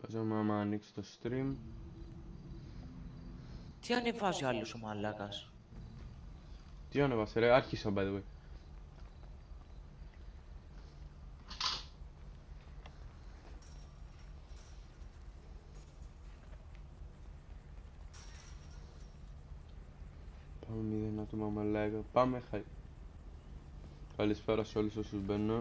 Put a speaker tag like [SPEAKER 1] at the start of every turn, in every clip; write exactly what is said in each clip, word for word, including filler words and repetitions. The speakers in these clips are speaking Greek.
[SPEAKER 1] Φάζομαι άμα ανοίξει το stream.
[SPEAKER 2] Τι ανεβάζει άλλος ο μαλάκας?
[SPEAKER 1] Τι ανέβασε ρε, άρχισα by the way. Πάμε μηδέν άτομα μαλάκα, πάμε χα... Καλησπέρα σε όλους όσους μπαίνουν.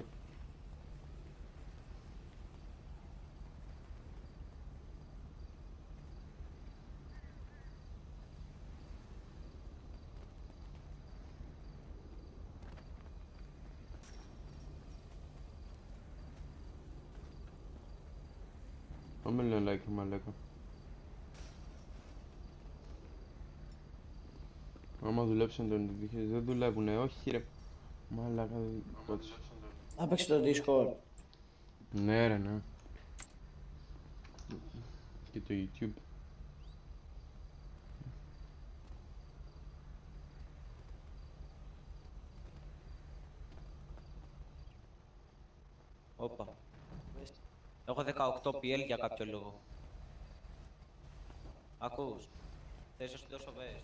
[SPEAKER 1] Πάμε λίγο like μαλάκα. Άμα δουλέψαν τον ειδικέ, δεν δουλεύουνε, όχι ρε. Μαλάκα δεν κότσου.
[SPEAKER 3] Να παίξει το Discord.
[SPEAKER 1] Ναι ρε, ναι. Και το YouTube.
[SPEAKER 2] Όπα. Έχω δεκαοκτώ πι ελ για κάποιο λόγο. Ακούς? Θες να σου δώσω βέστ.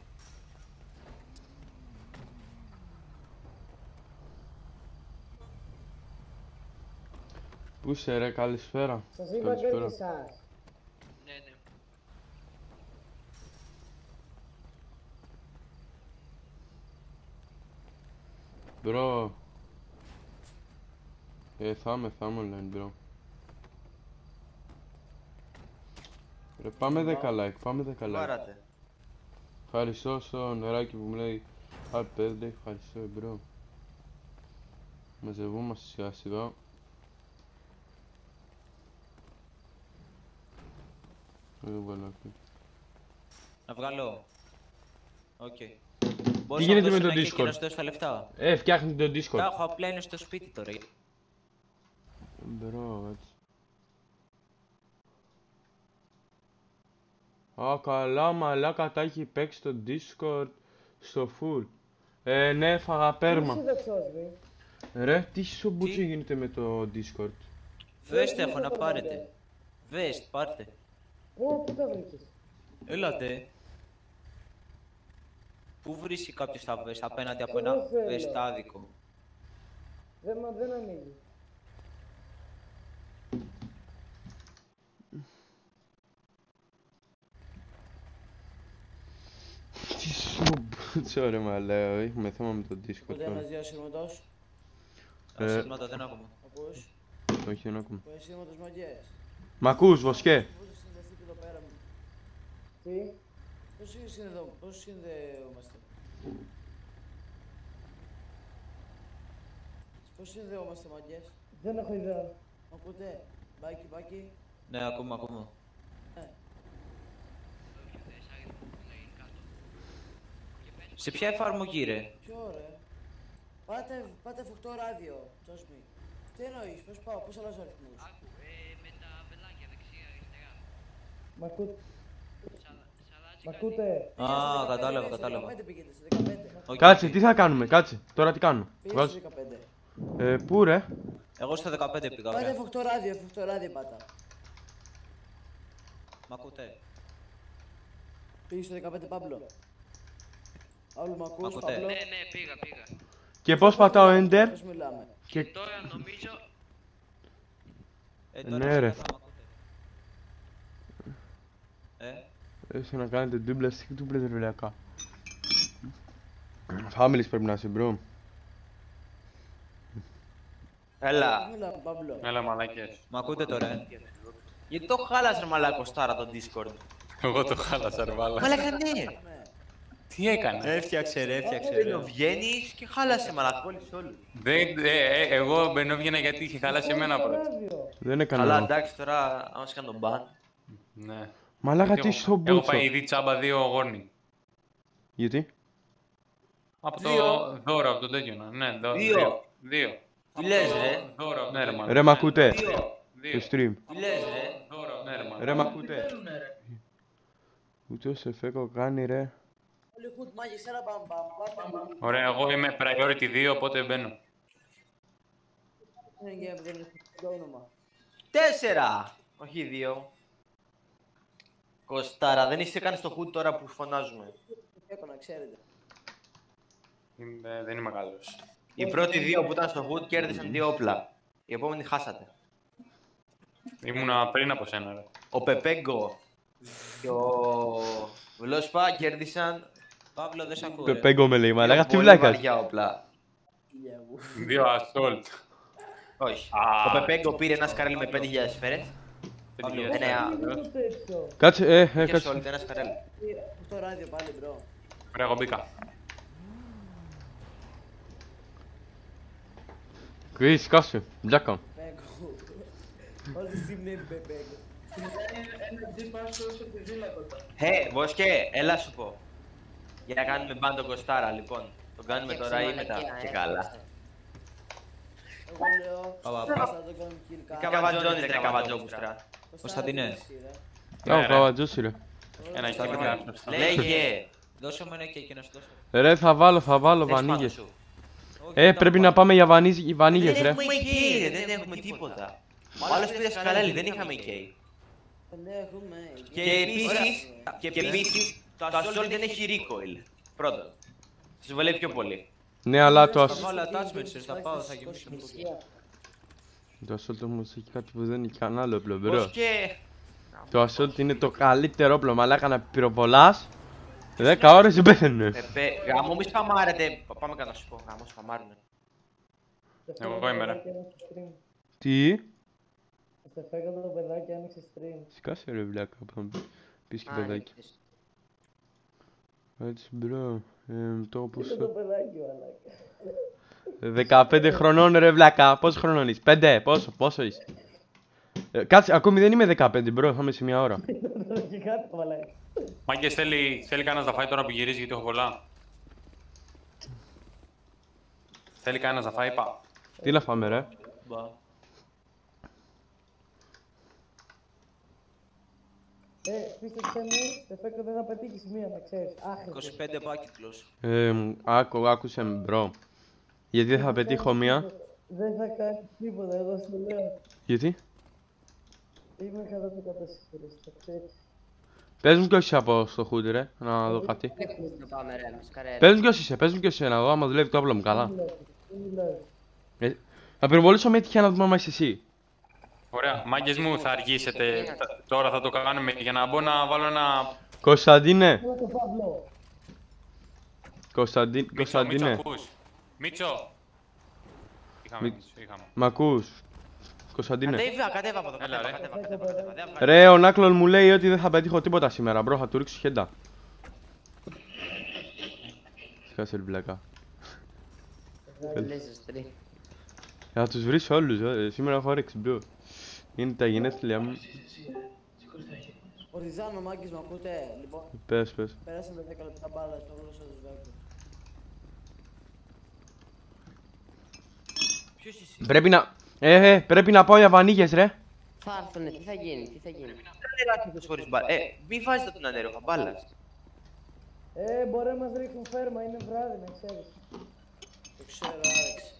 [SPEAKER 1] Πού είσαι ρε, καλησπέρα.
[SPEAKER 3] Σας είπα και εσάς.
[SPEAKER 2] Ναι, ναι.
[SPEAKER 1] Bro. Ε, θα είμαι, θα είμαι online, bro. Ρε, πάμε δέκα like, πάμε δέκα like.
[SPEAKER 2] Βάρατε.
[SPEAKER 1] Ευχαριστώ στο νεράκι που μου λέει Happy birthday, ευχαριστώ, bro. Μαζευόμαστε σιγά σιγά. Δεν βγάλω αυτή.
[SPEAKER 2] Να βγάλω. Οκ.
[SPEAKER 1] Τι γίνεται με το Discord?
[SPEAKER 2] Και να σου δώσω τα λεφτά.
[SPEAKER 1] Ε, φτιάχνει το Discord.
[SPEAKER 2] Τα έχω, απλά είναι στο σπίτι τώρα.
[SPEAKER 1] Μπρο, έτσι. Α, καλά μαλάκα, τα έχει παίξει το Discord στο full. Ε, ναι, έφαγα πέρμα. Ρε, τι σομπούτσο γίνεται με το Discord?
[SPEAKER 2] Βέστ έχω να πάρετε. Βέστ, πάρτε.
[SPEAKER 3] Πού, πού τα βρήκες?
[SPEAKER 2] Έλατε. Πού βρίσκει κάποιος τα βέστ απέναντι από ένα βεστάδικο?
[SPEAKER 3] Δεν, μα, δεν ανοίγει.
[SPEAKER 1] Τι σομπούτσο ρε μαλάκα, έχουμε θέμα με το Discord
[SPEAKER 3] Ούτε
[SPEAKER 1] τώρα.
[SPEAKER 3] ένας δύο ασύρματος.
[SPEAKER 2] Τα σύρματα δεν ακούμε.
[SPEAKER 3] Ακούς?
[SPEAKER 1] Όχι, δεν ακούμε.
[SPEAKER 3] Ο ασύρματος μαγιές.
[SPEAKER 1] Μ' ακούς, Βοσκέ?
[SPEAKER 3] Πώς θα συνδεθείτε εδώ πέρα μου? Τι? Πώς συνδεδο... πώς συνδεόμαστε? Πώς συνδεόμαστε μαγιές? Δεν έχω ιδέα. Μ' ακούτε? Μπάκι, μπάκι.
[SPEAKER 2] Ναι, ακούμε, ακούμε.
[SPEAKER 3] Ναι.
[SPEAKER 2] Σε ποια εφαρμογή ρε?
[SPEAKER 3] Ποιο ρε? Πάτε, πάτε φουκτό ράδιο, Τσόσμι. Τι εννοείς, πώς πάω, πώς αλλάζω αριθμούς?
[SPEAKER 4] Άκου, ε, με τα βελάκια δεξιά αριστερά.
[SPEAKER 3] Μ' ακούτε?
[SPEAKER 4] Σαλα- σαλάτσι
[SPEAKER 3] Μ'
[SPEAKER 4] κάτι.
[SPEAKER 3] ακούτε?
[SPEAKER 2] Α, κατάλαβα,
[SPEAKER 3] Στο
[SPEAKER 2] κατάλαβα.
[SPEAKER 3] δεκαπέντε πήγαινε, στο δεκαπέντε.
[SPEAKER 2] Οκ,
[SPEAKER 1] Κάτσε,
[SPEAKER 2] οκ.
[SPEAKER 1] τι θα κάνουμε, κάτσε. Τώρα τι κάνουμε?
[SPEAKER 3] Πήγαινε
[SPEAKER 1] Βγάζω.
[SPEAKER 3] στο δεκαπέντε.
[SPEAKER 1] Ε, πού ρε?
[SPEAKER 2] Εγώ στο δεκαπέντε πήγα,
[SPEAKER 3] Πάτε
[SPEAKER 2] ωραία.
[SPEAKER 3] φουκτό ράδιο, φουκτό ράδιο πάτα.
[SPEAKER 2] Μ' ακούτε?
[SPEAKER 3] Πήγε στο δεκαπέντε, Παύλο. Παύλο, μ' ακούς,
[SPEAKER 2] ακούτε?
[SPEAKER 3] Παύλο?
[SPEAKER 4] Ναι, ναι, πήγα, πήγα.
[SPEAKER 1] Και πώς πατάω Enter?
[SPEAKER 3] Πώς μιλάμε?
[SPEAKER 1] Και...
[SPEAKER 4] Τώρα νομίζω.
[SPEAKER 2] Ε, τώρα
[SPEAKER 1] Ναι, ρε.
[SPEAKER 2] θα μ' ακούτε. Ε,
[SPEAKER 1] Έσαι να κάνετε ντούμπλες, τι ντούμπλες ρε βλακά. Φάμιλις πρέπει να είσαι, bro.
[SPEAKER 2] έλα.
[SPEAKER 3] Μιλάμε, Παύλο.
[SPEAKER 5] Έλα μαλάκες.
[SPEAKER 2] Μ' ακούτε τώρα, ε? Γιατί το χάλασε ρε μαλάκος τώρα το Discord?
[SPEAKER 5] Εγώ το χάλασα ρε μαλάκα.
[SPEAKER 2] Μαλάκα ναι.
[SPEAKER 3] Ναι.
[SPEAKER 5] Τι έκανε?
[SPEAKER 2] Έφτιαξε ρε, έφτιαξε ρε. Βγαίνεις και χάλασε μαλάκα, κόλλησε όλοι.
[SPEAKER 5] Δεν, ε, ε, εγώ μπαινόβγαινα γιατί είχε χαλάσει εμένα πρώτα.
[SPEAKER 3] Ράδιο.
[SPEAKER 1] Δεν έκανα
[SPEAKER 2] Καλά,
[SPEAKER 1] εγώ.
[SPEAKER 2] εντάξει τώρα, άμα σε κάνω τον μπαν.
[SPEAKER 5] Ναι.
[SPEAKER 1] Μαλάκα,
[SPEAKER 5] Γιατί
[SPEAKER 1] τι
[SPEAKER 5] έχω-
[SPEAKER 1] σομπούτσο.
[SPEAKER 5] Έχω πάει ήδη τσάμπα δύο γόρνη.
[SPEAKER 1] Γιατί?
[SPEAKER 5] Από
[SPEAKER 2] Δύο.
[SPEAKER 5] το δώρο, από το τέτοιο. ναι. Ναι, δω-
[SPEAKER 2] Δύο.
[SPEAKER 5] δύο. Δύο.
[SPEAKER 2] Τι λες ρε?
[SPEAKER 5] Δώρο, ναι ρε μαλάκα.
[SPEAKER 1] Ρε, μ' ακούτε?
[SPEAKER 2] Δύο.
[SPEAKER 5] Δύο.
[SPEAKER 1] Το stream.
[SPEAKER 2] Τι λες ρε?
[SPEAKER 5] Δώρο, ναι ρε μαλάκα.
[SPEAKER 1] Ρε, μ' ακούτε? Ούτε ο Σεφέκο κάνει ρε.
[SPEAKER 3] Όλοι χουτ, μάγες, έλα πάμε, πάμε, πάμε.
[SPEAKER 5] Ωραία, εγώ είμαι priority δύο, οπότε μπαίνω.
[SPEAKER 3] Δεν είναι game, δεν είναι το όνομα.
[SPEAKER 2] Τέσσερα! Όχι δύο. Κωστάρα, δεν είσαι καν στο hood τώρα που φωνάζουμε.
[SPEAKER 3] Έχω να ξέρετε.
[SPEAKER 5] Είμαι- Δεν είμαι καλός.
[SPEAKER 2] Οι πρώτοι δύο που ήταν στο hood κέρδισαν δύο όπλα. Οι επόμενοι χάσατε.
[SPEAKER 5] Ήμουνα πριν από σένα, ρε.
[SPEAKER 2] Ο Πεπέγκο και ο Βλόσπα κέρδισαν
[SPEAKER 6] Παύλο, δεν σ' ακούω. ρε.
[SPEAKER 1] Πέγκο με λέει, μαλάκα,
[SPEAKER 2] δύο
[SPEAKER 1] τι
[SPEAKER 2] πολύ
[SPEAKER 1] βλάκας.
[SPEAKER 2] βαριά όπλα.
[SPEAKER 3] Ηλιά μου.
[SPEAKER 5] Δύο assault.
[SPEAKER 2] Όχι.
[SPEAKER 5] Α,
[SPEAKER 2] Ο Πεπέγκο πήρε ένα σκαρέλι με πέντε χιλιάδες σφαίρες.
[SPEAKER 5] Πέντε
[SPEAKER 2] Ένα
[SPEAKER 5] χιλιάδες.
[SPEAKER 1] Κάτσε, ε, ε,
[SPEAKER 2] και
[SPEAKER 1] κάτσε.
[SPEAKER 2] solid, ένα σκαρέλι.
[SPEAKER 3] Το ράδιο πάλι, μπρο.
[SPEAKER 5] Ωραία, εγώ μπήκα.
[SPEAKER 1] Chris, κάτσε, μπλάκα.
[SPEAKER 3] Μπέγκο. Όλη τη στιγμή είναι Μπέγκο.
[SPEAKER 2] Ε, Βοσκέ, έλα σου πω. Για να κάνουμε μπάντο Κωστάρα, λοιπόν. Το κάνουμε τώρα ή μετά. Και καλά.
[SPEAKER 3] Εγώ λέω,
[SPEAKER 6] Παπα,
[SPEAKER 3] πώς θα το κάνουμε kill
[SPEAKER 2] Τι καβατζώνεις ρε καβατζόκουστρα.
[SPEAKER 6] Κωνσταντίνε.
[SPEAKER 1] Ω,
[SPEAKER 5] ρε.
[SPEAKER 1] καβατζός ρε.
[SPEAKER 5] Ένα
[SPEAKER 6] Στα
[SPEAKER 5] και
[SPEAKER 6] καλά.
[SPEAKER 5] ένα.
[SPEAKER 2] Λέγε.
[SPEAKER 6] Δώσε μου ένα κέικ και να σου δώσω.
[SPEAKER 1] Ρε, θα βάλω, θα βάλω
[SPEAKER 2] Δες πάνω
[SPEAKER 1] βανίγες.
[SPEAKER 2] σου.
[SPEAKER 6] Όχι,
[SPEAKER 1] Ε,
[SPEAKER 6] δεν
[SPEAKER 1] πρέπει
[SPEAKER 6] τα
[SPEAKER 1] να
[SPEAKER 6] πάω.
[SPEAKER 1] πάμε για βανίζ- βανίγες,
[SPEAKER 2] Δεν
[SPEAKER 1] ρε.
[SPEAKER 2] έχουμε κέι, δεν έχουμε τίποτα. Ο άλλος πήρε σκαρέλι, δεν είχαμε κέι.
[SPEAKER 3] Δεν έχουμε.
[SPEAKER 2] Και επίσης, και επίσης, το assault δεν έχει recoil. Πρώτον. Σας βολεύει πιο πολύ.
[SPEAKER 1] Ναι, αλλά το
[SPEAKER 6] Θα
[SPEAKER 1] assault...
[SPEAKER 6] βάλω attachments, ρε, θα πάω, θα γεμίσω το κουκί.
[SPEAKER 1] Το assault όμως έχει κάτι που δεν έχει κανένα άλλο όπλο, bro.
[SPEAKER 2] Πώς και...
[SPEAKER 1] Το assault είναι το καλύτερο όπλο, μαλάκα, να πυροβολάς δέκα ώρες δεν πέθαινε.
[SPEAKER 2] Επέ, γάμο μη σπαμάρετε. Πάμε κατά να σου πω, γάμο σπαμάρουνε.
[SPEAKER 5] Εγώ είμαι, ρε.
[SPEAKER 1] Τι?
[SPEAKER 3] Σε φέγγα το παιδάκι άνοιξε stream.
[SPEAKER 1] Σκάσε ρε βλάκα, που θα μου πεις και παιδάκι. Έτσι, bro. Ε, το πώς...
[SPEAKER 3] Το παιδάκι, μαλάκα.
[SPEAKER 1] δεκαπέντε χρονών ρε βλάκα, πόσο χρονών είσαι, πέντε, πόσο, πόσο είσαι. Ε, κάτσε, ακόμη δεν είμαι δεκαπέντε bro, θα είμαι σε μια ώρα.
[SPEAKER 3] Και κάτι, μαλάκα.
[SPEAKER 5] Μάγκες, θέλει, θέλει κανένας να φάει τώρα που γυρίζει γιατί έχω πολλά. Θέλει κανένας να φάει, είπα.
[SPEAKER 1] Τι να φάμε ρε.
[SPEAKER 6] Μπα.
[SPEAKER 3] Ε, πίστεψέ με, σε φέγγα δεν θα πετύχεις μία, να ξέρεις. Άχρηστη.
[SPEAKER 6] είκοσι πέντε επάκυκλος.
[SPEAKER 1] Ε, άκου, άκουσε με bro. Γιατί δεν θα πετύχω μία.
[SPEAKER 3] Δεν θα κάνεις τίποτα, εγώ σου λέω.
[SPEAKER 1] Γιατί?
[SPEAKER 3] Είμαι εκατό τοις εκατό σίγουρος, το ξέρεις.
[SPEAKER 1] Πες μου ποιος είσαι από στο hood ρε, να δω κάτι.
[SPEAKER 7] Να πάμε ρε, σκαρέλα.
[SPEAKER 1] Πες μου ποιος είσαι, πες μου ποιος είσαι, να δω άμα δουλεύει το όπλο μου καλά.
[SPEAKER 3] Τι μιλάω.
[SPEAKER 1] Ε, να πυροβολήσω με έτυχε να δούμε άμα είσαι εσύ.
[SPEAKER 5] Ωραία, μάγκες μου, θα αργήσετε. Θα- Τώρα θα το κάνουμε για να μπω να βάλω ένα...
[SPEAKER 1] Κωνσταντίνε,
[SPEAKER 3] Έλα το Παύλο.
[SPEAKER 1] Κωνσταντίν,
[SPEAKER 5] Μίτσο, Μίτσο,
[SPEAKER 1] Κωνσταντίνε,
[SPEAKER 5] ακούς. Μίτσο. Είχαμε,
[SPEAKER 1] Μι-
[SPEAKER 5] Μίτσο, είχαμε.
[SPEAKER 1] μ' ακούς. Κωνσταντίνε.
[SPEAKER 2] Κατέβα, κατέβα από εδώ,
[SPEAKER 5] Έλα,
[SPEAKER 2] κατέβα,
[SPEAKER 5] ρε.
[SPEAKER 2] κατέβα, κατέβα, κατέβα, κατέβα.
[SPEAKER 1] Ρε, ο Νάκλον μου λέει ότι δεν θα πετύχω τίποτα σήμερα, μπρο, θα του ρίξω χέντα. Σκάσε ρε βλάκα.
[SPEAKER 7] Λες stream.
[SPEAKER 1] Θα τους βρεις όλους, ε, σήμερα έχω όρεξη, μπρο. Είναι τα γενέθλια μου.
[SPEAKER 3] Ο Ριζάνο, μάγκες μου ακούτε. Λοιπόν,
[SPEAKER 1] Πες, πες.
[SPEAKER 3] πέρασαν τα δέκα λεπτά μπάλα στο γλώσσα του Σβέγκου.
[SPEAKER 2] Ποιος είσαι?
[SPEAKER 1] Πρέπει να... Ε, ε, πρέπει να πάω για βανίγες, ρε.
[SPEAKER 7] Θα έρθουνε, τι θα γίνει, τι θα γίνει.
[SPEAKER 2] Δεν είναι άκρητος χωρίς μπάλα. Ε, μη βάζετε τον ανέροχα, μπάλας.
[SPEAKER 3] Ε, μπορεί να μας ρίχνουν φέρμα, είναι βράδυ, να ξέρεις. Το ξέρω, Άλεξ.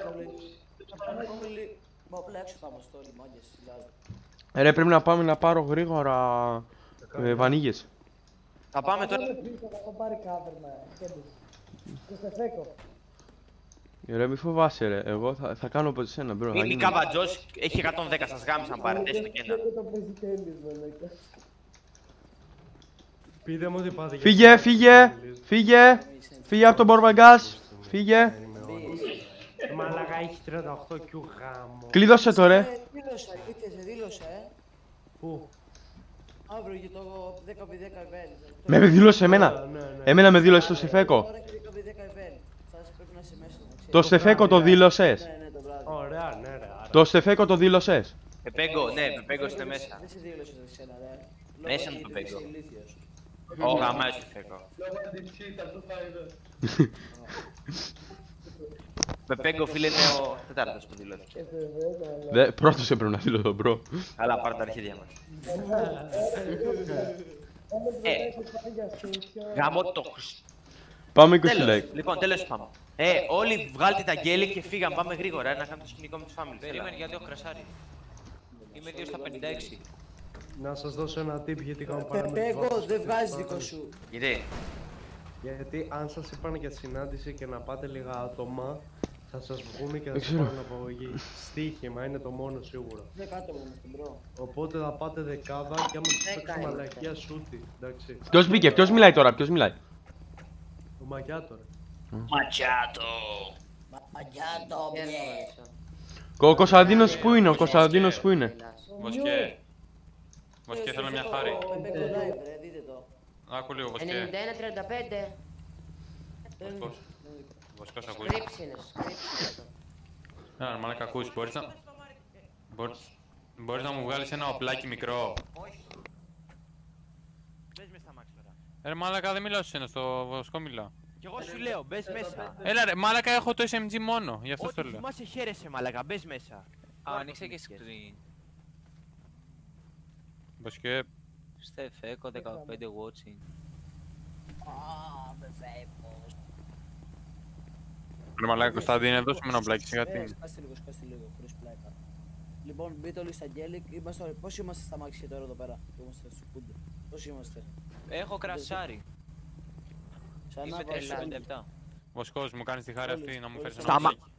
[SPEAKER 3] Μα απλά έξω θα είμαστε όλοι, μάγκες, δηλαδή.
[SPEAKER 1] Ρε, πρέπει να πάμε να πάρω γρήγορα ε, βανίγες.
[SPEAKER 2] Θα πάμε τώρα.
[SPEAKER 3] Θα έχω πάρει κάβερμα, χέντες. Και στο φέκο.
[SPEAKER 1] Ρε, μη φοβάσαι, ρε. Εγώ θα, θα κάνω από εσένα, μπρο.
[SPEAKER 2] Μη, μη καβατζός, έχει εκατόν δέκα, σας γάμισαν πάρετε, έστω και ένα.
[SPEAKER 3] Και το παίζει τέλειος, μαλάκα.
[SPEAKER 8] Πείτε μου ότι πάτε για
[SPEAKER 1] Φύγε, φύγε, φύγε. Φύγε από τον Μπορβαγκάς. Φύγε.
[SPEAKER 8] Μαλάκα έχει τριάντα οκτώ κιου γάμο.
[SPEAKER 1] Κλείδωσε το, ρε.
[SPEAKER 3] Ε, δήλωσα, ήρθε, σε δήλωσα, ε.
[SPEAKER 8] Πού?
[SPEAKER 3] Αύριο για το δέκα επί δέκα event.
[SPEAKER 1] Με δήλωσε εμένα.
[SPEAKER 8] Ναι, ναι.
[SPEAKER 1] Εμένα με δήλωσε το Σεφέκο.
[SPEAKER 3] Τώρα έχει δέκα επί δέκα event. Θα πρέπει να είσαι μέσα, να ξέρεις.
[SPEAKER 1] Το Σεφέκο το δήλωσες.
[SPEAKER 3] Ναι, ναι, το βράδυ.
[SPEAKER 8] Ωραία, ναι ρε. άρα.
[SPEAKER 1] Το Σεφέκο το δήλωσες.
[SPEAKER 2] Πεπέγκο, ναι, Πεπέγκο είστε μέσα.
[SPEAKER 3] Δεν σε δήλωσε εσένα, ρε.
[SPEAKER 2] Μέσα
[SPEAKER 3] Λόγω
[SPEAKER 2] με το
[SPEAKER 3] γιατί
[SPEAKER 2] Πέγκο.
[SPEAKER 3] είσαι ηλίθιος.
[SPEAKER 2] Ω, γαμάει στο Πεπέγκο. Πεπέγκο, φίλε, είναι ο τέταρτος που δηλώθηκε.
[SPEAKER 1] Δε, πρώτος έπρεπε να δήλω τον μπρο.
[SPEAKER 2] Καλά, πάρε τα αρχίδια μας. Ε, γαμώ το χρυσ-
[SPEAKER 1] Πάμε είκοσι
[SPEAKER 2] Τέλος.
[SPEAKER 1] like.
[SPEAKER 2] Λοιπόν, τέλος πάμε. Ε, όλοι βγάλτε τα γκέλη και φύγαμε, πάμε γρήγορα, ε, να κάνουμε το σκηνικό με τους family.
[SPEAKER 6] Περίμενε γιατί έχω κρασάρει. Είμαι δύο στα πενήντα έξι.
[SPEAKER 8] Να σας δώσω ένα tip γιατί κάνω παράμετρο.
[SPEAKER 3] Πεπέγκο, δεν βγάζει δικό σου.
[SPEAKER 2] Γιατί.
[SPEAKER 8] Γιατί αν σας είπαν για συνάντηση και να πάτε λίγα άτομα, θα σας βγουν και θα
[SPEAKER 1] Δεν
[SPEAKER 8] σας
[SPEAKER 1] ξέρω.
[SPEAKER 8] πάρουν απαγωγή. Στοίχημα είναι το μόνο σίγουρο.
[SPEAKER 3] Δεν κάτω μου στην μπρο.
[SPEAKER 8] Οπότε θα πάτε δεκάδα και άμα τους παίξω
[SPEAKER 7] κάνει
[SPEAKER 8] μαλακία σούτι. Εντάξει.
[SPEAKER 1] Ποιος μπήκε, ποιος μιλάει τώρα, ποιος μιλάει.
[SPEAKER 8] Ο Μακιάτο ρε.
[SPEAKER 2] Ματσάτο.
[SPEAKER 3] Μαγιάτο,
[SPEAKER 7] Δεν
[SPEAKER 3] μπιε.
[SPEAKER 7] μπορώ.
[SPEAKER 1] Ο Κωνσταντίνος που είναι, ο Κωνσταντίνος που είναι.
[SPEAKER 5] Βοσκέ. Βοσκέ, θέλω μια χάρη.
[SPEAKER 3] Πεπέγκο live, ρε, δείτε το.
[SPEAKER 5] Άκου λίγο, Βοσκέ.
[SPEAKER 7] ενενήντα ένα τριάντα πέντε.
[SPEAKER 5] Βοσκός. Βοσκός ακούει.
[SPEAKER 7] Σκρίψ είναι, σκρίψ είναι αυτό.
[SPEAKER 5] Άρα, μαλάκα, ακούς, μπορείς να... Μπορείς... Μπορείς να μου βγάλεις ένα οπλάκι μικρό.
[SPEAKER 2] Όχι. Μπες μες στα μάξι τώρα.
[SPEAKER 5] Ε, ρε μαλάκα, δεν μιλάω σε σένα, στο Βοσκό μιλάω.
[SPEAKER 2] Κι εγώ σου λέω, μπες μέσα.
[SPEAKER 5] Έλα ρε, μαλάκα, έχω το ες εμ τζι μόνο, γι' αυτό το
[SPEAKER 2] Ό,τι
[SPEAKER 5] λέω.
[SPEAKER 2] θυμάσαι χαίρεσαι μαλάκα, μπες μέσα.
[SPEAKER 6] Α, ανοίξε και screen.
[SPEAKER 5] Βοσκέ,
[SPEAKER 6] Στεφ, έχω δεκαπέντε watching.
[SPEAKER 3] Α, με φεύγω.
[SPEAKER 5] ρε μαλάκα, Κωνσταντίνε, δώσε με ένα οπλάκι, σιγά τι
[SPEAKER 3] Ε,
[SPEAKER 5] είναι.
[SPEAKER 3] σκάστε λίγο, σκάστε λίγο, χωρίς πλάκα. Λοιπόν, μπείτε όλοι στα Γκέλικ. Είμαστε, πώς είμαστε στα μάξια τώρα εδώ πέρα, που είμαστε στο Πούντε. Πώς είμαστε.
[SPEAKER 6] Έχω κρασάρι.
[SPEAKER 3] Σαν
[SPEAKER 6] Είμαι
[SPEAKER 3] να
[SPEAKER 6] τριάντα
[SPEAKER 3] βάζω.
[SPEAKER 6] επτά.
[SPEAKER 5] Βοσκός, μου κάνεις τη χάρη
[SPEAKER 3] Όλοι,
[SPEAKER 5] αυτή να μου
[SPEAKER 3] όλοι
[SPEAKER 5] φέρεις ένα
[SPEAKER 2] Σταμα-
[SPEAKER 5] οπλάκι.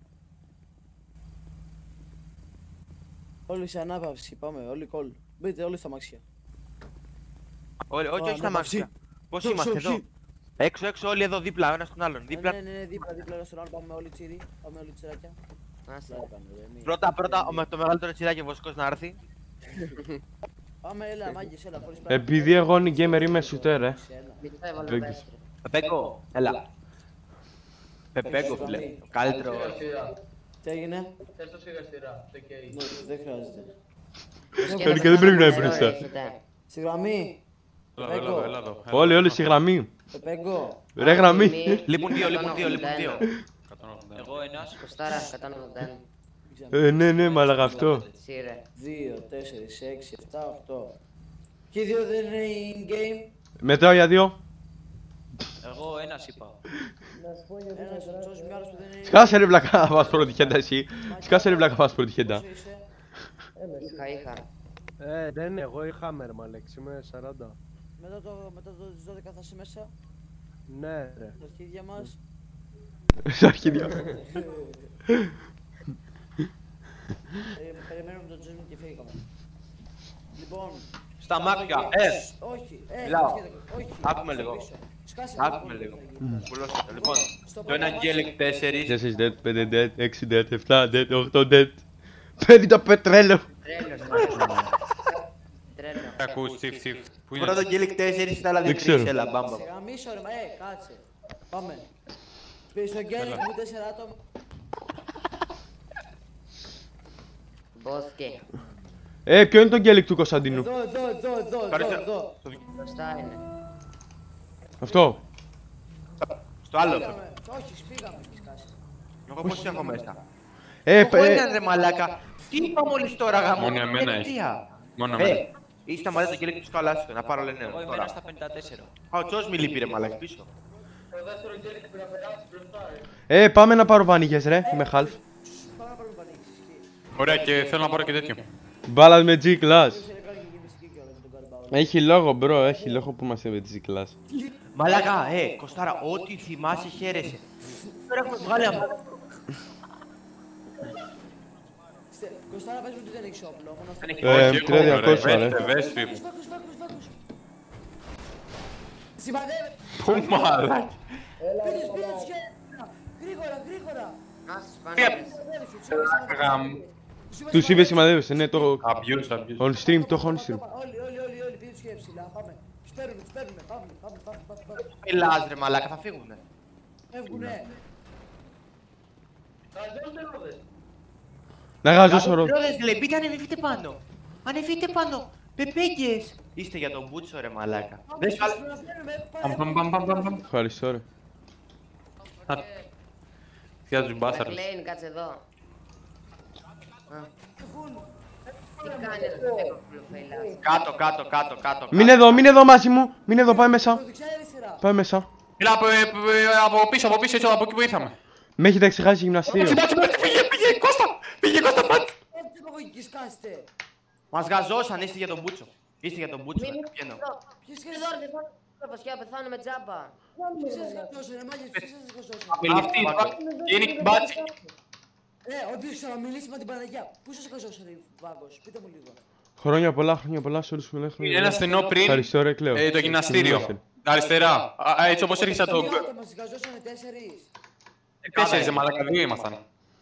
[SPEAKER 3] Όλοι σε ανάπαυση, πάμε, όλοι κολ. Μπείτε όλοι στα μάξια.
[SPEAKER 2] Όχι, όχι, όχι στα
[SPEAKER 3] ανάπαυση.
[SPEAKER 2] μάξια. Πώς
[SPEAKER 3] Σοκ,
[SPEAKER 2] είμαστε
[SPEAKER 3] σοκ,
[SPEAKER 2] εδώ.
[SPEAKER 3] σοκ.
[SPEAKER 2] Έξω, έξω, όλοι εδώ δίπλα, ο ένας τον άλλον.
[SPEAKER 3] Ναι,
[SPEAKER 2] Δίπλα.
[SPEAKER 3] ναι, ναι, δίπλα, δίπλα, ένα στον άλλο, πάμε όλοι τσίρι. Πάμε όλοι τσιράκια.
[SPEAKER 7] Άσε.
[SPEAKER 3] Πλάκα κάνουμε, ρε, μη.
[SPEAKER 2] Πρώτα, πρώτα, με το μεγαλύτερο τσιράκι ο Βοσκός να έρθει.
[SPEAKER 3] Πάμε, έλα, μάγκες, έλα, χωρίς πλάκα.
[SPEAKER 1] Επειδή εγώ είναι gamer είμαι shooter, ε.
[SPEAKER 3] Ένα.
[SPEAKER 7] Μην το έβαλα
[SPEAKER 1] Πέγκο.
[SPEAKER 7] μέσα.
[SPEAKER 2] Πεπέγκο, έλα. Πεπέγκο, φίλε. Το καλύτερο.
[SPEAKER 3] Τι έγινε? Ναι, δεν χρειάζεται.
[SPEAKER 1] Φαίνεται δεν πρέπει να είναι
[SPEAKER 7] Νερό
[SPEAKER 1] μπροστά.
[SPEAKER 7] έχετε.
[SPEAKER 3] Στη γραμμή,
[SPEAKER 5] Έλα εδώ, έλα εδώ, έλα εδώ.
[SPEAKER 1] Όλοι, όλοι στη γραμμή.
[SPEAKER 3] Πεπέγκο.
[SPEAKER 1] Ρε γραμμή.
[SPEAKER 2] Λείπουν δύο, λείπουν δύο, λείπουν δύο.
[SPEAKER 5] εκατόν ογδόντα ένα.
[SPEAKER 6] Εγώ ένας.
[SPEAKER 7] Κοστάρα, εκατόν ογδόντα ένα.
[SPEAKER 1] Ε, ναι, ναι, μαλάκα αυτό.
[SPEAKER 7] Σύρε.
[SPEAKER 3] δύο, τέσσερα, έξι, επτά, οκτώ. Και οι δύο δεν είναι in-game.
[SPEAKER 1] Μετράω για δύο.
[SPEAKER 6] Εγώ ένας είπα.
[SPEAKER 3] Ένας ο Τζος Μιάρος που δεν είναι in-game.
[SPEAKER 1] Σκάσε ρε βλάκα να πας πρώτη χέντα εσύ. Σκάσε ρε βλάκα να πας πρώτη χέντα.
[SPEAKER 3] Πόσο είσαι?
[SPEAKER 7] Είχα, είχα.
[SPEAKER 8] Ε, δεν εγώ είχα μέρμα λέξη, είμαι σαράντα.
[SPEAKER 3] Μετά το, μετά το τις δώδεκα θα είσαι μέσα.
[SPEAKER 8] Ναι ρε.
[SPEAKER 3] Τα αρχίδια μας.
[SPEAKER 1] Στα αρχίδια.
[SPEAKER 3] Ε, Περιμένουμε τον Τζος και φύγαμε. Λοιπόν.
[SPEAKER 2] Στα μάτια,
[SPEAKER 3] πάμε
[SPEAKER 2] ε.
[SPEAKER 3] και- Όχι, ε,
[SPEAKER 2] Μιλάω.
[SPEAKER 3] σχέδιο, όχι.
[SPEAKER 2] Άκουμε
[SPEAKER 3] στο
[SPEAKER 2] λίγο.
[SPEAKER 3] πίσω. Σκάσε
[SPEAKER 2] Άκουμε
[SPEAKER 3] λοιπόν,
[SPEAKER 2] λίγο.
[SPEAKER 3] τι θα γίνει.
[SPEAKER 2] Πουλώστε. Λοιπόν,
[SPEAKER 3] Στο
[SPEAKER 2] το ένα
[SPEAKER 3] πρώτο
[SPEAKER 2] Angelic τέσσερα.
[SPEAKER 1] τέσσερα dead, πέντε dead, έξι dead, επτά dead, οκτώ dead. Πέντε το πετρέλαιο.
[SPEAKER 7] Τρέλος. Τρέλο.
[SPEAKER 5] Ακούς, shift, shift. Πού είναι?
[SPEAKER 2] Πρώτο Angelic τέσσερα, τα άλλα δύο
[SPEAKER 1] Δεν ξέρω.
[SPEAKER 2] τρεις, έλα, μπάμπα.
[SPEAKER 3] Σε γαμίσω ρε, μα, ε, κάτσε. Πάμε. Πήγε στο Γκέλικ μου τέσσερα άτομα.
[SPEAKER 7] Μπόθηκε.
[SPEAKER 1] Ε, ποιο είναι το γκέλικ του Κωνσταντίνου.
[SPEAKER 3] Εδώ, εδώ, εδώ, εδώ, εδώ,
[SPEAKER 2] Κάτσε.
[SPEAKER 3] εδώ.
[SPEAKER 7] Μπροστά είναι.
[SPEAKER 1] Αυτό.
[SPEAKER 2] Στο άλλο.
[SPEAKER 3] Φύγαμε. Όχι, φύγαμε και σκάσε.
[SPEAKER 2] Εγώ πώς έχω μέσα.
[SPEAKER 1] Ε,
[SPEAKER 2] Εγώ
[SPEAKER 1] ε,
[SPEAKER 2] έναν ρε μαλάκα. Τι είπα μόλις τώρα γάμο.
[SPEAKER 5] Μόνο εμένα
[SPEAKER 2] Ε,
[SPEAKER 5] έχει.
[SPEAKER 2] τι α.
[SPEAKER 5] Μόνο
[SPEAKER 2] Ε,
[SPEAKER 5] εμένα.
[SPEAKER 2] είστε μαζί το Angelic του στο αλάσσιο, να πάρω λένε
[SPEAKER 6] Εγώ είμαι
[SPEAKER 2] τώρα.
[SPEAKER 6] ένας στα πενήντα τέσσερα.
[SPEAKER 2] Α, ο Τσός μη λείπει ρε μαλάκα πίσω.
[SPEAKER 1] ε, πάμε να πάρω βανίγες ρε, με half.
[SPEAKER 3] Πάμε να πάρουμε πανίκηση. ισχύει.
[SPEAKER 5] Ωραία, και θέλω να πάρω και τέτοιο.
[SPEAKER 1] Μπάλα με G-Class.
[SPEAKER 3] Ποιος είναι κάνει και μυστική κιόλας με τον Καρμπάο.
[SPEAKER 1] Έχει λόγο, bro, έχει λόγο που είμαστε με τη G-Class.
[SPEAKER 2] Μαλάκα, ε, Κωστάρα, ό,τι θυμάσαι χαίρεσαι. Τώρα έχουμε βγάλει αυτό.
[SPEAKER 3] Στε- Κωστάρα, πες μου ότι δεν έχεις όπλο. μόνο αυτό.
[SPEAKER 2] Δεν έχει
[SPEAKER 1] Ε,
[SPEAKER 5] Όχι,
[SPEAKER 1] τρία
[SPEAKER 5] έχω,
[SPEAKER 1] διακόσια,
[SPEAKER 5] ρε.
[SPEAKER 1] ρε.
[SPEAKER 5] Βέστε, βέστε.
[SPEAKER 3] Βάκους, βάκους, βάκους. Σημαδεύε.
[SPEAKER 5] Πού μαλάκα.
[SPEAKER 3] Πήρες, πήρες τους χέρια. Γρήγορα, γρήγορα.
[SPEAKER 7] Ας πάνε
[SPEAKER 5] Ποια-
[SPEAKER 7] μέσα.
[SPEAKER 5] Γαμ.
[SPEAKER 1] Τους είπε σημαδεύεσαι, ναι, το
[SPEAKER 5] Abuse, abuse.
[SPEAKER 1] on stream, το έχω on stream.
[SPEAKER 3] Όλοι, όλοι, όλοι, όλοι, πήρες τους χέρια ψηλά. Πάμε. Τους παίρνουμε, τους παίρνουμε. Πάμε, πάμε, πάμε, πάμε, πάμε.
[SPEAKER 2] Μιλάς ρε μαλάκα, θα φύγουνε.
[SPEAKER 3] Φεύγουνε.
[SPEAKER 1] Να γάζω ρο.
[SPEAKER 2] Ρόδες λέει, μπείτε ανεβείτε πάνω. Ανεβείτε πάνω. Πεπέγγες. Είστε για τον Μπούτσο ρε μαλάκα. Δεν σου
[SPEAKER 3] Πάμε,
[SPEAKER 2] άλλα-
[SPEAKER 3] τους παίρνουμε.
[SPEAKER 5] Παμ,
[SPEAKER 3] Πάμε.
[SPEAKER 5] παμ, παμ, παμ, παμ.
[SPEAKER 1] Ευχαριστώ ρε.
[SPEAKER 5] Για τους μπάσαρους.
[SPEAKER 7] Κλέιν, κάτσε εδώ. Α,
[SPEAKER 3] Φουλ.
[SPEAKER 7] τι κάνει αυτό το κουλοφεϊλάς.
[SPEAKER 2] Κάτω, κάτω, κάτω, κάτω.
[SPEAKER 1] Μην εδώ, μην εδώ μαζί μου. Μην εδώ, πάμε μέσα.
[SPEAKER 3] Το δεξιά ή αριστερά.
[SPEAKER 1] Πάμε μέσα.
[SPEAKER 5] Έλα από, ε, ε, από πίσω, από πίσω, έτσι, από εκεί που ήρθαμε.
[SPEAKER 1] Με έχετε ξεχάσει γυμναστήριο.
[SPEAKER 5] Πάτσι, πάτσι, πάτσι, πήγε, πήγε, Κώστα, πήγε, Κώστα, πάτσι.
[SPEAKER 3] Ό,τι απαγωγική σκάστε.
[SPEAKER 2] Μας γαζώσαν, είστε για τον Μπούτσο. Είστε για τον Μπούτσο,
[SPEAKER 7] Μην-
[SPEAKER 2] να πιένω.
[SPEAKER 3] Ποιος
[SPEAKER 7] Ποιος εδώ δεν θα βασιά, πεθάνουμε τζάμπα.
[SPEAKER 3] Ποιος σας σκοτώσανε, μάγκες, ποιος σας σκοτώσανε.
[SPEAKER 5] Απειληφθεί, γίνει μπάτσι.
[SPEAKER 3] Ε, όποιος ξαναμιλήσει με την Παναγιά, πού σας σκοτώσανε οι Βάγκος, πείτε μου λίγο.
[SPEAKER 1] Χρόνια πολλά, χρόνια πολλά σε όλους που με έχουν.
[SPEAKER 5] Ένα στενό πριν
[SPEAKER 1] Ευχαριστώ ρε Κλέο.
[SPEAKER 5] ε, το γυμναστήριο. Αριστερά. Α, α, έτσι όπως έριξα το...
[SPEAKER 3] Δύο άτομα σας σκοτώσανε τέσσερις.
[SPEAKER 5] Τέσσερις, μαλάκα, δύο ήμασταν.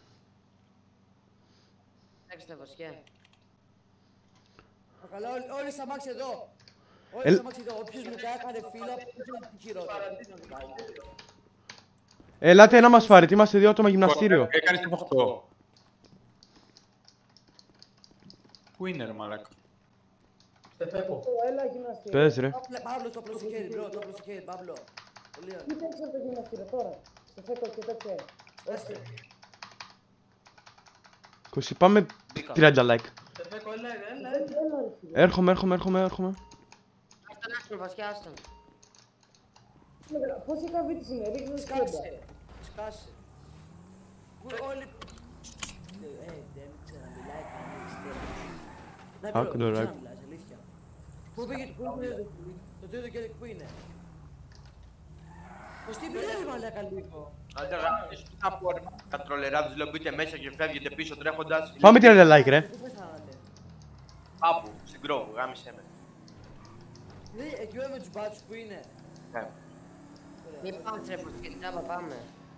[SPEAKER 7] Έξτε βασιά.
[SPEAKER 3] Παρακαλώ, όλοι- όλοι στα μάξι εδώ. Όλοι
[SPEAKER 1] Ελ-
[SPEAKER 3] στα μάξι εδώ. Όποιος μετά έκανε φύλλα, ποιος είναι το χειρότερο. Τι να κάνει.
[SPEAKER 1] Ελάτε να μας πάρετε, είμαστε δύο άτομα γυμναστήριο.
[SPEAKER 5] Έκανες το οκτώ. Πού είναι ρε μαλάκα.
[SPEAKER 1] Πες ρε.
[SPEAKER 3] Παύλο, Παύλο, το απλό στο χέρι, μπρο, το απλό στο χέρι, Παύλο. Πολύ ωραία. Άστε.
[SPEAKER 1] είκοσι, πάμε τριάντα like. Έρχομαι, έρχομαι, έρχομαι, έρχομαι.
[SPEAKER 7] Άστον, άστον βασιά, άστον.
[SPEAKER 3] Σκάσε. Σκάσε. Ου- Όλοι... Ε, δεν ξαναμιλάει κανείς, τέλος. Ναι, μπρο,
[SPEAKER 1] Άκου το
[SPEAKER 3] δεν
[SPEAKER 1] ρακ.
[SPEAKER 3] ξαναμιλάς, αλήθεια. Πού πήγε, πού είναι το- το τρίτο κέρδη, πού είναι. Πως τι μιλάει μαλάκα λίγο.
[SPEAKER 2] Άντε γάμισες, τι θα πω ρε. Τα τρολεράδες λέω μπείτε μέσα και φεύγετε πίσω τρέχοντας.
[SPEAKER 1] Πάμε τριάντα like ρε.
[SPEAKER 3] Πού πεθάνατε.
[SPEAKER 2] Κάπου, στην Κρόβου, γάμισέ με.
[SPEAKER 3] Ναι, εκεί όλα με τους μπάτσους που είναι.
[SPEAKER 2] Ναι.
[SPEAKER 7] Μην πάμε τρέπος και τζάμπα πάμε.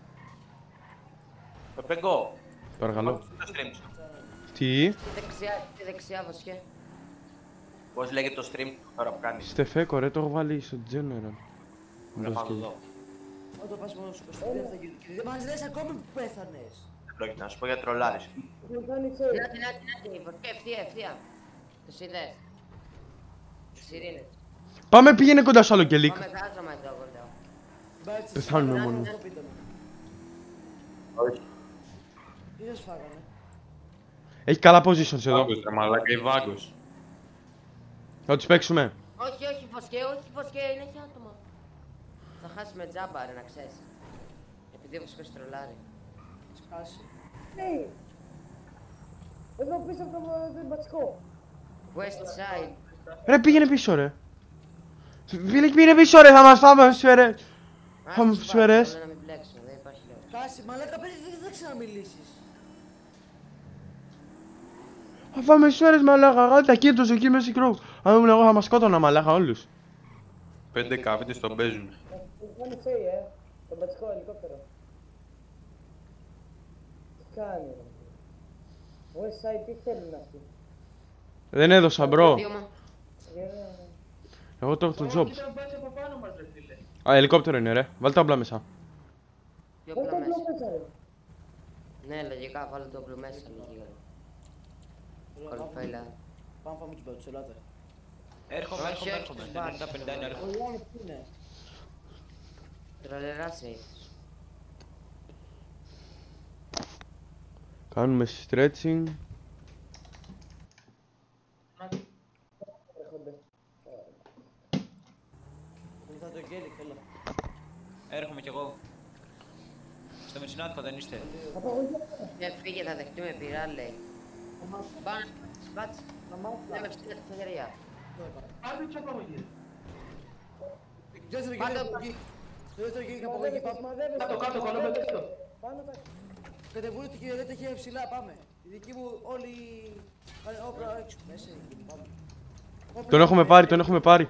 [SPEAKER 2] Το πεγκό.
[SPEAKER 1] Παρακαλώ.
[SPEAKER 2] Το stream σου.
[SPEAKER 1] Τι,
[SPEAKER 7] Στη δεξιά, στη δεξιά βασιά.
[SPEAKER 2] Πώς λέγεται το stream τώρα που κάνεις.
[SPEAKER 1] Στεφέκο ρε, το έχω βάλει στο general.
[SPEAKER 2] Να
[SPEAKER 1] Μπρος
[SPEAKER 2] πάμε
[SPEAKER 1] και-
[SPEAKER 2] εδώ.
[SPEAKER 3] Όταν πας μόνο σου κοστίζει αυτά και και δεν μας λες ακόμη που πέθανες.
[SPEAKER 2] Δεν πρόκειται να σου πω για τρολάρες.
[SPEAKER 7] Νάτι, νάτι, νάτι, βασιά, ευθεία, ευθεία. Τους είδες. Τις ειρήνες.
[SPEAKER 1] Πάμε πήγαινε κοντά στο άλλο και leak.
[SPEAKER 7] Πάμε γάζωμα εδώ, εγώ λέω.
[SPEAKER 3] Μπάτσες,
[SPEAKER 1] Πεθάνουμε
[SPEAKER 3] φάγανε,
[SPEAKER 1] μόνοι.
[SPEAKER 3] αυτό πείτε μου.
[SPEAKER 2] Όχι.
[SPEAKER 3] Τι σας φάγανε.
[SPEAKER 1] Έχει καλά positions εδώ.
[SPEAKER 5] Βάγκος ρε μαλάκα, η Βάγκος.
[SPEAKER 1] Θα τους παίξουμε.
[SPEAKER 7] Όχι, όχι, βοσκέ, όχι, βοσκέ, είναι έχει άτομα. Θα χάσουμε τζάμπα, ρε, να ξέρεις. Επειδή ο βοσκός τρολάρει.
[SPEAKER 3] Σκάσε.
[SPEAKER 7] West side.
[SPEAKER 1] Ρε πήγαινε πίσω ρε. Φίλε πήγαινε πίσω ρε, θα μας φάμε σφαίρες. Θα μου
[SPEAKER 7] Άσους τους
[SPEAKER 1] σφαίρες.
[SPEAKER 7] βάλω, να μην μπλέξουμε, δεν υπάρχει λόγος.
[SPEAKER 3] Σκάσε, μαλάκα παιδί δεν θα ξαναμιλήσεις.
[SPEAKER 1] Θα φάμε σφαίρες μαλάκα, γάτα κοίτος εκεί μέσα στην κρόου. Αν ήμουν εγώ θα μας σκότωνα μαλάκα όλους.
[SPEAKER 5] Πέντε καβίτες τον παίζουν.
[SPEAKER 1] Δεν έδωσα μπρο.
[SPEAKER 7] Βίωμα.
[SPEAKER 1] Εγώ το έχω το job. Α, ελικόπτερο είναι ρε. Βάλτε τα όπλα μέσα.
[SPEAKER 7] Πιο όπλα μέσα. Ναι, λογικά, βάλω το όπλο μέσα, λογικά. Κολυφαίλα.
[SPEAKER 3] Πάμε φάμε τους μπάτσους, ελάτε.
[SPEAKER 6] Έρχομαι,
[SPEAKER 7] Όχι,
[SPEAKER 6] έρχομαι,
[SPEAKER 7] όχι,
[SPEAKER 6] έρχομαι.
[SPEAKER 7] τους μπάρους.
[SPEAKER 6] ενενήντα πενήντα είναι
[SPEAKER 3] Ο
[SPEAKER 6] έρχομαι.
[SPEAKER 3] Ιάννης πού είναι.
[SPEAKER 7] Τρολεράς έχεις.
[SPEAKER 1] Κάνουμε stretching.
[SPEAKER 3] Ήρθα το Γκέλικ, έλα.
[SPEAKER 6] Έρχομαι κι εγώ. Στο μεσηνάτικο δεν είστε.
[SPEAKER 7] Ναι, φύγε, θα δεχτούμε πειρά, λέει. Πάμε, σπάτς. Ναι, με ψηλά τη φεγγερία.
[SPEAKER 3] Δεύτερο
[SPEAKER 7] Πάτε
[SPEAKER 3] Γκέλικ από
[SPEAKER 7] όπλα.
[SPEAKER 3] εκεί. Δεύτερο Γκέλικ από εκεί, πάμε.
[SPEAKER 9] Κάτω, κάτω, πάνω με πίσω.
[SPEAKER 3] Κατεβούν τη κυρία, δεν έχει ψηλά, πάμε. Η δική μου όλοι... Πάνε όπλα έξω, μέσα είναι, πάμε. Όπλα
[SPEAKER 1] Τον έχουμε
[SPEAKER 3] έχουμε,
[SPEAKER 1] πάρει, τον έχουμε πάρει.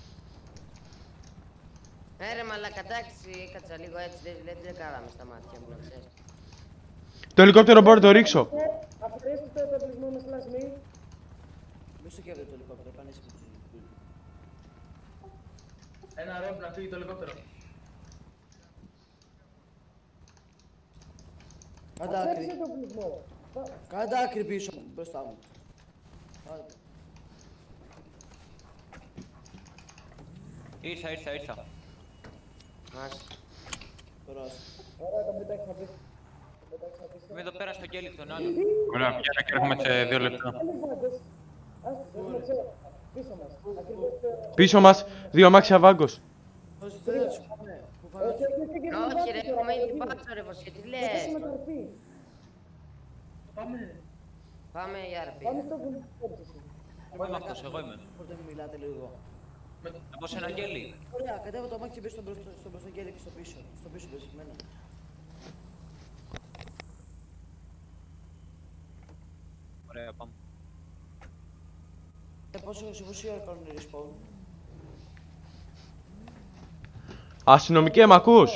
[SPEAKER 7] Ε, ρε μαλάκα, εντάξει, έκατσα λίγο έτσι, δεν, δεν, δεν κάναμε στα μάτια μου, να ξέρεις.
[SPEAKER 1] Το ελικόπτερο μπορώ να το ρίξω.
[SPEAKER 3] Μη στο κέρδο το ελικόπτερο, πάνε εσύ με τους ελικόπτερους.
[SPEAKER 9] Ένα ρόμπ να φύγει το ελικόπτερο.
[SPEAKER 3] Κάντε άκρη. Κάντε άκρη πίσω μου, μπροστά μου. Κάντε.
[SPEAKER 6] Ήρθα, ήρθα, ήρθα.
[SPEAKER 7] Άστα.
[SPEAKER 3] Περάστε.
[SPEAKER 6] Είμαι εδώ πέρα στο γκέλικ τον άλλο.
[SPEAKER 5] Ωραία, πηγαίνω και έρχομαι σε δύο λεπτά.
[SPEAKER 1] Πίσω μας, δύο αμάξια Βάγκος.
[SPEAKER 3] Όσοι θέλετε να τους πάμε. Που φάνε
[SPEAKER 7] Όχι ρε, έχουμε ήδη πάτσο ρε βοσκέ, τι λες.
[SPEAKER 9] Πάμε.
[SPEAKER 7] Πάμε για αρπή.
[SPEAKER 6] Εγώ είμαι αυτός, εγώ είμαι.
[SPEAKER 3] Μπορείτε να μιλάτε λίγο.
[SPEAKER 6] Να πω σε ένα γέλι.
[SPEAKER 3] Ωραία, κατέβα το μάξι και μπες στον μπροστά, στον μπροστά γέλη και στο πίσω. Στο πίσω πεσμένα.
[SPEAKER 6] Ωραία, πάμε.
[SPEAKER 3] Ε, πόσο, σε πόση ώρα κάνουν respawn?
[SPEAKER 1] Αστυνομικέ, μ' ακούς?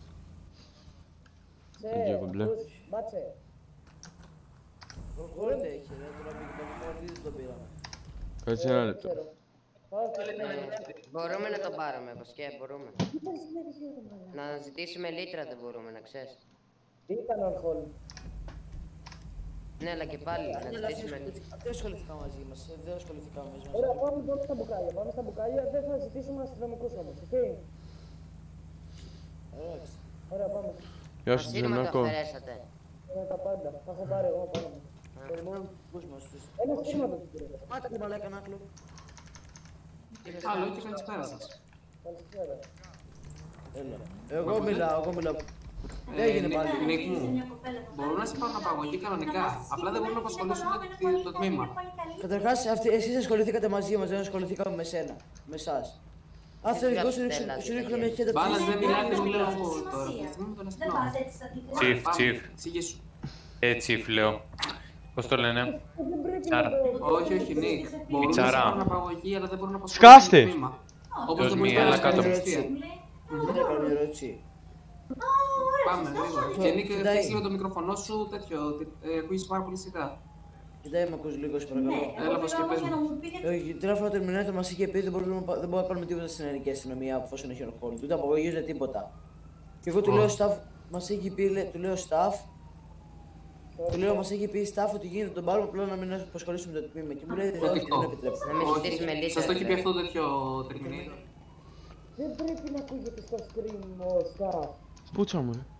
[SPEAKER 7] Τσε,
[SPEAKER 1] κομπλέ.
[SPEAKER 7] ακούς, μπάτσε.
[SPEAKER 3] Προχωρείτε έχει, ρε, τώρα πήγε το μάτι, δεν τον πήραμε.
[SPEAKER 1] Κάτσε ένα λεπτό.
[SPEAKER 7] Πάω στο Ε, Μπορούμε να τον πάρουμε, Βοσκέ, μπορούμε. Να ζητήσουμε λίτρα δεν μπορούμε, να ξέρεις. Τι ήταν ο αλκοόλ? Ναι, αλλά και πάλι, να ζητήσουμε λίτρα.
[SPEAKER 3] Δεν ασχοληθήκαμε μαζί μας, ε, δεν ασχοληθήκαμε μαζί μας.
[SPEAKER 7] Ωραία, πάμε τώρα στα μπουκάλια. Πάμε στα μπουκάλια, δεν θα ζητήσουμε αστυνομικούς όμως, οκ?
[SPEAKER 3] Εντάξει.
[SPEAKER 7] Ωραία, πάμε.
[SPEAKER 1] Γεια σου,
[SPEAKER 7] Ασύρμα το
[SPEAKER 1] Τζενάκο.
[SPEAKER 7] αφαιρέσατε. Με τα πάντα, θα έχω πάρει εγώ πάνω μου.
[SPEAKER 3] Περιμένουμε τους μας τους.
[SPEAKER 7] Ένα σήμα το πήρε.
[SPEAKER 3] Μάτε που μαλάκα να κλω.
[SPEAKER 10] Καλό και καλησπέρα σας.
[SPEAKER 7] Καλησπέρα.
[SPEAKER 3] Έλα. Εγώ μιλάω, εγώ μιλάω. Τι έγινε πάλι?
[SPEAKER 10] Νίκ μου, μπορούν να σε πάρουν απαγωγή κανονικά. Απλά δεν μπορούν να απασχολήσουν το- το τμήμα.
[SPEAKER 3] Καταρχάς, αυτοί- εσείς ασχοληθήκατε μαζί μας, δεν ασχοληθήκαμε με σένα. Με εσάς. Αν θέλεις, εγώ σου ρίξω- σου ρίχνω μια χέντα.
[SPEAKER 10] Μπάλας δεν μιλάτε, μιλάω εγώ τώρα. Αυτή με τον αστυνόμο.
[SPEAKER 5] Τσιφ,
[SPEAKER 10] Πάμε,
[SPEAKER 5] τσιφ.
[SPEAKER 10] εξηγήσου.
[SPEAKER 5] Ε, τσιφ, λέω. Πώς το λένε? Τσάρα.
[SPEAKER 10] Όχι, όχι, Νίκ. Μπορούν να σε
[SPEAKER 5] Τσάρα.
[SPEAKER 10] πάρουν απαγωγή, αλλά δεν μπορούν να απασχολήσουν
[SPEAKER 1] Σκάστε!
[SPEAKER 10] το τμήμα. Όπως
[SPEAKER 5] Δώσ'
[SPEAKER 10] δεν
[SPEAKER 5] μία,
[SPEAKER 10] μπορείς να
[SPEAKER 5] έλα
[SPEAKER 10] κάνεις
[SPEAKER 5] κάτω.
[SPEAKER 10] καλυστία.
[SPEAKER 3] Δεν έκανα μια ερώτηση.
[SPEAKER 10] Πάμε, γρήγορα. Και Νίκ,
[SPEAKER 3] Κοιτάει.
[SPEAKER 10] φτιάξε λίγο το μικροφωνό σου, τέτοιο, ε, ακούγεις πάρα πολύ σιγά.
[SPEAKER 3] Κοιτάει με ακούς λίγο, σε παρακαλώ.
[SPEAKER 10] Έλα, πως και πες μου.
[SPEAKER 3] Όχι, την άλλη φορά το Terminator μας είχε πει δεν μπορούμε, να πα- δεν μπορούμε να πάρουμε τίποτα στην ελληνική αστυνομία εφόσον έχει ορκόλ. Ούτε απαγωγή ούτε τίποτα. Και εγώ του λέω staff, μας έχει πει, λέ- του λέω staff, του λέω μας έχει πει staff ότι γίνεται τον πάρουμε απλά να μην απασχολήσουμε το τμήμα. Και μου λέει δεν
[SPEAKER 10] Θετικό.
[SPEAKER 3] δεν επιτρέπεται.
[SPEAKER 7] Να μην
[SPEAKER 10] Όχι,
[SPEAKER 7] ζητήσουμε λίτρα.
[SPEAKER 10] σας το έχει πει
[SPEAKER 7] δηλαδή.
[SPEAKER 10] αυτό τέτοιο Terminator.
[SPEAKER 7] Δεν πρέπει να ακούγεται στο stream ο staff.
[SPEAKER 1] Πούτσα μου, ρε.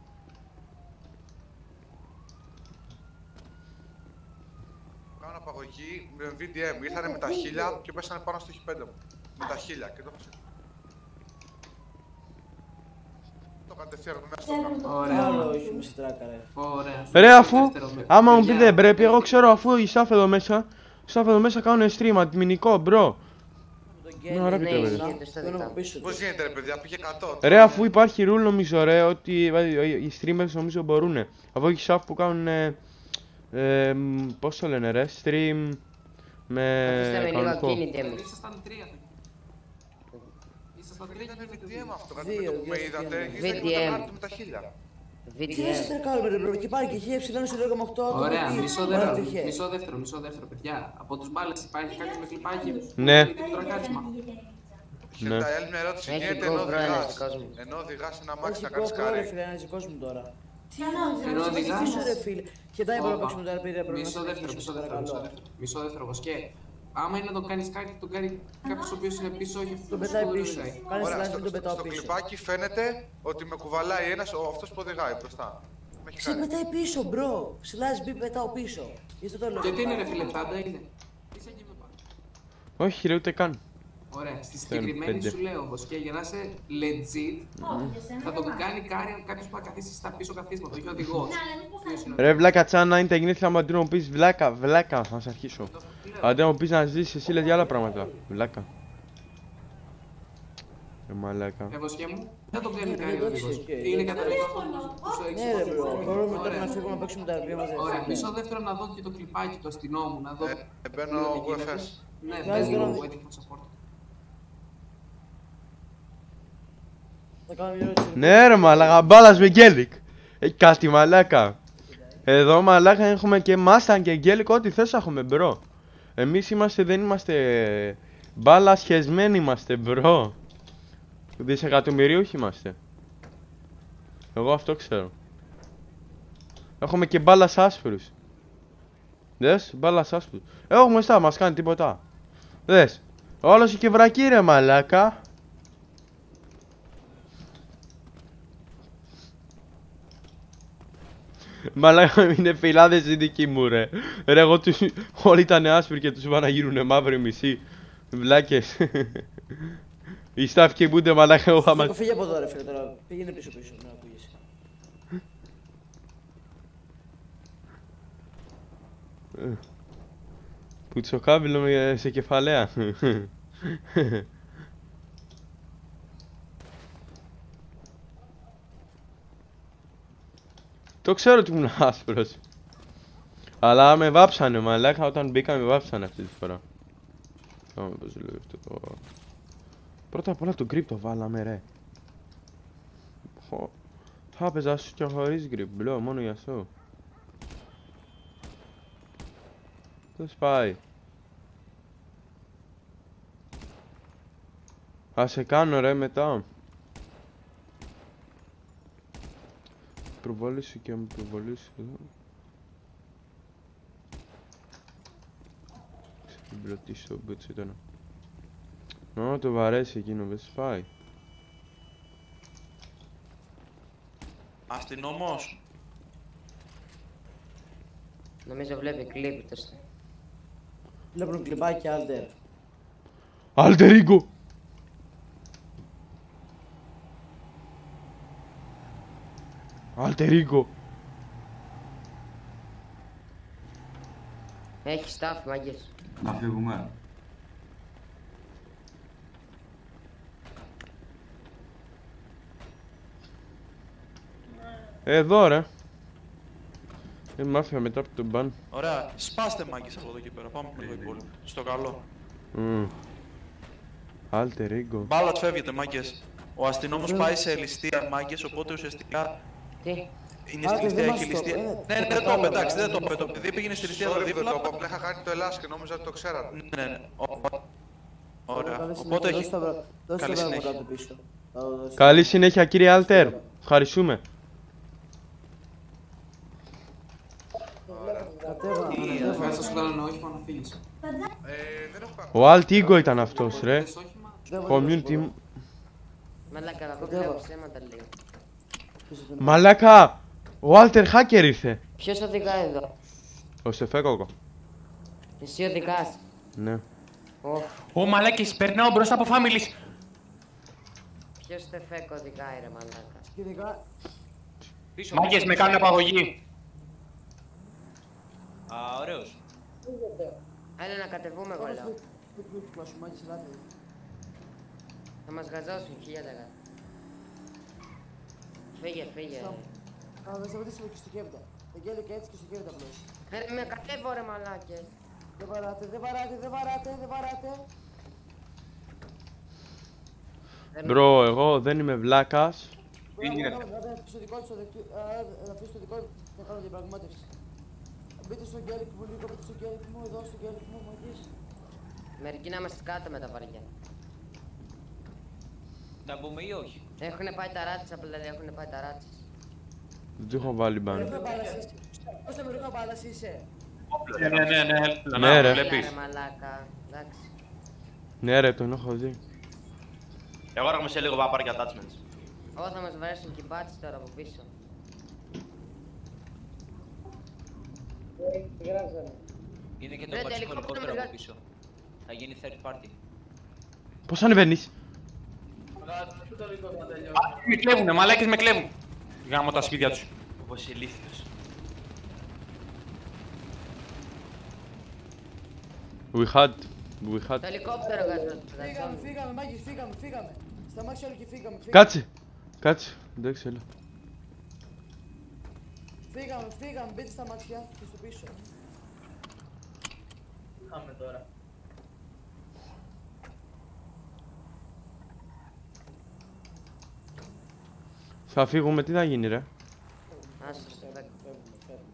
[SPEAKER 11] Κάνω απαγωγή με βι ντι εμ. Ήρθανε με τα χίλια και πέσανε πάνω στο χι πέντε μου. Με τα χίλια και το χάσα. Το κατευθείαν μέσα στο κάνω.
[SPEAKER 10] Ωραία.
[SPEAKER 3] Άλλο όχι, με σε τράκα ρε.
[SPEAKER 10] Ωραία.
[SPEAKER 1] Ρε, αφού,
[SPEAKER 10] Δεύτερο με-
[SPEAKER 1] άμα μου
[SPEAKER 10] Παιδιά,
[SPEAKER 1] πείτε δεν πρέπει, εγώ ξέρω αφού οι staff εδώ μέσα, οι staff εδώ μέσα κάνουν stream, αντιμηνικό, μπρο.
[SPEAKER 3] Με τον
[SPEAKER 1] Ναι, ωραία,
[SPEAKER 3] Γκέλι,
[SPEAKER 1] πείτε,
[SPEAKER 3] ναι,
[SPEAKER 1] παιδιά.
[SPEAKER 3] γίνεται στα δικά μου.
[SPEAKER 11] Πώς γίνεται ρε παιδιά, πήγε εκατό.
[SPEAKER 1] Ρε, αφού υπάρχει rule νομίζω ρε, ότι ε, οι streamers νομίζω μπορούνε. Αφού έχει staff που κάνουν, ε, ε, μ, πώς το λένε ρε, stream με
[SPEAKER 7] Αφήστε με λίγο
[SPEAKER 1] κανονικό.
[SPEAKER 7] ακίνητη εμείς.
[SPEAKER 10] Ήσασταν τρία. Ήσασταν τρία
[SPEAKER 11] Ήταν
[SPEAKER 10] και
[SPEAKER 11] βι ντι
[SPEAKER 10] δεν
[SPEAKER 11] εμ αυτό, κάτι
[SPEAKER 3] Δύο,
[SPEAKER 11] με το που
[SPEAKER 3] δύο
[SPEAKER 11] με είδατε.
[SPEAKER 3] σκηνές.
[SPEAKER 11] Ήρθανε με
[SPEAKER 7] βι ντι εμ.
[SPEAKER 11] το κάρτι με τα χίλια.
[SPEAKER 3] Τι
[SPEAKER 7] βι ντι
[SPEAKER 3] λες
[SPEAKER 7] εμ.
[SPEAKER 3] τώρα κάνουμε ρε μπρο, και πάλι και είχε ψηλά σου λέγαμε οκτώ άτομα.
[SPEAKER 10] Ωραία,
[SPEAKER 3] τι-
[SPEAKER 10] μισό
[SPEAKER 3] Ωραία,
[SPEAKER 10] δεύτερο,
[SPEAKER 3] τι είχε.
[SPEAKER 10] μισό δεύτερο, μισό δεύτερο, παιδιά. Από τους μπάλες υπάρχει κάτι με κλιπάκι.
[SPEAKER 1] Ναι.
[SPEAKER 10] Ή το τρακάρισμα.
[SPEAKER 11] Χιλτάει, άλλη μια ερώτηση.
[SPEAKER 7] Έχει
[SPEAKER 11] Γίνεται
[SPEAKER 7] GoPro
[SPEAKER 11] ενώ
[SPEAKER 7] ένας
[SPEAKER 11] οδηγάς.
[SPEAKER 7] δικός μου.
[SPEAKER 11] Ενώ οδηγάς ένα μάξι
[SPEAKER 3] Όχι
[SPEAKER 11] να κάνεις
[SPEAKER 3] GoPro ρε
[SPEAKER 11] κάρι.
[SPEAKER 3] φίλε, ένας δικός μου τώρα. Τι
[SPEAKER 10] Ενώ
[SPEAKER 3] είναι
[SPEAKER 10] οδηγάς.
[SPEAKER 3] αυτό ρε φίλε. Χεντάει μπορώ να
[SPEAKER 10] Όπα.
[SPEAKER 3] παίξουμε τώρα επειδή πρέπει να
[SPEAKER 10] Μισό δεύτερο,
[SPEAKER 3] συνεχίσουμε,
[SPEAKER 10] μισό
[SPEAKER 3] σε
[SPEAKER 10] δεύτερο, μισό
[SPEAKER 3] παρακαλώ.
[SPEAKER 10] δεύτερο. Μισό δεύτερο, Βοσκέ. Άμα είναι να τον κάνεις κάτι, τον κάνει κάποιος ο οποίος είναι πίσω, όχι
[SPEAKER 3] Τον
[SPEAKER 10] αυτός
[SPEAKER 3] πετάει
[SPEAKER 10] που
[SPEAKER 3] πίσω.
[SPEAKER 10] οδηγάει.
[SPEAKER 3] Κάνει
[SPEAKER 11] Ωραία,
[SPEAKER 3] slide
[SPEAKER 11] στο,
[SPEAKER 3] μην τον
[SPEAKER 11] στο,
[SPEAKER 3] πετάω
[SPEAKER 11] στο
[SPEAKER 3] πίσω.
[SPEAKER 11] κλιπάκι φαίνεται ότι με κουβαλάει ένας, ο, αυτός που οδηγάει μπροστά. Με έχει
[SPEAKER 3] Σε
[SPEAKER 11] κάνει.
[SPEAKER 3] πετάει πίσω μπρο. Slash B πετάω πίσω. Είστε το λόγο.
[SPEAKER 10] Και τι είναι ρε φίλε, πάντα είναι. Είσαι εκεί με πάνω.
[SPEAKER 1] Όχι ρε, ούτε καν.
[SPEAKER 10] Ωραία, στη
[SPEAKER 1] Φέρνει
[SPEAKER 10] συγκεκριμένη
[SPEAKER 1] πέντε.
[SPEAKER 10] σου λέω Βοσκέ, για να είσαι legit, θα τον κάνει κάρι κάποιος που θα καθίσει στα πίσω καθίσματα, όχι ο οδηγός. Ποιος είναι ο
[SPEAKER 1] Ρε βλάκα, τσάν να είναι τα γενέθλια μου, αντί να μου πεις βλάκα, βλάκα, θα σε αρχίσω. Αντί να μου πεις να ζήσεις εσύ λες για άλλα πράγματα. Βλάκα. Ρε μαλάκα.
[SPEAKER 10] Ε, Βοσκέ μου, δεν τον κάνει
[SPEAKER 3] Ναι,
[SPEAKER 10] κάρι ο
[SPEAKER 3] εντάξει,
[SPEAKER 10] οδηγός.
[SPEAKER 3] οκ.
[SPEAKER 10] Είναι κατανοητό αυτό που σου
[SPEAKER 3] Ναι ρε
[SPEAKER 10] εξηγώ.
[SPEAKER 3] μπρο. Μπορούμε τώρα να φύγουμε να παίξουμε τα ρεπία μας.
[SPEAKER 10] Ωραία, μισό δεύτερο να δω και το κλιπάκι του αστυνόμου, να δω.
[SPEAKER 11] Ε, μπαίνω
[SPEAKER 10] τι
[SPEAKER 11] γιου εφ
[SPEAKER 10] γίνεται.
[SPEAKER 11] ες.
[SPEAKER 10] Ναι,
[SPEAKER 3] Βγάζει
[SPEAKER 10] μπες λίγο
[SPEAKER 3] τώρα-
[SPEAKER 10] waiting for support.
[SPEAKER 3] Θα κάνω μια ερώτηση.
[SPEAKER 1] Ναι ρε μαλάκα, μπάλας με γκέλικ. Έχει κάτι μαλάκα. Εδώ μαλάκα έχουμε και μάσταν και γκέλικ, ό,τι θες έχουμε μπρο. Εμείς είμαστε, δεν είμαστε μπάλα σχεσμένοι είμαστε μπρο. Δισεκατομμυρίουχοι είμαστε. Εγώ αυτό ξέρω. Έχουμε και μπάλας άσπρους. Δες, μπάλας άσπρους. Έχουμε στα, μας κάνει τίποτα. Δες, όλος και βρακή ρε μαλάκα. Μαλάκα είναι φυλάδες οι δικοί μου ρε. Ρε εγώ τους, όλοι ήταν άσπροι και τους είπα να γίνουνε μαύροι μισοί. Βλάκες. Οι στάφ και μπούνται μαλάκα εγώ άμα...
[SPEAKER 3] Φύγε από εδώ ρε φίλε τώρα. Πήγαινε πίσω πίσω να ακούγεσαι.
[SPEAKER 1] Πουτσοκάμπιλο με- σε κεφαλαία. Το ξέρω ότι ήμουν άσπρος. Αλλά με βάψανε μαλάκα, όταν μπήκα με βάψανε αυτή τη φορά. Κάμε πως λέει αυτό το... Πρώτα απ' όλα το grip το βάλαμε ρε. Χω. Θα έπαιζα σου και χωρίς grip, μπλό, μόνο για αυτό. Το σπάει. Ας σε κάνω ρε μετά. Προβολή σου και με προβολή σου εδώ. Ξεπλωτήσει το μπούτσι ήταν. Ω, το βαρέσει εκείνο, δεν σπάει.
[SPEAKER 12] Αστυνόμος.
[SPEAKER 7] Νομίζω βλέπει κλίπ το στο.
[SPEAKER 3] Βλέπουν κλιπάκι Alter.
[SPEAKER 1] Alter Ego! Alter Ego!
[SPEAKER 7] Έχει staff, μάγκες.
[SPEAKER 13] Να φύγουμε.
[SPEAKER 1] Εδώ ρε. Ε, μάφια μετά από τον μπαν.
[SPEAKER 12] Ωραία. Σπάστε μάγκες από εδώ και πέρα. Πάμε λίγο υπόλοιπο. Στο καλό.
[SPEAKER 1] Mm. Alter Ego.
[SPEAKER 12] Μπάλατ φεύγετε μάγκες. Ο αστυνόμος πάει σε ληστεία μάγκες, οπότε ουσιαστικά...
[SPEAKER 7] Τι?
[SPEAKER 12] Είναι στη ληστεία, έχει ληστεία. Ναι, ναι, δεν το είπε, εντάξει, δεν το είπε. Το παιδί πήγαινε στη ληστεία εδώ
[SPEAKER 11] Sorry,
[SPEAKER 12] δίπλα.
[SPEAKER 11] δεν το είπα, είχα κάνει το Ελλάς και νόμιζα ότι το ξέρατε.
[SPEAKER 12] Ναι, ναι. Ο- Ωραία.
[SPEAKER 3] Καλή
[SPEAKER 12] Οπότε
[SPEAKER 3] συνέχεια,
[SPEAKER 12] έχει...
[SPEAKER 3] δώστε τα- δώστε
[SPEAKER 12] Καλή
[SPEAKER 3] τα πράγματα
[SPEAKER 12] συνέχεια.
[SPEAKER 3] του πίσω. Θα το δώσω.
[SPEAKER 1] Καλή συνέχεια κύριε Alter. Ευχαριστούμε.
[SPEAKER 3] Κατέβα, κατέβα.
[SPEAKER 10] Μέσα σου κάνω όχι πάνω να φύγεις.
[SPEAKER 1] Ο Alt Ego ήταν αυτός ρε. Community...
[SPEAKER 7] Μαλάκα, εγώ βλέπω ψέματα λίγο.
[SPEAKER 1] Μαλάκα! Ο Alter Hacker ήρθε.
[SPEAKER 7] Ποιος οδηγάει εδώ?
[SPEAKER 1] Ο Σεφέκοκο.
[SPEAKER 7] Εσύ οδηγάς?
[SPEAKER 1] Ναι.
[SPEAKER 7] Οχ,
[SPEAKER 5] Ω μαλάκες, περνάω μπροστά από families.
[SPEAKER 7] ποιος τεφέκο οδηγάει ρε μαλάκα?
[SPEAKER 3] Ειδικά,
[SPEAKER 5] Μάγκες, με κάνουν απαγωγή.
[SPEAKER 6] Α, ωραίος.
[SPEAKER 7] Έλα να κατεβούμε εγώ λέω.
[SPEAKER 3] το κλίπημα σου, μάγκες, ελάτε.
[SPEAKER 7] Θα μας γαζώσουν χίλια ταγά. Φύγε, φύγε.
[SPEAKER 3] Καλά, δεν σταματήσετε και στοχεύετε. Δεν γέλει έτσι και στοχεύετε απλώς.
[SPEAKER 7] Ε, με κατέβω ρε μαλάκες.
[SPEAKER 3] Δεν βαράτε, δεν βαράτε, δεν βαράτε, δεν βαράτε.
[SPEAKER 1] Μπρο, εγώ δεν είμαι βλάκας.
[SPEAKER 3] Μπορεί να κάνουμε στο δικό της, να αφήσει το δικό της, να κάνω διαπραγμάτευση. Μπείτε στο γκέλικ μου λίγο, μπείτε στο γκέλικ μου, εδώ στο γκέλικ μου, μαγείς.
[SPEAKER 7] Μερικοί να είμαστε κάτω με τα βαριά.
[SPEAKER 6] Να μπούμε ή όχι?
[SPEAKER 7] Έχουνε πάει τα ράτσες, απλά δηλαδή έχουνε πάει τα ράτσες.
[SPEAKER 1] Δεν του έχω βάλει μπαν.
[SPEAKER 3] Δώστε με λίγο μπάλας είσαι.
[SPEAKER 5] Ναι, ναι, ναι, ναι.
[SPEAKER 1] Ναι, ρε.
[SPEAKER 5] Βλέπεις.
[SPEAKER 7] Ρε μαλάκα, εντάξει.
[SPEAKER 1] Ναι ρε, τον έχω δει.
[SPEAKER 2] Εγώ έρχομαι σε λίγο να πάρω και attachments.
[SPEAKER 7] Ω, θα μας βαρέσουν και οι μπάτσες τώρα από πίσω.
[SPEAKER 6] Είναι και το
[SPEAKER 7] Ρε,
[SPEAKER 6] μπατσικό
[SPEAKER 7] τελικό
[SPEAKER 6] ελικόπτερο
[SPEAKER 7] πέρα,
[SPEAKER 6] από πίσω. Θα γίνει third party.
[SPEAKER 1] Πώς ανεβαίνεις?
[SPEAKER 5] Με κλέβουνε, μαλάκες με κλέβουν. Γάμω τα σπίτια τους.
[SPEAKER 2] Όπως ηλίθιος.
[SPEAKER 1] We had... We had...
[SPEAKER 7] Το ελικόπτερο γαζό.
[SPEAKER 3] Φύγαμε, φύγαμε, μάγκες, φύγαμε, φύγαμε. Σταμάτησε όλοι και φύγαμε. φύγαμε.
[SPEAKER 1] Κάτσε! Κάτσε. Εντάξει, έλα.
[SPEAKER 3] Φύγαμε, φύγαμε, μπείτε στα μάτια και στο πίσω.
[SPEAKER 9] Πάμε τώρα.
[SPEAKER 1] Θα φύγουμε, τι θα γίνει ρε?
[SPEAKER 7] Άσο στο φέκο.
[SPEAKER 3] Φεύγουμε, φεύγουμε.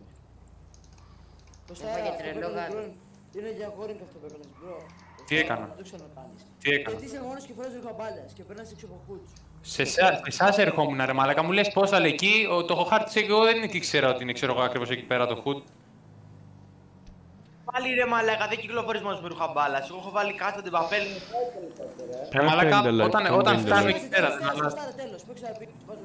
[SPEAKER 7] Έφαγε τρελό γάτο.
[SPEAKER 3] Είναι για γόρινγκ αυτό που έκανες, μπρο.
[SPEAKER 5] Τι έκανα?
[SPEAKER 3] Δεν το ξανακάνεις.
[SPEAKER 5] Τι έκανα?
[SPEAKER 3] Γιατί είσαι μόνος και φοράς ρηχαμπάλες και περνάς έξω από χούτς.
[SPEAKER 5] Σε εσάς ερχόμουν ρε μαλάκα, μου λες πόσα λέει εκεί, ο- το έχω χάρτισε και εγώ δεν είναι και ξέρω ότι είναι ξέρω εγώ ακριβώς εκεί πέρα το χουτ.
[SPEAKER 2] Πάλι ρε μαλάκα, δεν κυκλοφορείς μόνος με ρούχα μπάλας. Εγώ έχω βάλει κάτω την παπέλ.
[SPEAKER 5] Ρε μαλάκα,
[SPEAKER 1] Πέντε like,
[SPEAKER 5] όταν,
[SPEAKER 1] πέντε
[SPEAKER 5] όταν
[SPEAKER 1] like.
[SPEAKER 5] φτάνω εκεί πέρα, δεν αλλάζει.
[SPEAKER 3] Σωστά, τέλος, παίξε να πει.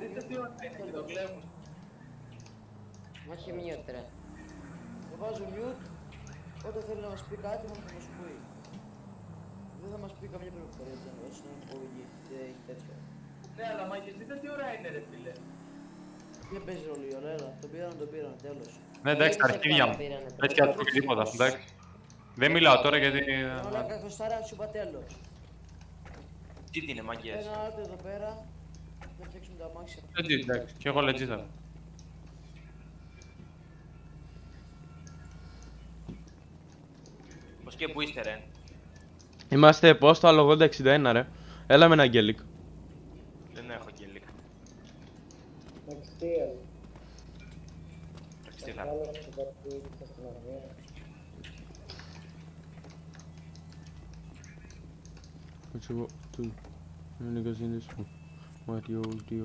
[SPEAKER 7] Όχι μute ρε.
[SPEAKER 3] Το βάζω mute. Όταν θέλει να μας πει κάτι, μόνο θα μας πει. Δεν θα μας πει καμία πληροφορία, δεν θα είναι υπογωγή. Δεν έχει τέτοιο.
[SPEAKER 9] Ναι, αλλά μάγκες, δείτε τι ώρα είναι ρε φίλε.
[SPEAKER 3] Δεν παίζει ρόλο η ώρα, έλα. Τον πήραν, τον πήραν, τέλος.
[SPEAKER 5] Ναι εντάξει, τα αρχίδια μου. Έτσι και θα του πω και τίποτα, εντάξει. Δεν μιλάω τώρα γιατί...
[SPEAKER 3] Μαλάκα, κοστάρα σου είπα τέλος.
[SPEAKER 2] Τι είναι, μαγκές.
[SPEAKER 3] Ένα άλλο εδώ πέρα. Θα φτιάξουμε τα αμάξια.
[SPEAKER 5] Legit, εντάξει. Και εγώ legit θα.
[SPEAKER 2] Πως και που είστε ρε.
[SPEAKER 1] Είμαστε πώς το άλλο ογδόντα εξήντα ένα ρε. Έλα με ένα γκέλικ.
[SPEAKER 2] Δεν έχω γκέλικ.
[SPEAKER 13] Εξτία.
[SPEAKER 2] Εξτία.
[SPEAKER 1] Let's go to niggas in this one. What yo yo.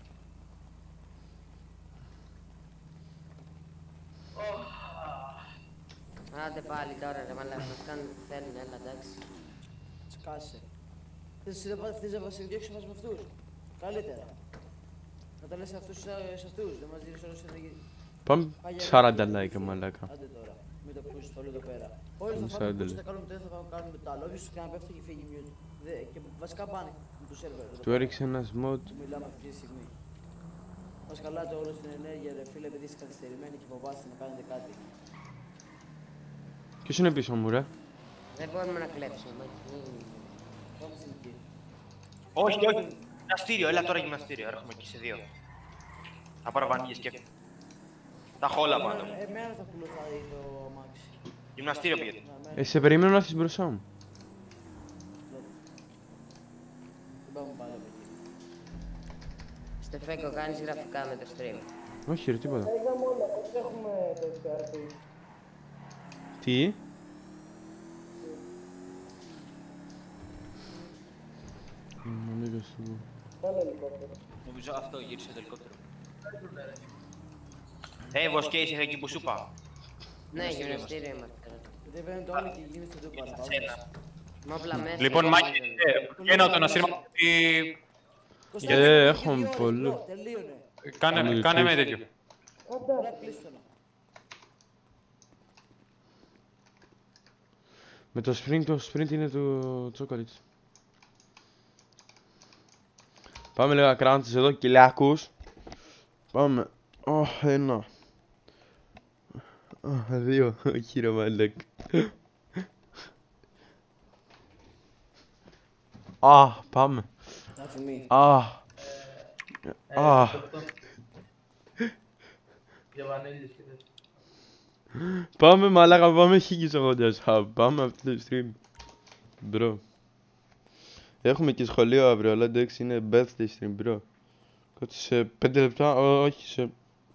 [SPEAKER 7] Άντε πάλι τώρα ρε μαλάκα, μας κάνουν τι θέλουν, έλα εντάξει.
[SPEAKER 3] Σκάσε. Θες να μας διώξεις μας με αυτούς. Καλύτερα. Να τα λες αυτούς σε αυτούς, δεν μας δίνεις όλους ενεργή.
[SPEAKER 1] Πάμε σαράντα like μαλάκα.
[SPEAKER 3] Άντε τώρα, μην το πούσεις όλο εδώ πέρα. Όλοι θα φάμε πούσεις, θα κάνουμε το ένα, θα κάνουμε το άλλο. Όποιος και να πέφτει και φύγει μιούτ. Και βασικά πάνε με το σερβερ.
[SPEAKER 1] Του έριξε ένας mod.
[SPEAKER 3] Μιλάμε αυτή τη στιγμή. Μας χαλάτε όλο στην ενέργεια ρε φίλε, επειδή είστε καθυστερημένοι και φοβάστε να κάνετε κάτι.
[SPEAKER 1] Ποιος είναι πίσω μου ρε?
[SPEAKER 7] Δεν μπορούμε να κλέψουμε.
[SPEAKER 3] Πάμε στην εκεί.
[SPEAKER 2] Όχι, όχι. Γυμναστήριο, έλα τώρα γυμναστήριο. Έρχομαι εκεί σε δύο. Θα πάρω βανίγες και... Τα έχω όλα πάνω.
[SPEAKER 3] Εμένα θα ακολουθάει το αμάξι.
[SPEAKER 2] Γυμναστήριο πήγαινε.
[SPEAKER 1] Ε, σε περιμένω να έρθεις μπροστά μου.
[SPEAKER 3] Δεν πάμε πάλι από εκεί.
[SPEAKER 7] Στεφέκο, κάνεις γραφικά με το stream.
[SPEAKER 1] Όχι ρε, τίποτα.
[SPEAKER 13] Είδαμε όλα, πώς έχουμε το εξ αρ πι.
[SPEAKER 1] Τι? Μαλάκα σου.
[SPEAKER 13] Πάμε ελικόπτερο.
[SPEAKER 6] Νομίζω αυτό γύρισε το ελικόπτερο.
[SPEAKER 2] Ε, Βοσκέ, είσαι εκεί που σου είπα.
[SPEAKER 7] Ναι, γυμναστήριο είμαστε.
[SPEAKER 3] Δεν παίρνετε όλοι και γίνεστε το παραπάνω.
[SPEAKER 7] Μόπλα μέσα.
[SPEAKER 5] Λοιπόν, Μάκη, βγαίνω το να σύρμα ότι...
[SPEAKER 1] Ε, έχουμε πολύ.
[SPEAKER 5] Κάνε, κάνε με τέτοιο.
[SPEAKER 1] Με το sprint, το sprint είναι το chocolate. Πάμε λίγα κράντσες εδώ, κυλιάκους. Πάμε. Ωχ, ένα. Ωχ, δύο. Όχι ρε μαλάκ. Α, πάμε. Α. Α. Πάμε μαλάκα, πάμε χίλιους ογδόντα. Πάμε αυτό το stream. Μπρο. Έχουμε και σχολείο αύριο, αλλά εντάξει είναι birthday stream, μπρο. Κάτσε σε πέντε λεπτά, όχι σε...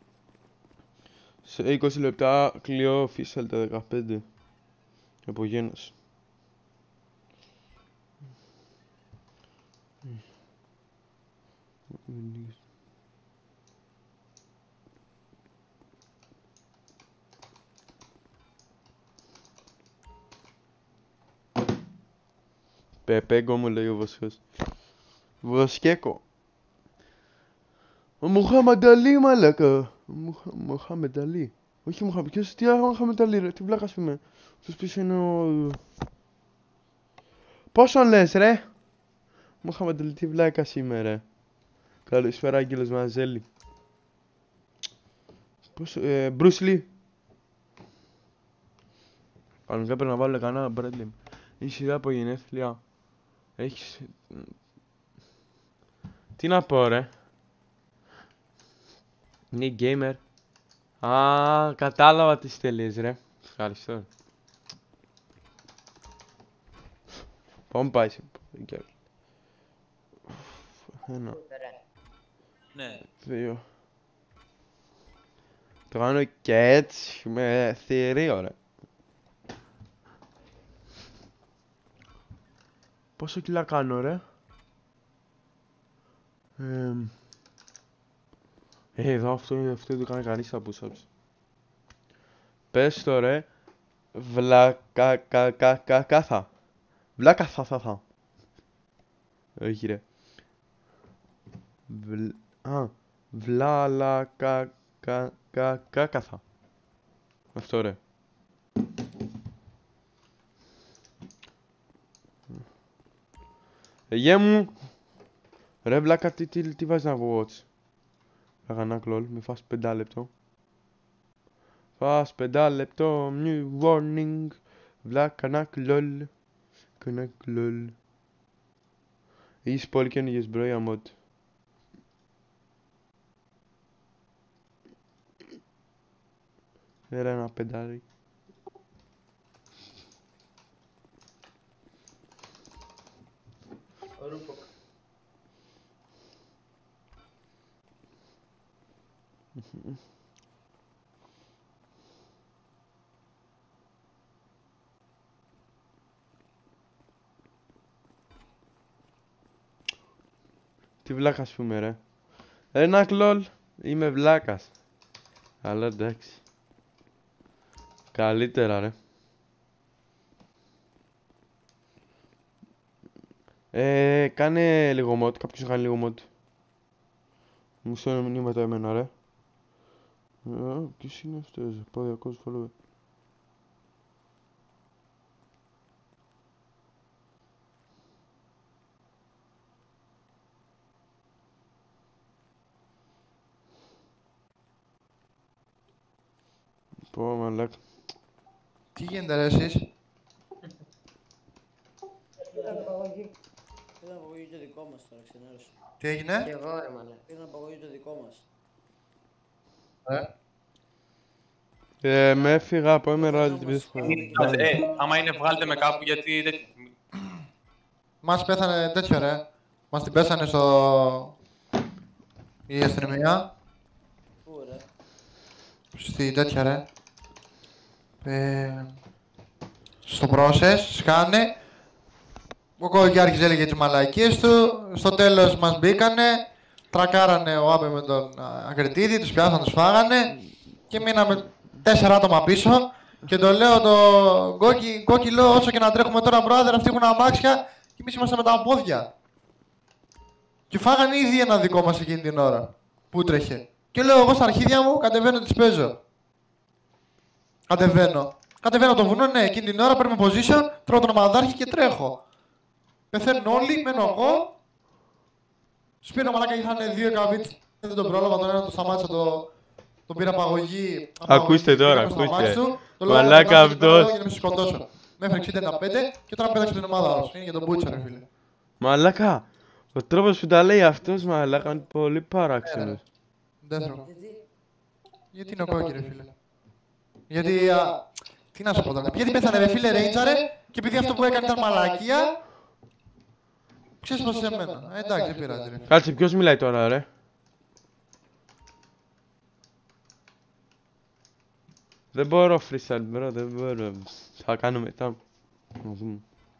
[SPEAKER 1] Σε είκοσι λεπτά κλειώ official τα δεκαπέντε. Από γένος. Πεπέγκο μου λέει ο Βοσκός. Βοσκέκο. Ο Μοχάμαντ Αλί μαλάκα. Μοχάμαντ Αλί. Όχι Μοχάμαντ, ποιος τι άλλο Μοχάμαντ Αλί ρε, τι βλάκας είμαι. Αυτός πίσω είναι ο... Πόσον λες ρε. Μοχάμαντ Αλί, τι βλάκας είμαι ρε. Καλησπέρα Άγγελος Μαζέλη. Πώς, ε, Μπρους Λι. Κανονικά πρέπει να βάλω κανένα Μπρέντλεμ. Η σειρά από γενέθλια. Έχεις... Τι να πω ρε. Είναι gamer. Α, κατάλαβα τι στέλνεις ρε. Ευχαριστώ. Πάμε πάει σε... Ένα.
[SPEAKER 6] Ναι.
[SPEAKER 1] Δύο. Το κάνω και έτσι με θηρίο ρε. Πόσο κιλά κάνω ρε. Ε, ε εδώ αυτό είναι, αυτό δεν κάνει κανείς τα push-ups. Πες το ρε. Βλακα κα κα κα κάθα. Βλάκα θα θα θα. Όχι ρε. Βλ... Α. Βλαλακα κα κα κα κάθα. Αυτό ρε. Γεια μου! Ρε βλάκα, τι, τι, τι βάζεις να watch. Αγανά κλόλ, με φας πεντάλεπτο. Φας πεντάλεπτο, new warning. Βλάκα να κλολ. Κνα κλολ. Είσαι πολύ καινούργιες μπρο η αμότ. Era ένα πεντάρι.
[SPEAKER 9] Ρούποκ.
[SPEAKER 1] Τι βλάκας πούμε ρε. Ένα κλολ. Είμαι βλάκας. Αλλά εντάξει. Καλύτερα ρε. Ε, κάνε λίγο mod. Κάποιος να κάνει λίγο mod. Μου στέλνει μηνύματα εμένα ρε. Ε, ποιος είναι αυτός. Πάω διακόσια follower. Πω μαλάκα.
[SPEAKER 14] Τι γίνεται ρε εσείς?
[SPEAKER 3] Ήταν απαγωγή. Ήταν απαγωγή το δικό μας τώρα, ξενέρωσε.
[SPEAKER 14] Τι έγινε?
[SPEAKER 7] Κι εγώ ρε μάνα.
[SPEAKER 3] Ήταν απαγωγή το δικό μας.
[SPEAKER 14] Ε.
[SPEAKER 1] Ε, με έφυγα από Emerald δύσκολα.
[SPEAKER 5] Ε, άμα είναι βγάλτε με κάπου γιατί δεν...
[SPEAKER 14] Μας πέθανε τέτοιο ρε. Μας την πέσανε στο... η αστυνομία.
[SPEAKER 3] Πού ρε?
[SPEAKER 14] Στη τέτοια ρε. Ε... Στο process, σκάνε. Ο Κογιάρχης έλεγε τις μαλακίες του. Στο τέλος μας μπήκανε. Τρακάρανε ο Άμπε με τον Ακριτίδη, τους πιάσαν, τους φάγανε. Και μείναμε τέσσερα άτομα πίσω. Και το λέω το Γκόκι, Γκόκι λέω όσο και να τρέχουμε τώρα brother, αυτοί έχουν αμάξια. Και εμείς είμαστε με τα πόδια. Και φάγανε ήδη ένα δικό μας εκείνη την ώρα. Που τρέχε. Και λέω εγώ στα αρχίδια μου κατεβαίνω, τις παίζω. Κατεβαίνω. Κατεβαίνω από το βουνό, ναι, εκείνη την ώρα παίρνω position, τρώω τον ομαδάρχη και τρέχω. Πεθαίνουν όλοι, μένω εγώ. Σπίρω μαλάκα, είχαν δύο καβίτς. Δεν τον πρόλαβα, τον ένα τον σταμάτησα, το... τον πήρα απαγωγή.
[SPEAKER 1] Ακούστε τώρα, ακούστε. Μαλάκα αυτός.
[SPEAKER 14] Για να με σκοτώσω. Με έφερε εξήντα πέντε και τώρα πέταξε την ομάδα όλος. Είναι για τον Μπούτσα, ρε φίλε.
[SPEAKER 1] Μαλάκα. Ο τρόπος που τα λέει αυτός, μαλάκα, είναι πολύ παράξενος.
[SPEAKER 14] Δεύτερο. Γιατί είναι ο Κόκκι, ρε φίλε. Γιατί, α, τι να σου πω τώρα. Γιατί πέθανε ρε φίλε ρέιντζαρε και επειδή αυτό που έκανε ήταν μαλακία, ξέσπασε σε μένα. Ε, εντάξει, δεν πειράζει ρε.
[SPEAKER 1] Κάτσε, ποιος μιλάει τώρα ρε. Δεν μπορώ freestyle bro, δεν μπορώ. Θα κάνω μετά. Να δούμε.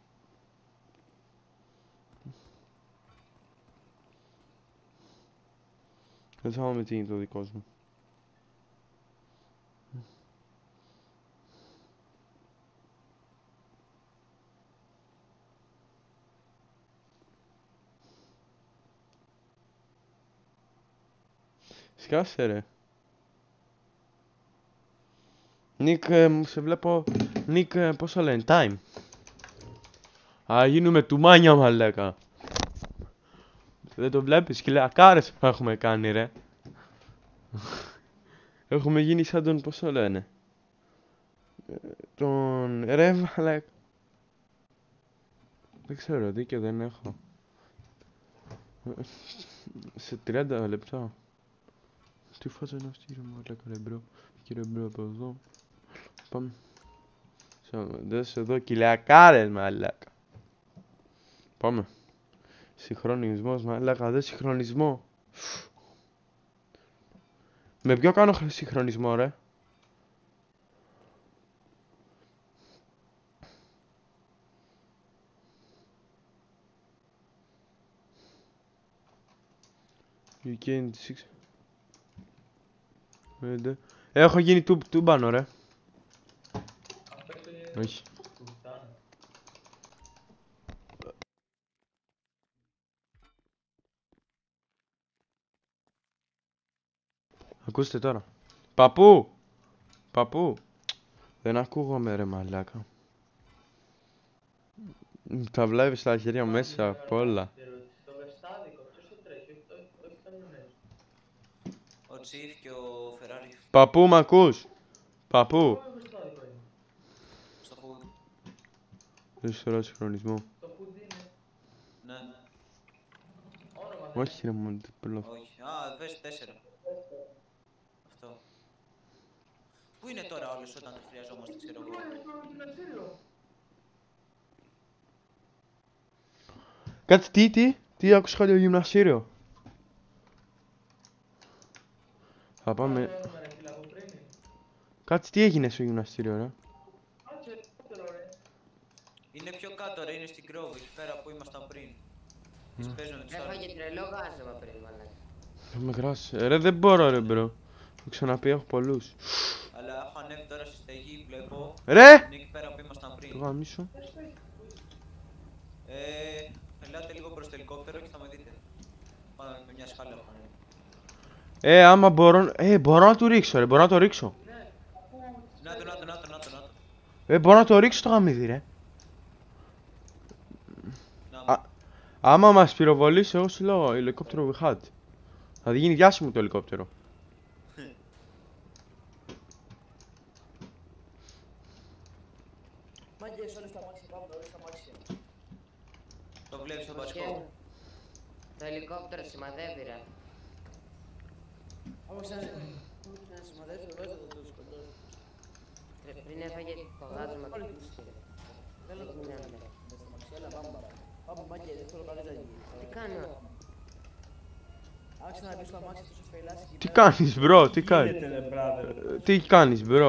[SPEAKER 1] Δεν θα δούμε τι είναι το δικό μου. Σκάσε ρε. Νίκ, μου σε βλέπω. Νίκ, πόσο λένε, time. Α, γίνουμε τουμάνια μαλάκα. Δεν το βλέπεις, χιλιακάρες που έχουμε κάνει ρε. Έχουμε γίνει σαν τον, πόσο λένε. Τον, ρε μαλάκα. Δεν ξέρω, δίκιο δεν έχω. Σε τριάντα λεπτά. Τι φάζα είναι αυτή ρε μαλάκα ρε μπρο. Κύριε μπρο από εδώ. Πάμε. Δες εδώ κυλιακάρες μαλάκα. Πάμε. Συγχρονισμός μαλάκα, δε συγχρονισμό. Με ποιο κάνω συγχρονισμό ρε. You gained six. Έχω γίνει τούμπανο ρε. Όχι. Ακούστε τώρα. Παππού! Παππού! Δεν ακούγομαι ρε μαλάκα. Τα βλέπεις στα χέρια μέσα απ' όλα.
[SPEAKER 6] Ο Τσίφ και ο Φεράρι.
[SPEAKER 1] Παππού μ' ακούς? Παππού!
[SPEAKER 6] Στο φούτ.
[SPEAKER 1] Δεν σου ρώτησε χρονισμό.
[SPEAKER 6] Ναι.
[SPEAKER 1] Όχι ρε μόνο, πλό.
[SPEAKER 6] Όχι. Α, δες τέσσερα. Αυτό. Πού είναι τώρα όλος όταν το χρειαζόμαστε, ξέρω εγώ.
[SPEAKER 1] Κάτσε, τι, τι, τι άκουσα κάτι ο γυμναστήριο. Θα πάμε... Κάτσε, τι έγινε στο γυμναστήριο, ρε.
[SPEAKER 6] Είναι πιο κάτω, ρε, είναι στην Grove, εκεί πέρα που ήμασταν πριν. Τις παίζουν τις άλλες.
[SPEAKER 7] Έφαγε τρελό γάζεμα πριν, μαλάκα.
[SPEAKER 1] Θα με γράψει. Ρε, δεν μπορώ, ρε, μπρο. Το ξαναπεί, έχω πολλούς.
[SPEAKER 6] Αλλά έχω ανέβει τώρα στη στεγή, βλέπω.
[SPEAKER 1] Ρε!
[SPEAKER 6] Είναι εκεί πέρα που ήμασταν πριν.
[SPEAKER 1] Το γαμίσω.
[SPEAKER 6] Ε, ελάτε λίγο προς το ελικόπτερο και θα με δείτε. Πάνω με μια σκάλα έχω ανέβει.
[SPEAKER 1] Ε, άμα μπορώ... Ε, μπορώ να του ρίξω, ρε, μπορώ να το ρίξω.
[SPEAKER 6] Να το, να το, να το, να το, να το.
[SPEAKER 1] Ε, μπορώ να το ρίξω το γαμίδι, ρε. Α, άμα μας πυροβολήσει, εγώ σου λέω, ελικόπτερο we had. Θα γίνει διάσημο το ελικόπτερο.
[SPEAKER 3] Μάγκες, όλοι στα μάξια, πάμε, όλοι στα μάξια.
[SPEAKER 6] Το βλέπεις το μπασκό.
[SPEAKER 7] Το ελικόπτερο σημαδεύει, ρε.
[SPEAKER 3] Άμα ξανασημαδεύει, το βάζω το τους πεντός.
[SPEAKER 7] Πριν έφαγε το γάζεμα του πούστη, ρε.
[SPEAKER 3] Δεν λέω το μιλάμε. Στα μάξια, έλα, πάμε παρά. Πάμε, μάγκες, δεν θέλω κανείς να γίνει.
[SPEAKER 7] Τι κάνει, ρε.
[SPEAKER 3] Άξε να μπει στο αμάξι τόσο φεϊλάς εκεί
[SPEAKER 1] Τι
[SPEAKER 3] πέρα.
[SPEAKER 1] κάνεις, μπρο, τι κάνεις. Ε, Τι κάνεις, μπρο.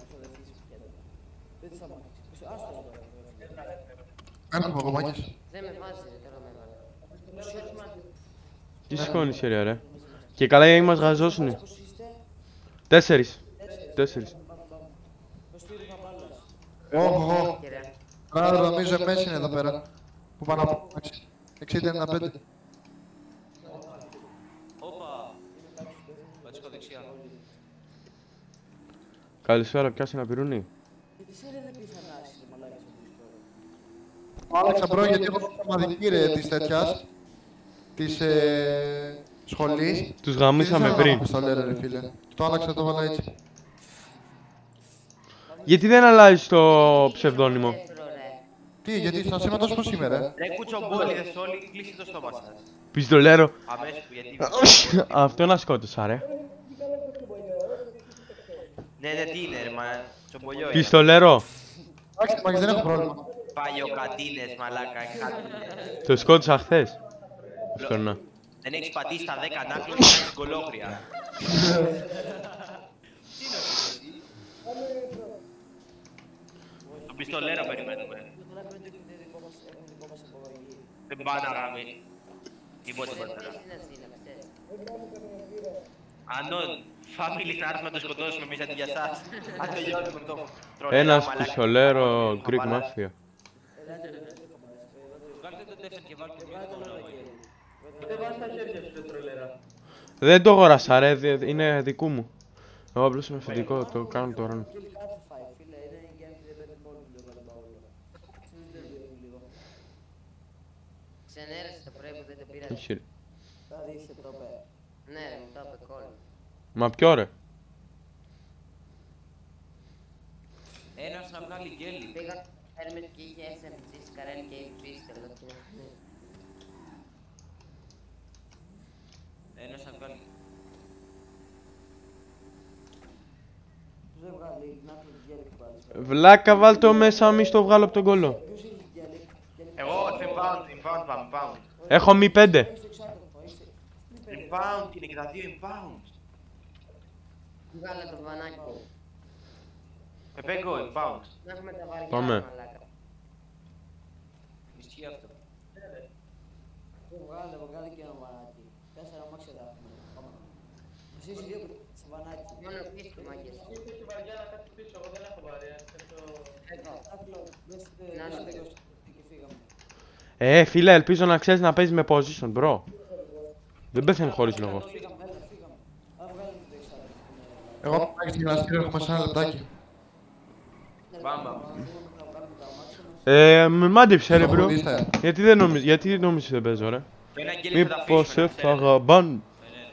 [SPEAKER 3] Δεν θα μάξεις. Άστο τώρα.
[SPEAKER 14] Ένα από κομμάτια.
[SPEAKER 7] Δεν με βάζει, ρε, τώρα με βάζει.
[SPEAKER 1] Τι σηκώνεις, ρε, ρε. Και καλά γιατί μας γαζώσουνε. Τέσσερις. Τέσσερις.
[SPEAKER 14] Όχο, άρα νομίζω μέση είναι εδώ πέρα. Που πάνω από εξήντα ενενήντα πέντε.
[SPEAKER 6] Όπα. Μπατσικό δεξιά.
[SPEAKER 1] Καλησπέρα, πιάσε ένα πυρούνι.
[SPEAKER 3] Γιατί σε δεν πει Θανάση, ρε μαλάκα στο Discord.
[SPEAKER 14] Άλλαξα μπρο γιατί έχω ομαδική ρε της τέτοιας. Της ε, σχολής.
[SPEAKER 1] Τους γαμίσαμε πριν.
[SPEAKER 14] Το λέω ρε φίλε. Το άλλαξα, το βάλα έτσι.
[SPEAKER 1] Γιατί δεν αλλάζεις το ψευδόνυμο.
[SPEAKER 14] Τι, γιατί στα σήματος πώς είμαι ρε.
[SPEAKER 2] Ρε κουτσομπόλιδες όλοι, κλείστε το στόμα σας.
[SPEAKER 1] Πιστολέρο.
[SPEAKER 2] Αμέσως, γιατί...
[SPEAKER 1] Αυτό να σκότωσα, ρε.
[SPEAKER 2] Ναι, ναι, τι είναι ρε, μα... Τσομπολιό είναι.
[SPEAKER 1] Πιστολέρο.
[SPEAKER 14] Εντάξει, μάγες, δεν έχω πρόβλημα.
[SPEAKER 2] Παλιοκατίνες, μαλάκα, χάτουνε.
[SPEAKER 1] Το σκότωσα χθες. Σκορνά.
[SPEAKER 2] Δεν έχεις πατήσει τα δέκα ανάκλους και κάνεις γκολόχρια. Τον πιστολέρο περιμένουμε. Δεν πάει να γάμει. Τίποτε πατέρα. Ανών, family θα έρθουμε να το σκοτώσουμε εμείς αντί για εσάς. Αν τελειώνουμε το τρολέρο.
[SPEAKER 1] Ένας πιστολέρο Greek Mafia.
[SPEAKER 6] Βγάλτε το τέσσερα και βάλτε το
[SPEAKER 9] Δεν βάζεις τα χέρια σου, ρε τρολέρα.
[SPEAKER 1] Δεν το αγοράσα, ρε, δε- είναι δικού μου. Εγώ απλώς είμαι αφεντικό, το κάνω τώρα.
[SPEAKER 7] Ξενέρεσε το πρωί που δεν το πήρα.
[SPEAKER 1] Όχι, ρε.
[SPEAKER 3] Θα δεις και το πέ.
[SPEAKER 7] Ναι, ρε, μου το είπε κόλλο.
[SPEAKER 1] Μα ποιο ρε.
[SPEAKER 6] Ένας να βγάλει γκέλι.
[SPEAKER 7] Πήγα Hermit και είχε ες εμ τζι, Σκαρέλ και πίστελ.
[SPEAKER 6] Ένας να βγάλει.
[SPEAKER 3] Τους δεν βγάλει, να το γέλη που πάλι.
[SPEAKER 1] Βλάκα, βάλ το μέσα, μη στο βγάλω από τον κόλλο.
[SPEAKER 2] Εγώ, inbound, inbound, πάμε, inbound.
[SPEAKER 1] Έχω μη πέντε.
[SPEAKER 2] Inbound είναι και τα δύο inbound.
[SPEAKER 7] Βγάλε το βανάκι.
[SPEAKER 2] Πεπέγκο, inbound.
[SPEAKER 7] Να έχουμε τα βαριά,
[SPEAKER 1] Πάμε.
[SPEAKER 7] μαλάκα.
[SPEAKER 6] Ισχύει αυτό.
[SPEAKER 3] Βγάλε, βγάλε και ένα βανάκι. Τέσσερα μάξια τα έχουμε. Πάμε. Εσείς οι δύο στο βανάκι.
[SPEAKER 7] Μόνο πίστη, μάγκες.
[SPEAKER 9] Έχει βαριά να κάτσει πίσω, εγώ δεν έχω βαριά.
[SPEAKER 7] Εδώ.
[SPEAKER 3] Να σου πει και φύγαμε.
[SPEAKER 1] Ε, φίλε, ελπίζω να ξέρεις να παίζεις με position, bro. Δεν πέθανε χωρίς λόγο.
[SPEAKER 3] Φύγαμε, έλα, φύγαμε. Α, βγάλε το εξάρι.
[SPEAKER 14] Εγώ μάγες στη γυμναστήριο έχουμε σε ένα λεπτάκι.
[SPEAKER 2] Πάμε.
[SPEAKER 1] Ε, με μάντεψε ρε, bro.
[SPEAKER 14] Στοχοποιήστε.
[SPEAKER 1] Γιατί δεν νομίζεις, γιατί νόμιζες δεν παίζω, ρε.
[SPEAKER 2] Ένα γκέλι θα τα
[SPEAKER 1] Μήπως
[SPEAKER 2] αφήσουμε,
[SPEAKER 1] έφαγα μπαν.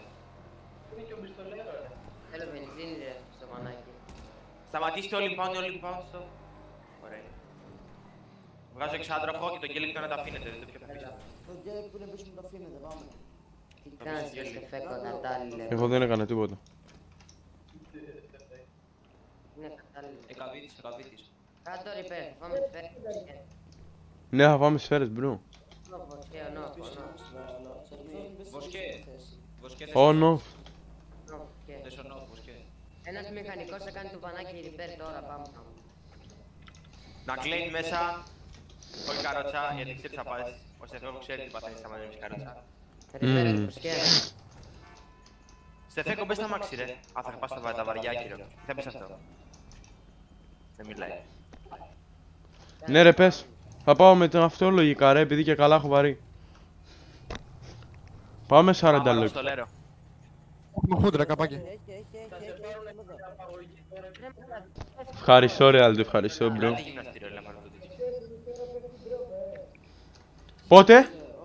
[SPEAKER 7] Θέλω βενζίνη, ρε, στο βανάκι.
[SPEAKER 2] Σταματήστε όλοι inbound, όλοι inbound στο... Ωραία. Βγάζω εξάντροφο και τον Γκέλικ να τα αφήνετε. Δεν το πιο πίσω.
[SPEAKER 3] Το Γκέλικ που είναι πίσω μου το αφήνετε, πάμε.
[SPEAKER 7] Τι κάνεις ρε Στεφέκο, κατάλληλε.
[SPEAKER 1] Εγώ δεν έκανα τίποτα.
[SPEAKER 7] Είναι κατάλληλε.
[SPEAKER 2] Εκαβίτης, εκαβίτης.
[SPEAKER 7] Κάτω ρε πέρα, πάμε σφαίρες.
[SPEAKER 1] Ναι, θα πάμε σφαίρες, μπρο.
[SPEAKER 7] Βοσκέ, ονό,
[SPEAKER 2] Βοσκέ. Βοσκέ.
[SPEAKER 1] Όνο.
[SPEAKER 2] Θες ονό, βοσκέ.
[SPEAKER 7] Ένας μηχανικός θα κάνει το βανάκι repair τώρα, πάμε.
[SPEAKER 2] Να κλείνει μέσα. Όχι καρότσα, γιατί ξέρεις θα πας. Ο Στεφέκο ξέρει τι παθαίνεις άμα δεν έχεις καρότσα. Στεφέκο, μπες στα μάξι ρε. Α, θα πας στα βαριά κύριο. Θα πεις αυτό. Δεν μιλάει.
[SPEAKER 1] Ναι ρε πες. Θα πάω με τον αυτό λογικά ρε, επειδή και καλά έχω βαρύ. Πάμε σαράντα λεπτά.
[SPEAKER 14] Έχουμε χούντρα, καπάκι.
[SPEAKER 1] Ευχαριστώ ρε Άλντο, ευχαριστώ μπρο. Πότε?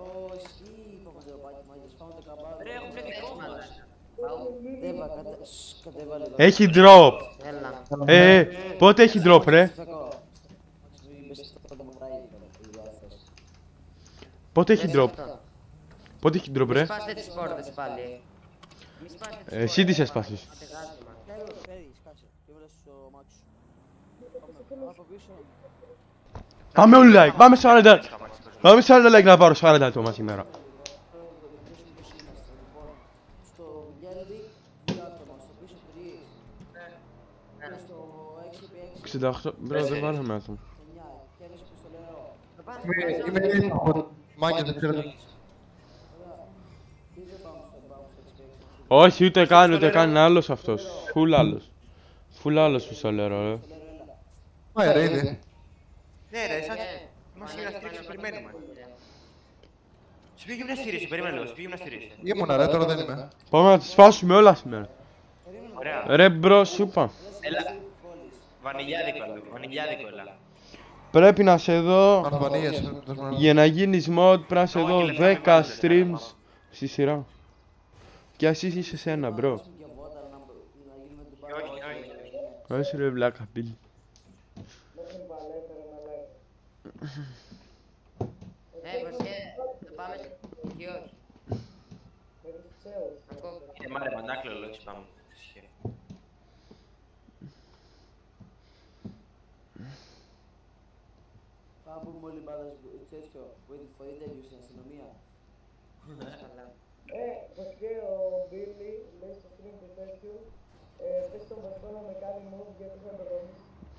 [SPEAKER 1] Έχει drop. Ε, πότε έχει drop ρε? Πότε έχει drop? Πότε έχει drop ρε?
[SPEAKER 7] Μη σπάστε τις πόρτες πάλι.
[SPEAKER 1] Εσύ τις έσπασες. Πάμε όλοι like, πάμε σαράντα. Πάμε σαράντα like να πάρω σαράντα άτομα σήμερα. εξήντα οκτώ, μπρο δεν βάλαμε άτομα.
[SPEAKER 14] Είμαι ήσυχο, μάγκες δεν ξέρω.
[SPEAKER 1] Όχι, ούτε καν, ούτε καν, είναι άλλος αυτός. Φουλ άλλος. Φουλ άλλος πιστολέρο, ρε.
[SPEAKER 14] Μα ρε, ήδη.
[SPEAKER 2] Ναι ρε, σαν... Μας γυμναστήριξε, περιμένουμε. Σου πήγε γυμναστήριξε, περίμενε λίγο, σου πήγε γυμναστήριξε.
[SPEAKER 14] Ήμουνα ρε, τώρα δεν είμαι.
[SPEAKER 1] Πάμε να τις σπάσουμε όλα σήμερα.
[SPEAKER 2] Ωραία.
[SPEAKER 1] Ρε μπρο, σου είπα.
[SPEAKER 2] Έλα. Βανιλιάδικο, έλα. Βανιλιάδικο, έλα.
[SPEAKER 1] Πρέπει να σε δω...
[SPEAKER 14] Αρβανίες.
[SPEAKER 1] Για να γίνεις mod πρέπει να σε δω δέκα streams στη σειρά. Κι ας είσαι σε ένα, μπρο. Όχι ρε βλάκα, πίλη.
[SPEAKER 7] Ναι, Βοσκέ, θα πάμε εκεί όχι.
[SPEAKER 2] Είναι μάρε μαντάκλο λόγεις πάμε.
[SPEAKER 3] Θα πούμε όλοι μπάδας τέτοιο, for interview στην αστυνομία.
[SPEAKER 13] Ε, Βοσκέ, ο Μπίλι λέει στο stream του τέτοιου, πες στον Βοσκό να με κάνει move γιατί θα το δομήσει.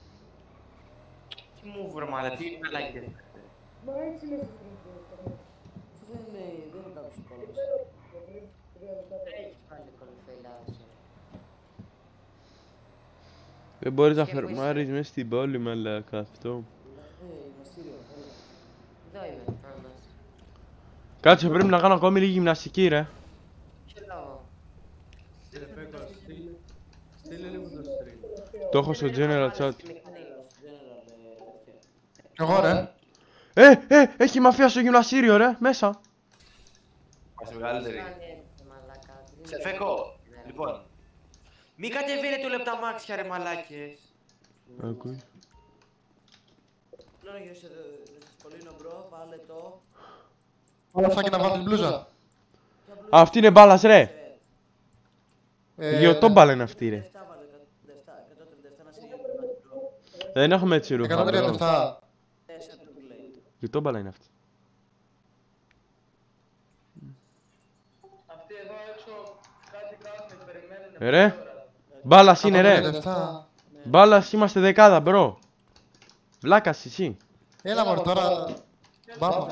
[SPEAKER 2] Τι move ρε μάλα, τι μαλάκες.
[SPEAKER 13] Μα έτσι είναι στο stream του.
[SPEAKER 3] Δεν είναι, δεν είναι κάποιος κόλλος.
[SPEAKER 7] Έχεις πάλι κολυφελάδες.
[SPEAKER 1] Δεν μπορείς να φερμάρεις μέσα στην πόλη μαλάκα αυτό.
[SPEAKER 7] Εδώ είμαι, άμας.
[SPEAKER 1] Κάτσε, πρέπει να κάνω ακόμη λίγη γυμναστική ρε.
[SPEAKER 7] Ποιο λόγο?
[SPEAKER 8] Στείλε λίγο το stream.
[SPEAKER 1] Το έχω στο general chat.
[SPEAKER 14] Εγώ ρε.
[SPEAKER 1] Ε, ε, έχει μαφία στο γυμναστήριο ρε, μέσα.
[SPEAKER 2] Μας μεγαλύτερη. Στεφέκο, λοιπόν. Μη κατεβαίνετε το λεπτά μάξια ρε μαλάκες.
[SPEAKER 1] Ακούει.
[SPEAKER 3] Πλέον για σε δυσκολίνο μπρο, βάλε το.
[SPEAKER 14] Όλα αυτά και να βάλω την μπλούζα.
[SPEAKER 1] Αυτή είναι μπάλας ρε.
[SPEAKER 14] Ε,
[SPEAKER 1] Γιωτό μπάλα είναι αυτή ρε. Δεν έχουμε έτσι ρούχα
[SPEAKER 14] εκατόν τριάντα επτά.
[SPEAKER 1] Γιωτό μπάλα είναι αυτή.
[SPEAKER 9] Αυτοί εδώ έξω κάτι κάνουν, περιμένουν.
[SPEAKER 1] Ρε, μπάλας είναι ρε. Μπάλας είμαστε δεκάδα μπρο. Βλάκας εσύ.
[SPEAKER 14] Έλα μωρέ τώρα. Μπάμπα.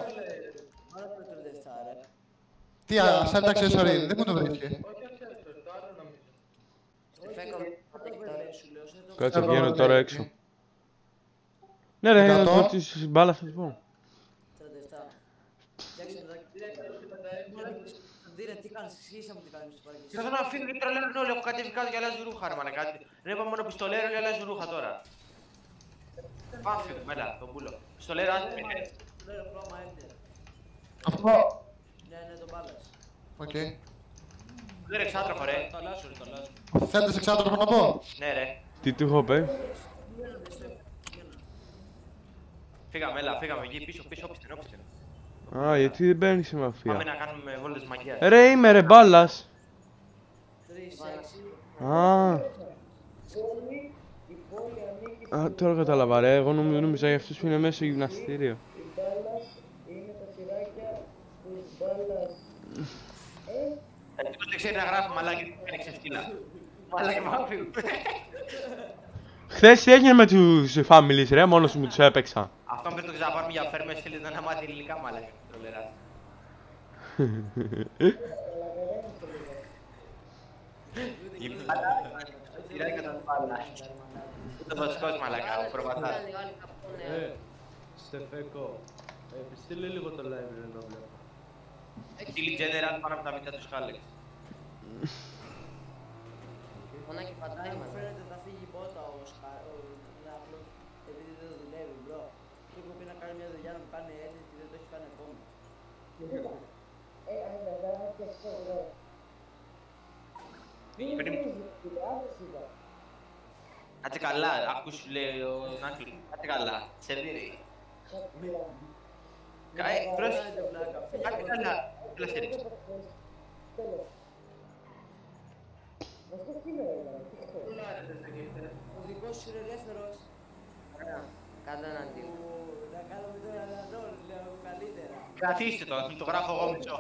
[SPEAKER 14] Τι, ασάλτα accessory, δεν μου το βρήκε.
[SPEAKER 1] Κάτσε βγαίνω τώρα έξω. Ναι ρε, εγώ της μπάλας θα σου πω.
[SPEAKER 2] Και θα τον αφήνω και τρελαίνουν όλοι, έχω κατέβει κάτω και αλλάζουν ρούχα ρε μάνα κάτι. Δεν είπα μόνο πιστολέρο και αλλάζουν ρούχα τώρα. Πάφι, μέλα, τον πούλο. Πιστολέρο, άσε με.
[SPEAKER 14] Αυτό.
[SPEAKER 3] Ναι, ναι, το μπάλας.
[SPEAKER 14] Οκ.
[SPEAKER 2] Δεν ρε εξάτροφο ρε.
[SPEAKER 14] Θέλετε εξάτροφο να πω.
[SPEAKER 2] Ναι ρε.
[SPEAKER 1] Τι του έχω πει.
[SPEAKER 2] Φύγαμε, έλα, φύγαμε εκεί πίσω, πίσω, όπισθεν, όπισθεν.
[SPEAKER 1] Α, γιατί δεν παίρνεις η
[SPEAKER 2] Πάμε
[SPEAKER 1] μαφία.
[SPEAKER 2] να κάνουμε βόλτες μαγείας.
[SPEAKER 1] Ρε είμαι ρε μπάλας.
[SPEAKER 3] τρεις έξι.
[SPEAKER 1] Α, α, τώρα κατάλαβα ρε, εγώ νομι- νόμιζα για αυτούς που είναι μέσα στο γυμναστήριο.
[SPEAKER 13] Η μπάλας είναι τα σειράκια της μπάλας. Ε,
[SPEAKER 2] Αυτός δεν ξέρει να γράφει μαλάκι, δεν ξέρει σκύλα. Μαλάκι μάφι.
[SPEAKER 1] Χθες τι έγινε με τους families ρε, μόνος μου τους έπαιξα.
[SPEAKER 2] Αυτό πρέπει να το ξαναπάρουμε για φέρμες, θέλει να μάθει ελληνικά μαλάκι. Τρολεράς. Η μπάλα, σειράκια τα μπάλα. Το βασικός μαλακά, ο προβατάς.
[SPEAKER 8] Ε, Στεφέκο, ε, επιστήλε λίγο το live ρε να βλέπω.
[SPEAKER 2] Στείλει general πάνω από τα βίντεο του Χάλεξ.
[SPEAKER 7] Μονάκι πατάει
[SPEAKER 3] Μου
[SPEAKER 7] μας.
[SPEAKER 3] φαίνεται θα φύγει πότα ο Σκάφλο, επειδή δεν δουλεύει, μπρο. Του έχω πει να κάνει μια δουλειά να μου κάνει edit και δεν το έχει κάνει ακόμα.
[SPEAKER 13] ε, αν δεν θα έρθει εδώ.
[SPEAKER 2] Κάτσε καλά, ακούς σου λέει ο Νάκλη. Κάτσε καλά, σε δίνει. Καί, προς... Κάτσε καλά, έλα σε ρίξω.
[SPEAKER 3] Ο δικός σου είναι ελεύθερος.
[SPEAKER 7] Κάντε έναν τύπο.
[SPEAKER 3] Να κάνουμε τώρα ένα ρόλ, λέω καλύτερα.
[SPEAKER 2] Κρατήστε το, το γράφω εγώ μισό.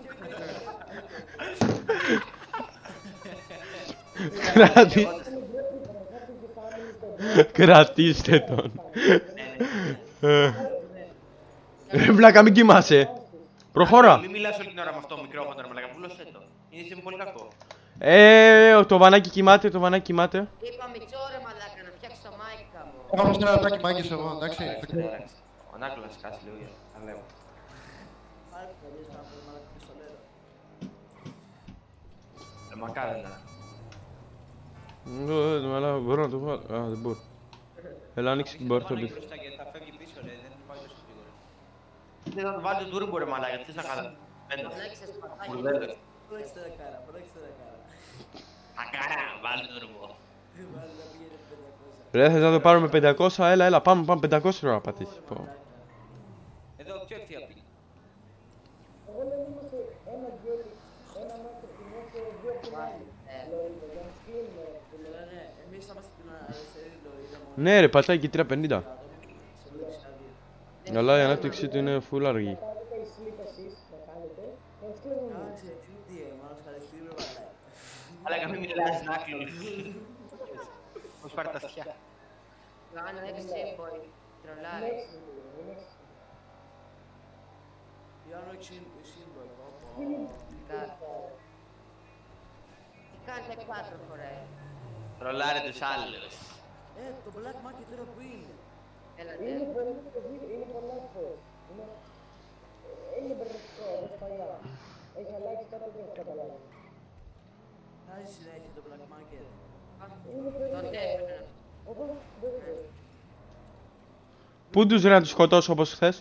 [SPEAKER 1] Κράτη... Κρατήστε τον. Ρε βλάκα μην κοιμάσαι. Προχώρα.
[SPEAKER 2] Μην μιλάς όλη την ώρα με αυτό το μικρόφωνο, ρε μαλάκα, βούλωσέ το. Είναι σε πολύ κακό.
[SPEAKER 1] Ε, το βανάκι κοιμάται, το βανάκι κοιμάται.
[SPEAKER 7] Είπα μισό ρε μαλάκα να φτιάξω το μάικα μου.
[SPEAKER 14] Θα πάμε σε ένα λεπτάκι μάγκες εγώ, εντάξει.
[SPEAKER 2] Ο Νάκλας κάτσε λίγο για να λέμε.
[SPEAKER 3] Πάρε που καλείς να πούμε μαλάκα πιστολέρο.
[SPEAKER 2] Ε, μακάρι να.
[SPEAKER 1] Αλλά μπορώ να το βάλω. Α, δεν μπορώ. Έλα άνοιξε την πόρτα.
[SPEAKER 2] Πάνε μπροστά γιατί θα φεύγει πίσω ρε, δεν πάει τόσο γρήγορα. Δεν θα το βάλει το τούρμπο ρε μαλάκα, τι θες να κάνω. Πέντε. Μπουρδέλες.
[SPEAKER 3] Πρόκειται να κάρα, πρόκειται να κάρα.
[SPEAKER 2] Ακάρα, βάλει το τούρμπο.
[SPEAKER 3] Βάλε να πήγαινε πεντακόσια.
[SPEAKER 1] Ρε θες να το πάρουμε πεντακόσια, έλα έλα πάμε πάμε πεντακόσια ώρα να πατήσεις.
[SPEAKER 2] Εδώ πιο ευθεία πήγε.
[SPEAKER 13] Εγώ δεν είμαστε ένα γκέλι, ένα μάτρο κοινό και δύο πουλάδι. Λωρίδα, για να στείλουμε.
[SPEAKER 3] Ναι, ναι, εμείς θα είμαστε την αριστερή λωρίδα μόνο.
[SPEAKER 1] Ναι ρε πατάει και τρία πενήντα. Αλλά η ανάπτυξή του είναι full αργή.
[SPEAKER 13] Θα κάνετε οι sleep εσείς, να κάνετε, και να στείλουμε.
[SPEAKER 3] Κάτσε, τι τι, μάλλον ευχαριστήρι βαλάει.
[SPEAKER 2] Αλλά να μην μιλάς Νάκλο. Πώς πάρει τα αυτιά.
[SPEAKER 7] Κάνω έξι μπορεί. Τρολάρι.
[SPEAKER 3] Πιάνω σύμπορ,
[SPEAKER 7] Τι κάνετε κάτω φορές.
[SPEAKER 2] Τρολάρει τους άλλους.
[SPEAKER 3] Ε, το Black Market τώρα που είναι.
[SPEAKER 7] Έλατε.
[SPEAKER 13] Είναι πολύ είναι πολλές φορές. Είναι, είναι μπερδευτικό, όπως παλιά. Έχει αλλάξει κάτι που έχει καταλάβει.
[SPEAKER 3] Κάνει συνέχεια το Black Market.
[SPEAKER 7] Το τέσσερα.
[SPEAKER 13] Οπότε, μπορείτε.
[SPEAKER 1] Πού τους ρε να τους σκοτώσω όπως χθες.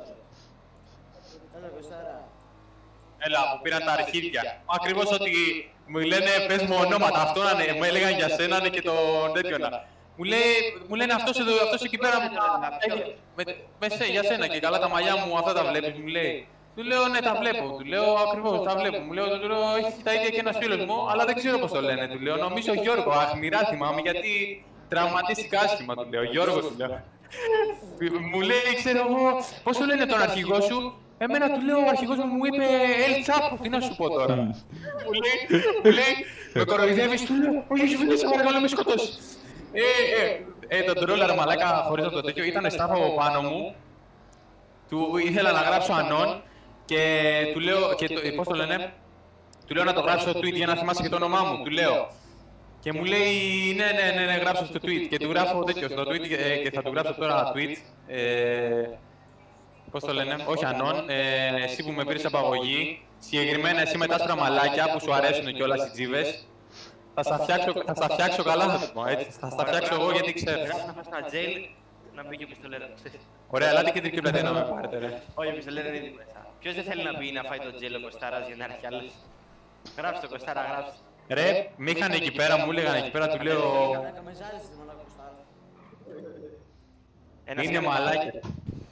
[SPEAKER 3] Έλα, Κωστάρα.
[SPEAKER 5] Έλα, μου πήραν τα αρχίδια. Ακριβώς ότι μου λένε πες μου ονόματα, αυτό να είναι, μου έλεγαν για σένα είναι και το τέτοιο να. Μου, λέει, μου λένε αυτός, εδώ, αυτός εκεί πέρα με τα... Με, με σε, για σένα και καλά τα μαλλιά μου αυτά τα βλέπεις, μου λέει. Του λέω ναι τα βλέπω, του λέω ακριβώς τα βλέπω, μου λέω, του λέω έχει τα ίδια και ένας φίλος μου, αλλά δεν ξέρω πώς το λένε, του λέω νομίζω Γιώργο, αχμηρά θυμάμαι γιατί τραυματίστηκα άσχημα, του λέω, Γιώργο του λέω. Μου λέει, ξέρω εγώ, πώς το λένε τον αρχηγό σου, εμένα του λέω, ο αρχηγός μου μου είπε Ελ Τσάπο, τι να σου πω τώρα. Μου λέει, μου λέει, με κοροϊδεύεις, του λέω, όχι σου φίλε, σε παρακαλώ με σκοτώσεις. Ε, ε, ε, τον τρόλαρα μαλάκα χωρίς να το τέτοιο, ήταν staff από πάνω μου, του ήθελα να γράψω ανών και του λέω, και το, πώς το λένε, του λέω να το γράψω στο tweet για να θυμάσαι και το όνομά μου, του λέω. Και μου λέει, ναι, ναι, ναι, ναι, γράψω στο tweet και του γράφω τέτοιο στο tweet ε, και θα του γράψω τώρα tweet. Ε, πώς το λένε, όχι ανών, ε, εσύ που με πήρες απαγωγή, συγκεκριμένα εσύ με τα άσπρα μαλάκια που σου αρέσουν κιόλας οι τζίβες, θα στα φτιάξω, θα στα φτιάξω καλά, θα σου πω, έτσι, θα στα φτιάξω εγώ γιατί ξέρω.
[SPEAKER 2] Να πας στα jail, να μπει και ο πιστολέρα.
[SPEAKER 5] Ωραία, ελάτε κεντρική πλατεία να με πάρετε, ρε.
[SPEAKER 2] Όχι, ο πιστολέρα είναι εκεί μέσα. Ποιος δεν θέλει να μπει να φάει το jail ο Κωστάρας για να έρθει άλλος. Γράψτε το Κωστάρα, γράψτε.
[SPEAKER 5] Ρε, μ' είχαν εκεί πέρα, μου έλεγαν εκεί πέρα, του λέω...
[SPEAKER 3] Με ζάλισε, μαλάκα, Κωστάρα.
[SPEAKER 5] Είναι μαλάκια.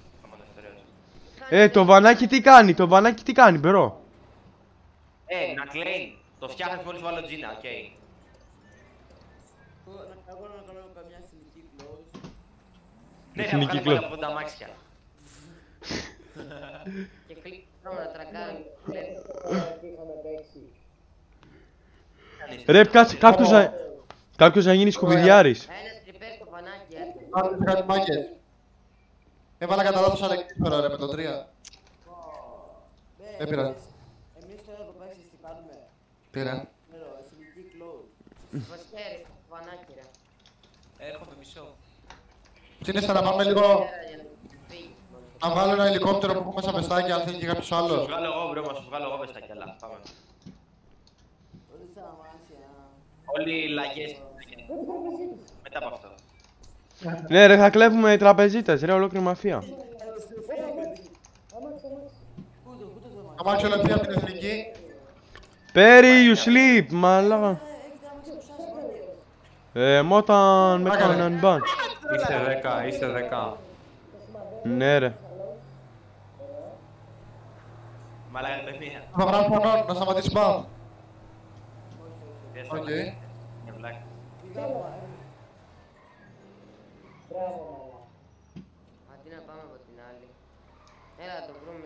[SPEAKER 1] Ε, το βανάκι τι κάνει, το βανάκι τι κάνει, μπρο.
[SPEAKER 2] Ε, να κλαίει. Το φτιάχνεις μόλις βάλω Gina, οκ.
[SPEAKER 3] Εγώ να κάνω καμιά εθνική close.
[SPEAKER 2] Ναι, να
[SPEAKER 1] Εθνική
[SPEAKER 2] βγάλω
[SPEAKER 1] close.
[SPEAKER 2] από τα μάξια.
[SPEAKER 7] Και κλείνω να τρακάρω.
[SPEAKER 1] Ρε, κάτσε, κάποιος να... Κάποιος να γίνει σκουπιδιάρης.
[SPEAKER 7] Ένα τριπέρ το πανάκι, ε.
[SPEAKER 14] Άντε, κάτι μάγκες. Έβαλα κατά λάθος ανεκδίκορα ρε με το τρία. Έπειρα.
[SPEAKER 3] Εμείς τώρα το παίξεις τι κάνουμε.
[SPEAKER 14] Πήρα.
[SPEAKER 3] Λέω, εθνική close.
[SPEAKER 7] Βασικέρι, το πανάκι, ρε.
[SPEAKER 6] Έρχομαι μισό.
[SPEAKER 14] Τι είναι να πάμε λίγο... Να βάλω ένα ελικόπτερο που έχουμε στα πεστάκια, αν θέλει και κάποιος
[SPEAKER 2] Σου
[SPEAKER 14] άλλος.
[SPEAKER 2] βγάλω εγώ, μπρο, μας σου βγάλω εγώ μες τα κελά. Πάμε.
[SPEAKER 3] Όλοι στα αμάσια.
[SPEAKER 2] Όλοι οι λαγές. Μετά από αυτό.
[SPEAKER 1] Ναι ρε, θα κλέβουμε τραπεζίτες, ρε, ολόκληρη μαφία.
[SPEAKER 14] Αμάξι όλα πια από την εθνική.
[SPEAKER 1] Perry, you sleep, μαλάκα. Ε, μόταν με κάναν μπαν.
[SPEAKER 5] Είστε δέκα, είστε δέκα.
[SPEAKER 1] Ναι ρε.
[SPEAKER 2] Μαλάκα είναι μία.
[SPEAKER 14] Θα βράμε φωνών, να σταματήσει μπαμ. Οκ.
[SPEAKER 7] Αντί να πάμε από την άλλη. Έλα, το βρούμε.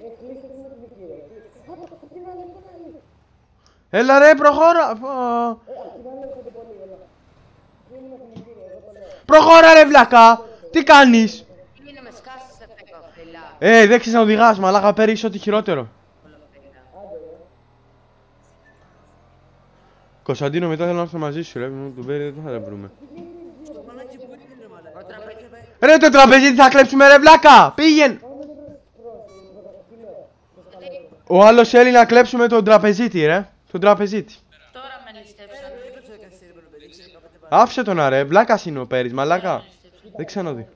[SPEAKER 1] Έλα ρε, προχώρα. Α. Προχώρα ρε βλακά. Τι κάνεις?
[SPEAKER 7] Είναι με σκάσεις τα πεκοφυλά.
[SPEAKER 1] Ε, δεν ξέρεις να οδηγάς, μαλάκα, Perry, είσαι ό,τι χειρότερο. Κωνσταντίνο, μετά θέλω να έρθω μαζί σου, ρε, τον Perry δεν θα τα βρούμε. Ρε, το τραπεζίτι θα κλέψουμε ρε βλάκα, πήγαινε! Ο άλλος θέλει να κλέψουμε τον τραπεζίτη ρε, τον τραπεζίτη.
[SPEAKER 15] Τώρα με ληστέψαν.
[SPEAKER 1] Άφησε τον ρε, βλάκας είναι ο Perry, μαλάκα. Δεν ξαναδεί.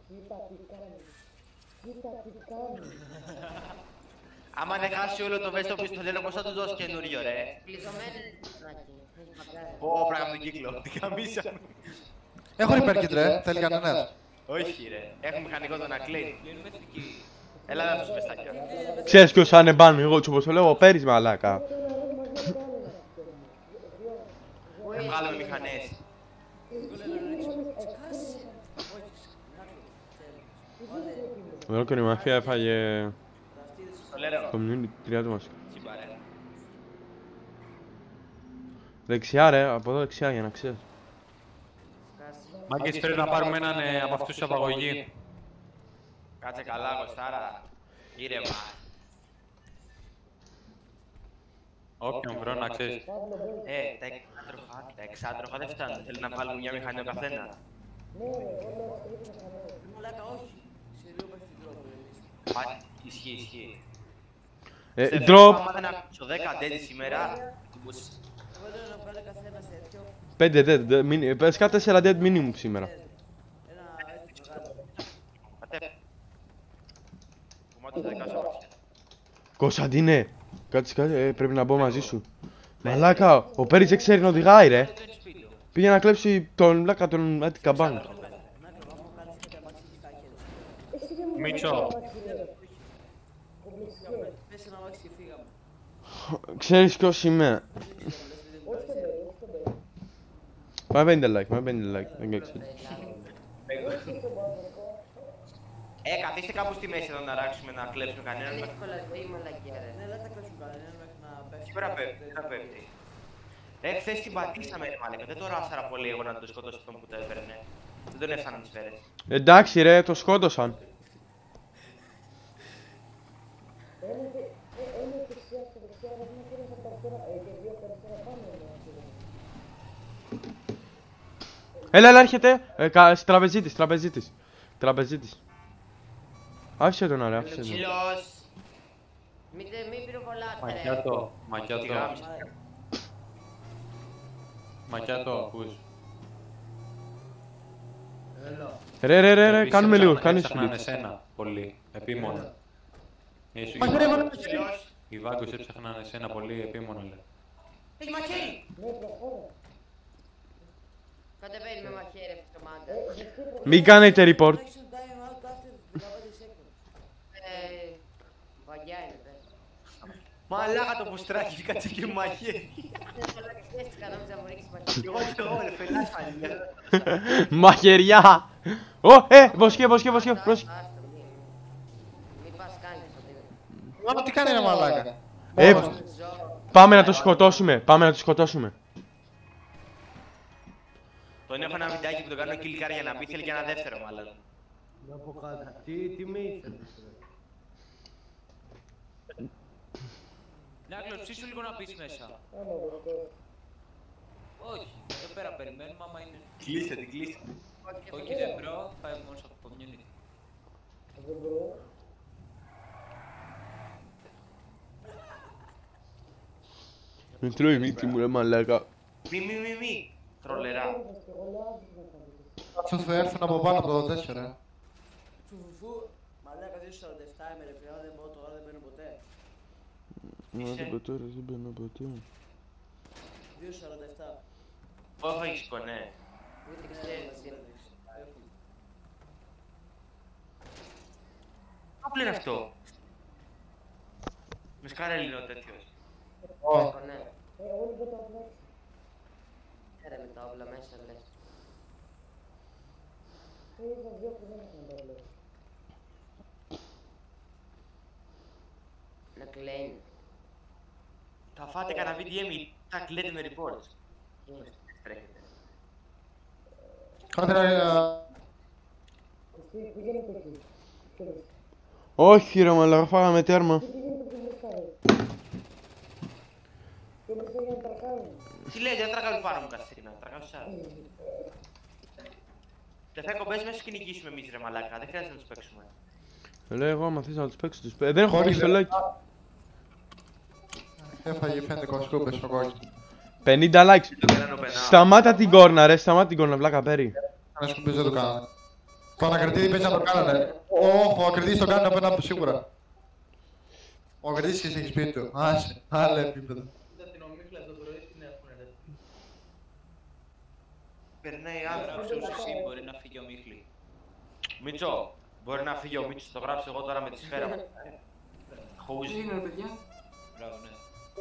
[SPEAKER 2] Άμα δεν χάσει όλο το βέστο πιστολέρο, πώς θα του δώσει καινούριο ρε.
[SPEAKER 7] Κλειδωμένο νάκι.
[SPEAKER 2] Πω, πράγμα από τον κύκλο, την καμίσα μου.
[SPEAKER 14] Έχω repair ρε, θέλει κανένας.
[SPEAKER 2] Όχι ρε, έχουμε μηχανικό τον Ακλέιν. Έλα να τους πεστάκια.
[SPEAKER 1] Ξέρεις ποιος θα είναι μπαν, εγώ όπως το λέω, ο Perry μαλάκα.
[SPEAKER 2] Δεν βγάλουμε μηχανές.
[SPEAKER 1] Ολόκληρη μαφία έφαγε...
[SPEAKER 2] Στολέρο.
[SPEAKER 1] Το μνήμη τρία του μας. Δεξιά ρε, από εδώ δεξιά για να ξέρεις.
[SPEAKER 5] Μάγκες, πρέπει να πάρουμε έναν ε, από αυτούς από αγωγή.
[SPEAKER 2] Κάτσε καλά, Κωστάρα. Ήρεμα.
[SPEAKER 5] Όποιον βρω να ξέρεις.
[SPEAKER 2] Ε, τα εξάντροφα, τα εξάντροφα δεν φτάνουν. Θέλει να βάλουμε μια μηχανή ο καθένα.
[SPEAKER 3] Μαλάκα, όχι. Σε λίγο πέφτει την τρόπο.
[SPEAKER 2] Α, ισχύει, ισχύει.
[SPEAKER 1] Ε,
[SPEAKER 2] Στεφ,
[SPEAKER 1] drop.
[SPEAKER 2] άμα δεν ακούσω δέκα ντέζι σήμερα, την πούσεις.
[SPEAKER 3] Εγώ θέλω να βγάλω καθένας τέτοιο.
[SPEAKER 1] Πέντε dead, πέσκα τέσσερα dead minimum σήμερα.
[SPEAKER 3] Ένα έτσι μεγάλο.
[SPEAKER 2] Πατέ. Κομμάτι τα δικά σου άπτια.
[SPEAKER 1] Κωνσταντίνε, κάτσε κάτσε, ε, πρέπει να μπω μαζί σου. Μαλάκα, ο Perry δεν ξέρει να οδηγάει ρε. Πήγε να κλέψει τον βλάκα τον Άτικα Μπάνκ.
[SPEAKER 5] Μίτσο.
[SPEAKER 3] Πες ένα μάξι και φύγαμε.
[SPEAKER 1] Ξέρεις ποιος είμαι. Πάμε πέντε like, πάμε πέντε like, δεν ξέρω.
[SPEAKER 2] Ε, καθίστε κάπου στη μέση εδώ να ράξουμε να κλέψουμε κανέναν.
[SPEAKER 7] Εύκολα ζωή, μαλακιά, ρε.
[SPEAKER 3] Ναι, δεν θα κλέψουν κανέναν μέχρι να πέφτει.
[SPEAKER 2] Τι πέρα πέφτει, τι θα πέφτει. Ρε, χθες την πατήσαμε ρε μάλακα, δεν το ράσαρα πολύ εγώ να τον σκοτώσω αυτόν που το έφερνε. Δεν τον έφταναν τις σφαίρες.
[SPEAKER 1] Εντάξει ρε, το σκότωσαν. Έλα, έλα, έρχεται. Ε, κα, τραπεζίτης, τραπεζίτης. Τραπεζίτης. Άφησε τον, ρε, άφησε τον.
[SPEAKER 2] Ψηλός.
[SPEAKER 7] Μην μη πυροβολάτε, ρε.
[SPEAKER 5] Μακιάτο, μακιάτο.
[SPEAKER 2] Τη γάμισα.
[SPEAKER 5] Μακιάτο, ακούς.
[SPEAKER 1] Ρε, ρε, ρε, ρε,
[SPEAKER 5] Επίσης,
[SPEAKER 1] κάνουμε λίγο,
[SPEAKER 5] έψαχναν-
[SPEAKER 1] κάνεις
[SPEAKER 5] έψαχναν
[SPEAKER 1] λίγο.
[SPEAKER 5] εσένα πολύ, επίμονα. Ήσου-
[SPEAKER 2] Ψηλός.
[SPEAKER 5] Οι Βάγκος έψαχναν εσένα πολύ επίμονα, λέει.
[SPEAKER 2] Έχει μαχαίρι.
[SPEAKER 7] Κατεβαίνει με μαχαίρι αυτό το μάγκα.
[SPEAKER 1] Μην κάνετε report.
[SPEAKER 7] Ε, Μαγιά είναι, πες.
[SPEAKER 2] Μαλάκα το πουστράκι, κάτσε και μαχαίρι.
[SPEAKER 7] Σκέφτηκα νόμιζα να μου ρίξεις μαχαίρι.
[SPEAKER 2] Εγώ και εγώ, ρε φελάσσα.
[SPEAKER 1] Μαχαιριά! Ω, ε, βοσκέ, βοσκέ, βοσκέ, βοσκέ.
[SPEAKER 7] Μην πας κάνεις ότι είναι.
[SPEAKER 14] Μα τι κάνει ρε μαλάκα.
[SPEAKER 1] Ε, πάμε να το σκοτώσουμε, πάμε να το σκοτώσουμε.
[SPEAKER 2] Τον έχω ένα βιντεάκι που τον κάνω κιλικάρ για να μπει, θέλει και ένα δεύτερο μάλλον.
[SPEAKER 8] Να πω κάτι. Τι, τι με ήθελες, ρε.
[SPEAKER 6] Νάκλος, ψήσου λίγο να μπεις μέσα. Όχι, εδώ πέρα περιμένουμε, άμα είναι...
[SPEAKER 2] Κλείστε την, κλείστε.
[SPEAKER 6] Όχι, δεν μπρο, five months of community.
[SPEAKER 1] Με τρώει μύτη μου ρε μαλάκα.
[SPEAKER 2] Μη, μη, μη, μη. Τρολερά.
[SPEAKER 14] Θα σου έρθουν από πάνω από το τέσσερα.
[SPEAKER 3] Φουφουφού, μαλάκα δύο σαράντα επτά είμαι ρε φίλε, δεν μπορώ τώρα, δεν μπαίνω ποτέ.
[SPEAKER 1] Μα δεν ποτέ ρε, δεν μπαίνω ποτέ.
[SPEAKER 3] δύο σαράντα επτά.
[SPEAKER 2] Πόσο έχεις κονέ.
[SPEAKER 7] Ούτε ξέρεις τι είναι.
[SPEAKER 2] Απλό είναι αυτό. Με σκάρελινε ο τέτοιος.
[SPEAKER 7] Ναι. Έρε με τα όπλα μέσα, λες. Να κλαίνει.
[SPEAKER 2] Θα φάτε κανένα βι ντι εμ ή θα κλαίτε με reports. Τρέχετε.
[SPEAKER 14] Κάντε ένα...
[SPEAKER 1] Όχι ρε μαλάκα, φάγαμε τέρμα.
[SPEAKER 2] Τι λέει, δεν τρακάλει πάνω μου Καστρίνα, τρακάλει σαν. Και θα κομπές μέσα και νικήσουμε εμείς ρε μαλάκα, δεν χρειάζεται να τους παίξουμε.
[SPEAKER 1] Λέω εγώ άμα θες να τους παίξεις τους παίξεις. Δεν έχω πιστολάκι.
[SPEAKER 14] Έφαγε φαίνεται κοσκούπες ο κόκκι.
[SPEAKER 1] πενήντα likes. Σταμάτα την κόρνα ρε, σταμάτα την κόρνα, βλάκα πέρι.
[SPEAKER 14] Ένα σκουπές δεν το κάνω. Το ανακριτήδι παίζει να το κάνανε. Όχι, ο ακριτής το κάνει από ένα σίγουρα. Ο ακριτής και έχει σπίτι του. Άσε, άλλα επίπεδα.
[SPEAKER 2] Περνάει
[SPEAKER 6] Γράψε
[SPEAKER 2] άνθρωπος.
[SPEAKER 6] εσύ, μπορεί να φύγει ο Μίχλη.
[SPEAKER 2] Μίτσο, μπορεί να φύγει ο Μίτσος, το γράψω εγώ τώρα με τη σφαίρα μου. Χούζι.
[SPEAKER 10] Τι έγινε, παιδιά.
[SPEAKER 6] Μπράβο, ναι.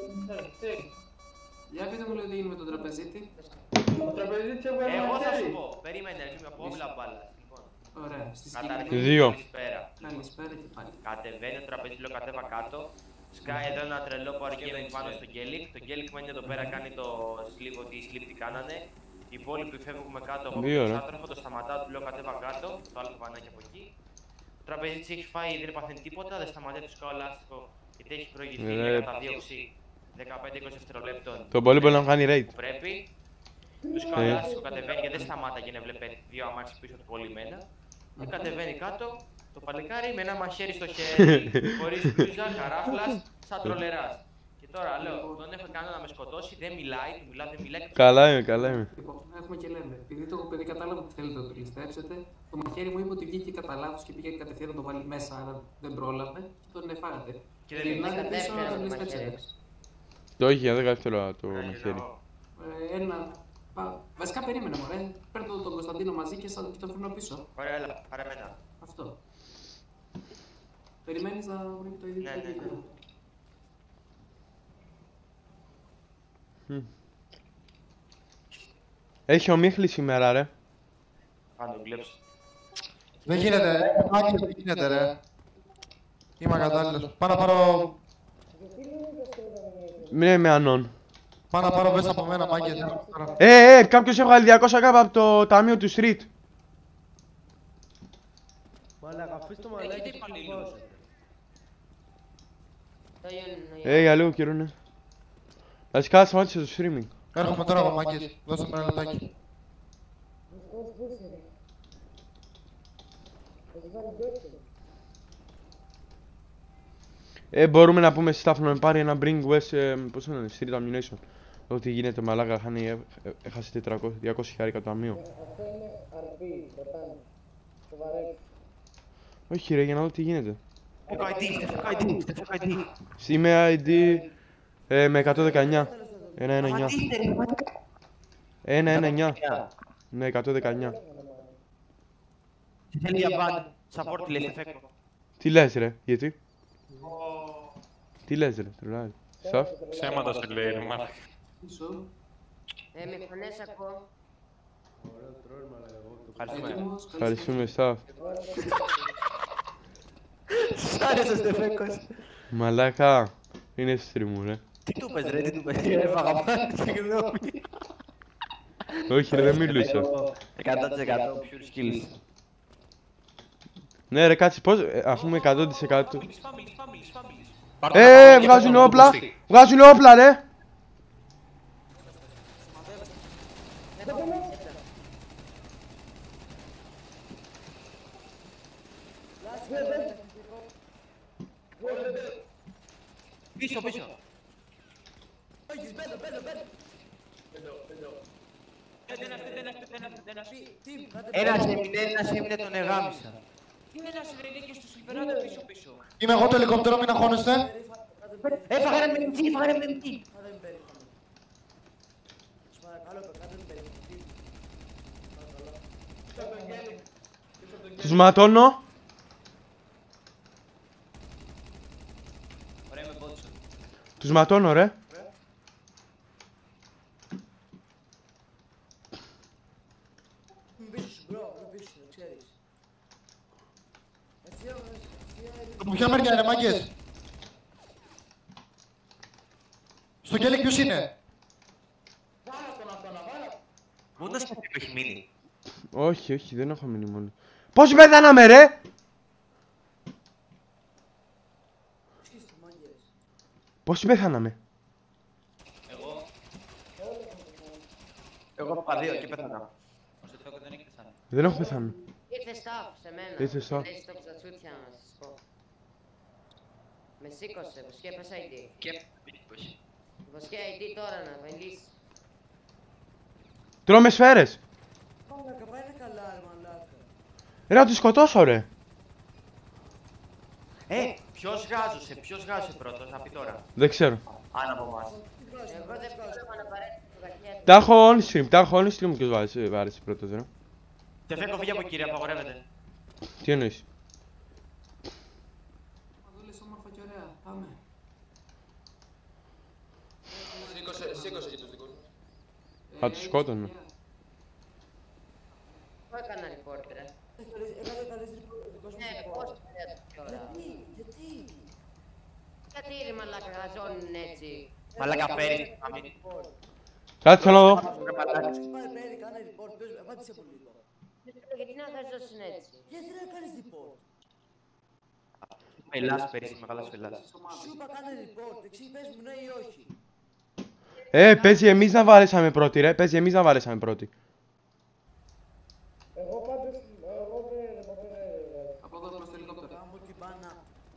[SPEAKER 10] Για πείτε μου λίγο τι γίνεται με τον τραπεζίτη.
[SPEAKER 2] Εγώ θα σου πω, περίμενε, είμαι από όπλα μπάλα.
[SPEAKER 10] Ωραία, στη
[SPEAKER 2] Καταρχήν,
[SPEAKER 10] σκηνή.
[SPEAKER 1] Δύο.
[SPEAKER 2] Καλησπέρα.
[SPEAKER 10] Καλησπέρα και πάλι.
[SPEAKER 2] Κατεβαίνει το τραπέζι, λέω κατέβα κάτω. Σκάει εδώ ένα τρελό που αργεί πάνω στο γκέλικ. Το γκέλικ μένει εδώ πέρα, κάνει το sleep, ότι οι sleep τι κάνανε. Οι υπόλοιποι φεύγουμε κάτω. Εγώ
[SPEAKER 1] Δύο,
[SPEAKER 2] με
[SPEAKER 1] ρε.
[SPEAKER 2] το άτροφο, το σταματάω, του λέω κατέβα κάτω. Το άλλο βανάκι από εκεί. Το τραπέζι της έχει φάει, δεν παθαίνει τίποτα. Δεν σταματάει το σκάω λάστιχο γιατί έχει προηγηθεί
[SPEAKER 1] Ε,
[SPEAKER 2] για καταδίωξη δεκαπέντε είκοσι δευτερολέπτων.
[SPEAKER 1] Το πολύ μπορεί να κάνει raid.
[SPEAKER 2] Πρέπει. Του σκάω λάστιχο κατεβαίνει και δεν σταμάτα και να βλέπει δύο αμάξι πίσω του κολλημένα. Και κατεβαίνει κάτω το παλικάρι με ένα μαχαίρι στο χέρι, χωρίς μπλούζα, καράφλας, σαν τρολεράς. Και τώρα λέω, τον έχω κάνει να με σκοτώσει, δεν μιλάει, του μιλάω, δεν μιλάει.
[SPEAKER 1] Καλά είμαι, καλά είμαι.
[SPEAKER 10] Λοιπόν, έχουμε και λέμε. Επειδή το παιδί κατάλαβε ότι θέλετε να το ληστέψετε, το μαχαίρι μου είπε ότι βγήκε κατά λάθος και πήγε κατευθείαν να το βάλει μέσα, άρα δεν πρόλαβε και τον εφάγατε.
[SPEAKER 2] Και δεν
[SPEAKER 10] γυρνάτε
[SPEAKER 7] πήγε
[SPEAKER 10] πίσω να
[SPEAKER 7] δεύτερο
[SPEAKER 10] τον
[SPEAKER 7] το
[SPEAKER 10] ληστέψετε.
[SPEAKER 1] Το όχι για δέκα δεύτερα το μαχαίρι.
[SPEAKER 10] Ε, ένα. Πα... Βασικά περίμενε, μωρέ. Παίρνω τον Κωνσταντίνο μαζί και, σα... και τον φέρνω πίσω.
[SPEAKER 2] Ωραία, έλα, πάρε μένα.
[SPEAKER 10] Αυτό. Περιμένεις να βρει το ίδιο.
[SPEAKER 2] Ναι, ναι, ναι.
[SPEAKER 1] Μμ. Έχει ο Μίχλης σήμερα ρε.
[SPEAKER 2] Αν το κλέψω.
[SPEAKER 14] Δεν γίνεται, ρε. Μάκη, δεν γίνεται, ρε. Είμαι ακατάλληλος. Πάω να πάρω...
[SPEAKER 1] Μην είμαι ανών.
[SPEAKER 14] Πάω να πάρω βέστα από μένα, μάκες.
[SPEAKER 1] Ε, ε, κάποιος έβγαλε διακόσια κάπα από το ταμείο του street.
[SPEAKER 8] Μαλάκα, αφήστε το μαλάκι
[SPEAKER 6] Έχετε
[SPEAKER 8] στο
[SPEAKER 6] υπαλλήλους.
[SPEAKER 8] κουμπό.
[SPEAKER 1] Ε, για λίγο καιρό ναι. Βασικά σταμάτησε το streaming.
[SPEAKER 14] Έρχομαι τώρα από μάκες. Δώστε μου ένα λεπτάκι.
[SPEAKER 1] Ε, μπορούμε να πούμε στη staff να με πάρει ένα bring west, ε, πώς το λένε, street ammunition. Ό,τι γίνεται μαλάκα, χάνει, ε, ε, έχασε τετρακόσια διακόσια χιλιάρικα το ταμείο.
[SPEAKER 13] Αυτό είναι αρπή, πετάνε. Σοβαρέξι.
[SPEAKER 1] Όχι ρε, για να δω τι γίνεται.
[SPEAKER 2] Έχω άι ντι, έχω άι ντι, έχω άι ντι.
[SPEAKER 1] Είμαι άι ντι ε, με εκατόν δεκαεννιά. ένα ένα εννιά. ένα ένα εννιά. Ναι, εκατόν δεκαεννιά.
[SPEAKER 2] Τι θέλει για μπαν, support λέει, σε φέκο.
[SPEAKER 1] Τι λες ρε, γιατί?
[SPEAKER 2] Εγώ
[SPEAKER 1] Τι λες ρε, τρολάρι. Σαφ.
[SPEAKER 5] Ψέματα σου λέει, ρε μάλακα.
[SPEAKER 7] Ε, μηχανές ακούω.
[SPEAKER 2] Ευχαριστούμε.
[SPEAKER 1] Ευχαριστούμε, Σαφ.
[SPEAKER 6] Σ' άρεσε Στεφέκος.
[SPEAKER 1] Μαλάκα, είναι στο stream μου, ρε.
[SPEAKER 6] Τι του πες ρε, τι του πες. Έφαγα πάνω, συγγνώμη.
[SPEAKER 1] Όχι ρε, δεν μιλούσα.
[SPEAKER 6] εκατό τοις εκατό pure skills.
[SPEAKER 1] Ναι ρε, κάτσε πώς, ε, αφού είμαι εκατό τοις εκατό.
[SPEAKER 5] Πάρτε
[SPEAKER 1] Ε,
[SPEAKER 5] να
[SPEAKER 1] βγάζουν
[SPEAKER 5] πάω
[SPEAKER 1] όπλα,
[SPEAKER 5] και
[SPEAKER 1] βγάζουν όπλα ρε.
[SPEAKER 2] Πίσω, πίσω.
[SPEAKER 6] Ένας έμεινε, ένας έμεινε, τον εγάμισα.
[SPEAKER 2] Τι είναι ένας ρε, είναι και στο Silverado πίσω πίσω.
[SPEAKER 14] Είμαι εγώ το ελικόπτερο, μην αγχώνεστε.
[SPEAKER 6] Έφαγα ένα μεμτή, έφαγα ένα μεμτή.
[SPEAKER 1] Τους ματώνω.
[SPEAKER 2] Ωραία, με πόντισο.
[SPEAKER 1] Τους ματώνω ρε.
[SPEAKER 3] Μην πίσω σου, μπρο, μην πίσω σου, ξέρεις. Έτσι,
[SPEAKER 14] Από ποια μεριά είναι, μάγκες? Στο Γκέλικ ποιος είναι?
[SPEAKER 6] Μόνος που έχει μείνει.
[SPEAKER 1] Όχι, όχι, δεν έχω μείνει μόνο. Πώς πέθαναμε ρε! Πώς πέθαναμε?
[SPEAKER 2] Εγώ.
[SPEAKER 6] Εγώ είπα δύο και πέθανα.
[SPEAKER 2] Ο Σετφέκος δεν έχει πεθάνει.
[SPEAKER 1] Δεν έχω πεθάνει.
[SPEAKER 7] Ήρθε staff σε μένα.
[SPEAKER 1] Ήρθε staff.
[SPEAKER 7] Λέει stop στα τσούτια να σας πω. Με σήκωσε, βοσκέ πες άι ντι.
[SPEAKER 6] Και
[SPEAKER 7] Βοσκέ άι ντι τώρα να βελείς.
[SPEAKER 1] Τρώμε σφαίρες.
[SPEAKER 3] Μαλάκα, πάει είναι καλά, ρε μαλάκα.
[SPEAKER 1] Ρε να τους σκοτώσω ρε.
[SPEAKER 2] Ε, ποιος γάζωσε, ποιος γάζωσε πρώτος, να πει τώρα.
[SPEAKER 1] Δεν ξέρω.
[SPEAKER 2] Αν από εμάς.
[SPEAKER 7] Εγώ δεν πίστευα να παρέχει το κακέτο.
[SPEAKER 1] Τα έχω on stream, τα έχω on stream και βάρεσε, βάρεσε πρώτος ρε.
[SPEAKER 2] Σετφέκο, φύγε από εκεί, απαγορεύεται.
[SPEAKER 1] Τι εννοείς?
[SPEAKER 10] Μα δούλες όμορφα και ωραία. Πάμε.
[SPEAKER 9] Σήκωσε, σήκωσε και τους δικούς μου.
[SPEAKER 1] Θα τους σκότωνα.
[SPEAKER 7] Πού έκανα report ρε.
[SPEAKER 3] Έκανε καλές δικός μου.
[SPEAKER 7] Ναι, πώς πέρα τώρα.
[SPEAKER 3] Γιατί, γιατί.
[SPEAKER 7] Γιατί ρε μαλάκα γαζώνουν έτσι.
[SPEAKER 2] Μαλάκα πέρι, να μην.
[SPEAKER 1] Κάτσε θέλω να δω.
[SPEAKER 3] Πάει πέρι, κάνε report, πες, απάντησε από λίγο.
[SPEAKER 7] Γιατί να γαζώσουν έτσι.
[SPEAKER 3] Γιατί να κάνεις report.
[SPEAKER 2] Φελάς πέρι, μεγάλας φελάς.
[SPEAKER 3] Σου είπα κάνε report, εξή πες μου ναι ή όχι.
[SPEAKER 1] Ε, παίζει εμείς να βαρέσαμε πρώτοι ρε, παίζει εμείς να βαρέσαμε πρώτοι.
[SPEAKER 13] Εγώ πάντως, εγώ δεν...
[SPEAKER 10] Από εδώ είμαστε ελικόπτερο.
[SPEAKER 3] Κάμω την μπάνα.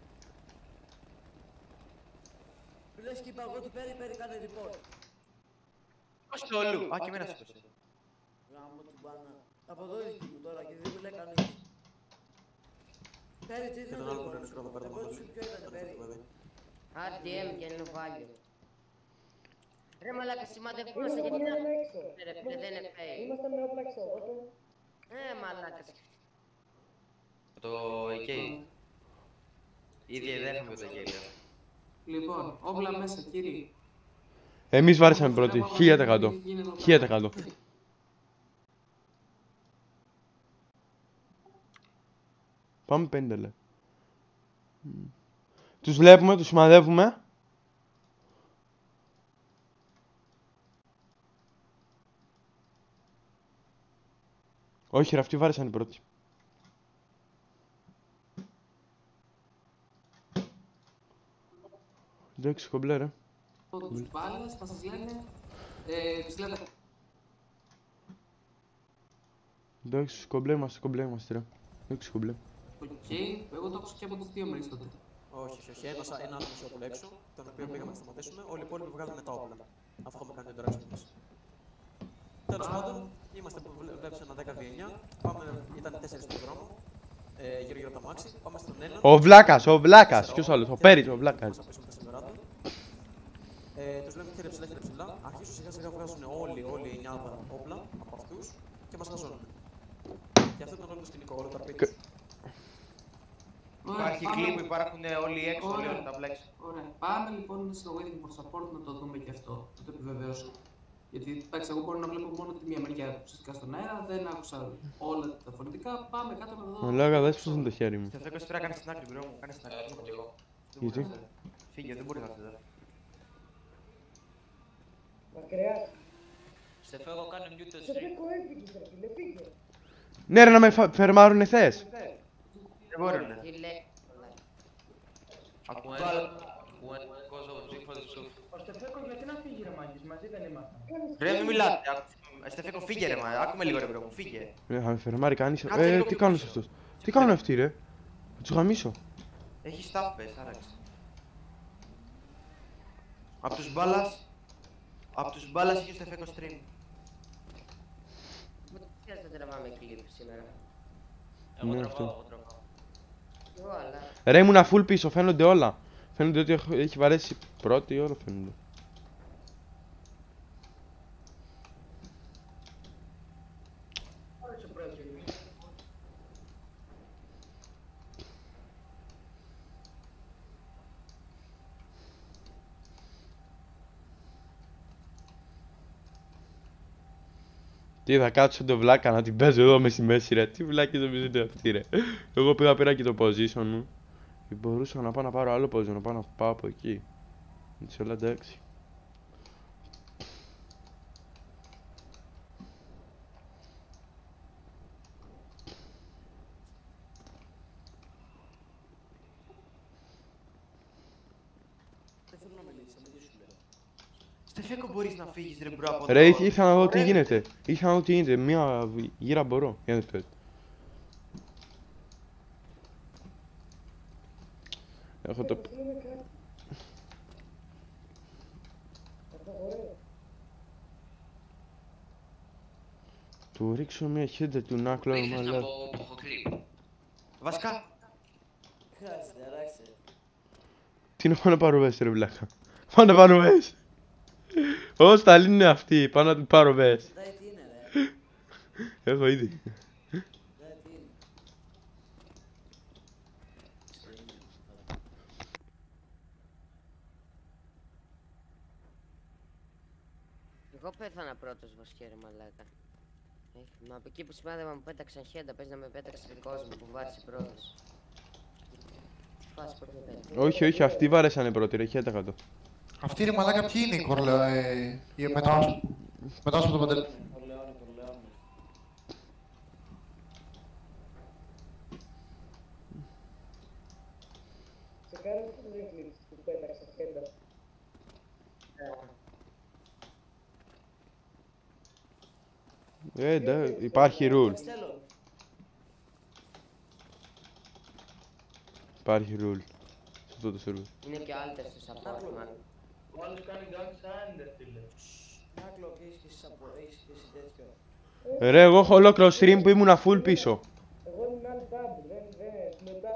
[SPEAKER 3] Μη λες και είπα εγώ του πέρι, πέρι κάνε report.
[SPEAKER 2] Πώς το όλου. Α, και εμένα σήκωσε.
[SPEAKER 3] Κάμω την μπάνα. Από εδώ δική μου τώρα και δεν μιλάει κανείς. Πέρι, τι είναι το report. Εγώ σου ποιο ήταν πέρι.
[SPEAKER 7] αρ ντι εμ και νοβάλιο. Ρε μαλάκα σημαδευόμαστε γιατί να... Ρε φίλε δεν είναι φέι.
[SPEAKER 13] Είμαστε με όπλα έξω, όχι.
[SPEAKER 7] Ε, μαλάκα.
[SPEAKER 2] Το εκεί. Ήδη δεν έχουμε το γέλιο.
[SPEAKER 10] Λοιπόν, όπλα μέσα, κύριοι.
[SPEAKER 1] Εμείς βαρέσαμε πρώτοι, χίλια τοις εκατό. χίλια τοις εκατό. Πάμε πέντε λε. Τους βλέπουμε, τους σημαδεύουμε. Όχι ρε, αυτοί βάρεσαν πρώτοι. Εντάξει, κομπλέ ρε.
[SPEAKER 10] Τους μπάλες θα σας λένε... Ε, τους λέτε...
[SPEAKER 1] Εντάξει, κομπλέ είμαστε, κομπλέ είμαστε ρε. Εντάξει, κομπλέ.
[SPEAKER 10] Οκ, εγώ το άκουσα και από τις δύο μερίες τότε.
[SPEAKER 6] Όχι, όχι, όχι. Έδωσα ένα άλλο μισό όπλο έξω, τον οποίο πήγαμε να σταματήσουμε. Όλοι οι υπόλοιποι βγάζουν τα όπλα. Αφού έχουμε κάνει το interaction μας. Τέλος πάντων, είμαστε που βλέπεις ένα δέκα εννιά. Πάμε, ήταν τέσσερις στον δρόμο. Ε, γύρω γύρω από τα μάξι. Πάμε στον έναν.
[SPEAKER 1] Ο Βλάκας, ο Βλάκας. Ποιος άλλος, ο Πέρις, ο Βλάκας.
[SPEAKER 6] Ε, τους λέμε χέρια ψηλά, χέρια ψηλά. Αρχίζουν σιγά σιγά βγάζουν όλοι, όλοι οι εννιάδα όπλα από αυτούς και μας χαζώνουν. Και αυτό ήταν όλο το σκηνικό, όλο το αρπέτσι.
[SPEAKER 2] Υπάρχει
[SPEAKER 10] πάμε.
[SPEAKER 2] κλίπ που υπάρχουν όλοι έξω, όλοι
[SPEAKER 10] Ωραία.
[SPEAKER 2] τα μπλέξα.
[SPEAKER 10] Ωραία. Πάμε λοιπόν στο Waiting for Support να το δούμε και αυτό, να το επιβεβαιώσω. Γιατί εντάξει, εγώ μπορώ να βλέπω μόνο τη μία μεριά ουσιαστικά στον αέρα, δεν άκουσα όλα τα φορητικά. Πάμε κάτω να δω.
[SPEAKER 1] Μαλάκα, δες πως είναι το χέρι μου.
[SPEAKER 2] Στεφέκο, τώρα κάνεις στην άκρη, μπρο μου. Κάνεις στην άκρη, είμαι εγώ.
[SPEAKER 1] Γιατί?
[SPEAKER 2] Φύγε, δεν μπορεί να έρθει εδώ.
[SPEAKER 13] Μακριά.
[SPEAKER 2] Στεφέκο, κάνε mute το
[SPEAKER 13] Σε
[SPEAKER 2] stream.
[SPEAKER 13] φέκο έφυγες, ρε φίλε, φύγε.
[SPEAKER 1] Ναι ρε, να με φα- φερμάρουνε θες.
[SPEAKER 2] Δεν μπορούνε.
[SPEAKER 7] Ακούμε κόσμο ψήφο του ψούφ.
[SPEAKER 15] Ο Στεφέκο γιατί να φύγει ρε μάγκες, μαζί δεν ήμασταν.
[SPEAKER 2] Ρε, μην μιλάτε. άκου- Στεφέκο, φύγε ρε, μα. Άκουμε λίγο ρε, μπρο μου, φύγε.
[SPEAKER 1] Ε, θα με φερμάρει κανείς.
[SPEAKER 2] Κάτσε
[SPEAKER 1] Ε,
[SPEAKER 2] λίγο
[SPEAKER 1] τι
[SPEAKER 2] πιο
[SPEAKER 1] κάνουν σε
[SPEAKER 2] πίσω.
[SPEAKER 1] αυτούς. Τι κάνουν αυτοί ρε. Θα τους γαμίσω.
[SPEAKER 2] Έχει staff, πες, άραξε. Απ' τους μπάλας. Απ' τους μπάλας έχει ο Στεφέκο stream.
[SPEAKER 7] Τι θα τραβάμε κλιπ σήμερα.
[SPEAKER 1] Ναι, αυτό.
[SPEAKER 7] Εγώ, αλλά...
[SPEAKER 1] Ρε, ήμουνα full πίσω, φαίνονται όλα. Φαίνονται ότι έχω- έχει βαρέσει πρώτη, όλα φαίνονται.
[SPEAKER 15] Άρεσε πρώτη.
[SPEAKER 1] Τι θα κάτσω το βλάκα να την παίζω εδώ μες στη μέση ρε. Τι βλάκες νομίζω είναι αυτή ρε. Εγώ πήγα πήρα και το position μου. Και μπορούσα να πάω να πάρω άλλο position, να πάω να πάω από εκεί. Έτσι όλα εντάξει.
[SPEAKER 3] Δεν θέλω να μιλήσεις, θα μιλήσω λέω.
[SPEAKER 2] Στεφέκο, μπορείς να φύγεις ρε, μπρο, από εδώ.
[SPEAKER 1] Ρε, ήρθα ήρθα να δω τι
[SPEAKER 2] Ωραία.
[SPEAKER 1] γίνεται. Ήρθα να δω τι γίνεται. Μία γύρα μπορώ. Για να πες. Έχω το... Του ρίξω μια χέντα του Νάκλο, μαλάκα.
[SPEAKER 2] Βασικά.
[SPEAKER 3] Χρειάζεται, αράξε.
[SPEAKER 1] Τι να πάω να πάρω βες ρε βλάκα. Πάω να πάρω βες. Ω, Σταλίν είναι αυτή. Πάω να την πάρω βες.
[SPEAKER 3] Κοιτάει τι είναι ρε.
[SPEAKER 1] Έχω ήδη.
[SPEAKER 3] Κοιτάει τι είναι.
[SPEAKER 7] Εγώ πέθανα πρώτος βασικά ρε μαλάκα. Ε, Μα από εκεί που σημάδεμα μου πέταξαν χέντα, πες να με πέταξε τον κόσμο που βάρισε πρώτος. Πας πρώτα πέρα.
[SPEAKER 1] Όχι, όχι, αυτοί βάρεσανε πρώτοι ρε, χέτα κάτω.
[SPEAKER 14] Αυτή ρε μαλάκα ποιοι είναι οι κορλεό, ε, οι μετάω μετάω από το παντελ.
[SPEAKER 3] Κορλεόνι, κορλεόνι.
[SPEAKER 13] Σε κάνω αυτό το δείχνεις που πέταξα χέντα.
[SPEAKER 1] Ε, ντα, υπάρχει rule.
[SPEAKER 3] Στέλνω.
[SPEAKER 1] Υπάρχει rule. Σε αυτό το server.
[SPEAKER 7] Είναι και άλτερ στο support, man.
[SPEAKER 15] Ο άλλος κάνει gang sign, ρε φίλε.
[SPEAKER 3] Νάκλο, έχεις και εσύ από, έχεις και εσύ τέτοιο.
[SPEAKER 1] Ρε, εγώ έχω ολόκληρο stream που ήμουνα full πίσω.
[SPEAKER 13] Εγώ ήμουν άλλη tab, δεν, δεν, μετά...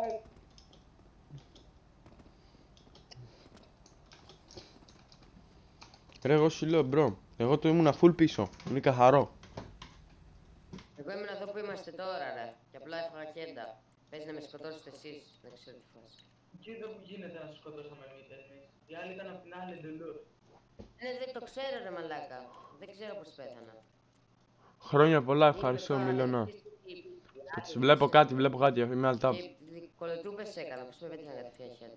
[SPEAKER 1] Ρε, εγώ σου λέω, μπρο. Εγώ το ήμουνα full πίσω. Είναι καθαρό.
[SPEAKER 7] Εγώ ήμουν εδώ που είμαστε τώρα, ρε. Και απλά έφαγα χέντα. Πες να με σκοτώσετε εσείς. Δεν ξέρω τι φάση.
[SPEAKER 15] Εκεί δεν γίνεται να σου σκοτώσαμε εμείς εμείς. Οι άλλοι ήταν απ' την άλλη εντελώς.
[SPEAKER 7] Ναι, δεν το ξέρω, ρε μαλάκα. Δεν ξέρω πώς πέθανα.
[SPEAKER 1] Χρόνια πολλά, ευχαριστώ, Μιλωνά. Έτσι, βλέπω κάτι, βλέπω κάτι, είμαι alt tab.
[SPEAKER 7] Και κολοτούπες έκανα, πώς με πέτυχαν κατευθείαν χέντα.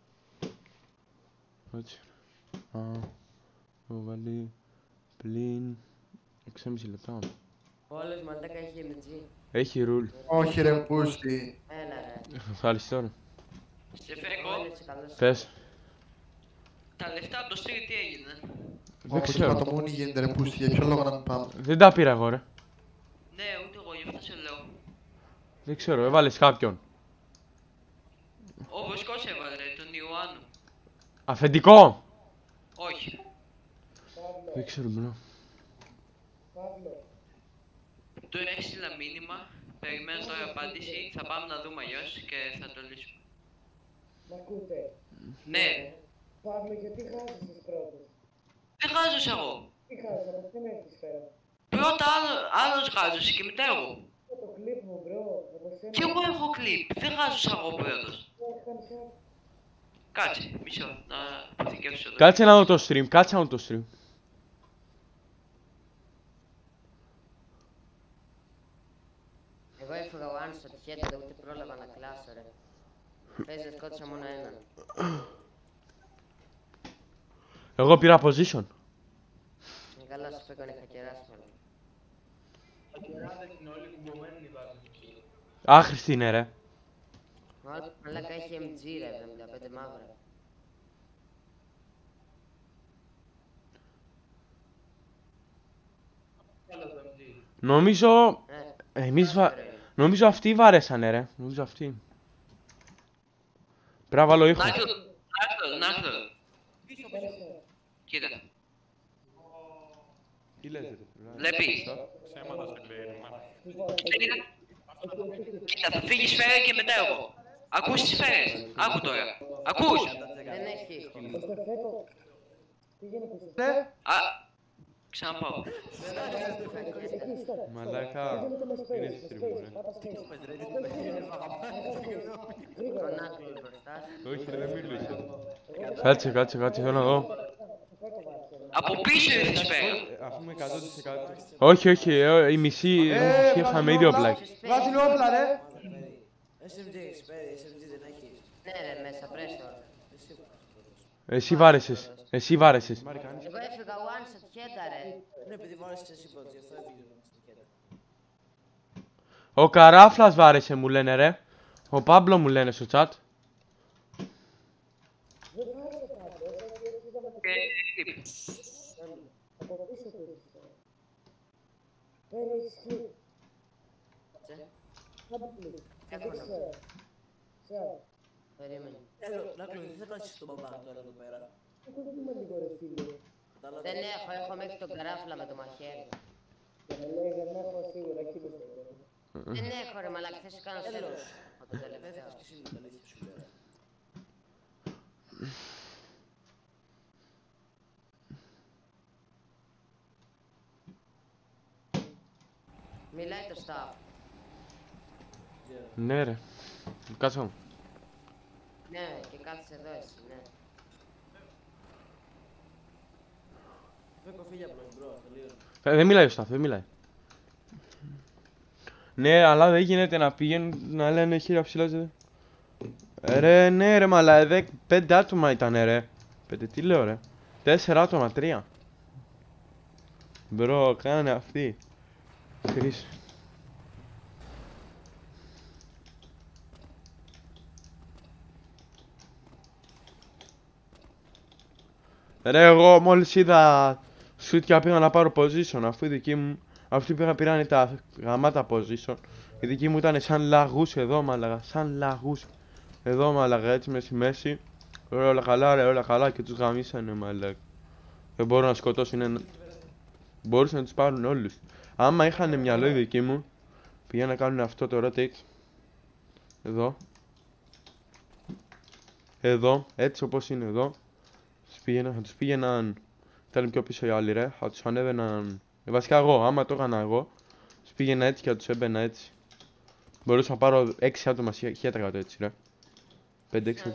[SPEAKER 1] Έτσι. Α, έχω βάλει πλην έξι και μισό λεπτά.
[SPEAKER 7] Όλος μαλάκα έχει εμ τζι.
[SPEAKER 1] Έχει rule.
[SPEAKER 14] Όχι ρε πούστη.
[SPEAKER 7] Έλα ρε.
[SPEAKER 1] Ευχαριστώ, ρε.
[SPEAKER 4] Στεφέκο,
[SPEAKER 1] Πες.
[SPEAKER 4] τα λεφτά από το street τι έγινε.
[SPEAKER 1] Δεν
[SPEAKER 14] Όπως
[SPEAKER 1] ξέρω.
[SPEAKER 14] είπα το μουνί γίνεται ρε πούστη, για ποιο λόγο να μην πάμε.
[SPEAKER 1] Δεν τα πήρα εγώ, ρε.
[SPEAKER 4] Ναι, ούτε εγώ, γι' αυτό σε λέω.
[SPEAKER 1] Δεν ξέρω, έβαλες κάποιον.
[SPEAKER 4] Ο βοσκός έβαλε, τον Ιωάννου.
[SPEAKER 1] Αφεντικό!
[SPEAKER 4] Όχι.
[SPEAKER 1] Δεν ξέρω, μπρο.
[SPEAKER 4] Του έστειλα μήνυμα, περιμένω τώρα απάντηση, θα πάμε να δούμε αλλιώς και θα το λύσουμε.
[SPEAKER 13] Μ' ακούτε.
[SPEAKER 4] Ναι,
[SPEAKER 13] Παύλο, γιατί χάσες πρώτος.
[SPEAKER 4] δεν γάζωσα εγώ.
[SPEAKER 13] Τι χάσες, από ποιον έχεις φέρα.
[SPEAKER 4] Πρώτα άλλο, άλλος γάζωσε και μετά εγώ.
[SPEAKER 13] Το κλίπ μου, μπρο,
[SPEAKER 4] Κι εγώ έχω κλιπ, δεν βγάζω σαν εγώ πρώτος. Κάτσε, μισό, να αποθηκεύσω εδώ.
[SPEAKER 1] Κάτσε να δω το stream, κάτσε να δω το stream.
[SPEAKER 7] Εγώ έφυγα ο Άνς στο τυχέτο, ούτε πρόλαβα να κλάσω ρε. Παίζε, σκότωσα μόνο έναν.
[SPEAKER 1] Εγώ πήρα position.
[SPEAKER 7] Καλά σου φέκανε χακεράς μόνο.
[SPEAKER 15] Χακεράδες είναι όλοι κουμπωμένοι βάζουν εκεί.
[SPEAKER 1] Άχρηστη είναι ρε.
[SPEAKER 7] Ο άλλος μαλάκα έχει εμ τζι ρε, εβδομήντα πέντε μαύρα.
[SPEAKER 1] Νομίζω... Εμείς βα... Νομίζω αυτοί βαρέσανε ρε. Νομίζω αυτοί. Πρέπει να βάλω ήχο.
[SPEAKER 4] Να έρθω, να έρθω. Κοίτα.
[SPEAKER 1] Τι λες ρε.
[SPEAKER 4] Βλέπεις.
[SPEAKER 5] Ψέματα στην πέρμα.
[SPEAKER 4] Κοίτα, θα φύγει σφαίρα και μετά εγώ. Ακούς τις σφαίρες. Άκου τώρα. Ακούς.
[SPEAKER 7] Δεν έχει ήχο.
[SPEAKER 1] Ναι.
[SPEAKER 4] Α, ξαναπάω.
[SPEAKER 1] Μαλάκα. Είναι stream ρε. Όχι ρε, δεν μίλησε. Κάτσε, κάτσε, κάτσε, θέλω να δω.
[SPEAKER 4] Από πίσω είναι τη σφαίρα.
[SPEAKER 1] Αφού είμαι εκατό τοις εκατό. Όχι, όχι, η μισή είχαμε ήδη όπλα.
[SPEAKER 3] Βάζουν όπλα ρε. ες εμ τζι, σπέρι, ες εμ τζι δεν έχεις.
[SPEAKER 7] Ναι ρε, μέσα πρέσω.
[SPEAKER 1] Εσύ βάρεσες, εσύ βάρεσες.
[SPEAKER 7] Εγώ έφυγα ο Άνς στο τυχέτα ρε.
[SPEAKER 3] Ναι, επειδή βάρεσες εσύ πρώτη, αυτό έφυγε στο τυχέτα.
[SPEAKER 1] Ο Καράφλας βάρεσε μου λένε ρε. Ο Πάμπλο μου λένε στο chat.
[SPEAKER 7] Περίμενε.
[SPEAKER 3] Νάκλο, δεν θα κάτσεις τον μπαμπά τώρα εδώ πέρα.
[SPEAKER 7] Δεν έχω, έχω μέχρι τον καράφλα με το μαχαίρι. Δεν έχω ρε μαλάκα, θες να κάνω τέλος. Από το τελευταίο. Μιλάει το staff.
[SPEAKER 1] Ναι ρε. Κάτσω.
[SPEAKER 7] Ναι, και κάθεσαι εδώ εσύ, ναι.
[SPEAKER 3] Φέκο φύγει απλώς μπρο, τελείω.
[SPEAKER 1] Δεν μιλάει ο staff, δεν μιλάει. Ναι, αλλά δεν γίνεται να πηγαίνουν να λένε χείρα ψηλάζεται. Ρε, ναι ρε μαλά, δε, πέντε άτομα ήταν ρε. Πέντε, τι λέω ρε. Τέσσερα άτομα, τρία. Μπρο, κάνε αυτή. Χρήση. Ρε, εγώ μόλις είδα σούτια πήγα να πάρω position, αφού η δική μου... Αυτοί πήγαν πήρανε τα γαμάτα position. Η δική μου ήταν σαν λαγούς εδώ μάλαγα, σαν λαγούς. Εδώ μάλαγα, έτσι με στη μέση. Ρε, όλα καλά ρε, όλα καλά και τους γαμίσανε μάλαγα. Δεν μπορούν να σκοτώσουν ένα... Μπορούσαν να τους πάρουν όλους. Άμα είχαν μυαλό οι δικοί μου, πήγαν να κάνουν αυτό το rotate. Εδώ. Εδώ, έτσι όπως είναι εδώ. Πήγαινα, θα τους πήγαιναν, ήταν πιο πίσω οι άλλοι ρε, θα τους ανέβαιναν, ε, βασικά εγώ, άμα το έκανα εγώ, τους πήγαινα έτσι και θα τους έμπαινα έτσι. Μπορούσα να πάρω έξι άτομα χίλια τοις εκατό έτσι ρε, πέντε έξι.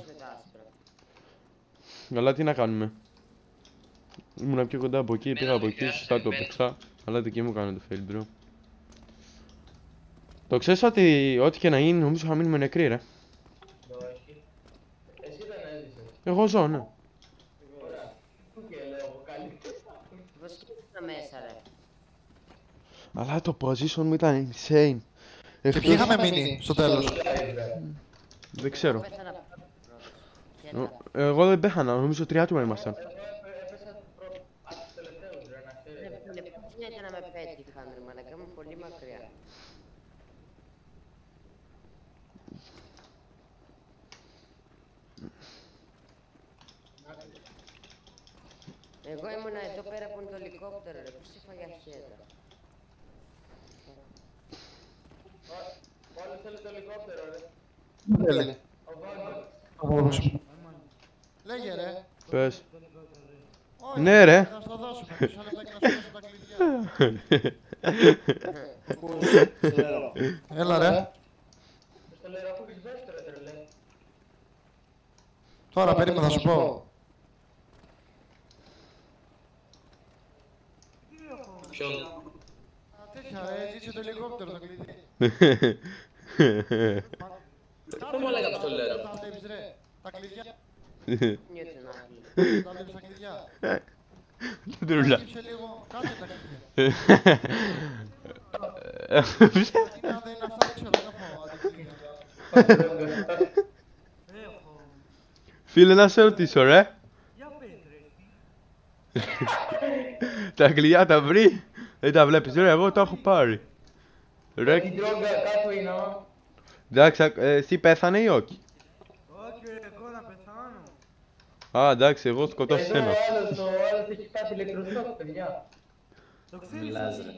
[SPEAKER 1] Αλλά τι να κάνουμε. Ήμουνα πιο κοντά από εκεί, πήγα από εκεί, σωστά το παίξα, αλλά δική μου κάνω το fail bro. Το ξέρεις ότι ό,τι και να γίνει νομίζω θα μείνουμε νεκροί ρε.
[SPEAKER 15] Εσύ δεν έζησες.
[SPEAKER 1] Εγώ ζω, ναι.
[SPEAKER 7] Μέσα, ρε.
[SPEAKER 1] Αλλά το position μου ήταν insane.
[SPEAKER 14] Και ποιοι είχαμε μείνει στο τέλος.
[SPEAKER 1] Δεν ξέρω. Εγώ δεν πέθανα, νομίζω τρία άτομα ήμασταν.
[SPEAKER 7] Δεν ήταν να με πέτυχαν, ρε μαλάκα, είμαι πολύ μακριά. Εγώ ήμουνα εδώ πέρα που είναι το ελικόπτερο ρε, πώς έφαγε αρχέτα.
[SPEAKER 15] Όλοι θέλει το ελικόπτερο ρε.
[SPEAKER 14] Θέλει.
[SPEAKER 15] Ο Βάγκος.
[SPEAKER 14] Λέγε ρε.
[SPEAKER 1] Πες. Ναι ρε.
[SPEAKER 14] Θα στο δώσω, θα σου δώσω τα κλειδιά. Έλα ρε. Τώρα περίμενα θα σου πω.
[SPEAKER 9] Ποιον?
[SPEAKER 14] Τέτοια ρε, ζήτησε το ελικόπτερο το κλειδί.
[SPEAKER 9] Πού μου λέγατε το λέω.
[SPEAKER 14] Τα βλέπεις ρε, τα κλειδιά. Τα βλέπεις τα κλειδιά.
[SPEAKER 1] Δεν τρούλα.
[SPEAKER 14] Σκύψε λίγο, κάτσε τα κλειδιά. Είναι δεν είναι αυτά, δεν ξέρω, δεν έχω αντικλειδιά.
[SPEAKER 1] Φίλε, να σε ρωτήσω ρε. Τα κλειδιά τα βρει. Δεν τα βλέπεις ρε, εγώ τα έχω πάρει. Ρε.
[SPEAKER 13] Την τρόγκα κάτω είναι.
[SPEAKER 1] Εντάξει, εσύ πέθανε ή όχι?
[SPEAKER 15] Όχι ρε, εγώ να πεθάνω.
[SPEAKER 1] Α, εντάξει, εγώ σκοτώσω
[SPEAKER 13] Εδώ
[SPEAKER 1] ένα.
[SPEAKER 13] ο άλλος, ο άλλος έχει πάθει ηλεκτροσόκ, παιδιά.
[SPEAKER 15] Το ξέρεις εσύ.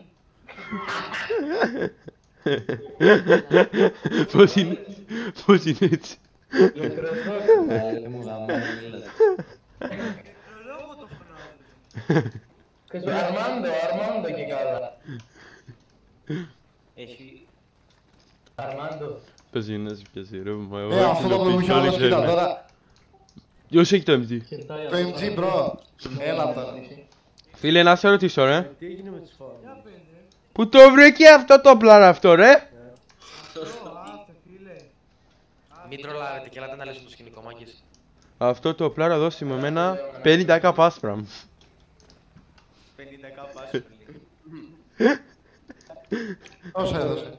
[SPEAKER 1] Πώς είναι, πώς είναι έτσι?
[SPEAKER 13] Ηλεκτροσόκ. Καλή μου γαμάει, μιλάτε.
[SPEAKER 15] Ηλεκτρολόγο το φωνάζω.
[SPEAKER 13] Και στο Αρμάντο, Αρμάντο και καλά.
[SPEAKER 2] Έχει...
[SPEAKER 13] Αρμάντο.
[SPEAKER 1] Πώς είναι έτσι πια σειρά μου, εγώ
[SPEAKER 14] Ε, αυτό το που μου είχε
[SPEAKER 1] όλοι
[SPEAKER 14] άλλος, κοίτα
[SPEAKER 1] ξέρουμε.
[SPEAKER 14] τώρα.
[SPEAKER 1] Ποιος έχει το εμ τζι?
[SPEAKER 14] Το εμ τζι, μπρο. Έλα τώρα.
[SPEAKER 1] Φίλε, να σε ρωτήσω ρε.
[SPEAKER 8] Τι έγινε με τις φόρμες?
[SPEAKER 1] Πού το βρήκε αυτό το πλάνο αυτό ρε?
[SPEAKER 2] Μην τρολάρετε και ελάτε να λύσουμε το σκηνικό, μάγκες.
[SPEAKER 1] Αυτό το πλάρο δώσει με εμένα πενήντα χιλιάδες άσπρα.
[SPEAKER 2] πενήντα χιλιάδες άσπρα.
[SPEAKER 14] Όσο έδωσε.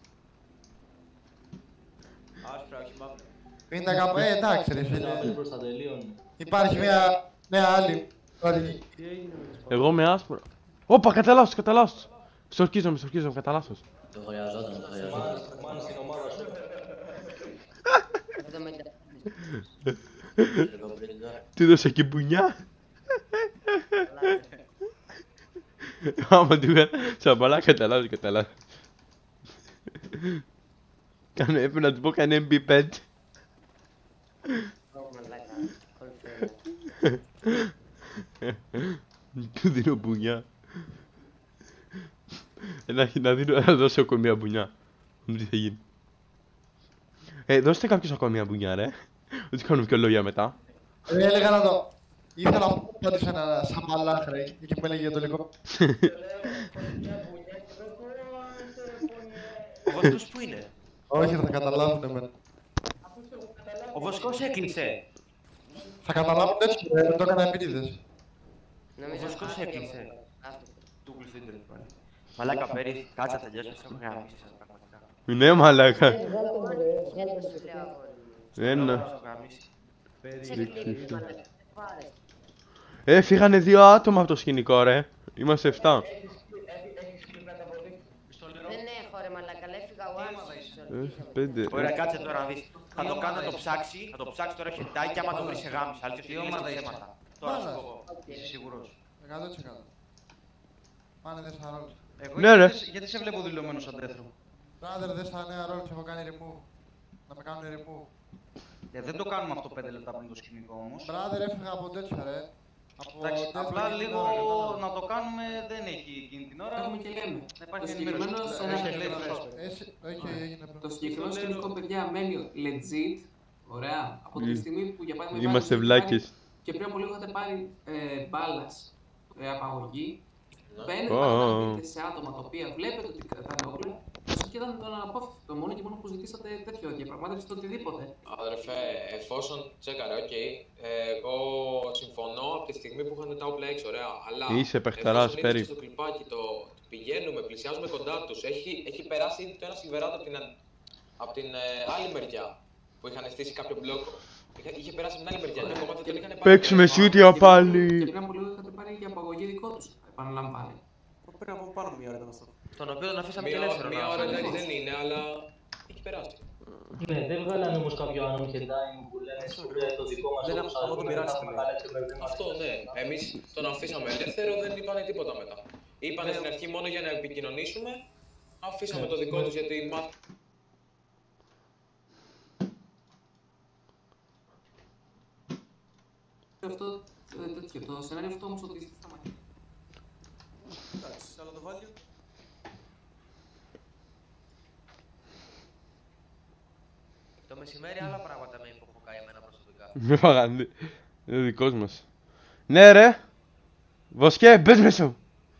[SPEAKER 2] Άσπρα, όχι μαύρα.
[SPEAKER 14] πενήντα χιλιάδες, ε, εντάξει ρε φίλε. Υπάρχει μια νέα άλλη. άλλη.
[SPEAKER 1] Εγώ με άσπρο. Όπα, κατά λάθος, κατά λάθος. Στορκίζομαι, στορκίζομαι, κατά λάθος.
[SPEAKER 13] Το χρειαζόταν, το χρειαζόταν.
[SPEAKER 1] Τι δώσε και μπουνιά. Άμα του είχα τσαμπαλά, κατά λάθος, κατά λάθος. Κάνε, έπρεπε να του πω κάνε εμ μπι πέντε. Του δίνω μπουνιά. Να, να, δίνω, να δώσω ακόμη μια μπουνιά. Τι θα γίνει. Ε, δώστε κάποιος ακόμη μια μπουνιά ρε. Δεν κάνουμε και λόγια μετά.
[SPEAKER 14] Ε, έλεγα να το... Ήθελα να πατήσω ένα σαμπαλάχ ρε. Εκεί που έλεγε για το λίγο.
[SPEAKER 2] Ο Βοσκός που είναι?
[SPEAKER 14] Όχι, θα καταλάβουν εμένα.
[SPEAKER 2] Ο Βοσκός έκλεισε.
[SPEAKER 14] Θα καταλάβουν έτσι, ρε, το έκανα επίτηδες.
[SPEAKER 2] Ο Βοσκός έκλεισε. Του κλειστεί το λοιπόν. Μαλάκα πέρι, κάτσα θα τελειώσουμε, σε έχουμε γάμισεις πραγματικά.
[SPEAKER 1] Ναι μαλάκα. Ένα. Ε, φύγανε δύο άτομα από το σκηνικό ρε. Είμαστε εφτά.
[SPEAKER 7] Δεν έχω ρε μαλάκα, αλλά έφυγα ο Άμσος.
[SPEAKER 1] Πέντε.
[SPEAKER 2] Ωραία, κάτσε τώρα να δεις. Θα το κάνω να το ψάξει, θα το ψάξει τώρα χεντάει και άμα το βρει σε γάμισα. Αλήθεια, τι ομάδα θέματα. Τώρα σου πω εγώ. Είσαι σίγουρος?
[SPEAKER 14] εκατό τοις εκατό. Πάνε δες ένα ρόλ.
[SPEAKER 12] Εγώ
[SPEAKER 1] Ναι, ρε.
[SPEAKER 12] γιατί, γιατί σε βλέπω δηλωμένο σαν τέθρο.
[SPEAKER 14] Brother, δες τα νέα ρόλ, έχω κάνει remove. Να με κάνουν remove.
[SPEAKER 12] Ε, δεν το κάνουμε αυτό πέντε λεπτά πριν το σκηνικό όμως.
[SPEAKER 14] Brother, έφυγα από τέτοια ρε. Από
[SPEAKER 12] Εντάξει,
[SPEAKER 14] τέτοια
[SPEAKER 12] απλά
[SPEAKER 14] εκείνη
[SPEAKER 12] λίγο
[SPEAKER 14] την ώρα, κατάλαβα.
[SPEAKER 12] να το κάνουμε δεν έχει εκείνη την ώρα.
[SPEAKER 10] Έχουμε και λέμε.
[SPEAKER 12] Να υπάρχει
[SPEAKER 10] Το
[SPEAKER 12] ενημέρωση.
[SPEAKER 10] συγκεκριμένο σε
[SPEAKER 12] Έχει
[SPEAKER 10] ένα
[SPEAKER 12] ελεύθερο.
[SPEAKER 14] Εσύ, οκ, έγινε πρώτα.
[SPEAKER 10] Το συγκεκριμένο σκηνικό, παιδιά, μένει legit. Ωραία. Από τη
[SPEAKER 1] Μμ.
[SPEAKER 10] στιγμή που για παράδειγμα.
[SPEAKER 1] Είμαστε
[SPEAKER 10] υπάρχει-
[SPEAKER 1] βλάκες.
[SPEAKER 10] Και πριν από λίγο είχατε πάρει ε, μπάλα ε, απαγωγή. Μπαίνετε
[SPEAKER 1] Ω,
[SPEAKER 10] πάτε
[SPEAKER 1] ω,
[SPEAKER 10] να
[SPEAKER 1] ω.
[SPEAKER 10] μπείτε σε άτομα τα οποία βλέπετε ότι κρατάνε όπλα. Και ήταν το αναπόφευκτο μόνο και μόνο που ζητήσατε τέτοιο διαπραγμάτευση το οτιδήποτε.
[SPEAKER 9] Αδερφέ, εφόσον τσέκαρε, οκ. Εγώ συμφωνώ από τη στιγμή που είχαν τα όπλα έξω, ωραία. Αλλά
[SPEAKER 1] Είσαι παιχταράς,
[SPEAKER 9] εφόσον
[SPEAKER 1] Πέρι.
[SPEAKER 9] είδες στο κλιπάκι το πηγαίνουμε, πλησιάζουμε κοντά τους, έχει, έχει περάσει ήδη το ένα Silverado από την, από την ε, άλλη μεριά που είχαν στήσει κάποιο μπλόκο. Είχε, είχε περάσει από την άλλη μεριά, ένα κομμάτι τον είχαν πάρει.
[SPEAKER 1] Παίξουμε σιούτια
[SPEAKER 10] Και
[SPEAKER 1] πάλι.
[SPEAKER 10] πριν από λίγο είχατε πάρει για απαγωγή δικό του. Επαναλαμβάνω.
[SPEAKER 6] Πριν από πάνω μία ώρα ήταν αυτό.
[SPEAKER 2] Τον οποίο τον αφήσαμε και
[SPEAKER 9] Μία,
[SPEAKER 2] ελεύθερο.
[SPEAKER 9] μία
[SPEAKER 2] να
[SPEAKER 9] ώρα
[SPEAKER 2] φανεί.
[SPEAKER 9] εντάξει δεν είναι, αλλά έχει περάσει.
[SPEAKER 16] Ναι, δεν βγάλανε όμως κάποιο unhidden time που λένε στο το δικό μας
[SPEAKER 6] Δεν
[SPEAKER 16] όπως
[SPEAKER 6] άμα τον πειράξει
[SPEAKER 16] θα
[SPEAKER 6] την
[SPEAKER 16] βγάλει και πρέπει να
[SPEAKER 9] Αυτό ναι. Εμείς τον αφήσαμε ελεύθερο, δεν είπανε τίποτα μετά. Είπανε στην αρχή μόνο για να επικοινωνήσουμε. Αφήσαμε το δικό τους γιατί μάθαμε.
[SPEAKER 10] Αυτό, ε, τέτοιο, το σενάριο αυτό όμως ότι είστε στα μάτια.
[SPEAKER 6] Εντάξει, άλλο το value.
[SPEAKER 2] Το μεσημέρι άλλα πράγματα με υποκοκάει εμένα προσωπικά.
[SPEAKER 1] Με φάγανε. Είναι ο δικός μας. Ναι ρε. Βοσκέ, μπες μέσα.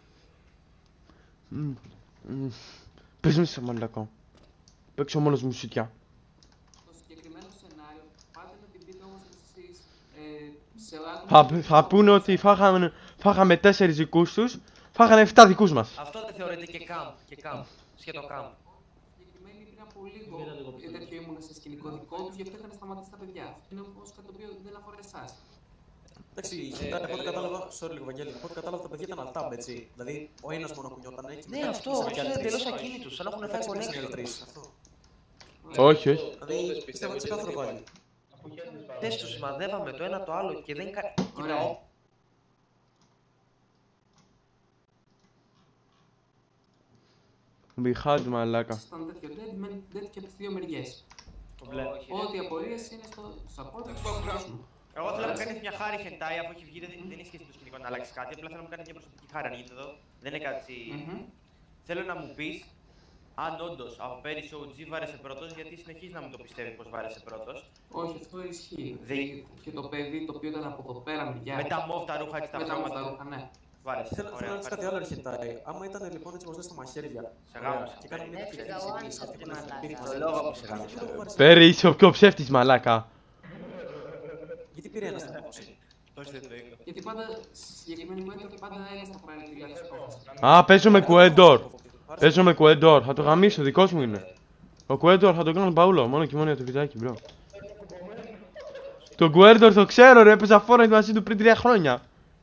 [SPEAKER 1] Μπες μέσα μαλακά. Παίξω μόνος μου σουτιά.
[SPEAKER 10] Στο συγκεκριμένο σενάριο, πάτε να την πείτε όμως εσείς ε, σε άτομα...
[SPEAKER 1] Θα, θα πούνε ότι φάγαμε, φάγαμε τέσσερις δικούς τους, φάγανε εφτά δικούς μας.
[SPEAKER 2] Αυτό δεν θεωρείται και camp, και camp, σχέτο camp.
[SPEAKER 10] Συγκεκριμένοι πριν από λίγο, τέτοιο ήμουν σε σκηνικό δικό τους, γι' αυτό είχαν σταματήσει τα παιδιά. Είναι όμως κάτι το οποίο δεν αφορά εσάς.
[SPEAKER 6] Εντάξει, από ό,τι κατάλαβα, sorry λίγο Βαγγέλη, από ό,τι κατάλαβα τα παιδιά ήταν αλτάμπ, έτσι. Δηλαδή, ο ένας μόνο κουνιότανε και
[SPEAKER 2] Ναι, αυτό, αυτό είναι εντελώς ακίνητος, σαν να έχουν φάει connection.
[SPEAKER 1] Όχι, όχι.
[SPEAKER 6] Δηλαδή, πιστεύω ότι σε κάθε βάλει.
[SPEAKER 2] Τες τους σημαδεύαμε το ένα το άλλο και δεν κα... Κοίτα,
[SPEAKER 1] Μπιχάτ μαλάκα.
[SPEAKER 10] Ήταν τέτοιο dead με dead και από τις δύο μεριές. Ό,τι απορίες είναι στο support και στο κράσιμο.
[SPEAKER 2] Εγώ θέλω να μου κάνεις μια χάρη hentai, αφού έχει βγει, δεν, δεν έχει σχέση με το σκηνικό να αλλάξεις κάτι, απλά θέλω να μου κάνεις μια προσωπική χάρη, αν γίνεται εδώ, δεν είναι κάτι...
[SPEAKER 10] Mm-hmm.
[SPEAKER 2] Θέλω να μου πεις, αν όντως από πέρυσι ο τζι βάρεσε πρώτος, γιατί συνεχίζει να μου το πιστεύει πως βάρεσε πρώτος.
[SPEAKER 10] Όχι, αυτό ισχύει.
[SPEAKER 2] Δεν...
[SPEAKER 10] Και το παιδί το οποίο ήταν από εδώ πέρα μεριά.
[SPEAKER 2] Με τα μόβ τα ρούχα και τα πράγματα.
[SPEAKER 10] Με τα ρούχα, ναι.
[SPEAKER 2] Βάρεσε.
[SPEAKER 6] Θέλω να ρωτήσω κάτι άλλο αρχιτάει. Άμα ήταν λοιπόν έτσι μοστές στα μαχαίρια.
[SPEAKER 2] Σε γάμος.
[SPEAKER 6] Και κάνουμε μια επιχείρηση.
[SPEAKER 2] Το λόγο που σε γάμος.
[SPEAKER 1] Πέρι, είσαι ο πιο ψεύτης μαλάκα.
[SPEAKER 6] Γιατί πήρε ένας τύπος.
[SPEAKER 10] Γιατί πάντα συγκεκριμένη κουέντορ πάντα ένας θα πάρει τη λάθος απόφαση.
[SPEAKER 1] Α, παίζω με κουέντορ. Παίζω με κουέντορ. Θα το γαμίσω, δικός μου είναι. Ο κουέντορ θα το κάνω παούλο. Μόνο και μόνο για το βιντεάκι, μπρο. Το κουέντορ το ξέρω, ρε. Έπαιζα Fortnite μαζί του πριν τρία χρόνια.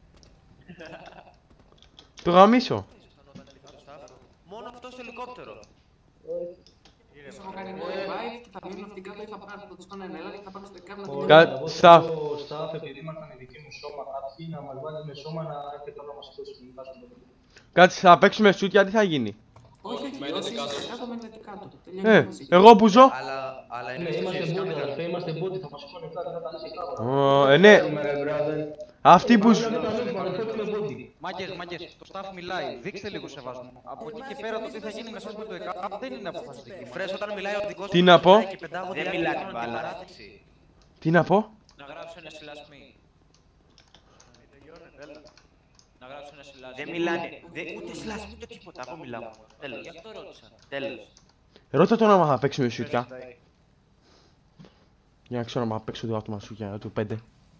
[SPEAKER 1] Το γαμίσω.
[SPEAKER 2] Μόνο αυτό στο ελικόπτερο.
[SPEAKER 10] Θα μου κάνει μόνο revive και θα μείνουν αυτοί κάτω ή θα πάρουν, θα τους κάνω ένα Ελλάδα και θα πάρουν στο κάτω να την
[SPEAKER 1] Κα...
[SPEAKER 10] κάνουν.
[SPEAKER 1] Σταφ.
[SPEAKER 16] Το staff, επειδή ήμασταν οι δικοί μου σώμα κάποιοι, να μας βάλει με σώμα να έρχεται να μας ακούσουν.
[SPEAKER 1] Κάτσε, θα παίξουμε σούτια, τι θα γίνει.
[SPEAKER 10] Όχι, όχι, όσοι είστε κάτω μένετε κάτω.
[SPEAKER 1] Ε, εγώ που ζω.
[SPEAKER 2] Αλλά, αλλά είναι
[SPEAKER 16] ναι, είμαστε μπόντι, αδερφέ, είμαστε μπόντι, θα μας σηκώνει κάτι, θα τα λύσει κάτω.
[SPEAKER 1] Ω, ε, ναι. Αυτοί που ζουν.
[SPEAKER 17] Μάγκες, μάγκες, το staff μιλάει. Δείξτε λίγο σεβασμό. Από εκεί και πέρα το τι θα γίνει μέσα με το ΕΚΑΠ δεν είναι αποφασιστική.
[SPEAKER 2] Φρέσο όταν μιλάει ο δικός
[SPEAKER 1] Τι να πω.
[SPEAKER 2] δεν μιλάει την μπάλα.
[SPEAKER 1] Τι να πω.
[SPEAKER 17] Να γράψω ένα συλλασμί. Να γράψω ένα συλλασμί.
[SPEAKER 2] Δεν μιλάνε, ούτε συλλασμί ούτε τίποτα, εγώ μιλάω. Τέλος.
[SPEAKER 17] Γι' αυτό ρώτησα.
[SPEAKER 2] Τέλος.
[SPEAKER 1] Ρώτα τον άμα θα παίξουμε σούτια. Για να ξέρω άμα θα παίξω το άτομα σούτια, του πέντε.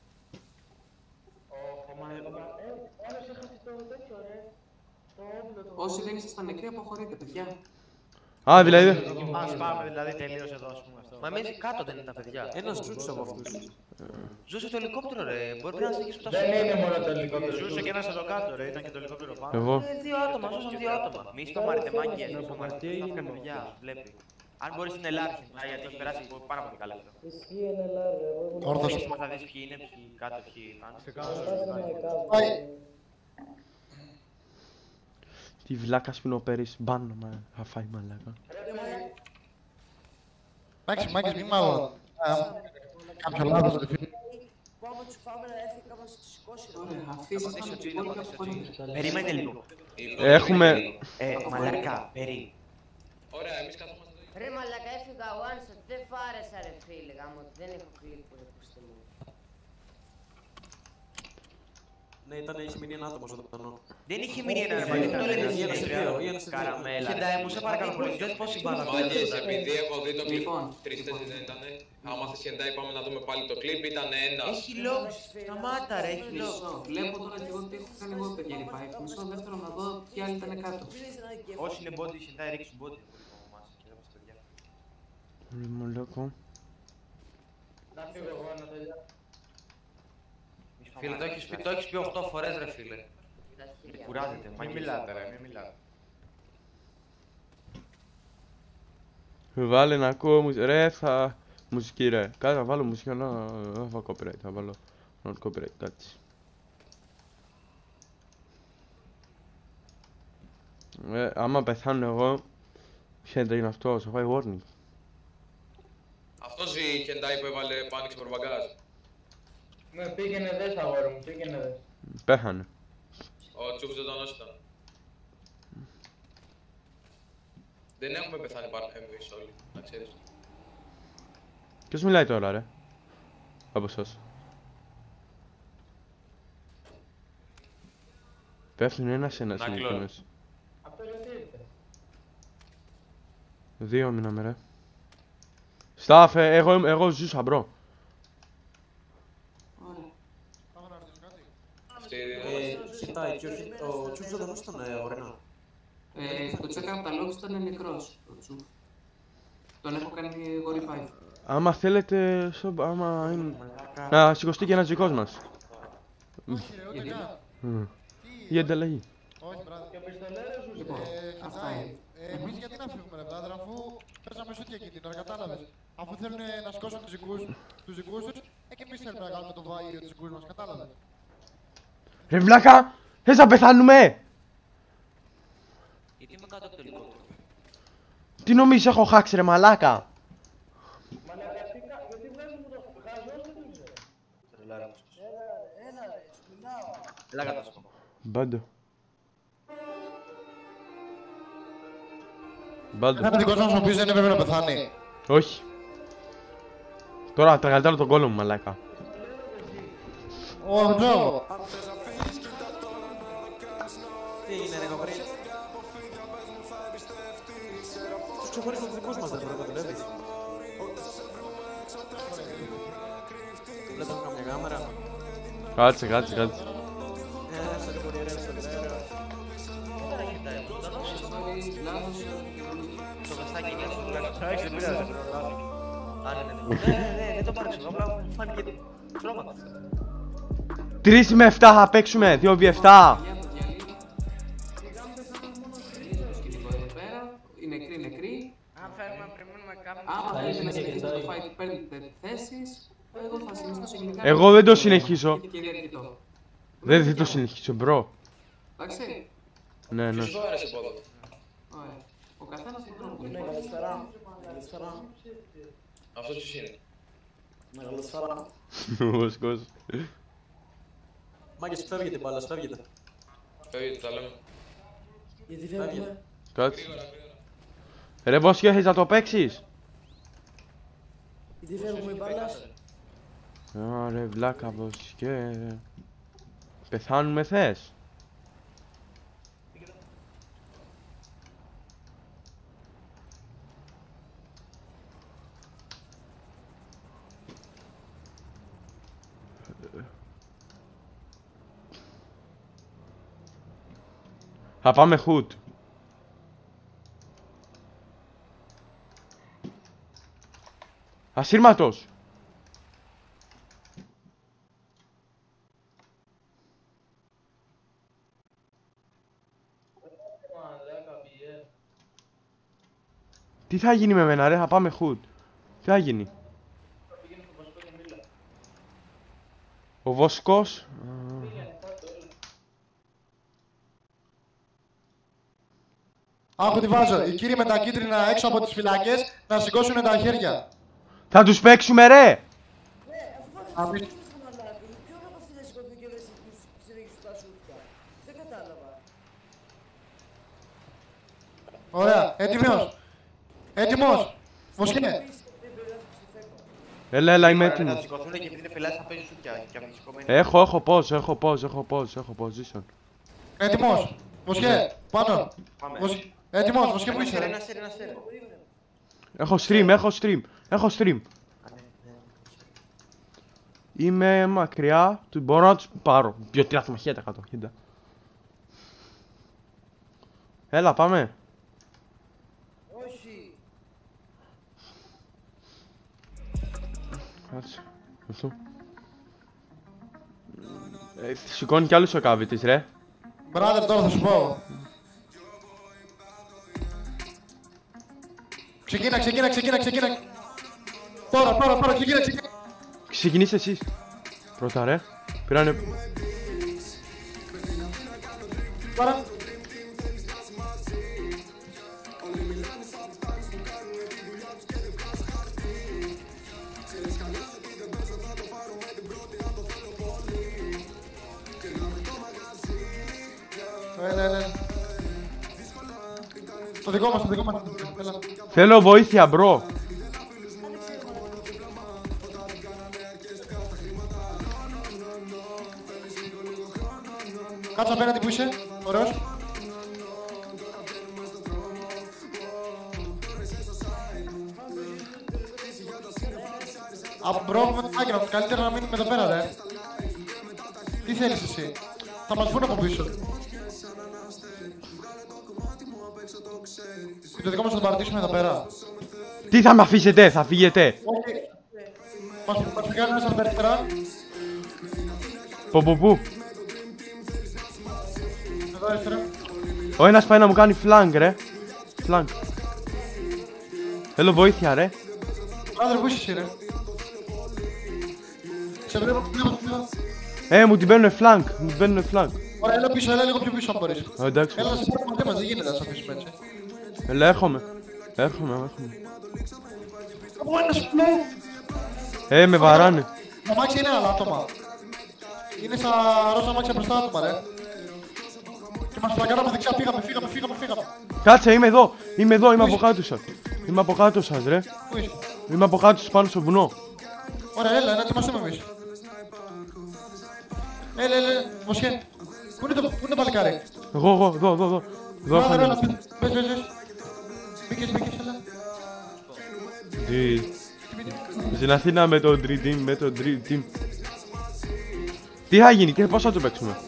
[SPEAKER 10] Όσοι δεν ήσασταν νεκροί, αποχωρείτε, παιδιά.
[SPEAKER 1] Α, δηλαδή.
[SPEAKER 2] Ας πάμε δηλαδή τελείως εδώ, ας πούμε αυτό. Μα εμείς κάτω δεν είναι τα παιδιά.
[SPEAKER 6] Ένας ζούσε από αυτούς.
[SPEAKER 2] Ζούσε το ελικόπτερο, ρε. Μπορεί να συνεχίσει το
[SPEAKER 15] Δεν είναι μόνο το ελικόπτερο.
[SPEAKER 2] Ζούσε και ένας εδώ κάτω, ρε. Ήταν και το ελικόπτερο πάνω.
[SPEAKER 1] Εγώ.
[SPEAKER 2] Ε, δύο άτομα, ζούσαν δύο άτομα. Μη στο μάρετε μάγκες, μη στο μάρετε. Θα βγάλει παιδιά, βλέπει. Αν μπορείς στην Ελλάδα, γιατί έχει περάσει πάρα πολύ καλά αυτό.
[SPEAKER 13] Ισχύει εν Ελλάδα.
[SPEAKER 14] Όρθος.
[SPEAKER 2] Θα δεις ποιοι είναι, ποιοι κάτω, ποιοι πάνω.
[SPEAKER 1] Τι βλάκα σπινό πέρυσι, μπάνω μα, θα φάει μαλάκα.
[SPEAKER 14] Εντάξει, μάγκες, μη μάλλον. Κάποιο λάθος, ρε φίλε.
[SPEAKER 7] Πάμε τους φάμε να έρθει κάποιος να τους σηκώσει.
[SPEAKER 10] Ωραία, αυτοί ήσασταν οι υπόλοιποι αποχωρείτε.
[SPEAKER 2] Περίμενε λίγο.
[SPEAKER 1] Έχουμε...
[SPEAKER 2] Ε, μαλάκα, περί.
[SPEAKER 9] Ωραία, εμείς καθόμαστε εδώ.
[SPEAKER 7] Ρε μαλάκα, έφυγα one shot, δεν φάρεσα ρε φίλε, γάμο, δεν έχω κλικ που δεν ακούστε μου.
[SPEAKER 6] Ναι, ήταν, είχε μείνει ένα άτομο ζωντανό.
[SPEAKER 2] Δεν είχε μείνει ένα άτομο, δεν το λένε
[SPEAKER 6] Ή ένα σε δύο, ή ένα σε δύο.
[SPEAKER 2] Καραμέλα. Χεντάι μου, σε παρακαλώ πολύ, δεν πόση μπάλα.
[SPEAKER 9] Μάγκες, επειδή έχω δει το κλιπ, τρεις τέσσερις δεν ήτανε. Άμα θες χεντάι πάμε να δούμε πάλι το κλιπ, ήταν ένα.
[SPEAKER 2] Έχει λόγους, σταμάτα ρε, έχει λόγους.
[SPEAKER 10] Μισό, βλέπω τώρα και εγώ τι έχω κάνει εγώ παιδιά revive. Μισό δεύτερο να δω ποιοι άλλοι ήταν κάτω.
[SPEAKER 2] Όσοι είναι body, χεντάι ρίξουν body.
[SPEAKER 1] Μαλάκα.
[SPEAKER 15] Να φύγω εγώ να τελειώσω.
[SPEAKER 2] Φίλε, το έχεις πει, το έχεις πει οχτώ φορές ρε φίλε. Κουράζεται,
[SPEAKER 5] Μην μιλάτε ρε, μην μιλάτε.
[SPEAKER 1] Βάλε να ακούω μουσική, ρε θα... Μουσική ρε, κάτι θα βάλω μουσική, αλλά δεν θα copyright, θα βάλω non copyright, κάτι. Ε, άμα πεθάνω εγώ, χέντρα είναι αυτό, θα φάει warning.
[SPEAKER 9] Αυτός η χεντάι που έβαλε πάνιξε προβαγκάζ.
[SPEAKER 15] Με πήγαινε δες αγόρι μου, πήγαινε δες.
[SPEAKER 1] Πέθανε.
[SPEAKER 9] Ο Τσούφ ζωντανός ήταν. Δεν έχουμε πεθάνει πάρα εμείς όλοι, να ξέρεις.
[SPEAKER 1] Ποιος μιλάει τώρα ρε. Από εσάς. Πέφτουν ένας ένας
[SPEAKER 2] Να
[SPEAKER 1] είναι
[SPEAKER 2] κλώνω.
[SPEAKER 1] μέσα. Δύο μείναμε ρε. Σταφ, ε, εγώ, εγώ ζούσα μπρο.
[SPEAKER 6] Ε, κοιτάει και όχι, ο Τσούφ ζωντανός ήταν ορεινά.
[SPEAKER 10] Ε, το τσέκα από τα logs ήταν νεκρός, ο Τσούφ. Τον έχω κάνει εγώ revive.
[SPEAKER 1] Άμα θέλετε, στο, άμα είναι... Να σηκωστεί και ένας δικός μας. Μμ. Για ανταλλαγή.
[SPEAKER 14] Όχι, μπράδερ.
[SPEAKER 10] Λοιπόν, αυτά είναι.
[SPEAKER 14] Εμείς γιατί να φύγουμε, ρε μπράδερ, αφού παίζαμε σου και εκείνη την ώρα, κατάλαβες. Αφού θέλουν να σκόσουν τους δικούς, τους δικούς τους, ε, και εμείς θέλουμε να κάνουμε το βάιο τους δικούς μας, κατάλαβες.
[SPEAKER 1] Ρε βλάκα, θες να πεθάνουμε!
[SPEAKER 2] Γιατί είμαι κάτω από το ελικόπτερο.
[SPEAKER 1] Τι νομίζεις έχω χάξει ρε μαλάκα!
[SPEAKER 13] Γιατί βλέπουμε το χαζός δεν ξέρω. Έλα ρε, σου μιλάω.
[SPEAKER 17] Έλα κατά σου.
[SPEAKER 1] Μπάντο. Μπάντο.
[SPEAKER 14] Ένα δικός μας ο οποίος δεν έπρεπε να πεθάνει.
[SPEAKER 1] Όχι. Τώρα τραγαλτάρω τον κόλλο μου μαλάκα.
[SPEAKER 14] Ω, Τζο.
[SPEAKER 6] Τι έγινε ρε κομπρί. Τους ξεχωρίσεις τους δικούς μας δεν πρέπει να δουλεύεις. Βλέπω καμιά κάμερα.
[SPEAKER 1] Κάτσε, κάτσε, κάτσε.
[SPEAKER 6] Ε, σε λίγο ρε, σε λίγο.
[SPEAKER 2] Τώρα κοιτάει, ζωντανός είσαι. Λάθος. Το βαστάκι είναι στο τουλάχιστον.
[SPEAKER 17] Όχι, δεν πειράζει.
[SPEAKER 2] Αν είναι. Ναι, ναι, δεν το πάρεξω. Απλά μου φάνηκε χρώματα.
[SPEAKER 1] τρεις με επτά θα παίξουμε, δύο βι επτά.
[SPEAKER 10] Οι νεκροί νεκροί.
[SPEAKER 7] Αν φέρουμε να περιμένουμε κάποιον.
[SPEAKER 10] Άμα θέλετε να συνεχίσετε το fight, παίρνετε θέσεις. Εγώ θα συνεχίσω γενικά.
[SPEAKER 1] Εγώ δεν το συνεχίσω.
[SPEAKER 10] Έχετε και διαρκετό.
[SPEAKER 1] Δεν θα το συνεχίσω, μπρο.
[SPEAKER 10] Εντάξει.
[SPEAKER 1] Ναι, ναι.
[SPEAKER 9] Ποιος σου άρεσε από εδώ.
[SPEAKER 10] Ωραία. Ο καθένας τον τρόπο.
[SPEAKER 3] Μεγαλοσφαιρά. Μεγαλοσφαιρά.
[SPEAKER 9] Αυτός ποιος είναι.
[SPEAKER 3] Μεγαλοσφαιρά.
[SPEAKER 1] Βοσκός.
[SPEAKER 6] Μάγκες, φεύγετε μπάλα, φεύγετε.
[SPEAKER 9] Φεύγετε, τα λέμε.
[SPEAKER 3] Γιατί φεύγουμε.
[SPEAKER 1] Κάτσε. Ρε Βοσκέ, θες να το παίξεις?
[SPEAKER 3] Γιατί φεύγουμε η μπάλας.
[SPEAKER 1] Άρε βλάκα Βοσκέ. Πεθάνουμε θες? Θα πάμε χουτ. Ασύρματος. Τι θα γίνει με μένα ρε, θα πάμε χουτ. Τι θα γίνει? Ο Βοσκός.
[SPEAKER 14] Άκου τι βάζω. Οι κύριοι με τα κίτρινα έξω από τις φυλακές να σηκώσουν τα χέρια.
[SPEAKER 1] Θα τους παίξουμε ρε!
[SPEAKER 14] Αμήν.
[SPEAKER 3] Ποιο λόγο αυτή να σηκωθεί και δεν συνεχίσει τα σούτια. Δεν κατάλαβα.
[SPEAKER 14] Ωραία. Έτοιμος. Έτοιμος. Βοσκέ.
[SPEAKER 1] Έλα, έλα, είμαι έτοιμος.
[SPEAKER 17] Θα σηκωθούν και επειδή είναι φυλάς θα παίζουν σούτια. Και αυτοί σηκωμένοι.
[SPEAKER 1] Έχω, έχω pause, έχω pause, έχω pause, έχω position.
[SPEAKER 14] Έτοιμος. Βοσκέ. Πάνω. Βοσκέ. Έτοιμος. Βοσκέ που είσαι.
[SPEAKER 17] Ένα σέρ, ένα σέρ.
[SPEAKER 1] Έχω stream, έχω stream, έχω stream. Είμαι μακριά, του μπορώ να τους πάρω. Δύο τρία μαχαίτα κάτω, κοίτα. Έλα, πάμε.
[SPEAKER 3] Όχι.
[SPEAKER 1] Κάτσε, αυτό. Ε, σηκώνει κι άλλος ο κάβητης, ρε.
[SPEAKER 14] Μπράδερ, τώρα θα σου πω. Ξεκίνα, ξεκίνα, ξεκίνα, ξεκίνα. Τώρα, τώρα, τώρα, ξεκίνα, ξεκίνα.
[SPEAKER 1] Ξεκινήστε εσείς. Πρώτα, ρε. Πήρανε...
[SPEAKER 14] Τώρα. Έλα, έλα. Το δικό μας, το δικό μας. Έλα.
[SPEAKER 1] Θέλω βοήθεια, μπρο.
[SPEAKER 14] Κάτσε απέναντι που είσαι. Ωραίος. Αμπρόβουμε το background. Καλύτερα να μείνουμε εδώ πέρα, ρε. Τι θέλεις εσύ? Θα μας βγουν από πίσω. Και το δικό μας θα το παρατήσουμε εδώ πέρα.
[SPEAKER 1] Τι θα με αφήσετε, θα φύγετε.
[SPEAKER 14] Όχι. Μας, μας πηγαίνει μέσα από αριστερά.
[SPEAKER 1] Πω πω πω.
[SPEAKER 14] Εδώ αριστερά.
[SPEAKER 1] Ο ένας πάει να μου κάνει flank, ρε. Flank. Θέλω βοήθεια, ρε.
[SPEAKER 14] Άντρε, πού είσαι εσύ, ρε? Σε βλέπω, βλέπω, βλέπω.
[SPEAKER 1] Ε, μου την παίρνουνε flank, μου την παίρνουνε flank.
[SPEAKER 14] Ωραία, έλα πίσω, έλα λίγο πιο πίσω αν μπορείς.
[SPEAKER 1] Ε, εντάξει.
[SPEAKER 14] Έλα, να σε πάρουμε μαζί μας, δεν γίνεται να σε αφήσουμε έτσι.
[SPEAKER 1] Έλα, έρχομαι. Έρχομαι, έρχομαι.
[SPEAKER 14] Από ένας φλου.
[SPEAKER 1] Ε, με βαράνε.
[SPEAKER 14] Το αμάξι είναι άλλα άτομα. Είναι στα ροζ αμάξια μπροστά άτομα, ρε. Και μας φλαγκάραμε δεξιά, φύγαμε, φύγαμε, φύγαμε, φύγαμε.
[SPEAKER 1] Κάτσε, είμαι εδώ, είμαι εδώ, είμαι από κάτω σας. Είμαι από κάτω σας, ρε.
[SPEAKER 14] Πού είσαι?
[SPEAKER 1] Είμαι από κάτω σας πάνω στο βουνό.
[SPEAKER 14] Ωραία, έλα, να ετοιμαστούμε εμείς. Έλα, έλα, Μοσχέ. Πού είναι το, πού είναι το παλικάρι?
[SPEAKER 1] Εγώ, εγώ, εδώ, εδώ, εδώ. Εδώ
[SPEAKER 14] Έλα,
[SPEAKER 1] θα
[SPEAKER 14] έλα,
[SPEAKER 1] είναι.
[SPEAKER 14] πες, πες, πες. Μπήκες, μπήκες, έλα.
[SPEAKER 1] Τι. Στην Αθήνα με το Dream Team, με το Dream Team. Τι θα γίνει και πώς θα το παίξουμε?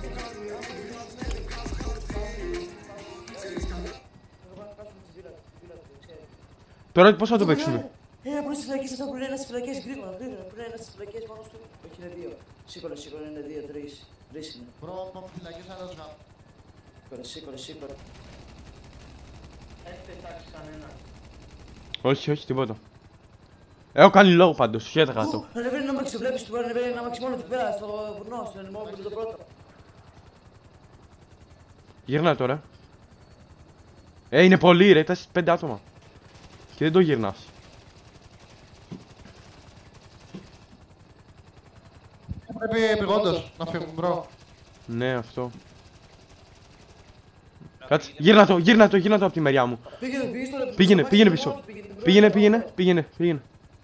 [SPEAKER 1] Τώρα πώς θα το παίξουμε?
[SPEAKER 3] Ε, μπορεί στις φυλακές αυτό, πρέπει να είναι στις φυλακές γρήγορα, γρήγορα, πρέπει να είναι στις φυλακές πάνω στο... Όχι, είναι δύο. Σήκωρε, σήκωρε, είναι δύο, τρεις. Τρεις είναι.
[SPEAKER 14] Μπρο, πάμε φυλακές να τους γάμω.
[SPEAKER 3] Σήκωρε, σήκωρε, σήκωρε.
[SPEAKER 15] Έχετε τάξει κανένα.
[SPEAKER 1] Όχι, όχι, τίποτα. Έχω κάνει λόγο πάντως, χαίρετα κάτω.
[SPEAKER 3] Ανεβαίνει ένα μάξι, το βλέπεις, του ανεβαίνει ένα μάξι μόνο εκεί πέρα, στο βουνό, στον ανεμόβιλο το πρώτο.
[SPEAKER 1] Γυρνά τώρα. Ε, είναι πολύ ρε, τα πέντε άτομα. Και δεν το γυρνάς.
[SPEAKER 14] Πρέπει επιγόντως να φύγουμε, μπρο.
[SPEAKER 1] Ναι, αυτό. Κάτσε, γύρνα το, γύρνα το, γύρνα το από τη μεριά μου.
[SPEAKER 3] Πήγαινε, πήγαινε, στο...
[SPEAKER 1] Πήγαινε, πήγαινε πίσω. Πήγαινε, πήγαινε, πήγαινε, πήγαινε.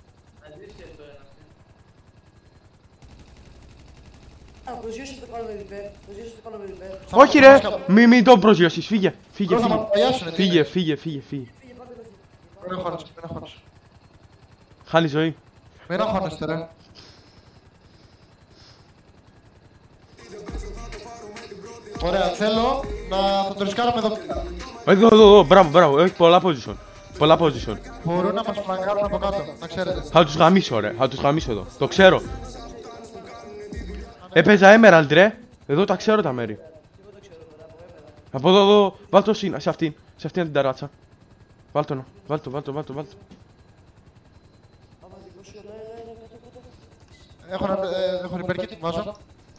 [SPEAKER 3] Α, προσγειώσεις το κάνουμε διπέρ, προσγειώσεις το κάνουμε διπέρ.
[SPEAKER 1] Όχι ρε, μη, μη το προσγειώσεις, φύγε, φύγε,
[SPEAKER 14] Πρώτα
[SPEAKER 1] φύγε.
[SPEAKER 14] μας παγιάσουνε, τι
[SPEAKER 1] Φύγε,
[SPEAKER 14] είναι?
[SPEAKER 1] φύγε, φύγε, φύγε.
[SPEAKER 14] Μην αγχώνεσαι, μην αγχώνεσαι.
[SPEAKER 1] Χάνει ζωή.
[SPEAKER 14] Μην αγχώνεστε, ρε. Ωραία, θέλω να θα το ρισκάρουμε εδώ πέρα.
[SPEAKER 1] Εδώ, εδώ, εδώ, μπράβο, μπράβο, έχει πολλά position. Πολλά position.
[SPEAKER 14] Μπορούν να μας φλαγκάρουν από κάτω, να ξέρετε.
[SPEAKER 1] Θα τους γαμίσω ρε, θα τους γαμίσω εδώ. Το ξέρω. Έπαιζα Emerald ρε. Εδώ τα ξέρω τα μέρη. Από εδώ, εδώ, βάλ' το σύνα, σε αυτήν. Σε αυτήν την ταράτσα. Βάλ' το, βάλ' το, βάλ' το, βάλ' το, βάλ' το.
[SPEAKER 14] Έχω ένα, ε, έχω repair kit, βάζω.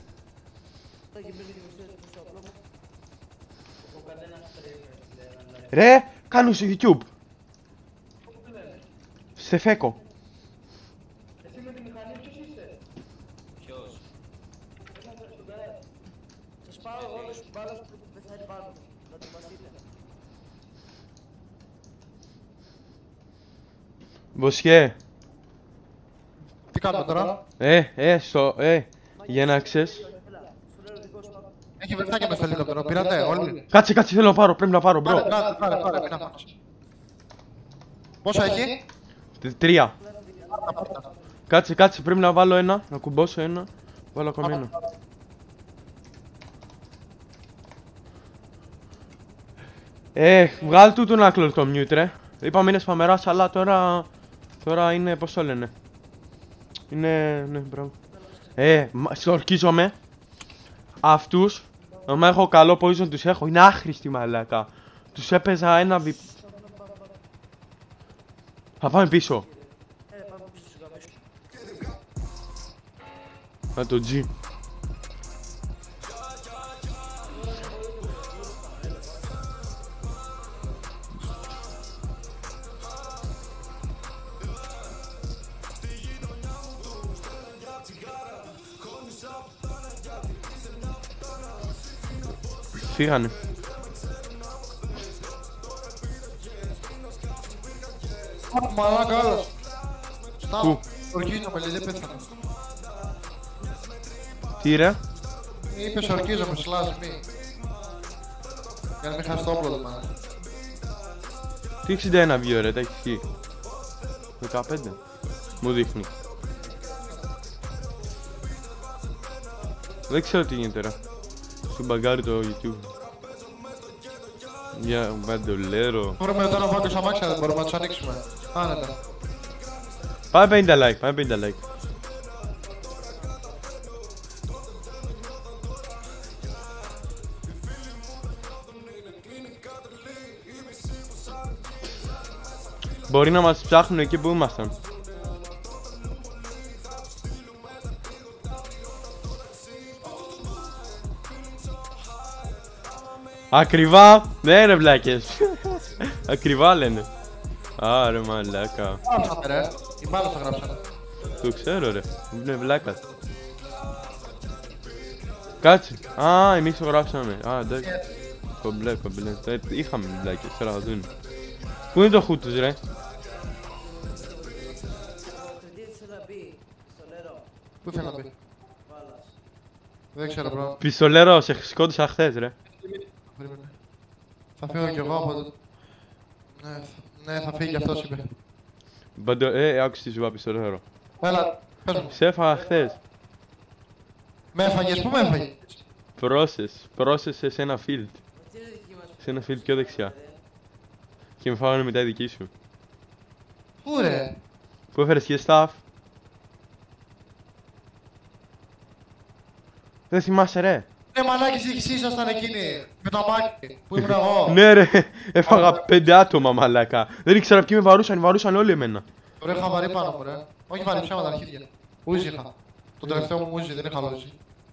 [SPEAKER 1] Ρε, κάνω στο YouTube. Σε φέκο.
[SPEAKER 15] Εσύ με τη μηχανή ποιος είσαι?
[SPEAKER 2] Ποιος?
[SPEAKER 3] Σας πάω εγώ με στους μπάλους που πεθάνει πάνω. Να ετοιμαστείτε.
[SPEAKER 1] Μποσχέ.
[SPEAKER 14] Τι κάνουμε τώρα?
[SPEAKER 1] Ε, ε, στο, ε, για να ξέρεις.
[SPEAKER 14] Έχει βερτάκια μες στο ελικόπτερο, πήρατε όλοι.
[SPEAKER 1] Κάτσε, κάτσε, θέλω να πάρω, πρέπει να πάρω, μπρο.
[SPEAKER 14] Πάρε, πάρε, πάρε, πάρε, μην αγχώνεσαι. Πόσα έχει?
[SPEAKER 1] Τε- Τρία. Κάτσε, κάτσε, πρέπει να βάλω ένα, να κουμπώσω ένα. Βάλω ακόμη ένα. Ε, βγάλ' του τον άκλο το mute ρε. Είπαμε είναι σπαμεράς, αλλά τώρα... Τώρα είναι, πώς το λένε. Είναι, ναι, μπράβο. Ε, μα- στορκίζομαι. Αυτούς, άμα έχω καλό poison τους έχω, είναι άχρηστοι μαλάκα. Τους έπαιζα ένα βι... Θα πάμε πίσω. Να το G. Φύγανε.
[SPEAKER 14] Αχ, μαλάκα άλλος.
[SPEAKER 1] Πού?
[SPEAKER 14] Στάω, ορκίζομαι, λέει, δεν πέθανε.
[SPEAKER 1] Τι ρε?
[SPEAKER 14] Είπες ορκίζομαι, slash μη. Για να μην χάσει το όπλο του μάνα.
[SPEAKER 1] Τι εξήντα ένα βγει ρε, τα έχεις εκεί. δεκαπέντε. Μου δείχνει. Δεν ξέρω τι γίνεται τώρα. Σου μπαγκάρει το YouTube. Για μπαντολέρο.
[SPEAKER 14] Μπορούμε τώρα να βάλουμε στα μάξια, δεν μπορούμε να τους ανοίξουμε. Άνετα.
[SPEAKER 1] Πάμε πενήντα like, πάμε πενήντα like. Μπορεί να μας ψάχνουν εκεί που ήμασταν. Ακριβά! Ναι ρε βλάκες. Ακριβά λένε. Άρε μαλάκα.
[SPEAKER 14] Γράψαμε ρε, η μπάλα το γράψαμε.
[SPEAKER 1] Το ξέρω ρε, είναι βλάκας. Κάτσε. Α, εμείς το γράψαμε. Α, εντάξει. Κομπλέ, κομπλέ. Είχαμε βλάκες, τώρα θα δουν. Πού είναι το χούτ τους ρε?
[SPEAKER 14] Πού ήθελε να μπει? Δεν ξέρω bro.
[SPEAKER 1] Πιστολέρο, σε σκότωσα χθες ρε.
[SPEAKER 14] Περίμενε. Θα φύγω κι εγώ από το... Ναι, ναι, θα φύγει κι αυτός είπε.
[SPEAKER 1] Μπαντο... Ε, άκουσες τι σου είπα πιστολέρο.
[SPEAKER 14] Έλα, πες μου.
[SPEAKER 1] Σε έφαγα χθες.
[SPEAKER 14] Με έφαγες, πού με έφαγες?
[SPEAKER 1] Πρόσες, πρόσεσαι σε ένα field. Σε ένα field πιο δεξιά. Και με φάγανε μετά η δική σου.
[SPEAKER 14] Πού ρε?
[SPEAKER 1] Πού έφερες και staff? Δεν θυμάσαι ρε.
[SPEAKER 14] Ρε μαλάκες, εσείς ήσασταν εκείνοι με το αμάξι που ήμουν εγώ.
[SPEAKER 1] Ναι ρε, έφαγα πέντε άτομα μαλάκα. Δεν ήξερα ποιοι με βαρούσαν, βαρούσαν όλοι εμένα.
[SPEAKER 14] Ρε είχα βαρύ πάνω μου ρε. Όχι βαρύ, ψέματα αρχίδια. Ούζι είχα. Το τελευταίο μου ούζι, δεν είχα λόζι.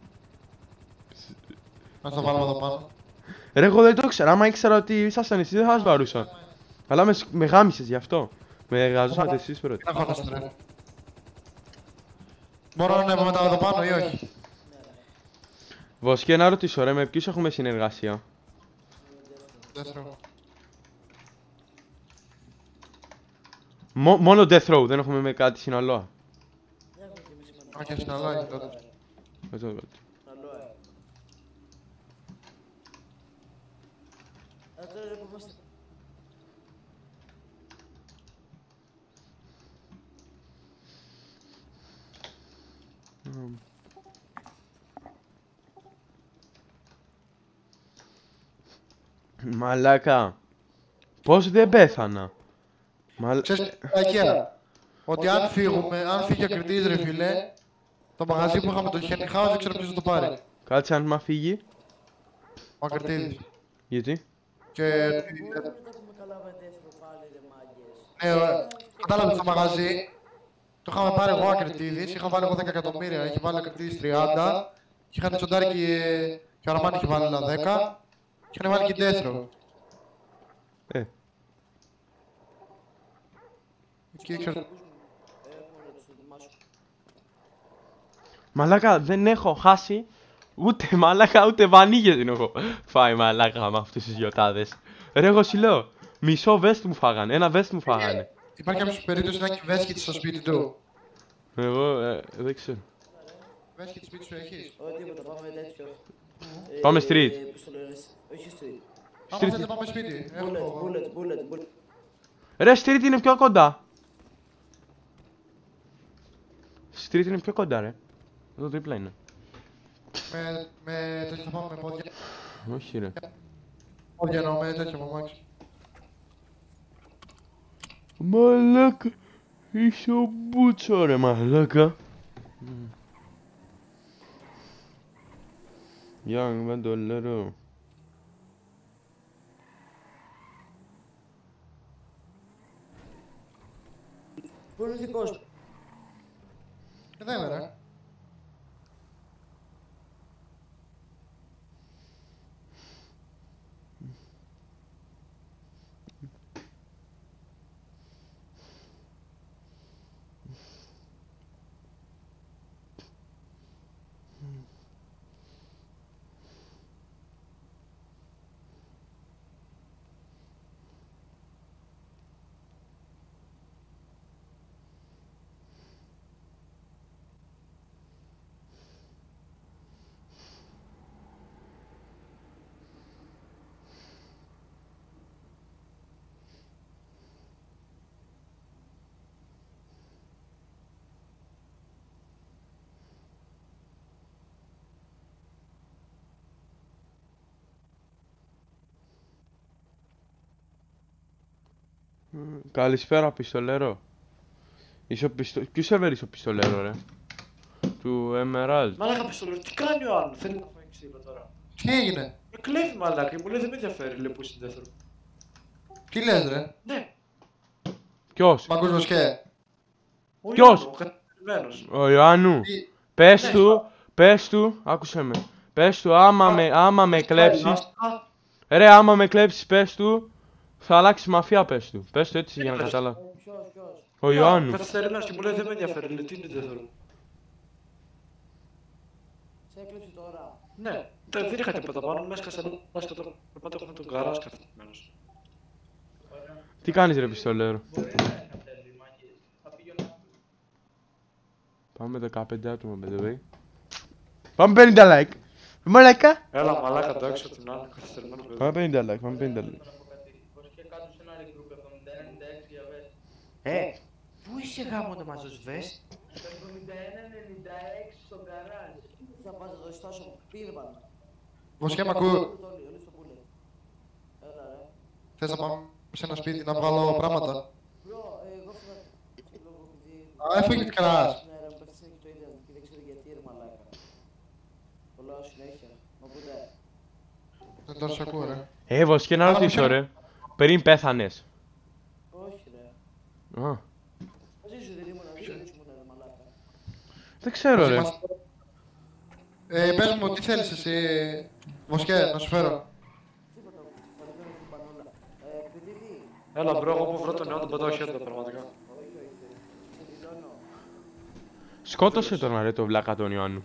[SPEAKER 14] Να το βάλουμε εδώ πάνω.
[SPEAKER 1] Ρε εγώ δεν το ήξερα, άμα ήξερα ότι ήσασταν εσείς δεν θα σας βαρούσα. Αλλά με, με γάμισες γι' αυτό. Με εργαζόσατε εσείς πρώτα.
[SPEAKER 14] Τι να χώναστε ρε. Μπορώ να ανέβω μετά εδώ πάνω ή όχι?
[SPEAKER 1] Βοσκέ, να ρωτήσω ρε, με ποιους έχουμε συνεργασία?
[SPEAKER 14] Death Row.
[SPEAKER 1] Μο, μόνο Death Row, δεν έχουμε με κάτι συνολό.
[SPEAKER 14] Α, και συνολό έχει τότε.
[SPEAKER 1] Εδώ, εδώ. Μαλάκα. Πώς δεν πέθανα? Μαλ...
[SPEAKER 14] Ξέρεις, Αγία, ότι αν φύγουμε, αν φύγει ο κριτής ρε φίλε, το μαγαζί που είχαμε το Henny House δεν ξέρω ποιος θα το πάρει.
[SPEAKER 1] Κάτσε αν μ' φύγει.
[SPEAKER 14] Ο Ακριτίδης.
[SPEAKER 1] Γιατί?
[SPEAKER 14] Και... Ναι, κατάλαβες το μαγαζί. Το είχαμε πάρει εγώ Ακριτίδης, είχα βάλει εγώ δέκα εκατομμύρια, είχε βάλει ο Ακριτίδης τριάντα και είχαν τσοντάρει και... και ο Αραμάνι είχε βάλει άλλα δέκα και είχαν βάλει και Death Row.
[SPEAKER 1] Ε.
[SPEAKER 14] Και ήξερα...
[SPEAKER 1] Μαλάκα, δεν έχω χάσει ούτε μαλάκα ούτε βανίγες δεν έχω φάει μαλάκα με αυτούς τους γιοτάδες. Ρε εγώ σου λέω, μισό βέστ μου φάγανε, ένα βέστ μου φάγανε.
[SPEAKER 14] Υπάρχει κάποιος περίπτωση να έχει βέσκιτ στο σπίτι του?
[SPEAKER 1] Εγώ ε, δεν ξέρω.
[SPEAKER 14] Βέσκιτ σπίτι σου έχεις?
[SPEAKER 3] Όχι τίποτα, πάμε τέτοιο.
[SPEAKER 1] Πάμε street.
[SPEAKER 3] Όχι street.
[SPEAKER 14] Άμα θέλετε πάμε σπίτι.
[SPEAKER 3] Bullet, bullet, bullet, bullet.
[SPEAKER 1] Ρε, street είναι πιο κοντά. Street είναι πιο κοντά ρε. Εδώ δίπλα είναι.
[SPEAKER 14] Με, με τέτοιο θα πάμε με πόδια.
[SPEAKER 1] Όχι ρε.
[SPEAKER 14] Πόδια εννοώ με τέτοιο μαμάξι.
[SPEAKER 1] Μαλάκα. Είσαι ο Μπούτσο ρε μαλάκα. Young Bandolero.
[SPEAKER 3] Πού είναι ο δικός σου?
[SPEAKER 14] Εδώ είμαι ρε.
[SPEAKER 1] Καλησπέρα, πιστολέρο. Είσαι ο πιστο... Ποιο σερβέρ είσαι ο πιστολέρο, ρε? Του Emerald.
[SPEAKER 18] Μαλάκα πιστολέρο, τι κάνει ο Άν, θέλει να φάει ξύλο τώρα.
[SPEAKER 14] Τι έγινε?
[SPEAKER 18] Με κλέβει μαλάκα, μου λέει δεν με ενδιαφέρει, λέει που είσαι δεύτερο.
[SPEAKER 14] Τι λες ρε?
[SPEAKER 18] Ναι.
[SPEAKER 1] Ποιος?
[SPEAKER 14] Μαγκούς Βοσκέ.
[SPEAKER 1] Ποιος?
[SPEAKER 18] Ο κατεμένος.
[SPEAKER 1] Ο Ιωάννου.
[SPEAKER 18] Τι?
[SPEAKER 1] Πες
[SPEAKER 18] Ναι.
[SPEAKER 1] του, πες του, άκουσε με. Πες του, άμα με, άμα με κλέψεις. Ρε, άμα με κλέψεις, πες του, θα αλλάξει μαφία, πες του. Πες του έτσι για να καταλάβει. Ο Ιωάννου.
[SPEAKER 18] Καθυστερημένος και μου λέει δεν με ενδιαφέρει, λέει τι είναι δεύτερο.
[SPEAKER 3] Σε έκλειψε τώρα.
[SPEAKER 18] Ναι, δεν δεν είχα τίποτα πάνω, μέσα σκάσα μέσα κατά πάντα έχουμε τον καράς καθυστερημένος.
[SPEAKER 1] Τι κάνεις ρε πιστολέρο? Πάμε δεκαπέντε άτομα, by the way. Πάμε πενήντα like. Μαλάκα.
[SPEAKER 18] Έλα μαλάκα το έξω την άλλη, καθυστερημένο παιδί.
[SPEAKER 1] Πάμε πενήντα like, πάμε πενήντα like.
[SPEAKER 2] Ε, πού είσαι γάμο το μαζός βεστ?
[SPEAKER 13] εβδομήντα ένα ενενήντα έξι στο γκαράζ.
[SPEAKER 3] Θα πάτε το στάσιο πύρμαν.
[SPEAKER 14] Βοσκέ μ' ακούω.
[SPEAKER 3] Έλα ρε.
[SPEAKER 14] Θες να πάμε σε ένα σπίτι να βγάλω πράγματα?
[SPEAKER 3] Bro, εγώ φύγα λόγω επειδή...
[SPEAKER 14] Α, έφυγε την κράς.
[SPEAKER 3] Ναι ρε, μου πέφτει συνέχεια το ίντερνετ και δεν ξέρω γιατί ρε μαλάκα. Το λέω συνέχεια. Οπότε...
[SPEAKER 14] Δεν τώρα σε ακούω ρε.
[SPEAKER 1] Ε, Βοσκέ, να ρωτήσω ρε. Πριν πέθανες.
[SPEAKER 3] Όχι ρε.
[SPEAKER 1] Α,
[SPEAKER 3] Μαζί σου δεν ήμουν, δεν ήμουν ρε μαλάκα.
[SPEAKER 1] δεν ξέρω ρε.
[SPEAKER 14] Ε, πες μου, τι θέλεις εσύ, Βοσκέ, να σου φέρω.
[SPEAKER 18] Έλα μπρο, εγώ που βρω τον νέο τον πετάω χέρια πραγματικά.
[SPEAKER 1] Σκότωσε τον ρε το βλάκα τον Ιωάννου.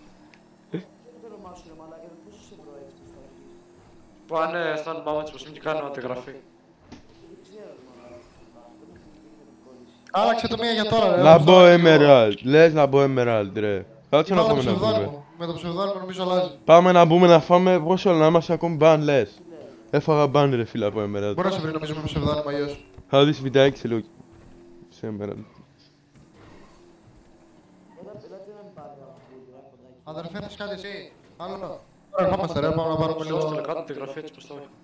[SPEAKER 18] Πάνε στον πάμε της πως και κάνουμε αντιγραφή.
[SPEAKER 14] Άλλαξε το μία για τώρα ρε.
[SPEAKER 1] Να μπω Emerald, λες να μπω Emerald ρε. Κάτσε να
[SPEAKER 14] Βάλε
[SPEAKER 1] πάμε
[SPEAKER 14] το
[SPEAKER 1] να πούμε.
[SPEAKER 14] ψευδόνυμο. Με το ψευδόνυμο νομίζω αλλάζει.
[SPEAKER 1] Πάμε να μπούμε να φάμε, πόσο να είμαστε ακόμη μπαν λες. Έφαγα μπαν ρε φίλα από Emerald.
[SPEAKER 14] Μπορεί να σε βρει νομίζω με ψευδόνυμο αλλιώς.
[SPEAKER 1] Θα δεις βιντεάκι σε λίγο. Σε Emerald.
[SPEAKER 14] Αδερφέ, θες κάτι εσύ, άλλο. Ωραία, πάμε ρε, πάμε να πάρουμε
[SPEAKER 18] Λίγο στο
[SPEAKER 14] λίγο.
[SPEAKER 18] κάτω τη γραφή έτσι πως το έχει.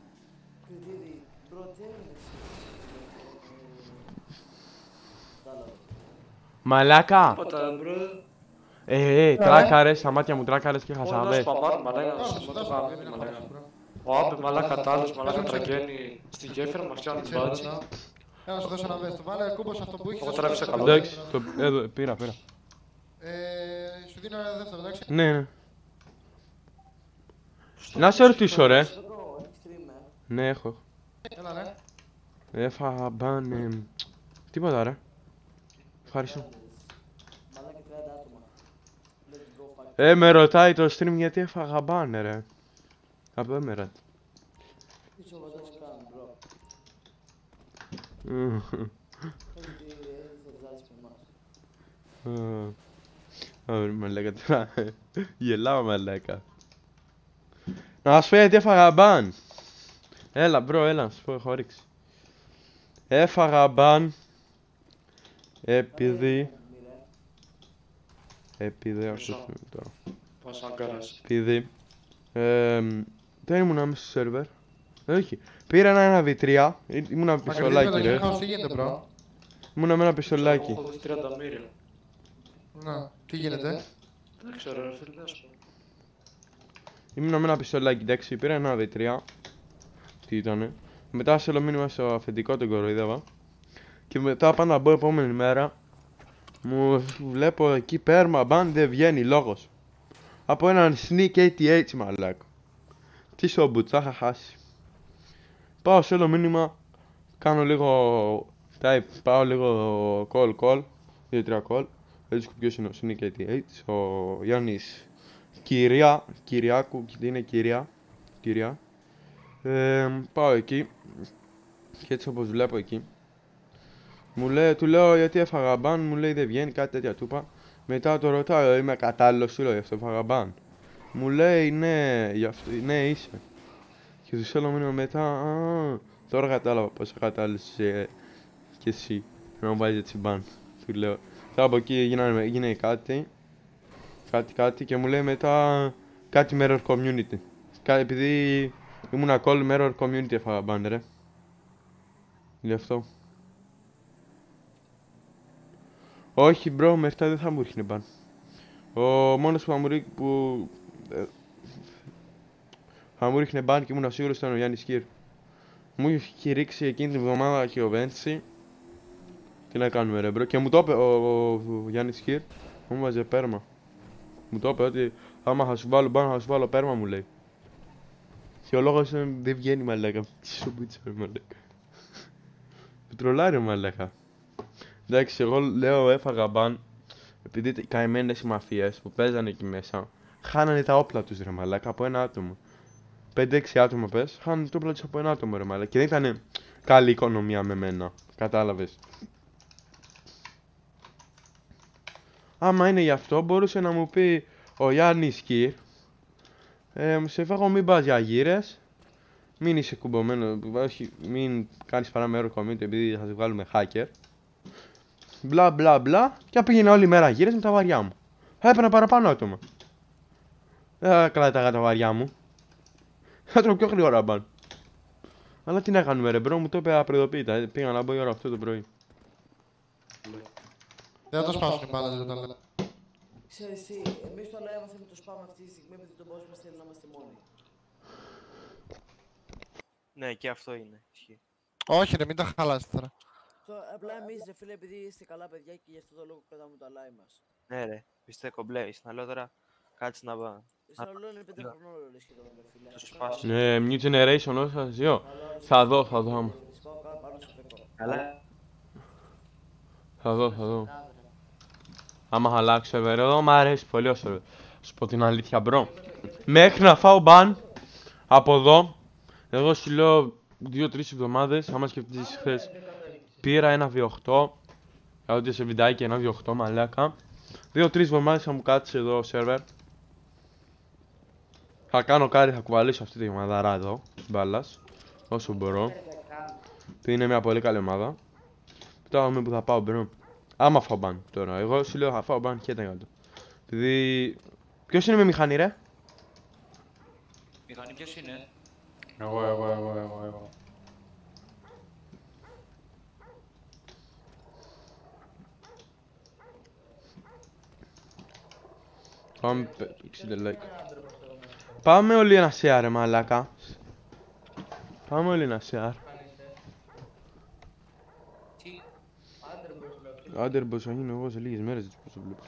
[SPEAKER 1] Μαλάκα.
[SPEAKER 18] Τίποτα μπρο.
[SPEAKER 1] Ε, ε, τράκαρες, στα μάτια μου τράκαρες και χασαβές.
[SPEAKER 18] Ο Άμπε μαλάκα τάλος, μαλάκα τραγγένει στη γέφυρα, μας κάνει μπάτζι.
[SPEAKER 14] Έλα να σου δώσω ένα βέστο, βάλε κούμπος αυτό που έχεις.
[SPEAKER 18] Εγώ τράβησα καλό.
[SPEAKER 1] Εντάξει, το- εδώ, πήρα, πήρα.
[SPEAKER 14] Ε, σου δίνω ένα δεύτερο, εντάξει.
[SPEAKER 1] Ναι, ναι. Να σε ρωτήσω ρε. Ναι, έχω.
[SPEAKER 14] Έλα ρε.
[SPEAKER 1] Έφαγα μπαν, ε, τίποτα ρε. Ευχαριστώ. Ε, με ρωτάει το stream γιατί έφαγα μπαν ρε. Από Emerald. Ωραία, μαλάκα τώρα. Γελάω μαλάκα. Να σου πω γιατί έφαγα μπαν. Έλα μπρο, έλα, να σου πω, έχω ρίξει. Έφαγα μπαν επειδή... Επειδή, ας το πούμε τώρα.
[SPEAKER 18] Πώς αγκάρας.
[SPEAKER 1] Επειδή... εμ, δεν ήμουν μέσα στο σερβερ. Όχι. Πήρα ένα ένα βι τρία. Ήμουν ένα πιστολάκι ρε.
[SPEAKER 14] Τι γίνεται, μπρο.
[SPEAKER 1] Ήμουν με ένα πιστολάκι.
[SPEAKER 18] Έχω δώσει τριάντα μοίρια.
[SPEAKER 14] Να, τι γίνεται.
[SPEAKER 18] Δεν ξέρω ρε φίλε, δεν σου πω.
[SPEAKER 1] Ήμουν με ένα πιστολάκι, εντάξει, πήρα ένα βι τρία. Τι ήτανε. Μετά σε μήνυμα στο αφεντικό τον κοροϊδεύα. Και μετά πάω να μπω επόμενη μέρα. Μου βλέπω εκεί πέρμα μπαν δεν βγαίνει λόγος. Από έναν Sneak έιτι έιτς μαλάκο. Τι σομπούτς, θα είχα χάσει. Πάω σε άλλο μήνυμα. Κάνω λίγο type, πάω λίγο call call. δύο τρία call. Έτσι ποιος είναι ο Sneak έιτι έιτς. Ο Γιάννης Κυρία, Κυριάκου, είναι κυρία. Κυρία. Ε, πάω εκεί. Και έτσι όπως βλέπω εκεί. Μου λέει, του λέω γιατί έφαγα μπαν, μου λέει δεν βγαίνει, κάτι τέτοια του είπα. Μετά το ρωτάω, είμαι κατάλληλος, του λέω γι' αυτό έφαγα μπαν. Μου λέει ναι, γι' αυτό, ναι είσαι. Και του στέλνω μήνυμα μετά, α, τώρα κατάλαβα πως κατάλληλος είσαι και εσύ να μου βάζεις έτσι μπαν. Του λέω, θα από εκεί γίνανε, γίνανε κάτι, κάτι κάτι και μου λέει μετά κάτι mirror community. Κα, επειδή ήμουν call mirror community έφαγα μπαν ρε. Γι' αυτό. Όχι, μπρο, μέχρι τώρα δεν θα μου ρίχνει μπαν. Ο μόνος που θα μου ρίχνει. Που... ε, θα μου ρίχνει μπαν και ήμουν σίγουρος ήταν ο Γιάννης Σκύρ. Μου είχε ρίξει εκείνη την εβδομάδα και ο Βέντσι. Τι να κάνουμε, ρε μπρο. Και μου το είπε ο, ο, ο Γιάννης Σκύρ, μου βάζε πέρμα. Μου το είπε ότι άμα θα σου βάλω μπαν, θα σου βάλω πέρμα, μου λέει. Και ο λόγος είναι δεν βγαίνει, μαλάκα. Τι σου πίτσα, ρε μαλάκα. Του τρολάρει, μαλάκα. Εντάξει, εγώ λέω έφαγα μπαν επειδή οι καημένες οι μαφίες που παίζανε εκεί μέσα χάνανε τα όπλα τους, ρε μαλάκα, από ένα άτομο. πέντε έξι άτομα πες, χάνανε τα όπλα τους από ένα άτομο, ρε μαλάκα. Και δεν ήταν καλή οικονομία με μένα. Κατάλαβες. Άμα είναι γι' αυτό, μπορούσε να μου πει ο Γιάννης Σκύρ, ε, σε φάγω μην πας για γύρες, μην είσαι κουμπωμένο, όχι, μην κάνεις παράμερο community επειδή θα σε βγάλουμε hacker. Μπλα μπλα μπλα, και πήγαινα όλη μέρα γύρες με τα βαριά μου. Θα έπαιρνα παραπάνω άτομα. Δεν θα κρατάγα τα βαριά μου. Θα τρώω πιο γρήγορα μπαν. Αλλά τι να κάνουμε, ρε μπρο, μου το είπε απροειδοποίητα. Πήγα να μπω η ώρα αυτό το πρωί.
[SPEAKER 14] Δεν θα το σπάσουν οι μπάλες, δεν τα λέω.
[SPEAKER 3] Ξέρεις τι, εμείς το live θέλουμε το spam αυτή τη στιγμή επειδή τον boss μας θέλει να είμαστε μόνοι.
[SPEAKER 2] Ναι, και αυτό είναι. Ισχύει.
[SPEAKER 14] Όχι ρε, μην τα χαλάσεις τώρα.
[SPEAKER 3] Το, απλά εμείς ρε φίλε, επειδή είστε καλά παιδιά και γι' αυτό το λόγο κρατάμε το live μας.
[SPEAKER 2] Ναι ρε, είστε κομπλέ, στην άλλο τώρα κάτσε να πάω.
[SPEAKER 3] Στην άλλο είναι πέντε χρονών ρε σχεδόν ρε φίλε.
[SPEAKER 2] Τους σπάσω.
[SPEAKER 1] Ναι, new generation όσο σας ζω. Θα δω, θα δω άμα.
[SPEAKER 2] Καλά.
[SPEAKER 1] Θα δω, θα δω. Άμα θα αλλάξω σερβερ εδώ, μ' αρέσει πολύ ο σερβερ. Σου πω την αλήθεια, μπρο. Μέχρι να φάω μπαν από εδώ, εγώ σου λέω δύο τρεις εβδομάδες, άμα σκεφτείς χθες, πήρα ένα βι οκτώ, ότι σε βιντεάκι ένα βι οκτώ, μαλάκα. δύο τρεις εβδομάδες θα μου κάτσει εδώ ο σερβερ. Θα κάνω κάρι, θα κουβαλήσω αυτή τη μαδαρά εδώ, της μπάλας, όσο μπορώ. Είναι μια πολύ καλή ομάδα. Τώρα με που θα πάω, μπρο. Άμα φάω μπαν τώρα, εγώ σου λέω θα φάω μπαν και ήταν κάτω. Επειδή... Ποιος είναι με μηχανή ρε?
[SPEAKER 5] Μηχανή ποιος είναι?
[SPEAKER 11] Εγώ, εγώ, εγώ, εγώ, εγώ.
[SPEAKER 1] Πάμε εξήντα like. Πάμε όλοι ένα share ρε μαλάκα. Πάμε όλοι ένα share. Άντερμπος θα γίνω εγώ σε λίγες μέρες, έτσι πώς το βλέπω.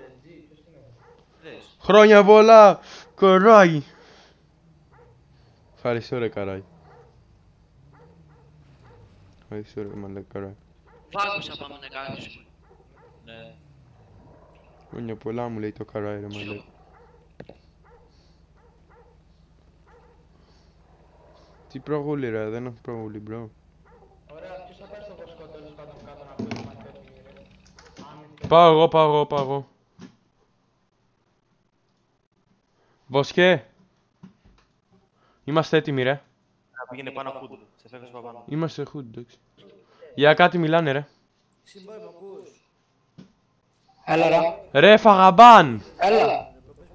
[SPEAKER 1] Χρόνια πολλά, κοράι. Ευχαριστώ ρε καράι. Ευχαριστώ ρε μαλάκα καράι.
[SPEAKER 4] Βάγουσα πάμε να κάνεις.
[SPEAKER 5] Ναι.
[SPEAKER 1] Χρόνια πολλά μου λέει το καράι ρε μαλάκα. Τι προγούλη ρε, δεν έχω προγούλη μπρο.
[SPEAKER 16] Ωραία, ποιος θα πάει στο βοσκό τέλος πάντων κάτω να πούμε μαθαίω τι γίνεται.
[SPEAKER 1] Πάω εγώ, πάω εγώ, πάω εγώ. Βοσκέ. Είμαστε έτοιμοι ρε.
[SPEAKER 2] Να πήγαινε πάνω χούντο, σε φεύγεις από πάνω.
[SPEAKER 1] Είμαστε χούντο, εντάξει. Για κάτι μιλάνε ρε.
[SPEAKER 3] Συμπόη, μ' ακούς?
[SPEAKER 18] Έλα ρε.
[SPEAKER 1] Ρε φαγαμπάν.
[SPEAKER 18] Έλα.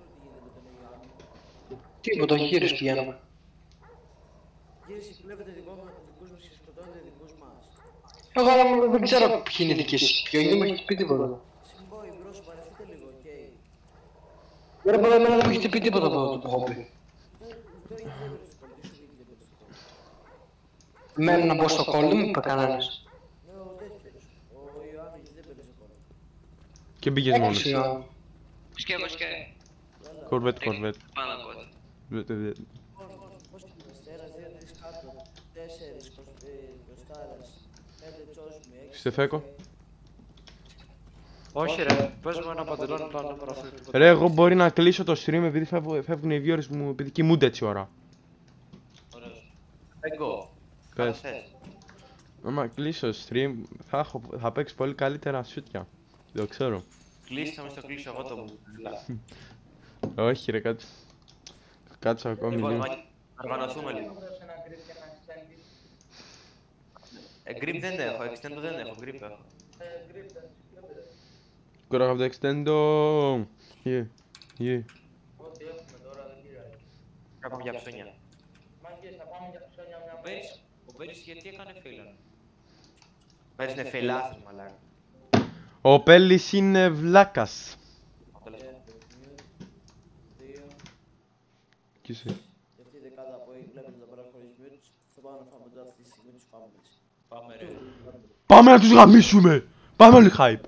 [SPEAKER 18] Τίποτα, γύρις πηγαίνουμε.
[SPEAKER 3] Γύρισε, κλέβετε δικούς μας και σκοτώνετε δικούς μας.
[SPEAKER 18] Εγώ δεν ξέρω ποιοι είναι δικοί σας. Ποιο είναι, μου έχετε πει τίποτα.
[SPEAKER 3] Συμπόη, μπρο, σου παρεθείτε λίγο, οκ.
[SPEAKER 18] Ρε παιδί, εμένα δεν μου έχετε πει τίποτα από το που έχω πει. Μένω να μπω στο call, δεν μου είπε κανένας.
[SPEAKER 1] Και μπήκες μόνος.
[SPEAKER 4] Βοσκέ, βοσκέ.
[SPEAKER 1] Κορβέτ, κορβέτ.
[SPEAKER 4] Πάνω κότα.
[SPEAKER 1] Βέτε, βέτε.
[SPEAKER 3] Πώς είμαστε, ένας, δύο, τρεις κάτω, τέσσερις, κοστάρας, πέντε τσόσμι, έξι.
[SPEAKER 1] Στεφέκο.
[SPEAKER 18] Όχι ρε, πες μου ένα παντελόνι πάνω να παραθέτει.
[SPEAKER 1] Ρε, εγώ μπορεί να κλείσω το stream επειδή φεύγουν οι viewers μου, επειδή κοιμούνται έτσι ώρα.
[SPEAKER 2] Εγώ.
[SPEAKER 1] Πες. Άμα κλείσω stream, θα, έχω, θα παίξω πολύ καλύτερα σούτια. Δεν το ξέρω.
[SPEAKER 2] Κλείσει, θα με στο κλείσω εγώ το μου.
[SPEAKER 1] Όχι ρε, κάτσε. Κάτσε ακόμη
[SPEAKER 2] Λοιπόν,
[SPEAKER 1] λίγο.
[SPEAKER 2] να οργανωθούμε λίγο. Ε, grip δεν έχω, extendo δεν έχω, grip έχω.
[SPEAKER 1] Could I have the extendo? Yeah, yeah.
[SPEAKER 16] Ό,τι έχουμε τώρα δεν πειράζει.
[SPEAKER 2] Θα πάμε για ψώνια.
[SPEAKER 16] Μάγκες, θα πάμε για ψώνια μια
[SPEAKER 2] Ο Μπέρις, ο Μπέρις γιατί έκανε φέιλα. Ο Μπέρις είναι φεϊλάθος μαλάκα.
[SPEAKER 1] Ο Πέλης είναι βλάκας. Τι είσαι?
[SPEAKER 3] Και αυτή η δεκάδα που βλέπετε εδώ πέρα χωρίς mute, θα πάμε να φάμε τώρα αυτή τη στιγμή τους Fumbles.
[SPEAKER 2] Πάμε ρε.
[SPEAKER 1] Πάμε να τους γαμίσουμε! Πάμε όλοι hype!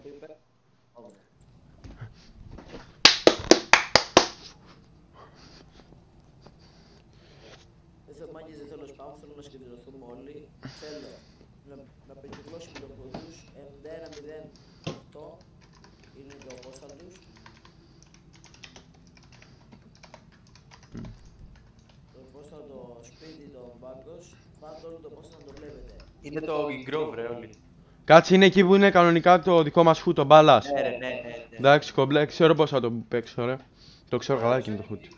[SPEAKER 3] Δεν θέλω μάγκες, δεν θέλω spam, θέλω να συγκεντρωθούμε όλοι. Θέλω να, να πετυχώσουμε το κοντούς ενενήντα ένα μηδέν οκτώ είναι το απόσταλτους. Το απόσταλτο σπίτι των μπάγκος, πάρτε όλο το απόσταλτο να το βλέπετε.
[SPEAKER 2] Είναι το Grove ρε όλοι.
[SPEAKER 1] Κάτσε, είναι εκεί που είναι κανονικά το δικό μας χούτ, το μπάλας.
[SPEAKER 2] Ναι, ρε, ναι, ναι, ναι.
[SPEAKER 1] Εντάξει, κομπλέ, ξέρω πώς θα το παίξω, ρε. Το ξέρω καλά εκείνο το χούτ.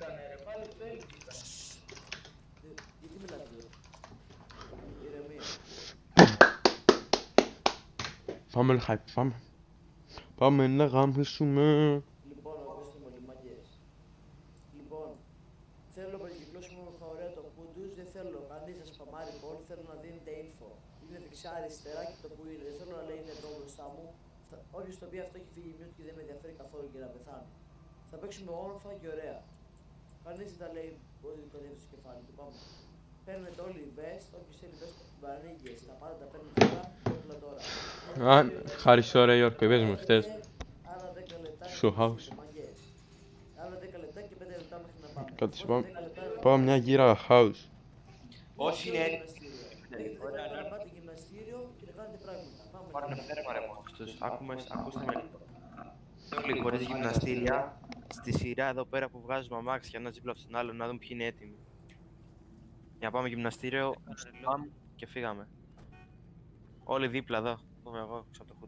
[SPEAKER 1] Πάμε όλοι hype, πάμε. Πάμε να γαμίσουμε.
[SPEAKER 3] Λοιπόν, ακούστε μου όλοι μάγκες. Λοιπόν, θέλω να περικυκλώσουμε με φαωρέα το κούντους, δεν θέλω κανείς να σπαμάρει κόλ, θέλω να δίνετε info. Είναι δεξιά αριστερά και το που είναι, δεν θέλω να λέει είναι εδώ μπροστά μου. Όποιος το πει αυτό έχει φύγει mute και δεν με ενδιαφέρει καθόλου και να πεθάνει. Θα παίξουμε όμορφα και ωραία. Κανείς δεν τα λέει ότι το δίνει στο κεφάλι του, πάμε. Παίρνετε όλοι οι vest, όποιος θέλει vest, βαρύγες, τα πάντα τα παίρνετε τώρα και όπλα τώρα.
[SPEAKER 1] Α, ευχαριστώ ρε Γιώργο, είπες χτες.
[SPEAKER 3] Άλλα δέκα λεπτά
[SPEAKER 1] Στο house.
[SPEAKER 3] Άλλα δέκα λεπτά και πέντε λεπτά μέχρι να πάμε.
[SPEAKER 1] Κάτι σου πάμε. Πάμε μια γύρα house.
[SPEAKER 2] Όσοι είναι έτοιμοι.
[SPEAKER 3] Να πάτε γυμναστήριο και να κάνετε πράγματα. Πάμε.
[SPEAKER 2] Πάρουν φέρμα ρε μόνος τους. Ακούστε με λίγο. Όλοι χωρίς γυμναστήρια, στη σειρά εδώ πέρα που βγάζουμε αμάξι για ένα δίπλα από τον άλλον να δούμε ποιοι είναι έτοιμοι. Για να πάμε γυμναστήριο, σπαμ και φύγαμε. Όλοι δίπλα εδώ. Δούμε εγώ έξω από το χούτ.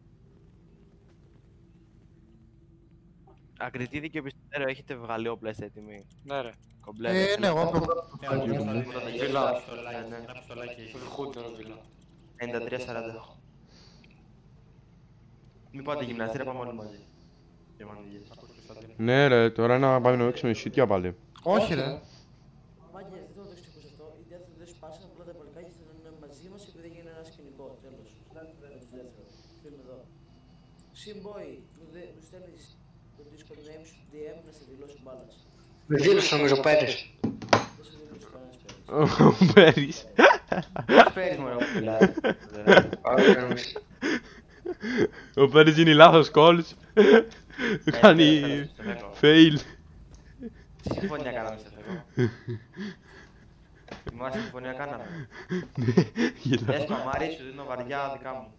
[SPEAKER 2] Ακριτήδη και πιστέρο, έχετε βγάλει όπλα, είστε έτοιμοι?
[SPEAKER 18] Ναι ρε.
[SPEAKER 2] Κομπλέ.
[SPEAKER 14] Ε, ναι, εγώ
[SPEAKER 18] Βιλά. Ένα πιστολάκι έχει. Χούτ τώρα βιλά.
[SPEAKER 2] ενενήντα τρία σαράντα. Μην πάτε γυμναστήριο, πάμε όλοι μαζί.
[SPEAKER 1] Ναι ρε, τώρα να πάμε να παίξουμε σιτιά πάλι.
[SPEAKER 14] Όχι ρε.
[SPEAKER 3] Μάγκες, δεν θέλω να το ξεχωρίσω αυτό. Οι δεύτεροι δεν σπάσαν, απλά τα παλικάκια θα είναι μαζί μας επειδή έγινε ένα σκηνικό. Τέλος. Με τους δεύτερους. Φίλοι εδώ. Simboy, μου στέλνεις το Discord name σου ντι εμ να σε δηλώσει μπάλας.
[SPEAKER 16] Με δήλωσε νομίζω Πέρις.
[SPEAKER 3] Δεν σε δηλώσει κανένας Πέρις.
[SPEAKER 1] Ο Πέρις.
[SPEAKER 2] Ποιος Πέρις μωρέ που μιλάει?
[SPEAKER 1] Ο Πέρις γίνει λάθος calls. Κάνει fail.
[SPEAKER 2] Τι συμφωνία κάναμε σε φεύγω? Θυμάσαι συμφωνία κάναμε? Δες παμάρι, σου δίνω βαριά δικά μου.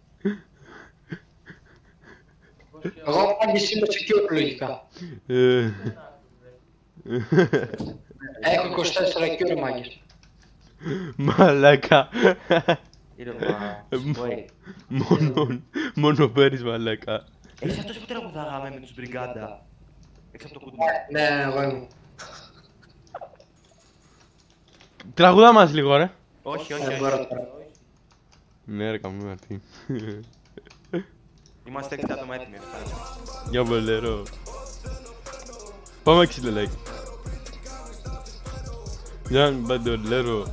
[SPEAKER 16] Εγώ πάντης είμαι secure λογικά. Έχω είκοσι τέσσερα secure μάγκες.
[SPEAKER 1] Μαλάκα.
[SPEAKER 2] Μόνο,
[SPEAKER 1] μόνο Πέρις μαλάκα.
[SPEAKER 2] Έχεις αυτός που τραγουδάγαμε με τους Μπριγκάντα? Έξω από το κουτί.
[SPEAKER 16] Ναι, εγώ ήμουν.
[SPEAKER 1] Τραγουδά μας λίγο ρε.
[SPEAKER 2] Όχι, όχι, όχι.
[SPEAKER 1] Ναι ρε καμία τι.
[SPEAKER 2] Είμαστε έξι άτομα έτοιμοι.
[SPEAKER 1] Για βολερό. Πάμε έξι λελάκι. Για μπαντολέρο.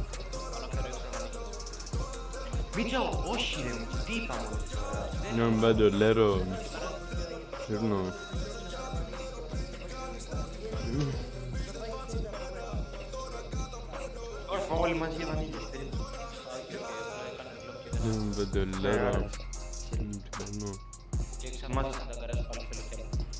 [SPEAKER 2] Βίτσο, όχι ρε μου, τι είπαμε?
[SPEAKER 1] Για μπαντολέρο. Σύρνω.
[SPEAKER 2] Τώρα πάμε όλοι μαζί για βανίλια.
[SPEAKER 1] Για μπαντολέρο.
[SPEAKER 2] Και ξαμάζω σαν τα καράς πάλι φελοκέλα.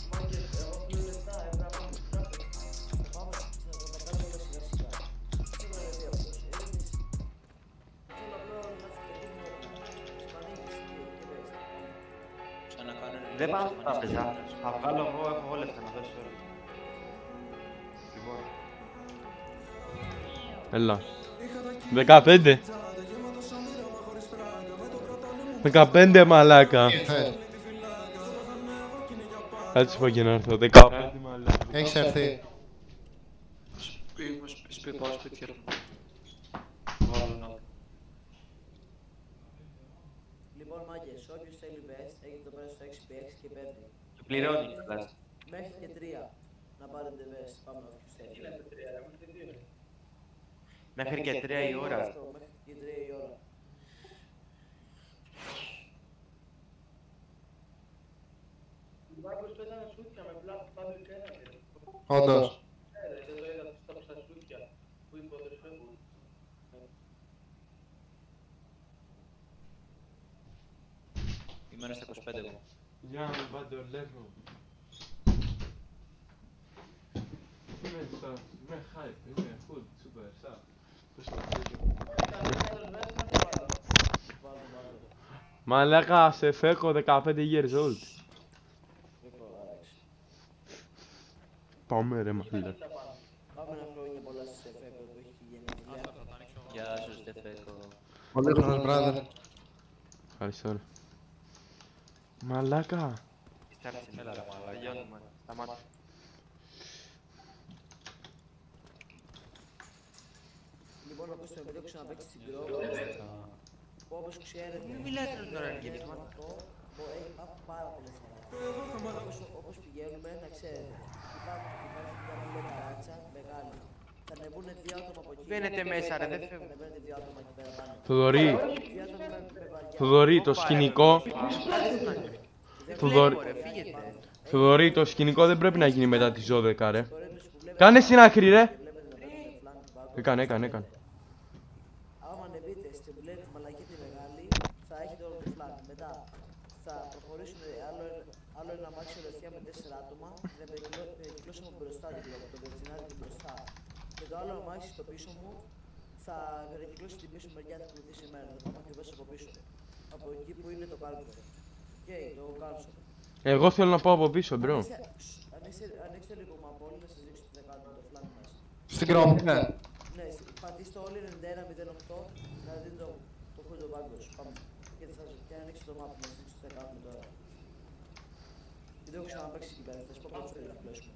[SPEAKER 2] Δεν πάω στα παιδιά. Θα βγάλω εγώ, έχω εγώ λεφτά να δώσω όλα. Λοιπόν.
[SPEAKER 1] Έλα. Δεκαπέντε. Δεκαπέντε μαλάκα. Κάτσε πω και να έρθω. Δεκαπέντε μαλάκα.
[SPEAKER 14] Έχεις έρθει.
[SPEAKER 18] Σπίτι, πάω σπίτι χέρι.
[SPEAKER 3] Λοιπόν, μάγκες, όποιος θέλει best, έχετε το πέρα στο έξι επί έξι και πέντε.
[SPEAKER 2] Και πληρώνει τουλάχιστον.
[SPEAKER 3] Μέχρι και τρία να πάρετε best. Πάμε να όποιος θέλει.
[SPEAKER 2] Μέχρι και τρία η ώρα.
[SPEAKER 3] Μέχρι και τρία η ώρα.
[SPEAKER 16] Βάγκος πέτανε σούτια με public enemy.
[SPEAKER 14] Όντως.
[SPEAKER 16] Ε, δεν το είδα στα σούτια που είπε ο Τρισφέγγου.
[SPEAKER 2] Είμαι ένα στα είκοσι πέντε εγώ.
[SPEAKER 1] Για να μην πάτε ολεύω. Είμαι στα... είμαι hype, είμαι full, super, star. Μαλάκα, σε φέκω δεκαπέντε years old. Πάμε ρε μαλάκα.
[SPEAKER 3] Πάμε να χρόνια πολλά στη Σεφέκο που έχει γεννηθεί.
[SPEAKER 2] Γεια σου Στεφέκο.
[SPEAKER 14] Πολύ χρόνος, brother.
[SPEAKER 1] Ευχαριστώ ρε. Μαλάκα.
[SPEAKER 2] Έλα ρε μαλάκα. Σταμάτα.
[SPEAKER 3] Λοιπόν, ακούστε με δείξω να παίξει στην κρόβο. Όπως ξέρετε...
[SPEAKER 2] Μην μιλάτε τώρα για γεμίσματα.
[SPEAKER 3] Υπάρχουν πάρα πολλές φορές. Όπως πηγαίνουμε, να ξέρετε. Υπάρχει μια πολύ καράτσα, μεγάλη. Θα ανεβούνε δύο άτομα από εκεί.
[SPEAKER 2] Μπαίνετε μέσα ρε, δεν φεύγω.
[SPEAKER 3] Θα ανεβαίνετε δύο άτομα εκεί πέρα πάνω.
[SPEAKER 1] Θοδωρή. Θοδωρή, το σκηνικό. Θοδωρή. Θοδωρή, το σκηνικό δεν πρέπει να γίνει μετά τις δώδεκα ρε. Κάνε στην άκρη ρε. Έκανε, έκανε, έκανε.
[SPEAKER 3] Άμα ανεβείτε στην μπλε τη μαλακή τη μεγάλη, θα έχετε όλο το φλаг. Μετά θα προχωρήσουν άλλο, άλλο ένα μάξι ολοθεία με τέσσερα άτομα. Θα περικυκλώσουμε μπροστά την πλόκο, τον περσινάδι την μπροστά. Και το άλλο μάξι στο πίσω μου θα περικυκλώσει την πίσω μεριά, θα ακολουθήσει εμένα. Θα πάμε ακριβώς από πίσω. Από εκεί που είναι το κάλκο. Οκ, το κάλσο.
[SPEAKER 1] Εγώ θέλω να πάω από πίσω, μπρο.
[SPEAKER 3] Ανοίξτε λίγο μαπόλι να σας δείξω τι θα κάνουμε το φλаг μας.
[SPEAKER 14] Στην κρόβο, ναι.
[SPEAKER 3] Ναι, πατήστε όλοι ενενήντα ένα μηδέν οκτώ να δείτε το, το κούντο Βάγκος. Πάμε. Και θα σας και ανοίξω το map να σας δείξω τι θα κάνουμε τώρα. Δεν το έχω ξαναπαίξει εκεί πέρα, θα σας πω πώς θα διαδικάσουμε.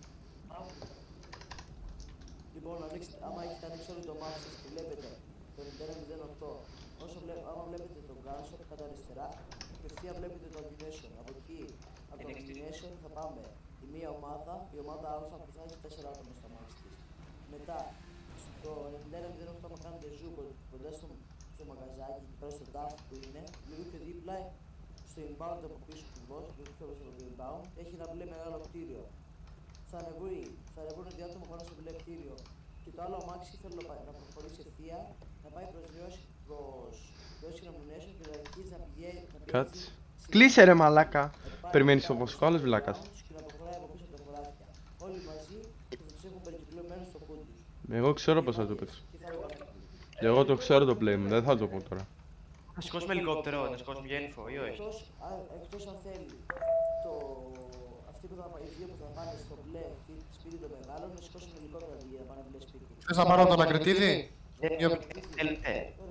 [SPEAKER 3] Λοιπόν, ανοίξτε, άμα έχετε ανοίξει όλο το map σας και βλέπετε το ενενήντα ένα μηδέν οκτώ, όσο βλέ, άμα βλέπετε τον Γκάνσο κατά αριστερά, απευθεία βλέπετε το animation. Από εκεί, από το animation θα πάμε η μία ομάδα, η ομάδα Α που θα έχει τέσσερα άτομα στα μάτια της. Μετά, στο ενενήντα ένα μηδέν οκτώ, άμα κάνετε zoom κοντά στο, στο μαγαζάκι, εκεί πέρα στο τάφ που είναι, λίγο πιο δίπλα, στο inbound από πίσω ακριβώς, λίγο πιο πίσω από το inbound, έχει ένα μπλε μεγάλο κτίριο. Θα ανεβούν, θα ανεβούν δύο άτομα πάνω στο μπλε κτίριο. Και το άλλο αμάξι θέλω να, να προχωρήσει ευθεία, να πάει προς Yoshi Nomination και να αρχίσει να πηγαίνει.
[SPEAKER 1] Κάτσε. Κλείσε ρε μαλάκα. Περιμένεις το φωσικό, άλλος βλάκας.
[SPEAKER 3] Και να προχωράει από πίσω από τα χωράφια. Όλοι μαζί θα τους έχουν περικυκλωμένους στο κούντους.
[SPEAKER 1] Εγώ ξέρω πως θα το παίξω. Εγώ το ξέρω το play μου, δεν θα το πω τώρα.
[SPEAKER 2] Να σηκώσουμε ελικόπτερο, να σηκώσουμε για info ή όχι.
[SPEAKER 3] Εκτός αν θέλει το... αυτοί που θα, οι δύο που θα πάνε στο μπλε σπίτι το μεγάλο, να σηκώσουν ελικόπτερο για να πάνε μπλε σπίτι.
[SPEAKER 14] Θες να πάρω τον Ακριτίδη?
[SPEAKER 2] Θέλετε.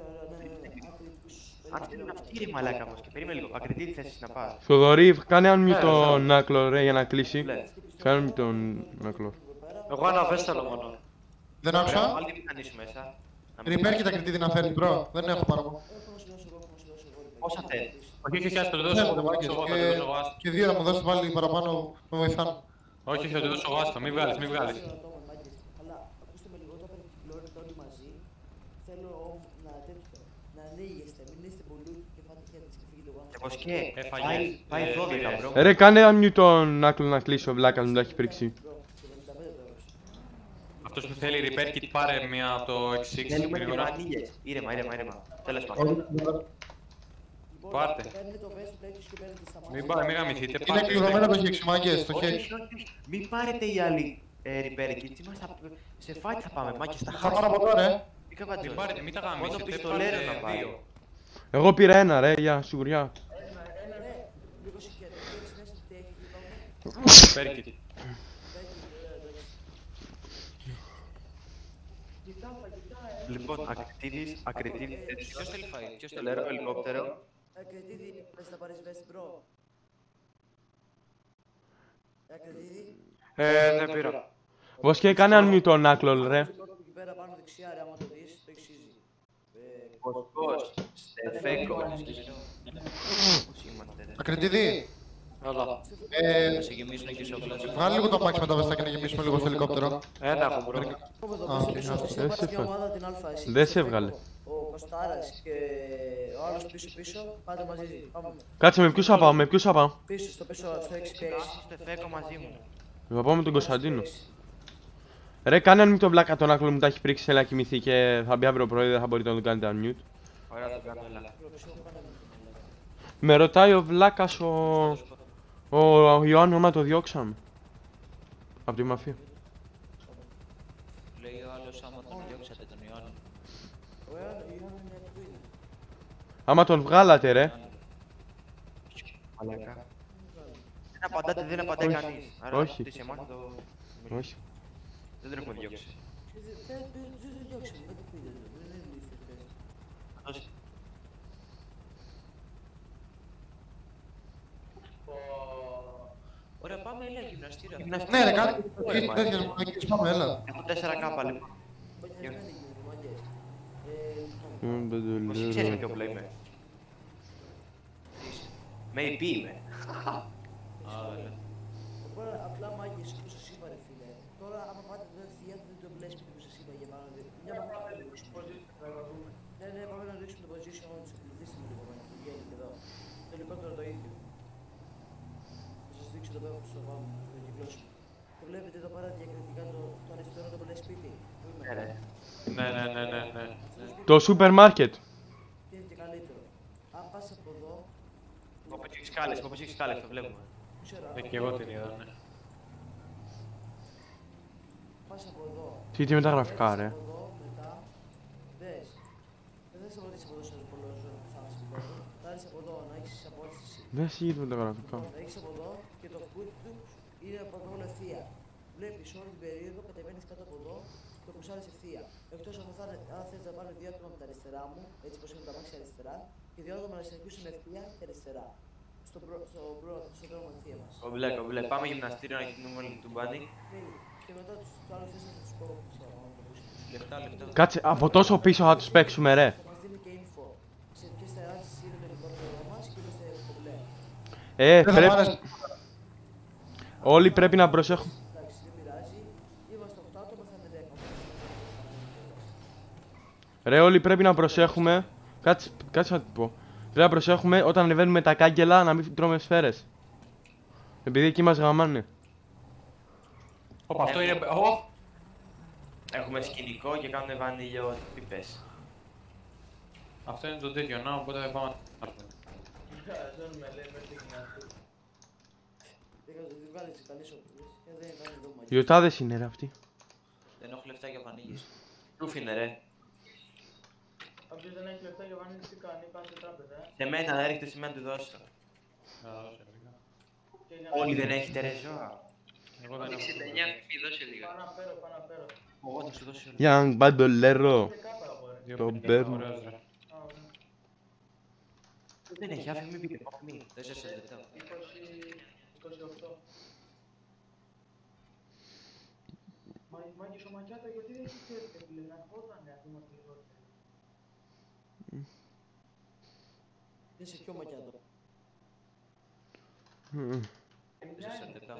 [SPEAKER 2] Αν θέλουν αυτοί ρε μαλάκα μας και περίμενε λίγο. Ακριτή τι θέσεις να πας.
[SPEAKER 1] Θοδωρή, κάνε αν τον Νάκλο ρε για να κλείσει. Κάνε τον Νάκλο.
[SPEAKER 18] Εγώ ένα βέσταλο μόνο.
[SPEAKER 14] Δεν άκουσα.
[SPEAKER 2] Βάλτε τη μηχανή σου μέσα.
[SPEAKER 14] Ριπέρ και τα Ακριτίδη να φέρνει, μπρο. Δεν έχω παραπάνω.
[SPEAKER 2] Πόσα θέλεις.
[SPEAKER 5] Όχι, όχι, ας το δώσω εγώ.
[SPEAKER 14] Και δύο να μου δώσει πάλι παραπάνω με βοηθάνε.
[SPEAKER 5] Όχι, θα το δώσω εγώ, άστο, μην βγάλεις, μην βγάλεις.
[SPEAKER 3] Αλλά ακούστε με λίγο, όταν περικυκλώνετε όλοι μαζί, θέλω να τέτοιο, να ανοίγεστε, μην είστε πολύ και φάτε χέρι και φύγετε εγώ.
[SPEAKER 2] Και πως και, πάει δώδεκα μπρο.
[SPEAKER 1] Ρε κάνε αν τον Νάκλο να κλείσει, ο βλάκας μου το έχει πρίξει.
[SPEAKER 5] Αυτός που θέλει repair kit πάρε μία από το εξήντα έξι
[SPEAKER 2] Θέλουμε και
[SPEAKER 5] γρήγορα.
[SPEAKER 2] μανίλιες. Ήρεμα, ήρεμα, ήρεμα. Τέλος πάντων.
[SPEAKER 5] Πάρτε. Μην πάρε, μην γαμηθείτε.
[SPEAKER 14] Είναι κλειδωμένο το χεξιμάγκες, το χέξ.
[SPEAKER 2] Μην πάρετε οι άλλοι repair kits, είμαστε σε fight θα πάμε, μάκες, στα
[SPEAKER 14] Θα πάρω από τώρα, ε.
[SPEAKER 5] Μην πάρετε, μην τα
[SPEAKER 2] Μόνο
[SPEAKER 5] γαμίσετε.
[SPEAKER 2] πιστολέρο να πάρει.
[SPEAKER 5] δύο.
[SPEAKER 1] Εγώ πήρα ένα ρε, για σιγουριά.
[SPEAKER 5] Repair kit.
[SPEAKER 2] Λοιπόν, Ακριτίδης, Ακριτίδης, ποιος θέλει φάει, ποιος θέλει αερό, ελικόπτερο.
[SPEAKER 3] Ακριτίδη, θες να πάρεις βέστη μπρο. Ακριτίδη.
[SPEAKER 18] Ε, δεν πήρα.
[SPEAKER 1] Βοσκέ, κάνε αν τον Νάκλο ρε.
[SPEAKER 3] Εκεί πέρα πάνω δεξιά, ρε, άμα το δεις, το εξίζει.
[SPEAKER 2] Βοσκός, Στεφέκο.
[SPEAKER 14] Ακριτίδη.
[SPEAKER 18] Έλα.
[SPEAKER 14] Ε,
[SPEAKER 2] Θα σε γεμίσουν εκεί στο πλάσιο.
[SPEAKER 14] βγάλε λίγο το αμάξι με τα βεστά και να γεμίσουμε λίγο στο ελικόπτερο.
[SPEAKER 18] Ένα έχω μπρο.
[SPEAKER 14] Α, οκ, άστο.
[SPEAKER 1] Δεν σε έβγαλε. Δεν σε έβγαλε.
[SPEAKER 3] Ο Κωστάρας και ο άλλος πίσω-πίσω, πάτε μαζί. Πάμε.
[SPEAKER 1] Κάτσε, με ποιους θα πάω, με ποιους θα πάω.
[SPEAKER 3] Πίσω, στο πίσω, στο έξι έξι.
[SPEAKER 2] Στο Εφέκο μαζί μου.
[SPEAKER 1] Θα πάω με τον Κωνσταντίνο. Ρε, κάνε αν μην τον βλάκα τον άκουλο μου τα έχει πρίξει, έλα κοιμηθεί και θα μπει αύριο πρωί, δεν θα μπορείτε να τον κάνετε unmute.
[SPEAKER 2] Ωραία, το κάνω, έλα.
[SPEAKER 1] Με ρωτάει ο βλάκας ο... ο, ο Ιωάννου άμα το διώξαμε. Απ' τη μαφία.
[SPEAKER 17] Λέει ο άλλος άμα τον διώξατε τον Ιωάννη.
[SPEAKER 3] Ο Ιωάννου είναι που είναι.
[SPEAKER 1] Άμα τον βγάλατε ρε.
[SPEAKER 2] Μαλάκα. Δεν απαντάτε, δεν απαντάει κανείς. Άρα
[SPEAKER 1] Όχι.
[SPEAKER 2] το εμάς θα το...
[SPEAKER 1] Όχι.
[SPEAKER 2] Δεν τον έχουμε διώξει.
[SPEAKER 3] Δεν το διώξαμε, δεν το πείτε. Δεν είναι ηλίθιος.
[SPEAKER 2] Ωραία, πάμε, έλα, γυμναστήριο.
[SPEAKER 14] Ναι, ρε, κάτι τέτοιες μαγικές, πάμε, έλα.
[SPEAKER 2] Έχω τέσσερα κάπα, λοιπόν. Πώς
[SPEAKER 1] Πώς
[SPEAKER 2] ξέρεις με ποιο πλay είμαι. Με η πι είμαι.
[SPEAKER 3] Οπότε απλά μάγκες όπως σας είπα ρε φίλε. Τώρα άμα πάτε εδώ ευθεία δεν το μπλες που σας είπα για πάνω. Μια πάμε να ρίξουμε. Ναι, ναι, πάμε να ρίξουμε το position όντως. Ακολουθήστε με λίγο που βγαίνει εδώ. Το ελικόπτερο το ίδιο. Θα σας δείξω εδώ πέρα που στο πάμε, θα το κυκλώσουμε. Το βλέπετε εδώ πέρα διακριτικά το, το αριστερό το μπλε σπίτι. Πού είμαι.
[SPEAKER 5] Ναι, ναι, ναι, ναι, ναι.
[SPEAKER 1] Το σούπερ μάρκετ.
[SPEAKER 3] Τι είναι και καλύτερο. Αν πας από εδώ.
[SPEAKER 2] Όπως έχεις σκάλες, όπως έχεις σκάλες, το βλέπουμε.
[SPEAKER 5] Ε, και εγώ την είδα, ναι.
[SPEAKER 3] Πας από εδώ.
[SPEAKER 1] Τι τι με τα γραφικά ρε.
[SPEAKER 3] Από εδώ, μετά. Δες. Δεν θα σταματήσεις από εδώ σε πολλό ζώο που θα είσαι εδώ. Θα έρθεις από εδώ να έχεις απόσταση.
[SPEAKER 1] Δεν σίγουρα με τα γραφικά.
[SPEAKER 3] Θα έχεις από εδώ και το foot του είναι από εδώ όλα ευθεία. Βλέπεις όλη την περίοδο, κατεβαίνεις κάτω από εδώ και κουσάρεις ευθεία. Εκτός αν, θα, αν θες να πάνε δύο άτομα με τα αριστερά μου, έτσι πως είναι τα μάξια αριστερά, και δύο άτομα να συνεχίσουν ευθεία και αριστερά. Στο πρώτο στο στο δρόμο ευθεία μας.
[SPEAKER 2] Κομπλέ, κομπλέ. Πάμε γυμναστήριο να κινούμε όλοι του μπάνι.
[SPEAKER 3] Και μετά τους άλλους θες να τους πω.
[SPEAKER 2] Λεφτά, λεφτά.
[SPEAKER 1] Κάτσε, από τόσο πίσω θα τους παίξουμε ρε.
[SPEAKER 3] Θα μας δίνει και info. Σε ποιες τεράστιες είναι το ελικόπτερο μας και είμαστε κομπλέ.
[SPEAKER 1] Ε, πρέπει... Όλοι πρέπει να προσέχουν.
[SPEAKER 3] Εντάξει, δεν πειράζει. Είμαστε οκτώ άτομα, θα είναι δέκα.
[SPEAKER 1] Ρε, όλοι πρέπει να προσέχουμε. Κάτσε, κάτσε να του πω. Πρέπει να προσέχουμε όταν ανεβαίνουμε τα κάγκελα να μην τρώμε σφαίρες. Επειδή εκεί μας γαμάνε.
[SPEAKER 5] Ωπα, αυτό είναι... Ω!
[SPEAKER 2] Έχουμε σκηνικό και κάνουμε βανίλιο πίπες.
[SPEAKER 5] Αυτό είναι το τέτοιο, να, οπότε θα πάμε να πάρουμε.
[SPEAKER 15] Ζώνουμε, λέει, μέσα στην γυμναστή.
[SPEAKER 3] Δεν βγάλεις καλές όπλες και δεν κάνει εδώ μαγιά.
[SPEAKER 1] Οι οτάδες είναι ρε αυτοί.
[SPEAKER 2] Δεν έχω λεφτά για βανίλιες. Ρούφ είναι ρε.
[SPEAKER 15] Όποιος δεν έχει λεφτά για βανίλιες τι κάνει, πάει σε τράπεζα, ε.
[SPEAKER 2] Σε μένα, έρχεται σε μένα του δώσω.
[SPEAKER 5] Να δώσω λίγα.
[SPEAKER 2] Όλοι δεν έχετε ρε ζώα.
[SPEAKER 5] Εγώ δεν έχω.
[SPEAKER 4] εξήντα εννιά φι, δώσε λίγα.
[SPEAKER 15] Πάνω απέρω, πάνω απέρω.
[SPEAKER 2] Εγώ θα σου δώσω.
[SPEAKER 1] Young bandolero. Το παίρνω.
[SPEAKER 2] Δεν έχει, άφη μην πείτε, μην. Τέσσερα λεπτά.
[SPEAKER 15] είκοσι οκτώ. Μάγκης ο Μακιάτο γιατί δεν έχει φέρει φίλε, να χώτανε αφού είμαστε λιγότεροι.
[SPEAKER 3] Είσαι πιο Μακιάτο.
[SPEAKER 2] Τέσσερα λεπτά.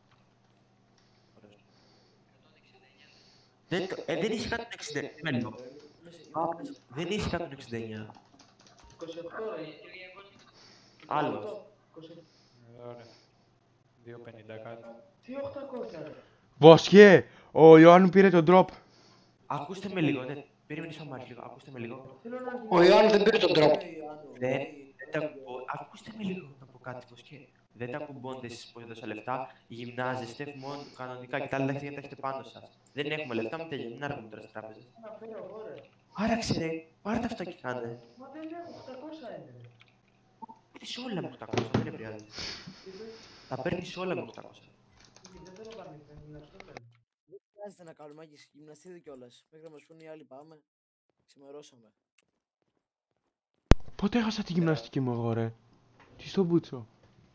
[SPEAKER 2] Δεν, το, ε, δεν είσαι κάτω του εξήντα εννιά. Δεν είσαι κάτω του εξήντα εννιά.
[SPEAKER 15] είκοσι οκτώ ρε.
[SPEAKER 2] Άλλος.
[SPEAKER 5] Ωραία. δύο πενήντα κάτι.
[SPEAKER 15] Τι οκτακόσια ρε.
[SPEAKER 1] Βοσιέ, ο Ιωάννου πήρε τον drop.
[SPEAKER 2] Ακούστε με λίγο, ναι. Περίμενε ο Μάρκ λίγο, ακούστε με λίγο.
[SPEAKER 13] Ο Ιωάννου δεν πήρε τον τρόπο.
[SPEAKER 2] Δεν, δεν τα κουμπώ. Ακούστε με λίγο να πω κάτι, Βοσκέ. Δεν τα κουμπώνετε εσείς που έδωσα λεφτά. Γυμνάζεστε μόνο κανονικά και τα άλλα λεφτά τα έχετε πάνω σας. Δεν έχουμε λεφτά, μην τελειώνει. Να έρχομαι τώρα στις τράπεζες.
[SPEAKER 15] Να φέρω εγώ ρε.
[SPEAKER 2] Άρα ξέρε, πάρτε αυτά και κάνε.
[SPEAKER 15] Μα δεν έχω, οκτακόσια είναι ρε.
[SPEAKER 2] Παίρνεις όλα με οκτακόσια, δεν επηρεάζει. Τα παίρνεις όλα με οκτακόσια.
[SPEAKER 15] Δεν θέλω κανείς, δεν γυμναστώ παίρνω.
[SPEAKER 3] Δεν χρειάζεται να κάνουμε μάγκες γυμναστήριο κιόλας. Μέχρι να μας πούν οι άλλοι πάμε. Ξημερώσαμε.
[SPEAKER 1] Πότε έχασα τη γυμναστική μου εγώ ρε. Τι στο μπούτσο.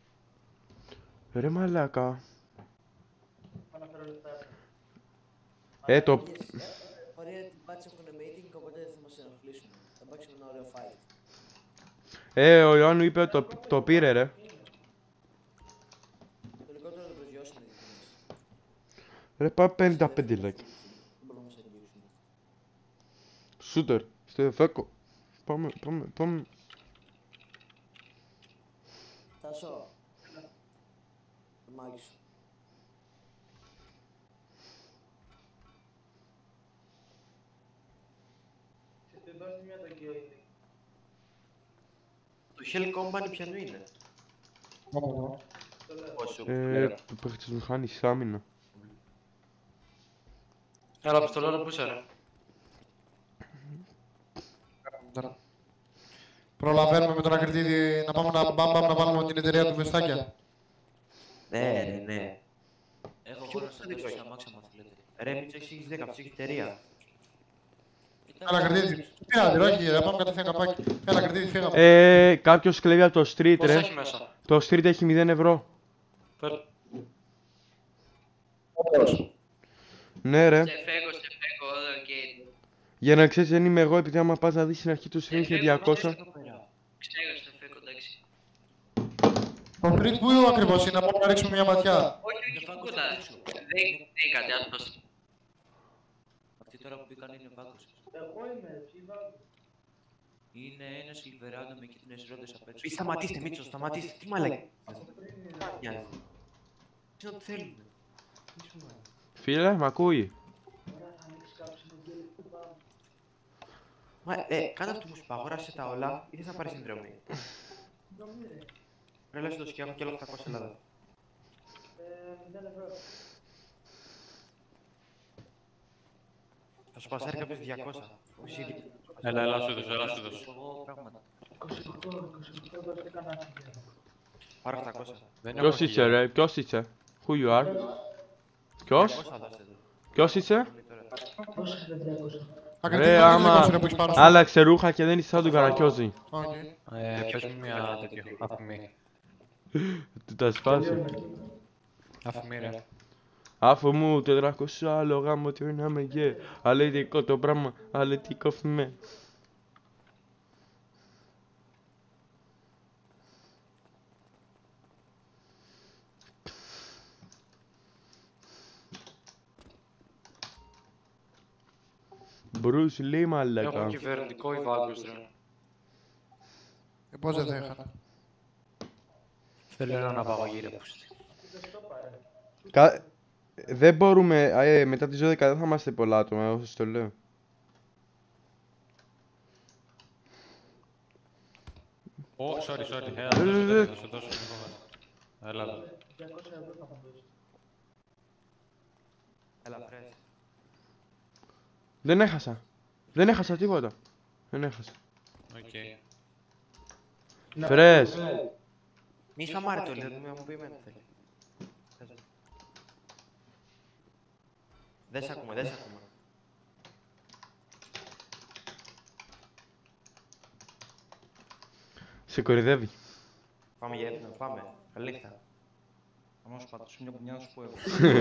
[SPEAKER 1] Ρε μαλάκα.
[SPEAKER 15] Πάω να φέρω λεφτά.
[SPEAKER 1] Ε, το...
[SPEAKER 3] Ωραία την πάτσα έχουν meeting, οπότε δεν θα μας ενοχλήσουν. Θα παίξουμε ένα ωραίο fight.
[SPEAKER 1] Ε, ο Ιωάννου είπε το, το πήρε ρε.
[SPEAKER 3] Το λιγότερο θα το προσγειώσουν.
[SPEAKER 1] Ρε πάει πενήντα πέντε like.
[SPEAKER 3] Δεν μπορούμε να μας αγγίξουν.
[SPEAKER 1] Σούτερ, στο Εφέκο. πάμε, πάμε, πάμε.
[SPEAKER 3] Τάσο. Το μάκι σου.
[SPEAKER 15] Δώστε μια το Γκέιλι.
[SPEAKER 2] Το Hell Company ποιανού είναι? Πόσο?
[SPEAKER 1] Ε, το παίχτης μηχάνης άμυνα.
[SPEAKER 18] Έλα, πιστολόρο, πού είσαι ρε?
[SPEAKER 14] Προλαβαίνουμε με τον Ακριτήδη να πάμε να, μπαμ, μπαμ, να βάλουμε την εταιρεία του Βεστάκια.
[SPEAKER 2] Ναι, ναι, ναι. Έχω χώρο να δείξω αμάξια μου, θέλετε. Ρε, Μίτσο, έχεις δέκα, έχεις εταιρεία.
[SPEAKER 14] Έλα, Ακριτήδη. Πήρα, όχι, ρε, πάμε κατευθείαν καπάκι. Έλα, Ακριτήδη, φύγαμε.
[SPEAKER 1] Ε, κάποιος κλέβει από το street,
[SPEAKER 18] Πώς
[SPEAKER 1] ρε.
[SPEAKER 18] έχει μέσα?
[SPEAKER 1] Το street έχει μηδέν ευρώ.
[SPEAKER 18] Φέρ.
[SPEAKER 1] Ναι, ρε.
[SPEAKER 4] Σε φέγω, σε φέγω, όλο και...
[SPEAKER 1] Για να ξέρεις, δεν είμαι εγώ, επειδή άμα πας να δεις στην αρχή του street είχε διακόσια.
[SPEAKER 4] Ξέρω, σε φέγω, εντάξει.
[SPEAKER 14] Το street πού ακριβώς είναι, να πάμε να ρίξουμε μια ματιά.
[SPEAKER 4] Όχι, όχι, κοντά. Δεν είναι κάτι άλλο.
[SPEAKER 2] Αυτοί τώρα που μπήκαν είναι βάκος.
[SPEAKER 15] Εγώ είμαι, ποιοι βάζουν.
[SPEAKER 2] Είναι ένας Silverado με κίτρινες ρόδες απ' έξω. Ή σταματήστε, Μίτσο, σταματήστε. Τι μαλάκι. Τι να το θέλουμε.
[SPEAKER 1] Φίλε, μ' ακούει.
[SPEAKER 2] Μα, ε, κάνε αυτό που σου είπα, αγόρασε τα όλα ή θες να πάρεις συνδρομή. Ρε, λες το σκιάχο και όλα οκτακόσια Ελλάδα. Θα σου πασάρει κάποιος διακόσια.
[SPEAKER 5] Έλα, έλα σου δώσω, έλα σου δώσω.
[SPEAKER 2] Πάρε οκτακόσια.
[SPEAKER 1] Ποιος είσαι, ρε, ποιος είσαι? Who you are? Ποιος? Ποιος είσαι? Ρε, άμα άλλαξε ρούχα και δεν είσαι σαν τον Καρακιόζη.
[SPEAKER 5] Ε, πες μου μια τέτοιο, αφημί.
[SPEAKER 1] Του τα σπάσει.
[SPEAKER 5] Αφημί, ρε.
[SPEAKER 1] Αφού μου τετρακόσια άλογα μου ότι είναι με γε. Αλετικό το πράγμα, αλετικό φημέ. Μπρούς λέει μαλάκα.
[SPEAKER 18] Έχω κυβερνητικό ή βάγκος, ρε.
[SPEAKER 14] Ε, πώς δεν θα είχα.
[SPEAKER 5] Θέλω ένα ναυαγωγή, ρε, πούστη.
[SPEAKER 1] Κα... Δεν μπορούμε, ε, μετά τις δώδεκα δεν θα είμαστε πολλά άτομα, εγώ σας το λέω.
[SPEAKER 5] Ω, sorry, sorry. Έλα, θα σου δώσω λίγο. Έλα, έλα.
[SPEAKER 2] Έλα, φρές.
[SPEAKER 1] Δεν έχασα. Δεν έχασα τίποτα. Δεν έχασα.
[SPEAKER 5] Οκ.
[SPEAKER 1] Φρες.
[SPEAKER 2] Μη σπαμάρει το λίγο, μου πει εμένα θέλει. Δεν σ' ακούμε, δεν σ' ακούμε.
[SPEAKER 1] Σε κορυδεύει.
[SPEAKER 2] Πάμε για ύπνο, πάμε. Καλή νύχτα.
[SPEAKER 17] Θα σου πατήσω μια πουνιά να σου πω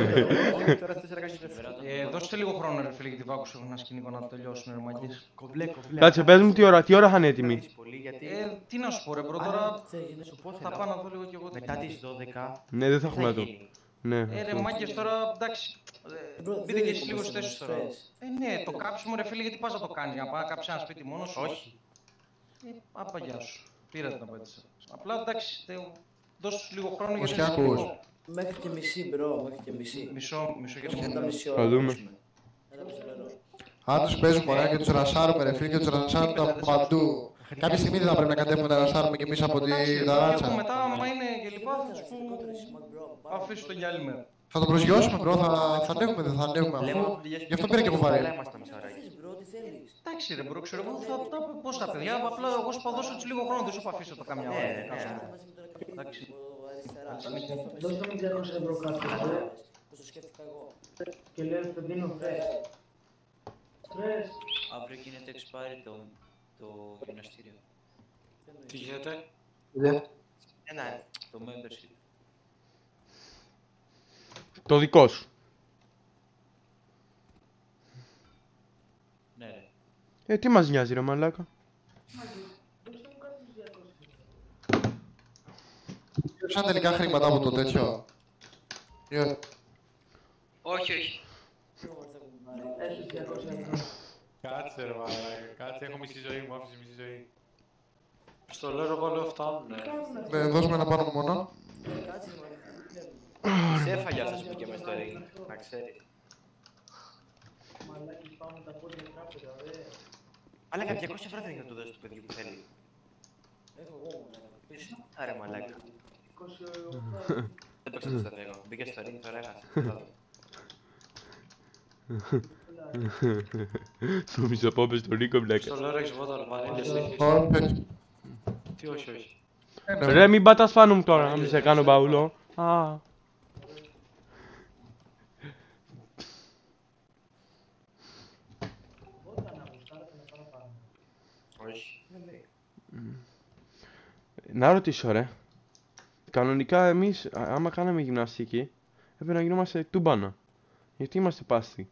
[SPEAKER 17] εγώ. Δώστε λίγο χρόνο ρε φίλε, γιατί βάκουσα ένα σκηνικό να τελειώσουν ρε μάγκες.
[SPEAKER 2] Κομπλέ, κομπλέ.
[SPEAKER 1] Κάτσε, πες μου τι ώρα, τι ώρα θα είναι έτοιμη.
[SPEAKER 17] Ε, τι να σου πω ρε μπρο, τώρα θα πάω να δω λίγο κι εγώ.
[SPEAKER 2] Μετά τις δώδεκα.
[SPEAKER 1] Ναι, δεν θα έχουμε άτομο. Ναι.
[SPEAKER 17] Ε, ρε μάγκες τώρα, εντάξει. Μπείτε και εσείς λίγο στις θέσεις τώρα. Ε, ναι, το κάψιμο ρε φίλε, γιατί πας να το κάνεις, να πάει να κάψεις ένα σπίτι μόνος σου.
[SPEAKER 2] Όχι.
[SPEAKER 17] Ε, απαγιά σου. Πήρα την απάντηση. Απλά εντάξει, δώσ' τους λίγο χρόνο
[SPEAKER 14] Πώς
[SPEAKER 17] γιατί
[SPEAKER 14] και ακούς.
[SPEAKER 3] Μέχρι και μισή, μπρο, μέχρι και μισή.
[SPEAKER 17] Μισό, μισό για
[SPEAKER 3] Ένα
[SPEAKER 17] το
[SPEAKER 3] μισή ώρα.
[SPEAKER 1] Θα δούμε.
[SPEAKER 3] Ένα μισή ώρα.
[SPEAKER 14] Αν τους παίζουμε ωραία και τους ρασάρουμε ρε φίλε και τους ρασάρουμε από παντού. Κάποια στιγμή δεν θα πρέπει να κατέβουμε να ρασάρουμε κι εμείς από τη ταράτσα.
[SPEAKER 17] Μετά, άμα είναι και λοιπά, θα τους πω αφήσω το για άλλη μέρα.
[SPEAKER 14] Θα το προσγειώσουμε μπρο, θα, θα ανέβουμε, δεν θα ανέβουμε αφού. Γι' αυτό πήρα και εγώ βαρύ.
[SPEAKER 17] Εντάξει ρε μπρο, ξέρω εγώ, θα τα πω πώς τα παιδιά, απλά εγώ σου θα δώσω τους λίγο χρόνο, δεν σου θα αφήσω το καμιά ώρα. Εντάξει.
[SPEAKER 15] Δώστε μου διακόσια ευρώ κάποιος, ρε.
[SPEAKER 3] Το σκέφτηκα εγώ.
[SPEAKER 15] Και λέω στο δίνω φρες. Φρες.
[SPEAKER 2] Αύριο γίνεται expiry το, το γυμναστήριο.
[SPEAKER 18] Τι γίνεται?
[SPEAKER 2] Ένα, το membership.
[SPEAKER 1] Το δικό σου.
[SPEAKER 2] Ναι ρε.
[SPEAKER 1] Ε, τι μας νοιάζει ρε μαλάκα.
[SPEAKER 14] Σαν τελικά χρήματα από το τέτοιο.
[SPEAKER 4] Όχι, όχι.
[SPEAKER 5] Κάτσε ρε μαλάκα, κάτσε, έχω μισή ζωή μου, άφησε μισή ζωή.
[SPEAKER 18] Στο λέω εγώ λέω φτάνουνε.
[SPEAKER 14] Ναι, δώσουμε ένα πάνω μόνο.
[SPEAKER 2] Σε έφαγε αυτός που πήγε μες στο ring, να ξέρεις.
[SPEAKER 15] Μαλάκι πάμε τα πόδια κάπου, ωραία.
[SPEAKER 2] Μαλάκα, διακόσια ευρώ δεν είναι να του δώσεις το παιδί που θέλει.
[SPEAKER 3] Έχω εγώ μόνο.
[SPEAKER 2] Άρα μαλάκα.
[SPEAKER 15] είκοσι
[SPEAKER 2] Δεν το ξέρω εγώ. Μπήκε στο ring, τώρα έχασε.
[SPEAKER 1] Το μισοπόπες στο Νίκο μπλέκα.
[SPEAKER 18] Στο λέω ρέξ βόταν, βανίλιες έχεις.
[SPEAKER 14] Όχι.
[SPEAKER 18] Τι όχι, όχι.
[SPEAKER 1] Ρε μην πατάς πάνω μου τώρα, να μην σε κάνω μπαούλο. Α.
[SPEAKER 2] Όχι, δεν λέει.
[SPEAKER 1] Να ρωτήσω ρε. Κανονικά εμείς, α- άμα κάναμε γυμναστική, έπρεπε να γινόμαστε τούμπανα. Γιατί είμαστε πάστη.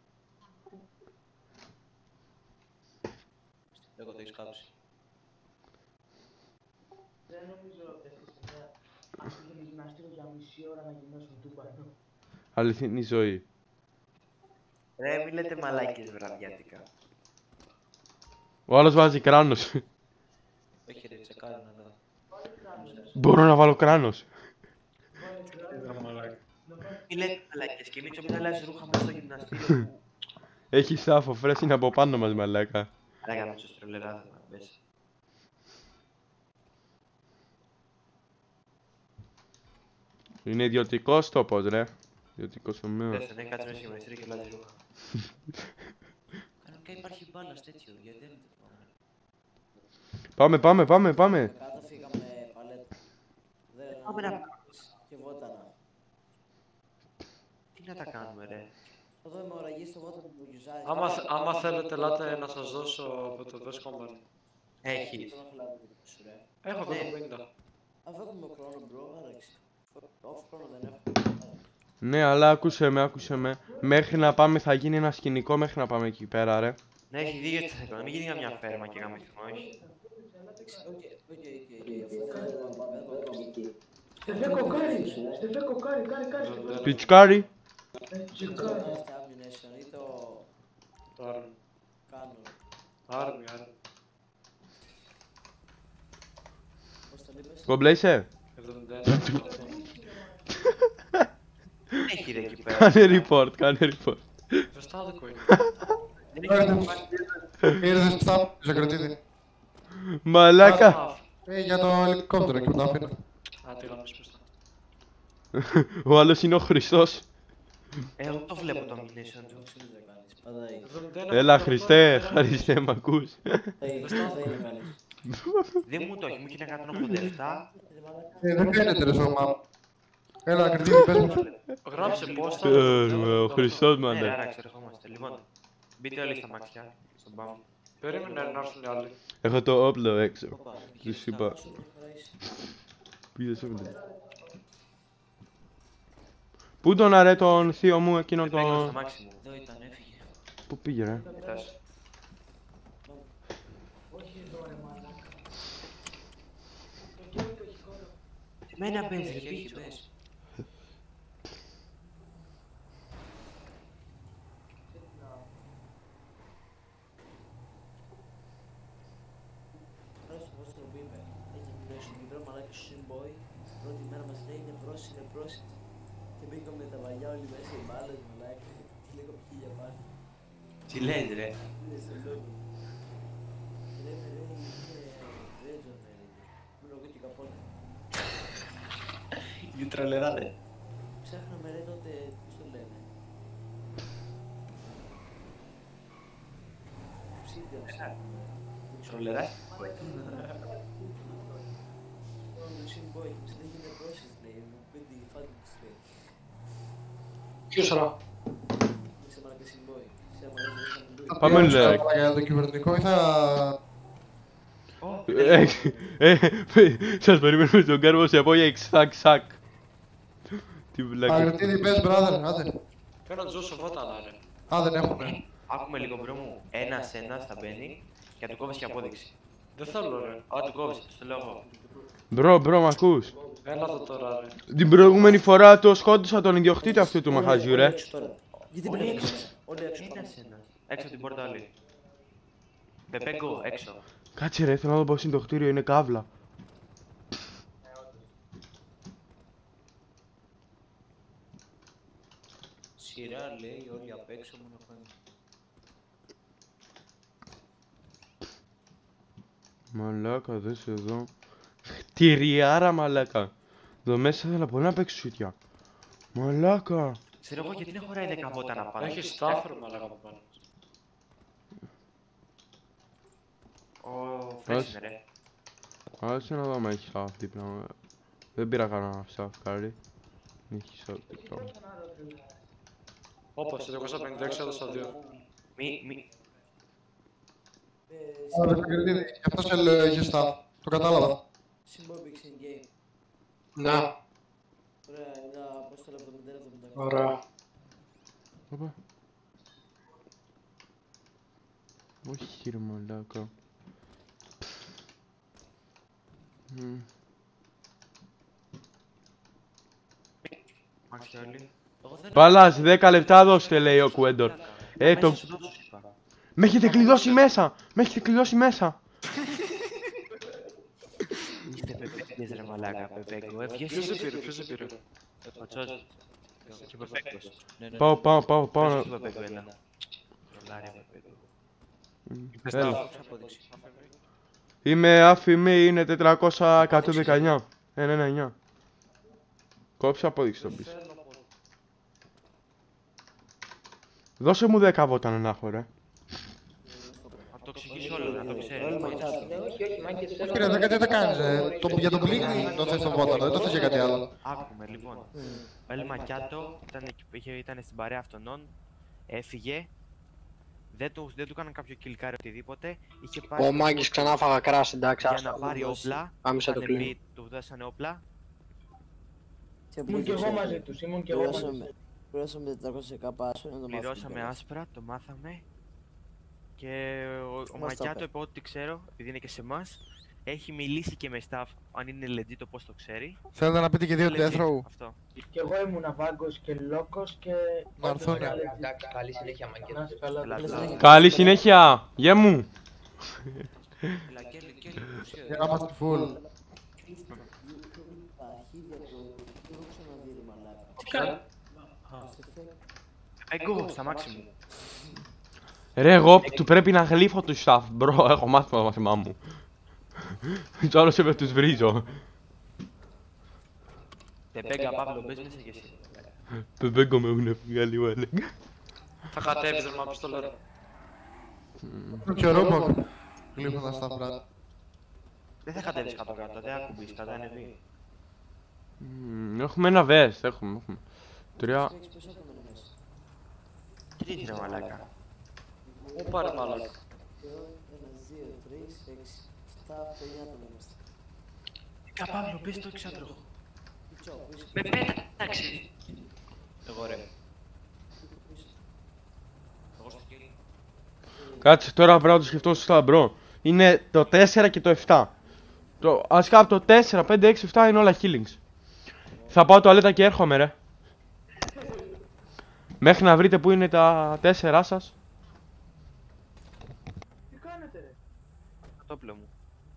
[SPEAKER 2] Εγώ το έχεις κάψει.
[SPEAKER 15] Δεν νομίζω ότι αυτή τη στιγμή αν πήγαινε γυμναστήριο για μισή ώρα να γυμνάσουμε τούμπανο.
[SPEAKER 1] Αληθινή ζωή.
[SPEAKER 2] Ρε, μη λέτε μαλάκες βραδιάτικα.
[SPEAKER 1] Ο άλλος βάζει κράνος.
[SPEAKER 2] Όχι ρε, τσεκάρω να δω.
[SPEAKER 1] Μπορώ να βάλω κράνος.
[SPEAKER 2] Μη λέτε μαλάκες και Μίτσο μην αλλάζεις ρούχα μέσα στο γυμναστήριο.
[SPEAKER 1] Έχει σάφο, φρέσι είναι από πάνω μας μαλάκα.
[SPEAKER 2] Άρα Μίτσο στρελεράδα να μπες.
[SPEAKER 1] Είναι ιδιωτικός τόπος ρε. Ιδιωτικός τομέας.
[SPEAKER 2] Δες, ναι, κάτσε μέσα στο γυμναστήριο και αλλάζει ρούχα. Κανονικά υπάρχει μπάλας τέτοιο, γιατί δεν το πάμε.
[SPEAKER 1] Πάμε, πάμε, πάμε, πάμε.
[SPEAKER 3] Κάτω φύγαμε παλέτα. Δεν
[SPEAKER 2] Πάμε να
[SPEAKER 3] και βότανα.
[SPEAKER 2] Τι να τα κάνουμε ρε.
[SPEAKER 3] Θα δω με οραγή στο βότανο που γιουζάρει.
[SPEAKER 18] Άμα, θε- άμα θέλετε, ελάτε να σας δώσω από το Best Company.
[SPEAKER 2] Έχεις.
[SPEAKER 18] Έχω
[SPEAKER 2] Ναι.
[SPEAKER 18] εκατόν πενήντα.
[SPEAKER 3] Αφού έχουμε χρόνο, μπρο, άραξε. Off χρόνο δεν έχω.
[SPEAKER 1] Ναι, αλλά άκουσε με, άκουσε με. Μέχρι να πάμε θα γίνει ένα σκηνικό μέχρι να πάμε εκεί πέρα ρε.
[SPEAKER 2] Ναι, έχει δίκιο τι θα κάνω. Μην γίνει καμιά φέρμα και καμία όχι.
[SPEAKER 15] Στεφέ κοκάρι, στεφέ κοκάρι, κάρι, κάρι.
[SPEAKER 1] Πιτσκάρι.
[SPEAKER 18] Άρμι.
[SPEAKER 3] Κάνω.
[SPEAKER 18] Άρμι, άρμι.
[SPEAKER 1] Κομπλέ είσαι.
[SPEAKER 18] εβδομήντα ένα.
[SPEAKER 2] Έχει ρε εκεί πέρα.
[SPEAKER 1] Κάνε report, κάνε report.
[SPEAKER 18] Βεστάδικο είναι.
[SPEAKER 14] Ήρθες στα Ζακροτίδη.
[SPEAKER 1] Μαλάκα.
[SPEAKER 14] Ε, για το ελικόπτερο εκεί που το άφηνα.
[SPEAKER 18] Α, τι γάμισε μπροστά.
[SPEAKER 1] Ο άλλος είναι ο Χριστός.
[SPEAKER 2] Ε, εγώ το βλέπω το ammunition του.
[SPEAKER 1] Έλα Χριστέ, Χριστέ μ' ακούς.
[SPEAKER 2] Δεν μου το έχει, μου έχει ένα εκατόν ογδόντα επτά.
[SPEAKER 14] Ε, δεν φαίνεται ρε σώμα. Έλα, Κριτίδη, πες μου.
[SPEAKER 18] Γράψε πώς θα...
[SPEAKER 1] Ο Χριστός
[SPEAKER 2] Ναι,
[SPEAKER 1] μάνα.
[SPEAKER 2] άρα ξερχόμαστε. Λοιπόν, μπείτε όλοι στα μαξιά, στον μπαμ.
[SPEAKER 18] Περίμενε να έρθουν οι άλλοι.
[SPEAKER 1] Έχω το όπλο έξω. Τους είπα. Πήγες όπλο. Πού τον αρέ τον θείο μου εκείνο
[SPEAKER 2] Πήγαινε στο
[SPEAKER 1] το...
[SPEAKER 2] μάξι μου. Εδώ ήταν, έφυγε.
[SPEAKER 1] Πού πήγε ρε.
[SPEAKER 2] Φτάσει. Εμένα παίζει, γιατί όχι πες.
[SPEAKER 3] Πρόσωπο πώς το είπε. Έχει μιλήσει και πρέπει μαλάκι σου Boy. Πρώτη μέρα μας λέει είναι πρόσι, είναι πρόσι. Και μπήκαμε τα βαγιά όλοι μέσα οι μπάλες μαλάκι. Και λίγο χίλια πάλι.
[SPEAKER 2] Τι λες ρε.
[SPEAKER 3] Είναι στο λόγο. Και λέμε ρε είναι ρέτζο ρε. Μόνο εγώ και καπότα.
[SPEAKER 2] Είναι τρελεράδε.
[SPEAKER 3] Ψάχναμε ρε τότε, πώς το λένε. Ψήφια ψάχναμε.
[SPEAKER 2] Τρολερά.
[SPEAKER 3] Boy, και δεν γίνεται πρόσις λέει, μου πέντε φάτη της λέει.
[SPEAKER 18] Ποιος ρε.
[SPEAKER 3] Είσαι μαλάκα Boy. Σε αμαλάζει
[SPEAKER 1] Πάμε λέει.
[SPEAKER 14] Για το κυβερνητικό ή θα...
[SPEAKER 1] Σας περιμένουμε στον κάρβο σε απόγεια εξάκ σακ. Τι βλάκα.
[SPEAKER 14] Αγριτίδη, πες brother, άντε.
[SPEAKER 18] Θέλω να ζώσω βότανα ρε.
[SPEAKER 14] Α, δεν έχουμε.
[SPEAKER 2] Άκουμε λίγο μπρο μου. Ένας ένας θα μπαίνει και να του κόβεις και απόδειξη.
[SPEAKER 18] Δεν θέλω ρε.
[SPEAKER 2] Α, του κόβεις, στο λέω εγώ.
[SPEAKER 1] Μπρο, μπρο, μ' ακούς.
[SPEAKER 18] Έλα εδώ τώρα ρε.
[SPEAKER 1] Την προηγούμενη φορά το σκότωσα τον ιδιοκτήτη αυτού του μαχαζιού ρε.
[SPEAKER 3] Γιατί πρέπει έξω. Όλοι έξω.
[SPEAKER 2] Ένας ένας. Έξω από την πόρτα άλλη. Πεπέγκο, έξω.
[SPEAKER 1] Κάτσε ρε, θέλω να δω πώς είναι το κτίριο, είναι καύλα.
[SPEAKER 3] Σειρά λέει, όλοι απ' έξω μόνο πάνω.
[SPEAKER 1] Μαλάκα, δες εδώ. Χτυριάρα μαλάκα. Εδώ μέσα ήθελα πολύ να παίξω σουτιά. Μαλάκα.
[SPEAKER 2] Ξέρω εγώ γιατί δεν χωράει δέκα βότανα πάνω.
[SPEAKER 18] Έχει στάφερ μαλάκα από πάνω.
[SPEAKER 2] Ο Φρέσ είναι ρε.
[SPEAKER 1] Άσε να δω αν έχει staff δίπλα μου. Δεν πήρα κανένα staff κάρι. Έχει staff δίπλα μου.
[SPEAKER 18] Όπως, διακόσια πενήντα έξι έδωσα δύο.
[SPEAKER 2] Μη, μη.
[SPEAKER 14] Άρα δεν κρίνει, γι' αυτό σε λέω έχει staff. Το κατάλαβα.
[SPEAKER 3] Συμπόμπιξ in game.
[SPEAKER 18] Ναι.
[SPEAKER 3] Ωραία, είναι απόστολα εβδομήντα εβδομήντα.
[SPEAKER 18] Ωραία.
[SPEAKER 1] Οπα. Όχι ρε μαλάκα. Μμμ. Παλάς, δέκα λεπτά δώστε λέει ο Κουέντορ. Ε, το... Με έχετε κλειδώσει μέσα! Με έχετε κλειδώσει μέσα!
[SPEAKER 2] Είστε πεπέκες ρε μαλάκα, Πεπέγκο. Έβγες
[SPEAKER 18] Ποιος δεν πήρε, ποιος δεν πήρε.
[SPEAKER 2] Ο Τσός. Και ο Πεπέγκος.
[SPEAKER 1] Πάω, πάω, πάω, πάω.
[SPEAKER 2] Πες το Πεπέγκο ένα. Τρολάρι Πεπέγκο.
[SPEAKER 1] Έλα. Είμαι αφημή, είναι τετρακόσια εκατόν δεκαεννιά. ένα ένα εννιά. Κόψε απόδειξη τον πίσω. Δώσε μου δέκα βότανα να έχω ρε.
[SPEAKER 2] Θα το εξηγήσω όλο, να το ξέρεις.
[SPEAKER 14] Όχι ρε, δέκα τι θα κάνεις ρε. Για τον πλήγη το θες το βότανο, δεν το θες για κάτι άλλο.
[SPEAKER 2] Άκουμε λοιπόν. Ο Ελ Μακιάτο ήταν στην παρέα αυτών, έφυγε. Δεν του, δεν του έκαναν κάποιο κιλκάρι οτιδήποτε. Είχε πάρει
[SPEAKER 18] Ο Μάγκης ξανά φάγα κράση, εντάξει.
[SPEAKER 2] για να πάρει όπλα.
[SPEAKER 18] Πάμε σε το
[SPEAKER 2] Είχαν
[SPEAKER 18] κλείνει.
[SPEAKER 2] πει, του δώσανε όπλα.
[SPEAKER 15] Ήμουν και εγώ μαζί τους, ήμουν και εγώ μαζί τους.
[SPEAKER 3] Πληρώσαμε τετρακόσια κάπα άσπρα να το μάθουμε.
[SPEAKER 2] Πληρώσαμε άσπρα, το μάθαμε. Και ο, ο Μακιάτο, από ό,τι ξέρω, επειδή είναι και σε εμάς, έχει μιλήσει και με staff, αν είναι legit το πώς το ξέρει.
[SPEAKER 14] Θέλετε να πείτε και δύο death row.
[SPEAKER 2] Αυτό.
[SPEAKER 15] Και εγώ ήμουν Βάγκος και Λόκος και...
[SPEAKER 14] Να έρθουνε.
[SPEAKER 16] Εντάξει, καλή συνέχεια μαγκέτα.
[SPEAKER 1] Καλή συνέχεια, γεια μου.
[SPEAKER 14] Για να είμαστε full.
[SPEAKER 2] Εγώ, στα μάξι μου.
[SPEAKER 1] Ρε, εγώ του πρέπει να γλύφω του staff, μπρο, έχω μάθει το μάθημά μου. Κι άλλος είπε τους βρίζω.
[SPEAKER 2] Πεπέγκα, Παύλο, μπες μέσα κι εσύ.
[SPEAKER 1] Πεπέγκο με έχουν βγάλει ο έλεγ.
[SPEAKER 18] Θα κατέβεις ρε μα πιστόλο ρε.
[SPEAKER 14] Και ο Ρόμποκ. Γλύφοντας τα μπράτ.
[SPEAKER 2] Δεν θα κατέβεις κάτω κάτω, δεν ακουμπείς, κατά ανεβεί.
[SPEAKER 1] Έχουμε ένα vest, έχουμε, έχουμε. Τρία...
[SPEAKER 2] Τι είναι ρε μαλάκα.
[SPEAKER 18] Μου πάρε μαλάκα.
[SPEAKER 3] ένα, δύο, τρία, έξι, επτά, εννιά άτομα είμαστε.
[SPEAKER 2] Καπάβλο, πες το εξάτροχο.
[SPEAKER 4] Με πέταξε.
[SPEAKER 2] Εγώ ρε. Εγώ στο κύριο.
[SPEAKER 1] Κάτσε τώρα πρέπει να το σκεφτώ σωστά, μπρο. Είναι το τέσσερα και το επτά. Το, ας κάπου το τέσσερα, πέντε, έξι, επτά είναι όλα healings. Θα πάω τουαλέτα και έρχομαι ρε. Μέχρι να βρείτε που είναι τα τέσσερα σας.
[SPEAKER 15] Τι κάνετε ρε.
[SPEAKER 2] Το όπλο μου.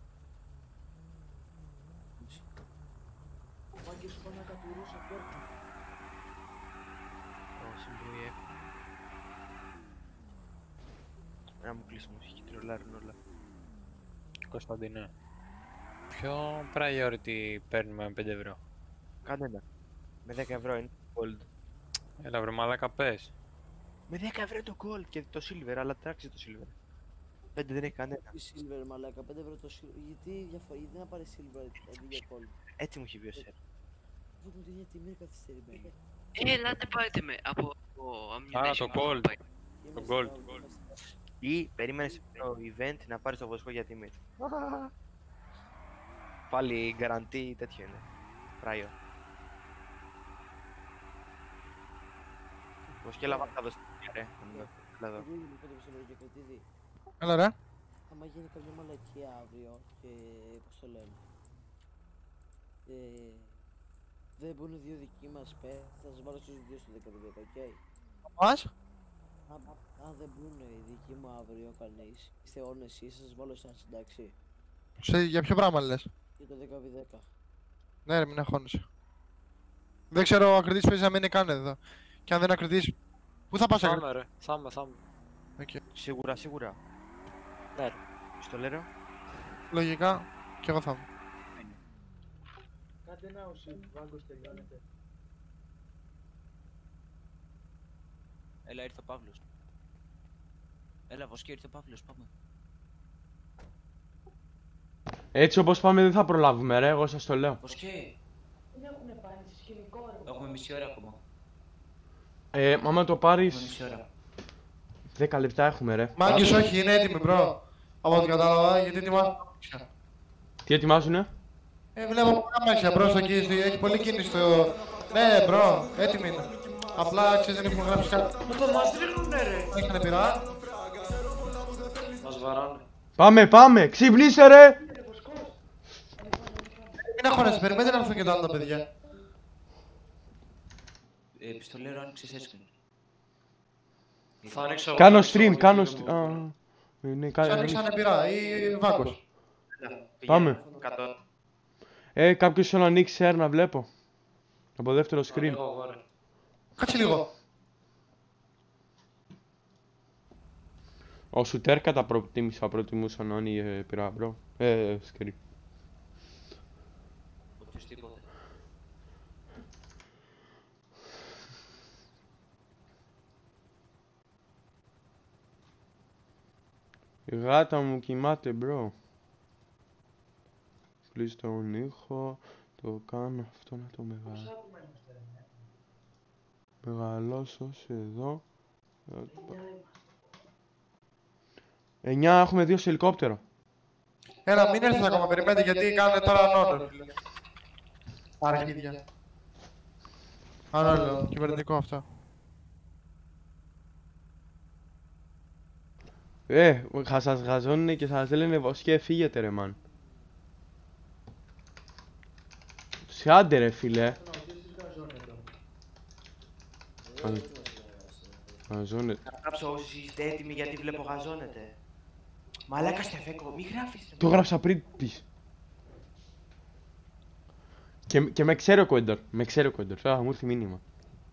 [SPEAKER 15] Ο Μάγκης σου πάει να κατουρούσα και έρχομαι.
[SPEAKER 2] Ω, συμπρούει να μου κλείσει μουσική, τρολάρουν όλα.
[SPEAKER 19] Κωνσταντίνε, ποιο priority παίρνουμε με πέντε ευρώ?
[SPEAKER 2] Κανένα. Με δέκα ευρώ είναι το gold.
[SPEAKER 19] Έλα βρε μαλάκα πες.
[SPEAKER 2] Με δέκα ευρώ το gold και το silver, αλλά τράξει το silver. πέντε δεν έχει κανένα.
[SPEAKER 3] Τι silver μαλάκα, πέντε ευρώ το silver. Γιατί, διαφο... γιατί να πάρει silver αντί για gold.
[SPEAKER 2] Έτσι μου έχει πει ο Σερ.
[SPEAKER 3] Αυτό μου δίνει τιμή καθυστερημένη.
[SPEAKER 4] Ε, ελάτε πάρετε με από το
[SPEAKER 19] Α, το gold. Το gold.
[SPEAKER 2] Ή περίμενες το event να πάρεις το βοσκό για τιμή. Πάλι guarantee τέτοιο είναι. Πράιο. Βοσκέλα βάζα θα δώσει ρε.
[SPEAKER 14] Έλα ρε.
[SPEAKER 3] Άμα γίνει κάποια μαλακία αύριο και πώς το λένε. Ε, δεν μπουν δύο δικοί μας πέ, θα σας βάλω στους δύο στο δέκα δέκα, οκ.
[SPEAKER 14] Μας?
[SPEAKER 3] Αν δεν μπουν οι δικοί μου αύριο κανείς, είστε όρουν εσείς, σας βάλω εσάς, εντάξει.
[SPEAKER 14] Σε, για ποιο πράγμα λες?
[SPEAKER 3] Για το δέκα επί δέκα.
[SPEAKER 14] Ναι ρε, μην αγχώνεσαι. Δεν ξέρω, ο ακριτής παίζει να μην είναι καν εδώ. Και αν δεν είναι ακριτής, πού θα πας
[SPEAKER 19] Θα
[SPEAKER 14] ακριτής?
[SPEAKER 19] είμαι ρε, θα είμαι, θα είμαι.
[SPEAKER 14] Okay.
[SPEAKER 20] Σίγουρα, σίγουρα. Ναι ρε, πιστολέρο.
[SPEAKER 14] Λογικά, κι εγώ θα είμαι.
[SPEAKER 15] Κάντε ένα ουσί, Βάγκος τελειώνεται.
[SPEAKER 20] Έλα, ήρθε ο Παύλος. Έλα, Βοσκέ, ήρθε ο Παύλος, πάμε.
[SPEAKER 1] Έτσι όπως πάμε δεν θα προλάβουμε ρε, εγώ σας το λέω.
[SPEAKER 20] Βοσκέ.
[SPEAKER 15] Δεν έχουνε πάρει σε σκηνικό ρε.
[SPEAKER 20] Έχουμε μισή ώρα ακόμα.
[SPEAKER 1] Ε, άμα το πάρεις...
[SPEAKER 20] Έχουμε μισή ώρα.
[SPEAKER 1] δέκα λεπτά έχουμε ρε.
[SPEAKER 14] Μάγκες όχι, είναι έτοιμοι μπρο. Από ό,τι κατάλαβα, γιατί έτοιμα.
[SPEAKER 1] Τι ετοιμάζουνε?
[SPEAKER 14] Ε, βλέπω αμάξια μπρος εκεί, έχει πολύ κίνηση στο... Ναι μπρο, έτοιμοι είναι. Απλά ξέρεις δεν έχουν γράψει κάτι.
[SPEAKER 18] Μα το μας ρίχνουνε ρε.
[SPEAKER 14] Έχανε πειρά.
[SPEAKER 18] Μας βαράνε.
[SPEAKER 1] Πάμε, πάμε, ξυπνήστε ρε!
[SPEAKER 14] Μην αγχώνεσαι, περιμένετε να έρθουν και τα άλλα τα παιδιά.
[SPEAKER 20] Ε, πιστολέρο άνοιξες έσκριν.
[SPEAKER 18] Θα ανοίξω...
[SPEAKER 1] Κάνω stream, κάνω stream. Ναι,
[SPEAKER 14] Σου ανοίξανε πειρά ή Βάγκος.
[SPEAKER 1] Πάμε. Ε, κάποιος θέλει να ανοίξει share να βλέπω. Από δεύτερο screen.
[SPEAKER 14] Κάτσε λίγο.
[SPEAKER 1] Ο Σουτέρ κατά προτίμησα, προτιμούσα να είναι πειρά, μπρο. Ε, screen.
[SPEAKER 20] Οποιοςδήποτε.
[SPEAKER 1] Η γάτα μου κοιμάται, μπρο. Κλείς τον ήχο, το κάνω αυτό να το μεγαλώσω. Μεγαλώσω σε εδώ. Εννιά έχουμε δύο σε ελικόπτερο.
[SPEAKER 14] Έλα, μην έρθεις ακόμα, περιμένετε γιατί κάνετε τώρα ανώνω. Αρχίδια. Ανώνω, κυβερνητικό αυτό.
[SPEAKER 1] Ε, σας γαζώνουνε και σας λένε Βοσκέ, φύγετε ρε μαν. Σε άντε ρε φίλε. Γαζώνεται.
[SPEAKER 20] Να γράψω όσοι είστε έτοιμοι γιατί βλέπω γαζώνετε. Μαλάκα Στεφέκο, μη γράφεις.
[SPEAKER 1] Το γράψα πριν πεις. Και, και με ξέρει ο Κόντορ, με ξέρει ο Κόντορ, θα μου έρθει μήνυμα.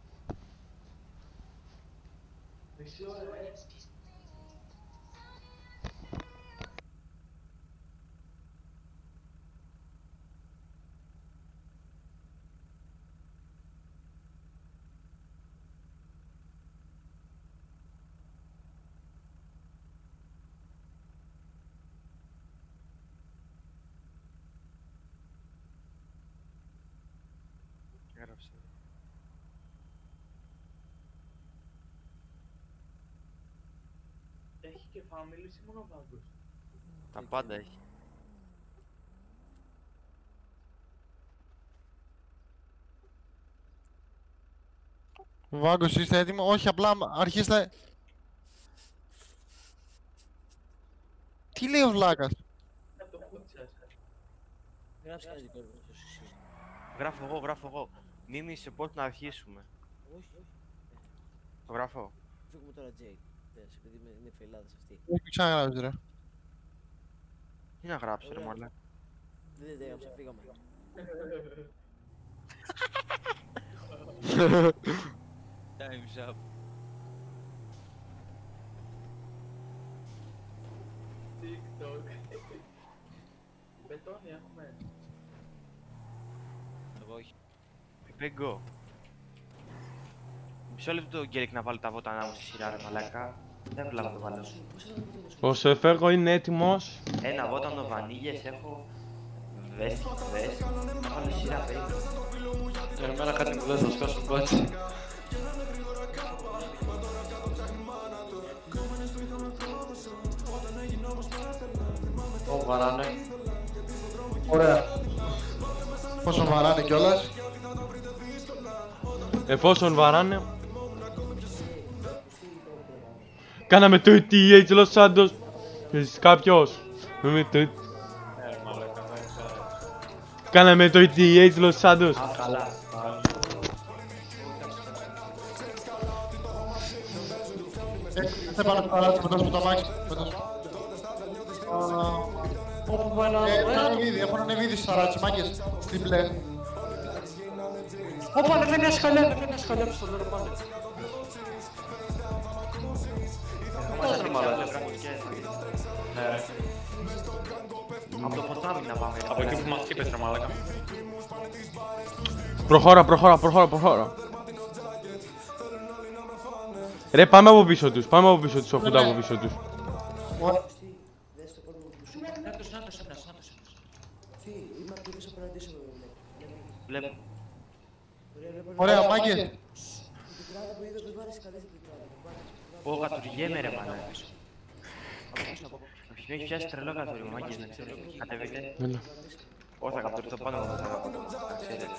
[SPEAKER 19] Έγραψε.
[SPEAKER 15] Έχει και families ή μόνο Βάγκος?
[SPEAKER 20] Τα πάντα έχει.
[SPEAKER 14] Βάγκος, είστε έτοιμοι? Όχι, απλά αρχίστε... Τι λέει ο βλάκας?
[SPEAKER 3] Γράψε κάτι δικό μου.
[SPEAKER 20] Γράφω εγώ, γράφω εγώ. Μίμη σε πώς να αρχίσουμε.
[SPEAKER 3] Όχι, όχι.
[SPEAKER 20] Το γράφω.
[SPEAKER 3] Φύγουμε τώρα, Τζέι. Επειδή είναι φελάδες αυτή.
[SPEAKER 14] Όχι, ξαναγράψεις ρε.
[SPEAKER 20] Τι να γράψω ρε μαλάκα.
[SPEAKER 3] Δεν δεν έγραψα, φύγαμε.
[SPEAKER 20] Time's up.
[SPEAKER 15] TikTok. Μπετόνι έχουμε.
[SPEAKER 20] Εγώ όχι. Πιπέγκο. Μισό λεπτό Γκέρικ να βάλω τα βότανά μου στη σειρά ρε μαλάκα. Δεν βλέπω να το βάλω.
[SPEAKER 1] Ο Σεφέγο είναι έτοιμος.
[SPEAKER 20] Ένα βότανο βανίλιες έχω. Βέστι, βέστι. Να βάλω σειρά περίπου.
[SPEAKER 18] Εμένα κάτι μου δεν θα σκάσω μπάτσι. Ω, βαράνε.
[SPEAKER 14] Ωραία. Πόσο βαράνε κιόλας.
[SPEAKER 1] Εφόσον βαράνε. Κάναμε το τι έιτς Los Santos. Εσείς κάποιος. Με το... Κάναμε το τι έιτς Los Santos.
[SPEAKER 18] Α, καλά.
[SPEAKER 14] Δεν πάνε στο παράδεισο μετά στο ταμάκι.
[SPEAKER 18] Όπου ένα...
[SPEAKER 14] Έχουν ανέβει ήδη στις αράτσες, μάγκες, στην μπλε.
[SPEAKER 18] Όπου ανεβαίνει ένα σκαλιά, ανεβαίνει ένα σκαλιά που στο λέω πάνε.
[SPEAKER 20] Μας είναι μάλλον λευκακουσκές. Ναι ρε. Από το ποτάμι να πάμε.
[SPEAKER 19] Από εκεί που μας είπες ρε μάλακα.
[SPEAKER 1] Προχώρα, προχώρα, προχώρα, προχώρα. Ρε πάμε από πίσω τους, πάμε από πίσω τους, οχούντα από πίσω τους.
[SPEAKER 3] Νάτος, νάτος, ένας, νάτος. Είμαι ακριβώς απέναντί σου,
[SPEAKER 20] βλέπω.
[SPEAKER 14] Ωραία, μάγκες.
[SPEAKER 3] Η τετράδα που είδα, δεν μ' άρεσε κανείς η τετράδα.
[SPEAKER 20] Ω, κατουργέμαι ρε μαλάκα. Με έχει πιάσει τρελό κατούργημα, μάγκες, να ξέρεις. Κατεβείτε. Ω, θα κατουριστώ πάνω από το τρελό. Να ξέρετε.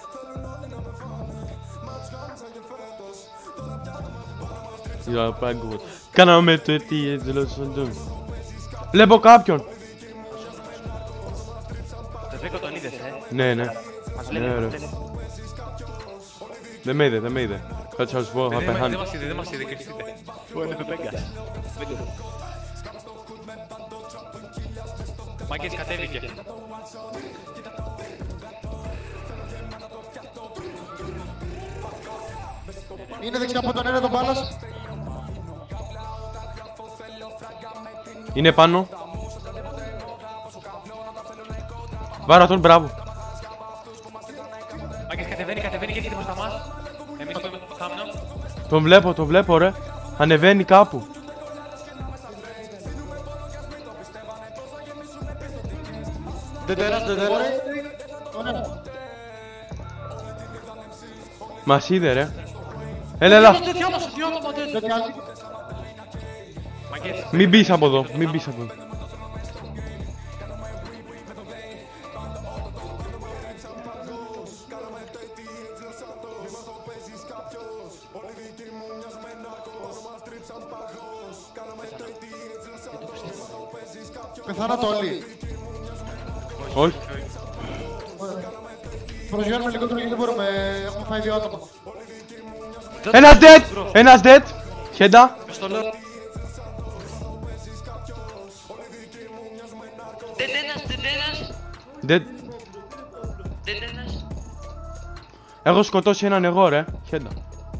[SPEAKER 1] Για πάγκο. Κάναμε το τι έτσι λέω στον τον. Βλέπω κάποιον.
[SPEAKER 20] Το Βέκο τον είδες, ε.
[SPEAKER 1] Ναι, ναι.
[SPEAKER 20] Μας
[SPEAKER 1] Ναι,
[SPEAKER 20] λέει
[SPEAKER 1] ρε.
[SPEAKER 20] ποτέ.
[SPEAKER 1] Δεν με είδε, δεν με είδε. Κάτσε να σου πω, θα
[SPEAKER 19] Δεν
[SPEAKER 1] πεθάνει.
[SPEAKER 19] μας είδε, δεν μας είδε, κρυφτείτε.
[SPEAKER 20] Πού είναι το Βέγκας.
[SPEAKER 19] Μάγκες κατέβηκε.
[SPEAKER 14] Είναι δεξιά από τον ένα τον μπάλας.
[SPEAKER 1] Είναι πάνω. Βάρα τον, μπράβο.
[SPEAKER 19] Μάγκες κατεβαίνει, κατεβαίνει και έρχεται μπροστά μας. Εμείς το χάμνο.
[SPEAKER 1] Τον βλέπω, τον βλέπω ρε. Ανεβαίνει κάπου.
[SPEAKER 14] Δεντέρας, δεντέρας.
[SPEAKER 1] Μας είδε ρε. Έλα, έλα. Μην μπεις από εδώ, μην μπεις από εδώ.
[SPEAKER 14] Πεθάνατε όλοι.
[SPEAKER 1] Όχι.
[SPEAKER 14] Προσγειώνουμε λιγότερο γιατί δεν μπορούμε. Έχουμε φάει δύο άτομα.
[SPEAKER 1] Ένας dead! Ένας dead! Χέντα.
[SPEAKER 4] Δεν ένας, δεν ένας.
[SPEAKER 1] Dead.
[SPEAKER 4] Δεν ένας.
[SPEAKER 1] Έχω σκοτώσει έναν εγώ ρε. Χέντα.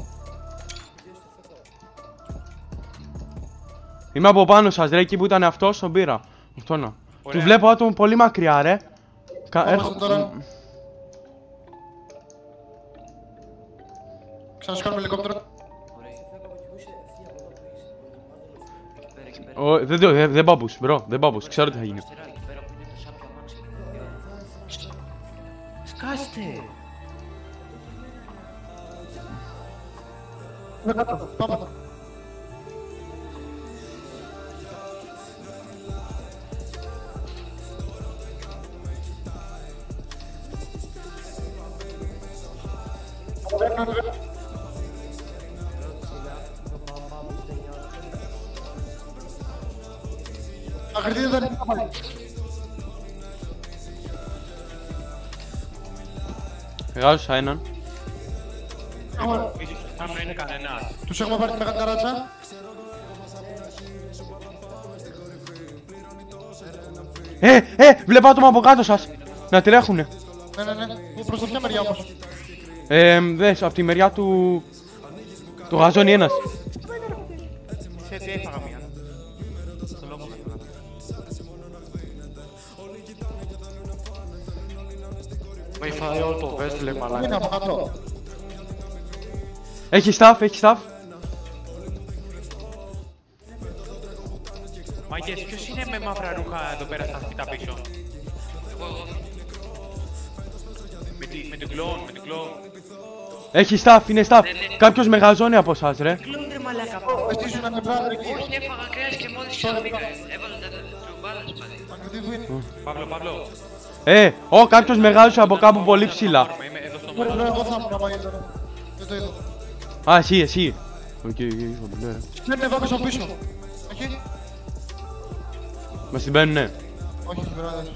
[SPEAKER 1] Είμαι από πάνω σας ρε, εκεί που ήταν αυτός τον πήρα. Αυτό να. Του βλέπω άτομο πολύ μακριά ρε. Κα... Έχω...
[SPEAKER 14] τώρα. Ξανασκάνουμε ελικόπτερο.
[SPEAKER 1] Ο, δεν, δεν, δεν πάμπους, μπρο, δεν πάμπους, ξέρω τι θα γίνει.
[SPEAKER 20] Σκάστε!
[SPEAKER 14] Πάμε. Αγριτή δεν είναι πάλι.
[SPEAKER 1] Γράψα έναν.
[SPEAKER 19] Αν δεν είναι κανένας.
[SPEAKER 14] Τους έχουμε πάρει τη μεγάλη ταράτσα.
[SPEAKER 1] Ε, ε, βλέπω άτομα από κάτω σας. Να τρέχουνε.
[SPEAKER 14] Ναι, ναι, ναι. Προς το ποια μεριά όμως.
[SPEAKER 1] Ε, δες, από τη μεριά του... του γαζώνει ένας.
[SPEAKER 20] Σε έτσι έφαγα μία. Στο λόγο με έφαγα.
[SPEAKER 18] Με έχει φάει όλο το vest, λέει μαλάκα.
[SPEAKER 14] Είναι από κάτω.
[SPEAKER 1] Έχει staff, έχει staff.
[SPEAKER 19] Μάγκες, ποιος είναι με μαύρα ρούχα εδώ πέρα στα σπίτα πίσω?
[SPEAKER 4] Εγώ, εγώ.
[SPEAKER 19] Με, τη, με την κλόν, με την κλόν.
[SPEAKER 1] Έχει staff, είναι staff. Κάποιος μεγαζώνει από εσάς ρε.
[SPEAKER 4] Κλούν ρε μαλάκα.
[SPEAKER 14] Εσύ σου να με βράδυ εκεί.
[SPEAKER 4] Όχι, έφαγα κρέας και μόλις ξαφνικά έβαλα τα τσουμπάλας πάλι.
[SPEAKER 19] Παύλο, Παύλο.
[SPEAKER 1] Ε, ο, κάποιος μεγάλωσε από κάπου πολύ ψηλά.
[SPEAKER 19] Είμαι εδώ στο
[SPEAKER 14] Ωραία,
[SPEAKER 19] μέλλον.
[SPEAKER 14] εγώ θα ήμουν αμάγει τώρα. Δεν το είδα.
[SPEAKER 1] Α, εσύ, εσύ. Οκ, οκ, ναι.
[SPEAKER 14] Ναι, εδώ πίσω πίσω. Όχι.
[SPEAKER 1] Μας την παίρνουνε.
[SPEAKER 14] Όχι, βράδυ.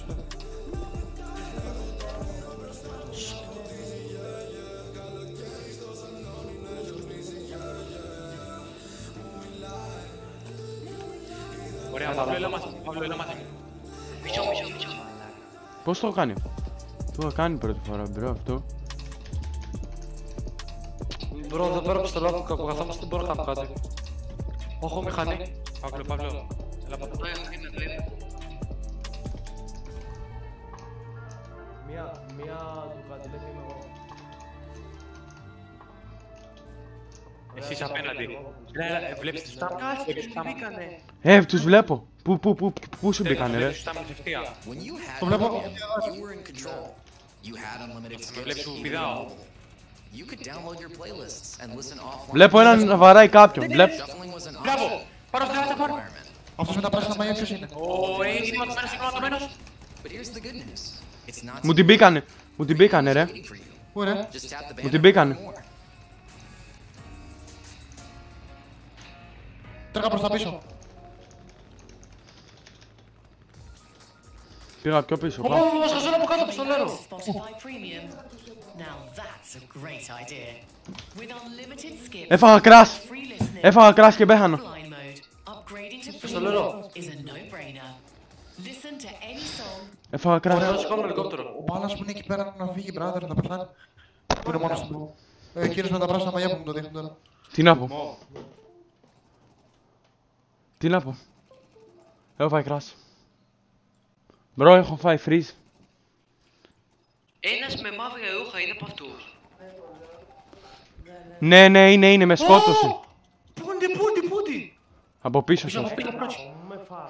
[SPEAKER 19] Ωραία, Παύλο, έλα μαζί. Παύλο, έλα μαζί.
[SPEAKER 4] Μισό, μισό, μισό.
[SPEAKER 1] Πώς το κάνει? Το είχα κάνει πρώτη φορά, μπρο, αυτό.
[SPEAKER 18] Μπρο, δεν πέρα στο λάθος που καθόμαστε, δεν μπορώ να κάνω κάτι. Έχω μηχανή.
[SPEAKER 19] Παύλο, Παύλο. Έλα, Παύλο.
[SPEAKER 8] Μία, μία του κατηλέτη είμαι εγώ.
[SPEAKER 19] Εσείς απέναντι. Έλα, έλα, βλέπεις τους τάμους.
[SPEAKER 1] Ε, τους βλέπω. Πού, πού, πού, πού σου μπήκανε, ρε?
[SPEAKER 14] Το βλέπω.
[SPEAKER 19] Με βλέπεις που πηδάω.
[SPEAKER 1] Βλέπω έναν να βαράει κάποιον. Βλέπω.
[SPEAKER 19] Μπράβο! Πάρω στη λάστα, πάρω!
[SPEAKER 14] Αυτός με τα πράσινα μαγιά ποιος είναι?
[SPEAKER 19] Ο είναι σηματωμένος, είναι σηματωμένος.
[SPEAKER 1] Μου την μπήκανε. Μου την μπήκανε, ρε.
[SPEAKER 14] Πού ρε?
[SPEAKER 1] Μου την μπήκανε.
[SPEAKER 14] Τρέχα προς τα πίσω.
[SPEAKER 1] Πήγα πιο πίσω.
[SPEAKER 18] Ω, μας χαζόνα από κάτω, πιστολέρο.
[SPEAKER 1] Έφαγα κράς. Έφαγα κράς και πέθανα.
[SPEAKER 18] Πιστολέρο.
[SPEAKER 1] Έφαγα κράς.
[SPEAKER 18] Ωραία, σηκώνω ελικόπτερο.
[SPEAKER 14] Ο Μπάλας που είναι εκεί πέρα να φύγει, brother, να πεθάνει. Που είναι μόνος του. Ε, Εκείνος με τα πράσινα μαγιά που μου το δείχνουν τώρα.
[SPEAKER 1] Τι να πω? Τι να πω? Έχω φάει κράς. Μπρο, έχω φάει freeze.
[SPEAKER 4] Ένας με μαύρη ρούχα είναι από αυτούς.
[SPEAKER 1] Ναι, ναι, είναι, είναι, με σκότωσε.
[SPEAKER 18] Πούντι, πούντι, πούντι.
[SPEAKER 1] Από πίσω σας.
[SPEAKER 8] Με φάγανε.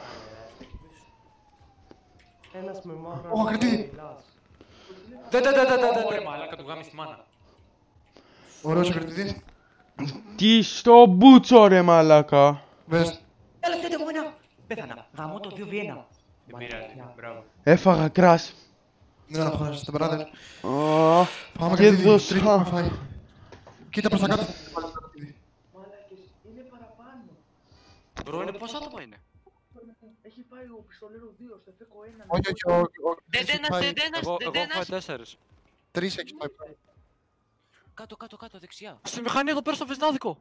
[SPEAKER 8] Ένας με μαύρα...
[SPEAKER 14] Ω, ακριτή.
[SPEAKER 18] Δε, δε, δε, δε, δε.
[SPEAKER 19] Ωραία, μαλάκα, του γάμει στη μάνα.
[SPEAKER 14] Ωραίος ακριτητής.
[SPEAKER 1] Τι στο μπούτσο, ρε μαλάκα.
[SPEAKER 14] Βες.
[SPEAKER 16] Έλα, θέτε μου ένα. Πέθανα. Γαμώ το δύο βι ένα.
[SPEAKER 19] Δεν πειράζει, μπράβο.
[SPEAKER 1] Έφαγα κράς.
[SPEAKER 14] Δεν αγχώνεσαι, brother.
[SPEAKER 1] Ω,
[SPEAKER 14] Πάμε
[SPEAKER 1] και
[SPEAKER 14] κριτητή,
[SPEAKER 1] δώσα.
[SPEAKER 14] τρίτη με φάει. Κοίτα προς τα κάτω.
[SPEAKER 15] Είναι παραπάνω.
[SPEAKER 18] Μπρο, είναι πόσα άτομα είναι?
[SPEAKER 15] Έχει πάει ο πιστολέρο δύο στο εφέκο ένα.
[SPEAKER 14] Όχι, όχι, όχι.
[SPEAKER 4] Δεντένας, δεντένας,
[SPEAKER 18] Εγώ έχω φάει
[SPEAKER 4] δεντένας.
[SPEAKER 18] τέσσερις.
[SPEAKER 14] Τρεις έχει πάει.
[SPEAKER 16] Κάτω, κάτω, κάτω, δεξιά.
[SPEAKER 18] Στη μηχανή εδώ πέρα στο βεσνάδικο.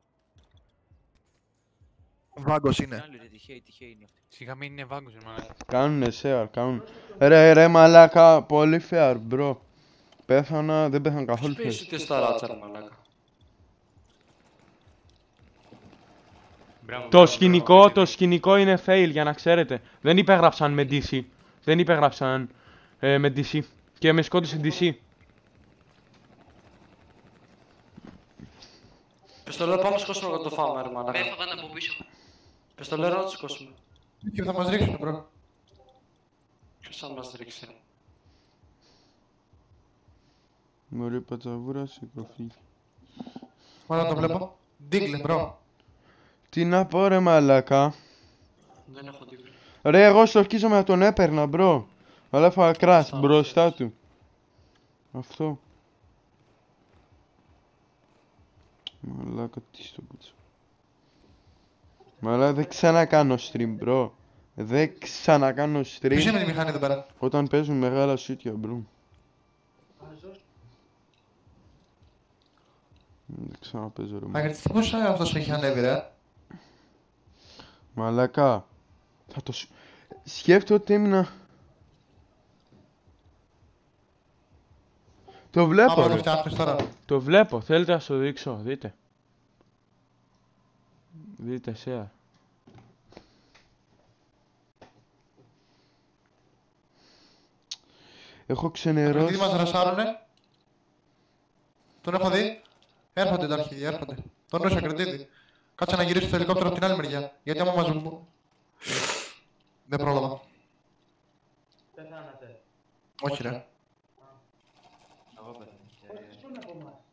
[SPEAKER 14] Βάγκος είναι.
[SPEAKER 16] Άλλη ρε, τυχαίοι, τυχαίοι είναι αυτοί.
[SPEAKER 19] Σιγά μην είναι βάγκος, ρε μαλάκα.
[SPEAKER 1] Κάνουνε share, κάνουν. Ρε, ρε μαλάκα, πολύ fair, μπρο. Πέθανα, δεν πέθανα καθόλου fair.
[SPEAKER 18] Σπίσεις τι στα ράτσα, ρε μαλάκα.
[SPEAKER 19] Μπράβο,
[SPEAKER 1] Το
[SPEAKER 19] μπράβο,
[SPEAKER 1] σκηνικό,
[SPEAKER 19] μπράβο,
[SPEAKER 1] το σκηνικό είναι fail, για να ξέρετε. Δεν υπέγραψαν με ντι σι. Δεν υπέγραψαν ε, με ντι σι. Και με σκότωσε ντι σι.
[SPEAKER 18] Πιστολέρο, πάμε σκόσουμε να το φάμε, ρε
[SPEAKER 4] Με
[SPEAKER 18] μαλάκα.
[SPEAKER 4] έφαγαν από πίσω.
[SPEAKER 18] Πιστολέρο, να το σκόσουμε.
[SPEAKER 14] Και θα μας ρίξουν, bro.
[SPEAKER 18] Ποιος θα μας ρίξει, ρε.
[SPEAKER 1] Μωρή πατσαβούρα, σηκωφύγει.
[SPEAKER 14] Ωραία, το βλέπω. Ντίγκλε, bro.
[SPEAKER 1] Τι να πω, ρε μαλάκα.
[SPEAKER 18] Δεν έχω δίκιο.
[SPEAKER 1] Ρε, εγώ στοχίζομαι να τον έπαιρνα, μπρο. Αλλά έφαγα κράς μπροστά του. Αυτό. Μαλάκα, τι στο πούτσο. Μαλάκα, δεν ξανακάνω stream, μπρο. Δεν ξανακάνω stream.
[SPEAKER 14] Ποιος είναι με τη μηχανή εδώ πέρα?
[SPEAKER 1] Όταν παίζουν μεγάλα σούτια, μπρο. Δεν ξαναπαίζω, ρε.
[SPEAKER 14] Αγριτή, πώς αυτός έχει ανέβει, ρε?
[SPEAKER 1] Μαλάκα. Θα το σου... Σκέφτομαι ότι έμεινα... Το βλέπω,
[SPEAKER 14] Άμα
[SPEAKER 1] ρε.
[SPEAKER 14] το φτιάχνεις τώρα.
[SPEAKER 1] Το βλέπω, θέλετε να σου δείξω, δείτε. Δείτε, share. Έχω ξενερώσει...
[SPEAKER 14] Αγριτή μας ρασάρουνε. Τον έχω δει. Έρχονται τα αρχίδια, έρχονται. Τον νόησα Ακριτήτη. Κάτσε να γυρίσω το ελικόπτερο από την άλλη μεριά. Γιατί άμα μας μου... Δεν πρόλαβα.
[SPEAKER 15] Πεθάνατε.
[SPEAKER 14] Όχι, ρε.
[SPEAKER 16] Εγώ πέθανα.
[SPEAKER 15] Πού είναι από εμάς.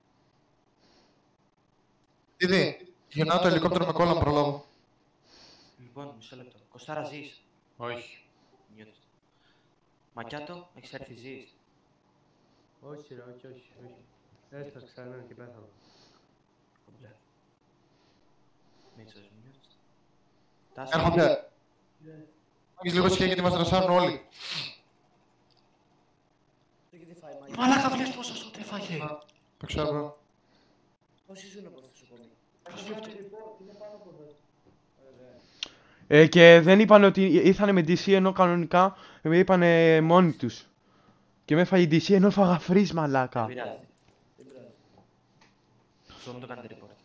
[SPEAKER 14] Τι δει. Γυρνάω το ελικόπτερο με κόλλα, προλάβω.
[SPEAKER 16] Λοιπόν, μισό λεπτό. Κωστάρα ζεις.
[SPEAKER 19] Όχι.
[SPEAKER 16] Νιώθω. Μακιάτο, έχεις έρθει ζεις.
[SPEAKER 8] Όχι, ρε, όχι, όχι, όχι. Έσταξα έναν και πέθανα.
[SPEAKER 16] Κομπλέ. Μίτσος, νιώθω.
[SPEAKER 14] Έρχονται. Έχεις λίγο σχέδια γιατί μας ρασάρουν όλοι.
[SPEAKER 18] Μαλάκα, βλέπεις πόσο σου έφαγε.
[SPEAKER 14] Το ξέρω, bro.
[SPEAKER 3] Πώς ήσουν από αυτούς ο κόμμα.
[SPEAKER 1] Ε, και δεν είπαν ότι ήρθανε με ντι σι ενώ κανονικά με είπανε μόνοι τους. Και με έφαγε ντι σι ενώ έφαγα freeze μαλάκα.
[SPEAKER 2] Δεν πειράζει. Αυτό μου το κάνετε report.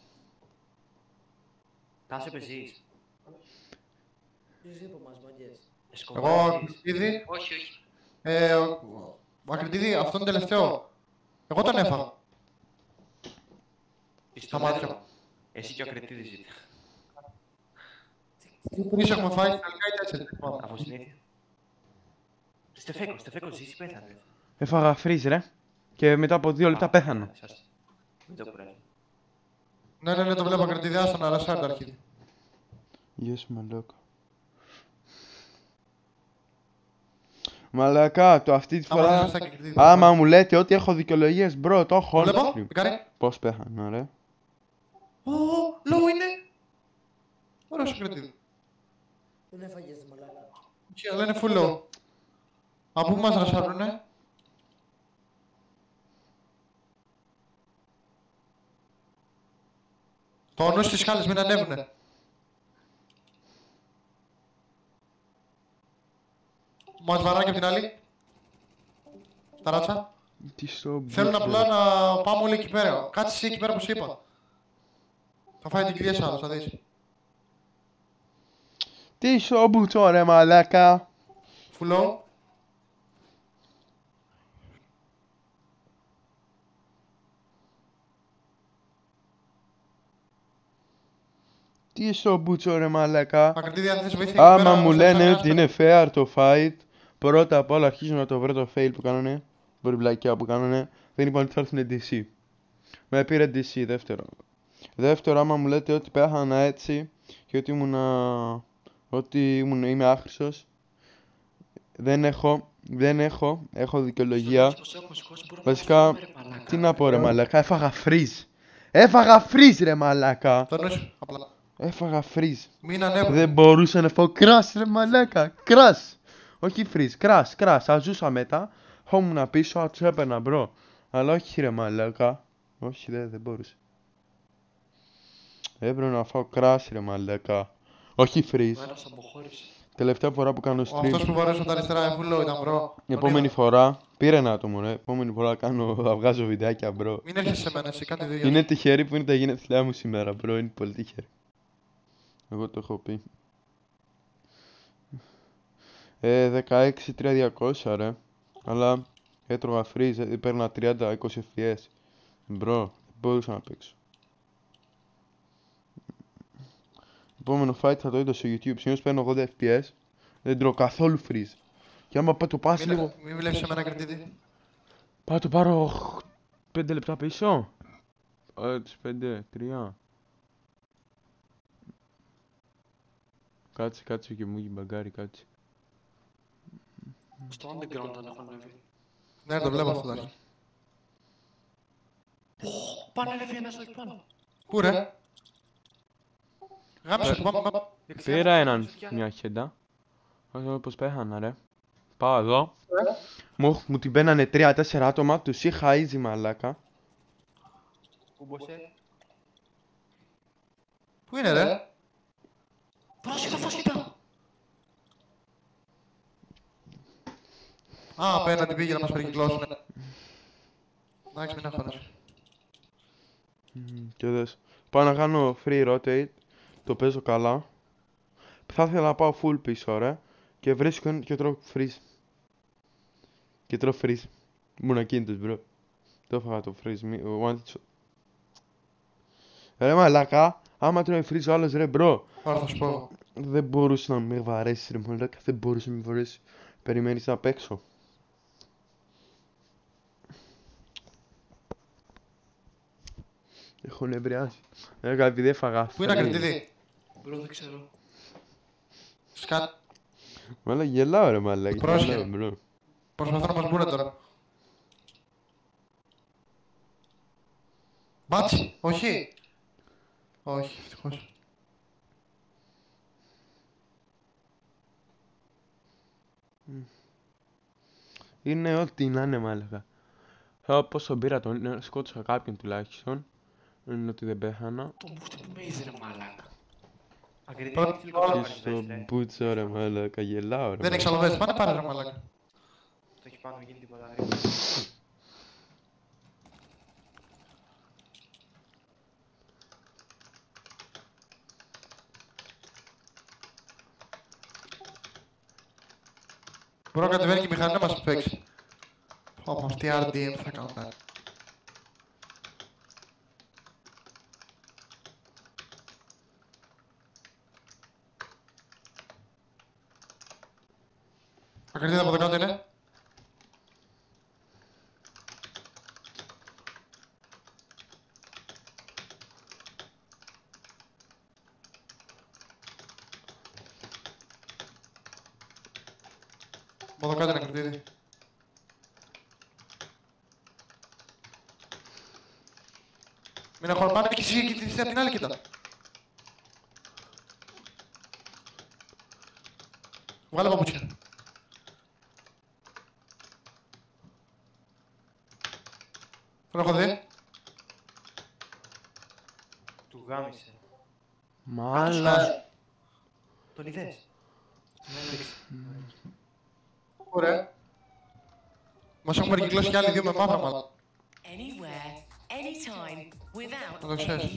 [SPEAKER 2] Τάσο επεζείς.
[SPEAKER 3] Ποιος είπε μας, μαγκές.
[SPEAKER 14] Εγώ, Κριτίδη.
[SPEAKER 4] Όχι, όχι.
[SPEAKER 14] Ε, ο, ο Ακριτίδη, αυτόν τον τελευταίο. Εγώ τον έφαγα.
[SPEAKER 2] Στα μάτια. Εσύ και ο Ακριτίδης είτε.
[SPEAKER 14] Τι πουλής έχουμε φάει, τελικά ή τέσσερις.
[SPEAKER 2] Από συνήθεια. Στεφέκο, Στεφέκο, ζήσει πέθανε.
[SPEAKER 1] Έφαγα freeze ρε. Και μετά από δύο λεπτά πέθανα.
[SPEAKER 2] Μην το κουράζει.
[SPEAKER 14] Ναι, ναι, ναι, το βλέπω Ακριτίδη, άστον, αλλά σάρτα αρχίδι.
[SPEAKER 1] Yes, μαλάκα. Μαλάκα, το αυτή τη φορά, άμα μου λέτε ότι έχω δικαιολογίες, μπρο, το έχω όλο. Πώς πέθανα, ρε.
[SPEAKER 14] Ω, λόγω είναι. Ωραίος ο Κριτίδη.
[SPEAKER 3] Δεν έφαγες, μαλάκα.
[SPEAKER 14] Όχι, αλλά είναι full low. Από πού μας ρασάρουνε. Το νου στις σκάλες, μην ανέβουνε. Μας βαράνε και απ' την άλλη. Ταράτσα. Θέλουν απλά να πάμε όλοι εκεί πέρα. Κάτσε εσύ εκεί πέρα που σου είπα. Θα φάει την κυρία σ' άλλος, θα δεις.
[SPEAKER 1] Τι σόμπουτσο ρε μαλάκα.
[SPEAKER 14] Φουλό.
[SPEAKER 1] Τι σόμπουτσο ρε μαλάκα.
[SPEAKER 14] Ακριτίδη, αν θες βοήθεια εκεί
[SPEAKER 1] Άμα
[SPEAKER 14] πέρα,
[SPEAKER 1] μου
[SPEAKER 14] θα
[SPEAKER 1] λένε
[SPEAKER 14] κάνεις
[SPEAKER 1] ότι είναι fair το fight, πρώτα απ' όλα αρχίζω να το βρω το fail που κάνουνε. Βορειβλακιά που κάνουνε. Δεν είπαν ότι θα έρθουν ντι σι. Με πήρε ντι σι δεύτερο. Δεύτερο, άμα μου λέτε ότι πέθανα έτσι και ότι ήμουνα... ότι ήμουν, είμαι άχρηστος, δεν έχω, δεν έχω, έχω δικαιολογία. Βασικά, τι να πω ρε μαλάκα, έφαγα freeze. Έφαγα freeze ρε μαλάκα. Έφαγα freeze.
[SPEAKER 14] Μην ανέβω.
[SPEAKER 1] Δεν μπορούσα να φάω crash ρε μαλάκα, crash. Όχι freeze, crash, crash, αζούσα μετά. Χόμουν πίσω, θα τους έπαιρνα μπρο. Αλλά όχι ρε μαλάκα. Όχι δε, δεν μπορούσε. Έπρεπε να φάω crash ρε μαλάκα. Όχι freeze. Τελευταία φορά που κάνω stream.
[SPEAKER 14] Αυτός που βαρέσαι τα αριστερά εβουλό ήταν μπρο.
[SPEAKER 1] Επόμενη φορά, πήρε ένα άτομο ρε. Επόμενη φορά κάνω, θα βγάζω βιντεάκια μπρο.
[SPEAKER 14] Μην έρχεσαι σε μένα, εσύ κάτι δύο.
[SPEAKER 1] Είναι τυχερή που είναι τα γενέθλιά μου σήμερα μπρο, είναι πολύ τυχερή. Εγώ το έχω πει. Ε, δεκαέξι τρία διακόσια ρε. Αλλά έτρωγα freeze, έπαιρνα τριάντα είκοσι φρέιμς περ σέκοντ. Μπρο, δεν μπορούσα να παίξω. Επόμενο fight θα το είδω στο YouTube, συνήθως παίρνω ογδόντα φρέιμς περ σέκοντ. Δεν τρώω καθόλου freeze. Και άμα το πας
[SPEAKER 14] Μην,
[SPEAKER 1] λίγο...
[SPEAKER 14] μην βλέπεις εμένα Κριτίδη.
[SPEAKER 1] Πάω το πάρω πέντε λεπτά πίσω. Έτσι, πέντε, τρία. Κάτσε, κάτσε και μου έχει μπαγκάρει, κάτσε.
[SPEAKER 18] Στο underground δεν έχω ανέβει.
[SPEAKER 14] Ναι, το βλέπω αυτό το αρχή.
[SPEAKER 18] Πάνε ανέβει ένας στο εκεί πάνω.
[SPEAKER 14] Πού ρε? Γάμισε το πάμε.
[SPEAKER 1] Πήρα έναν, μια χέντα. Θα δω πως πέθανα ρε. Πάω εδώ. Μου, μου την μπαίνανε τρία τέσσερα άτομα, τους είχα easy μαλάκα.
[SPEAKER 2] Κούμποσε.
[SPEAKER 14] Πού είναι ρε?
[SPEAKER 18] Πρόσεχα, φάσιτα!
[SPEAKER 14] Α, απέναντι πήγε να μας περικυκλώσουνε. Εντάξει, μην αγχώνεσαι.
[SPEAKER 1] Και δες. Πάω να κάνω free rotate. Το παίζω καλά. Θα ήθελα να πάω full πίσω ρε. Και βρίσκω και τρώω freeze. Και τρώω freeze. Ήμουν ακίνητος μπρο. Το έφαγα το freeze. One shot. Ρε μαλάκα. Άμα τρώει freeze ο άλλος ρε μπρο.
[SPEAKER 14] Άρα θα σου πω.
[SPEAKER 1] Δεν μπορούσε να με βαρέσει ρε μαλάκα. Δεν μπορούσε να με βαρέσει. Περιμένεις να παίξω. Έχω νευριάσει. Έκα επειδή έφαγα.
[SPEAKER 14] Πού είναι Ακριτίδη?
[SPEAKER 18] Μπρο, δεν ξέρω.
[SPEAKER 14] Σκάτ.
[SPEAKER 1] Μαλά γελάω ρε μαλάκα.
[SPEAKER 14] Πρόσχε. Προσπαθώ να μας μπουνε τώρα. Μπάτσι, όχι. Όχι, ευτυχώς.
[SPEAKER 1] Είναι ό,τι να είναι μάλακα. Θα πω στον πήρα τον, σκότωσα κάποιον τουλάχιστον. Είναι ότι δεν πέθανα.
[SPEAKER 18] Το μπούστε που με είδε ρε μαλάκα.
[SPEAKER 1] Και στο μπούτσο ρε μαλάκα, γελάω ρε.
[SPEAKER 14] Δεν έχεις άλλο βέστ, πάνε πάρε ρε μαλάκα.
[SPEAKER 2] Το έχει πάνω, γίνει τίποτα γρήγορα.
[SPEAKER 14] Μπορώ να κατεβαίνει και η μηχανή να μας παίξει. Πω, τι αρ ντι εμ θα κάνω. Ακριτήτα από εδώ κάτω είναι. Από εδώ κάτω είναι ακριτήτη. Μην έχω πάνε και εσύ και την την άλλη κοίτα. Βγάλε παπούτσια. Τον έχω δει.
[SPEAKER 2] Του γάμισε.
[SPEAKER 1] Μάλα.
[SPEAKER 2] Τον είδες.
[SPEAKER 14] Ωραία. Μας έχουν περικυκλώσει κι άλλοι δύο με μαύρα μάλλον. Να το ξέρεις.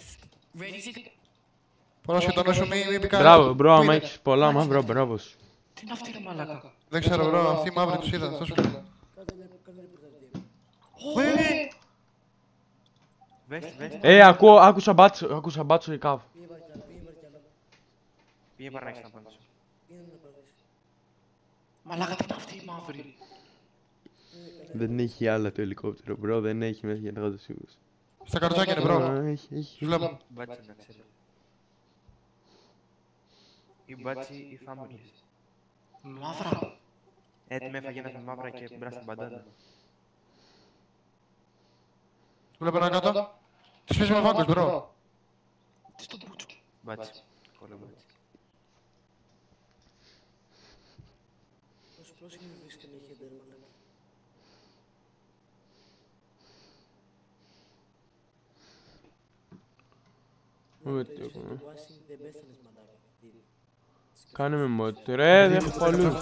[SPEAKER 14] Πρόσχε το νου σου μη μη πικάρεις.
[SPEAKER 1] Μπράβο, μπρο, άμα έχεις πολλά μαύρα, μπράβο σου.
[SPEAKER 2] Τι είναι αυτή ρε μαλάκα.
[SPEAKER 14] Δεν ξέρω μπρο, αυτοί οι μαύροι τους είδα, αυτό σου λέω.
[SPEAKER 1] Ε, ακούω, άκουσα μπάτσο, άκουσα μπάτσο η κάβ.
[SPEAKER 2] Πήγε παράγεις να πάνω σου.
[SPEAKER 18] Μαλάκα, τι είναι αυτή η μαύρη.
[SPEAKER 1] Δεν έχει άλλα το ελικόπτερο, μπρο, δεν έχει μέσα για να το σίγουρος.
[SPEAKER 14] Στα καροτσάκια είναι μπρο.
[SPEAKER 1] Έχει, έχει.
[SPEAKER 14] Σου βλέπω.
[SPEAKER 2] Μπάτσι να ξέρω. Ή μπάτσι ή φάμιλες.
[SPEAKER 18] Μαύρα.
[SPEAKER 2] Έτσι με έφαγε ένα με μαύρα και μπρά στην παντάνα.
[SPEAKER 14] Σου βλέπω ένα κάτω. Τις πεις με φάγκος μπρο.
[SPEAKER 18] Τι στο μπούτσο.
[SPEAKER 2] Μπάτσι. Κόλλο μπάτσι.
[SPEAKER 3] Πώς είναι βρεις και με χέντερ μαλάκα.
[SPEAKER 1] Ούτε εγώ. Κάνε με μότ, ρε, δεν έχω πολλούς.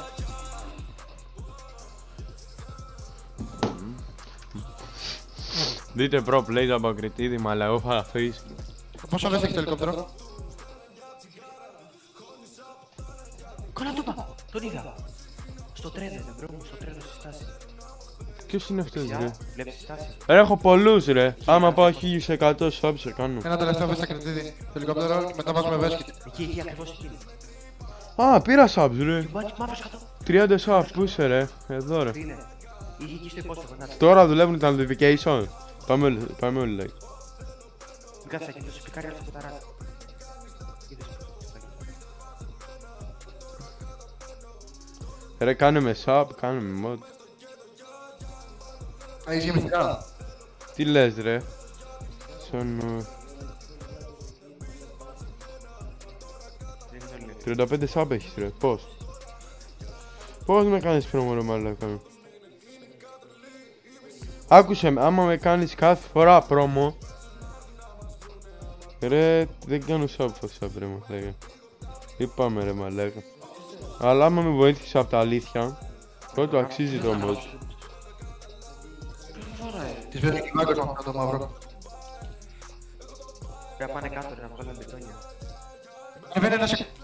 [SPEAKER 1] Δείτε pro play το Αποκριτίδη, μαλα, εγώ θα αφήσει.
[SPEAKER 14] Πόσο λες έχει το ελικόπτερο?
[SPEAKER 2] Κόλλα το είπα, τον είδα. Στο τρένο, δεν μπρο μου, στο τρένο στη στάση.
[SPEAKER 1] Ποιος είναι αυτός ρε?
[SPEAKER 2] Βλέπεις τη στάση.
[SPEAKER 1] Ρε, έχω πολλούς ρε. Άμα πάω χίλιους εκατό subs σε κάνω.
[SPEAKER 14] Ένα τελευταίο βες ακριτήδη. Το ελικόπτερο και μετά βάζουμε βέσκι.
[SPEAKER 2] Εκεί, εκεί, ακριβώς εκεί.
[SPEAKER 1] Α, πήρα subs ρε.
[SPEAKER 2] Μπάτσι, μαύρος κάτω.
[SPEAKER 1] τριάντα subs, πού είσαι ρε? Εδώ ρε.
[SPEAKER 2] Φίλε, είχε εκεί στο υπόστοχο, να.
[SPEAKER 1] Τώρα δουλεύουν τα notification. Πάμε όλοι, πάμε όλοι like.
[SPEAKER 2] Μην κάτσε εκεί, το σου πικάρει αυτό που ταράζει.
[SPEAKER 1] Ρε, κάνε με sub, κάνε με mod.
[SPEAKER 14] Α, είσαι γεμιστικά.
[SPEAKER 1] Τι λες ρε? Σαν... τριάντα πέντε sub έχεις ρε, πώς? Πώς με κάνεις πρόμο ρε μαλάκα? Άκουσε με, άμα με κάνεις κάθε φορά πρόμο ρε, δεν κάνω sub for sub ρε μαλάκα. Είπαμε ρε μαλάκα. Αλλά άμα με βοήθησε από τα αλήθεια, τότε αξίζει το mod.
[SPEAKER 14] Τις πέφτει και μάγκος να κάνω το μαύρο.
[SPEAKER 2] Πρέπει να πάνε κάτω ρε, να βγάλουν μπετόνια.
[SPEAKER 14] Ανεβαίνει ένα σε...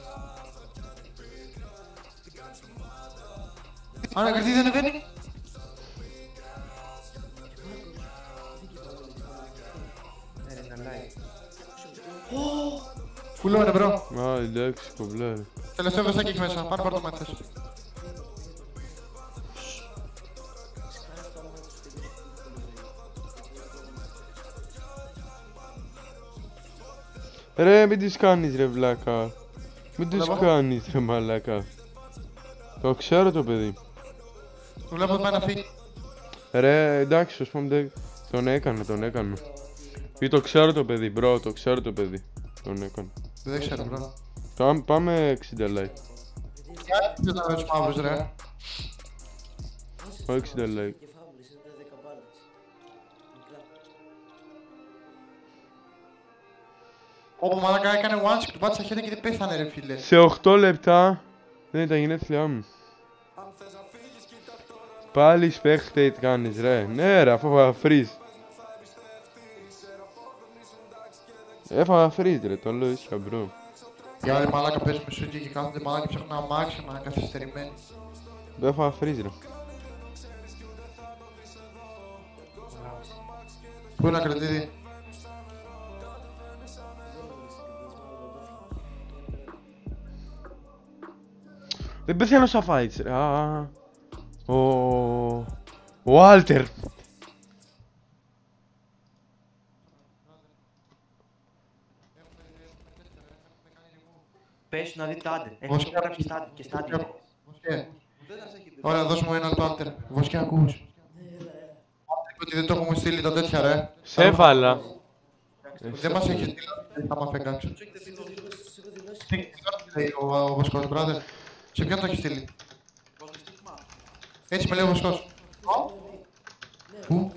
[SPEAKER 14] Αν ακριθεί δεν ανεβαίνει.
[SPEAKER 2] Ναι ρε, να λέει.
[SPEAKER 14] Φουλό είναι μπρο.
[SPEAKER 1] Α, εντάξει, κομπλέ.
[SPEAKER 14] Τελευταίο βεστάκι έχει μέσα, πάρε πάρε το μάτι θες.
[SPEAKER 1] Ρε, μην τους κάνεις ρε βλάκα. Μην τους κάνεις ρε μαλάκα. Το ξέρω το παιδί.
[SPEAKER 14] Του βλέπω ότι πάει να φύγει.
[SPEAKER 1] Ρε, εντάξει, ας πούμε, τον έκανα, τον έκανα. Ή το ξέρω το παιδί, μπρο, το ξέρω το παιδί. Τον έκανα.
[SPEAKER 14] Δεν ξέρω, μπρο.
[SPEAKER 1] Πάμε, πάμε εξήντα like.
[SPEAKER 14] Δεν θα δεις μαύρους, ρε.
[SPEAKER 1] Πάμε εξήντα like.
[SPEAKER 14] Όπου μαλάκα έκανε one shot, του πάτησε στα χέρια και δεν πέθανε ρε φίλε.
[SPEAKER 1] Σε οκτώ λεπτά δεν ήταν γενέθλιά μου. Πάλι spectate κάνεις ρε. Ναι ρε, αφού έφαγα freeze. Έφαγα freeze ρε, το λέω ίσια μπρο.
[SPEAKER 14] Οι άλλοι μαλάκα παίζουν με σούκι και κάθονται μαλάκα και ψάχνουν αμάξι να καθυστερημένοι.
[SPEAKER 1] Δεν έφαγα freeze ρε.
[SPEAKER 14] Πού είναι ακροτήδι?
[SPEAKER 1] Δεν πεθαίνω στα fights ρε. Α, ο... ο Άλτερ.
[SPEAKER 20] Πες να δει τα άντερ. Έχω το γράψει στα και στα άντερ.
[SPEAKER 14] Ωραία, δώσ' μου ένα το Άλτερ. Βοσκιά ακούς? Ότι δεν το έχουμε στείλει τα τέτοια ρε.
[SPEAKER 1] Σε έβαλα.
[SPEAKER 14] Δεν μας έχει στείλει, θα μας φέγγαξε. Ο Βοσκός, brother. Σε ποιον το έχει στείλει? Έτσι με λέει ο Βοσκός. Πού?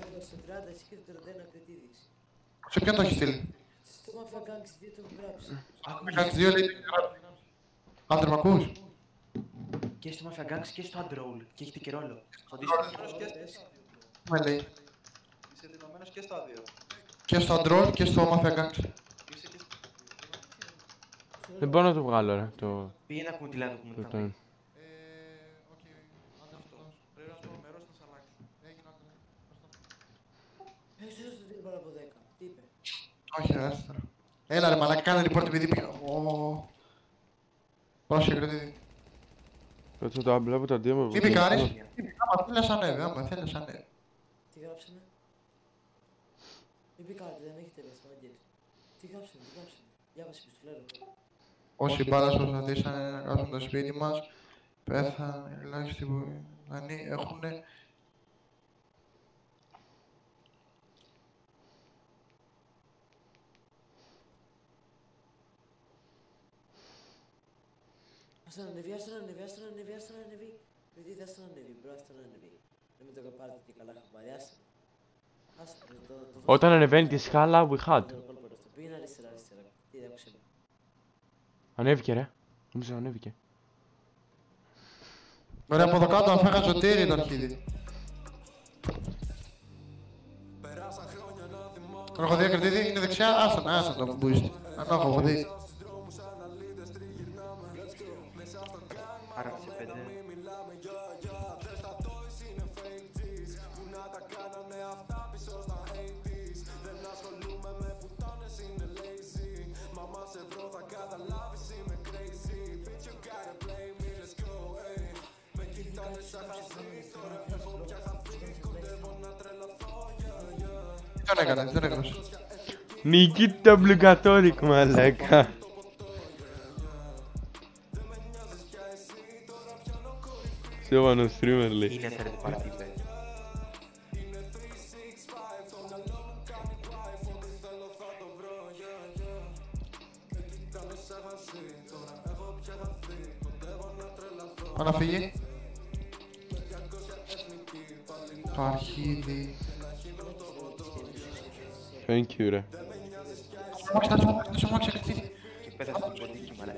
[SPEAKER 14] Σε ποιον το έχει στείλει?
[SPEAKER 3] Στο Mafia Gangs δύο το έχω γράψει.
[SPEAKER 14] Mafia Gangs δύο λέει το έχει γράψει. Άντερ μ' ακούς?
[SPEAKER 20] Και στο Mafia Gangs και στο Androll. Και έχετε και ρόλο.
[SPEAKER 14] Με λέει.
[SPEAKER 12] Είσαι δυναμένος και στα δύο.
[SPEAKER 14] Και στο Androll και στο Mafia Gangs.
[SPEAKER 1] Δεν μπορώ να το βγάλω ρε. Το...
[SPEAKER 20] Πήγαινε να ακούμε τη λάδι που μου
[SPEAKER 1] το...
[SPEAKER 20] ήταν.
[SPEAKER 14] Όχι ρε, άστερα. Έλα ρε μαλάκα, κάνε report επειδή πήγα. Πρόσεχε κρετήδι.
[SPEAKER 1] Κάτσε το βλέπω τα δύο μου.
[SPEAKER 14] Μη πικάρεις. Άμα θέλεις ανέβει, άμα θέλεις ανέβει.
[SPEAKER 3] Τι γράψανε? Μη πικάρετε, δεν έχετε λες, μάγκες. Τι γράψανε, τι γράψανε. Διάβασε πιστολέρο.
[SPEAKER 14] Όσοι μπάλας προσπαθήσανε να κάνουν το σπίτι μας, πέθανε, ελάχιστοι που έχουνε.
[SPEAKER 3] Ας τον ανεβεί, ας τον ανεβεί, ας τον ανεβεί, ας τον ανεβεί. Παιδί δεν ας τον ανεβεί, μπρο, ας τον ανεβεί. Δεν με το πάρετε και καλά χαμπάρι, άσε.
[SPEAKER 1] Όταν ανεβαίνει τη σκάλα, we had.
[SPEAKER 3] Πήγαινε αριστερά, αριστερά. Τι άκουσε με.
[SPEAKER 1] Ανέβηκε ρε. Νομίζω ανέβηκε.
[SPEAKER 14] Ωραία, από εδώ κάτω αν φάγα Σωτήρι το αρχίδι. Τον έχω δει ακριτήδι, είναι δεξιά, άστα, άστα το boost. Αν το έχω δει.
[SPEAKER 20] Άρα σε πέντε.
[SPEAKER 14] Τι τον έκανες, δεν έκανες.
[SPEAKER 1] Νικήτα Μπλουκατόρικ μαλάκα. Σέβανο streamer λέει.
[SPEAKER 20] Είναι third party bet.
[SPEAKER 14] Πάω να φύγει. Το αρχίδι.
[SPEAKER 1] Thank you ρε.
[SPEAKER 14] Τόσο μάξι ακριτήδι.
[SPEAKER 20] Και πέτασε το ποντίκι μαλάκα.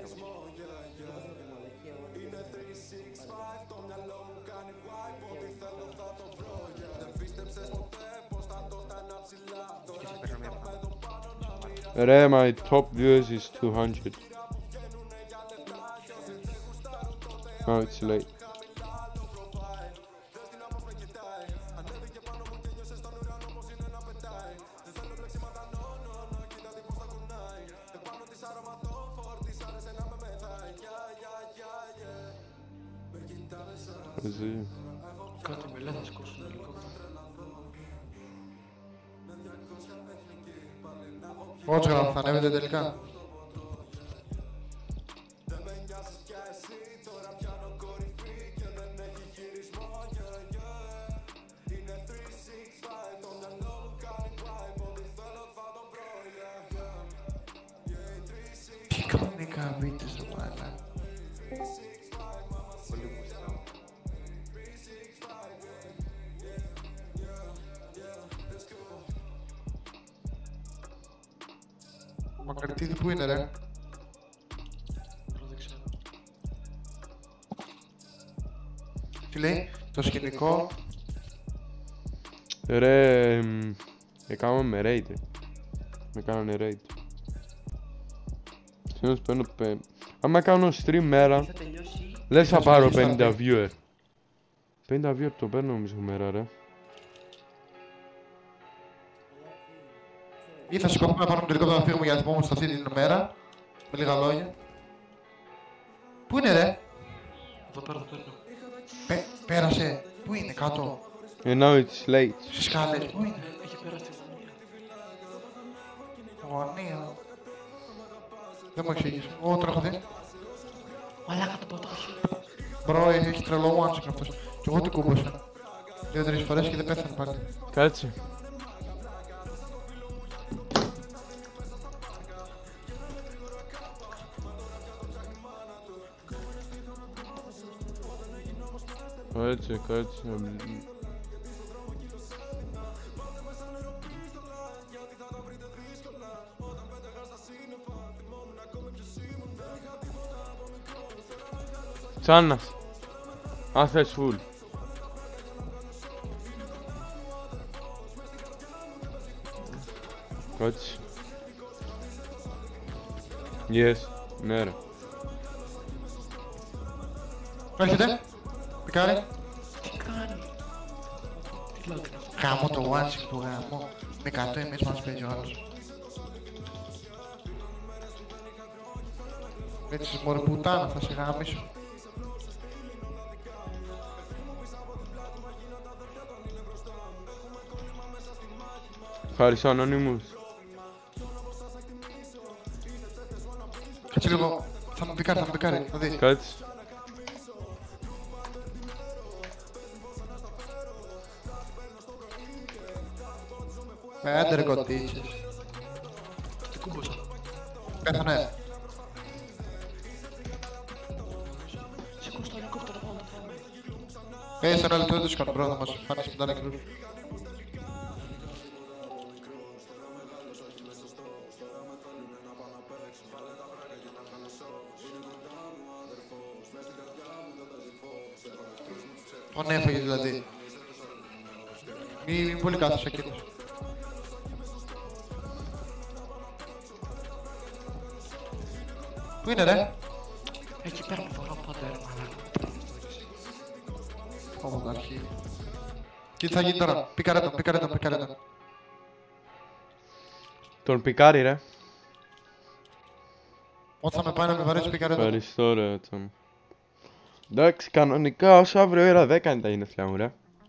[SPEAKER 1] Ρε, my top viewers is two hundred. Oh, it's late. Ζει.
[SPEAKER 18] Κάτω με λάθος κόσουν λίγο.
[SPEAKER 14] Πώς γράφω, θα ανέβετε τελικά. Τι κανονικά βίντεο στο μάλα. Μα Μακριτίδη που είναι ρε? Τι λέει, το σκηνικό.
[SPEAKER 1] Ρε, έκαναμε με raid. Με κάνανε raid. Συνήθως παίρνω πέ... Άμα κάνω stream μέρα, λες θα πάρω πενήντα viewer. πενήντα viewer το παίρνω νομίζω μέρα ρε.
[SPEAKER 14] Ή θα σηκωθούμε να πάρουμε το ελικόπτερο να φύγουμε για να θυμόμαστε αυτή την ημέρα. Με λίγα λόγια. Πού είναι ρε?
[SPEAKER 18] Εδώ πέρα, εδώ πέρα.
[SPEAKER 14] Πέ, πέρασε. Πού είναι κάτω?
[SPEAKER 1] And now it's late.
[SPEAKER 14] Στις σκάλες. Πού είναι?
[SPEAKER 18] Έχει πέρασει.
[SPEAKER 14] Γωνία. Δεν μου εξήγησε. Ω, τον έχω δει.
[SPEAKER 18] Μαλάκα το πατάχει.
[SPEAKER 14] Μπρο, έχει τρελό one-shot αυτός. Κι εγώ την κούμπωσα. Δύο-τρεις φορές και δεν πέθανε πάλι.
[SPEAKER 1] Κάτσε. Κάτσε, κάτσε. Τσάνας. Αν θες φουλ. Κάτσε. Yes. Ναι ρε.
[SPEAKER 14] Έρχεται. Πικάρει.
[SPEAKER 18] Τι κάνει? Τι λέω?
[SPEAKER 14] Γάμο το one-shot του γάμο. Με εκατό εμείς μας παίζει ο άλλος. Έτσι μωρέ πουτάνα θα σε γάμισω.
[SPEAKER 1] Ευχαριστώ Anonymous.
[SPEAKER 14] Κάτσε λίγο. Θα μου πικάρει, θα μου πικάρει. Θα δεις.
[SPEAKER 1] Κάτσε.
[SPEAKER 14] Πέντε ρε κοτίτσες.
[SPEAKER 18] Τι κούμπωσα.
[SPEAKER 14] Πέθανε.
[SPEAKER 18] Σηκώ στο ελικόπτερο πάνω το φάμε.
[SPEAKER 14] Πες ένα λεπτό δεν τους κάνω μπρο, θα μας φάνεις μετά νεκρούς. Τον έφαγε δηλαδή. Μη, μη πολύ κάθος εκείνος. Πού είναι ρε?
[SPEAKER 18] Εκεί πέρα που φοράω πάντα ρε μαλάκα.
[SPEAKER 14] Ω, το αρχίδι. Και τι θα γίνει τώρα? Πικάρε τον, πικάρε τον, πικάρε τον.
[SPEAKER 1] Τον πικάρει ρε.
[SPEAKER 14] Ό,τι θα με πάει να με βαρέσει πικάρε τον.
[SPEAKER 1] Ευχαριστώ ρε τον. Εντάξει, κανονικά όσο αύριο ώρα δέκα είναι τα γενέθλιά μου ρε.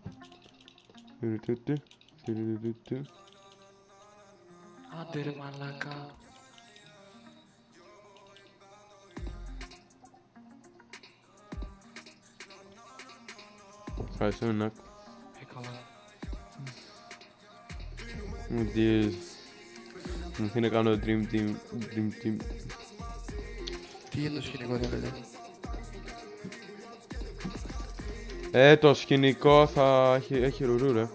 [SPEAKER 18] Άντε ρε μαλάκα.
[SPEAKER 1] Ευχαριστώ Νακ.
[SPEAKER 18] Ε, καλά.
[SPEAKER 1] Μου δεις. Μου θέλει να κάνω Dream Team. Dream Team.
[SPEAKER 14] Τι είναι το σκηνικό ρε παιδιά?
[SPEAKER 1] Ε, το σκηνικό θα έχει, έχει ρουρού ρε.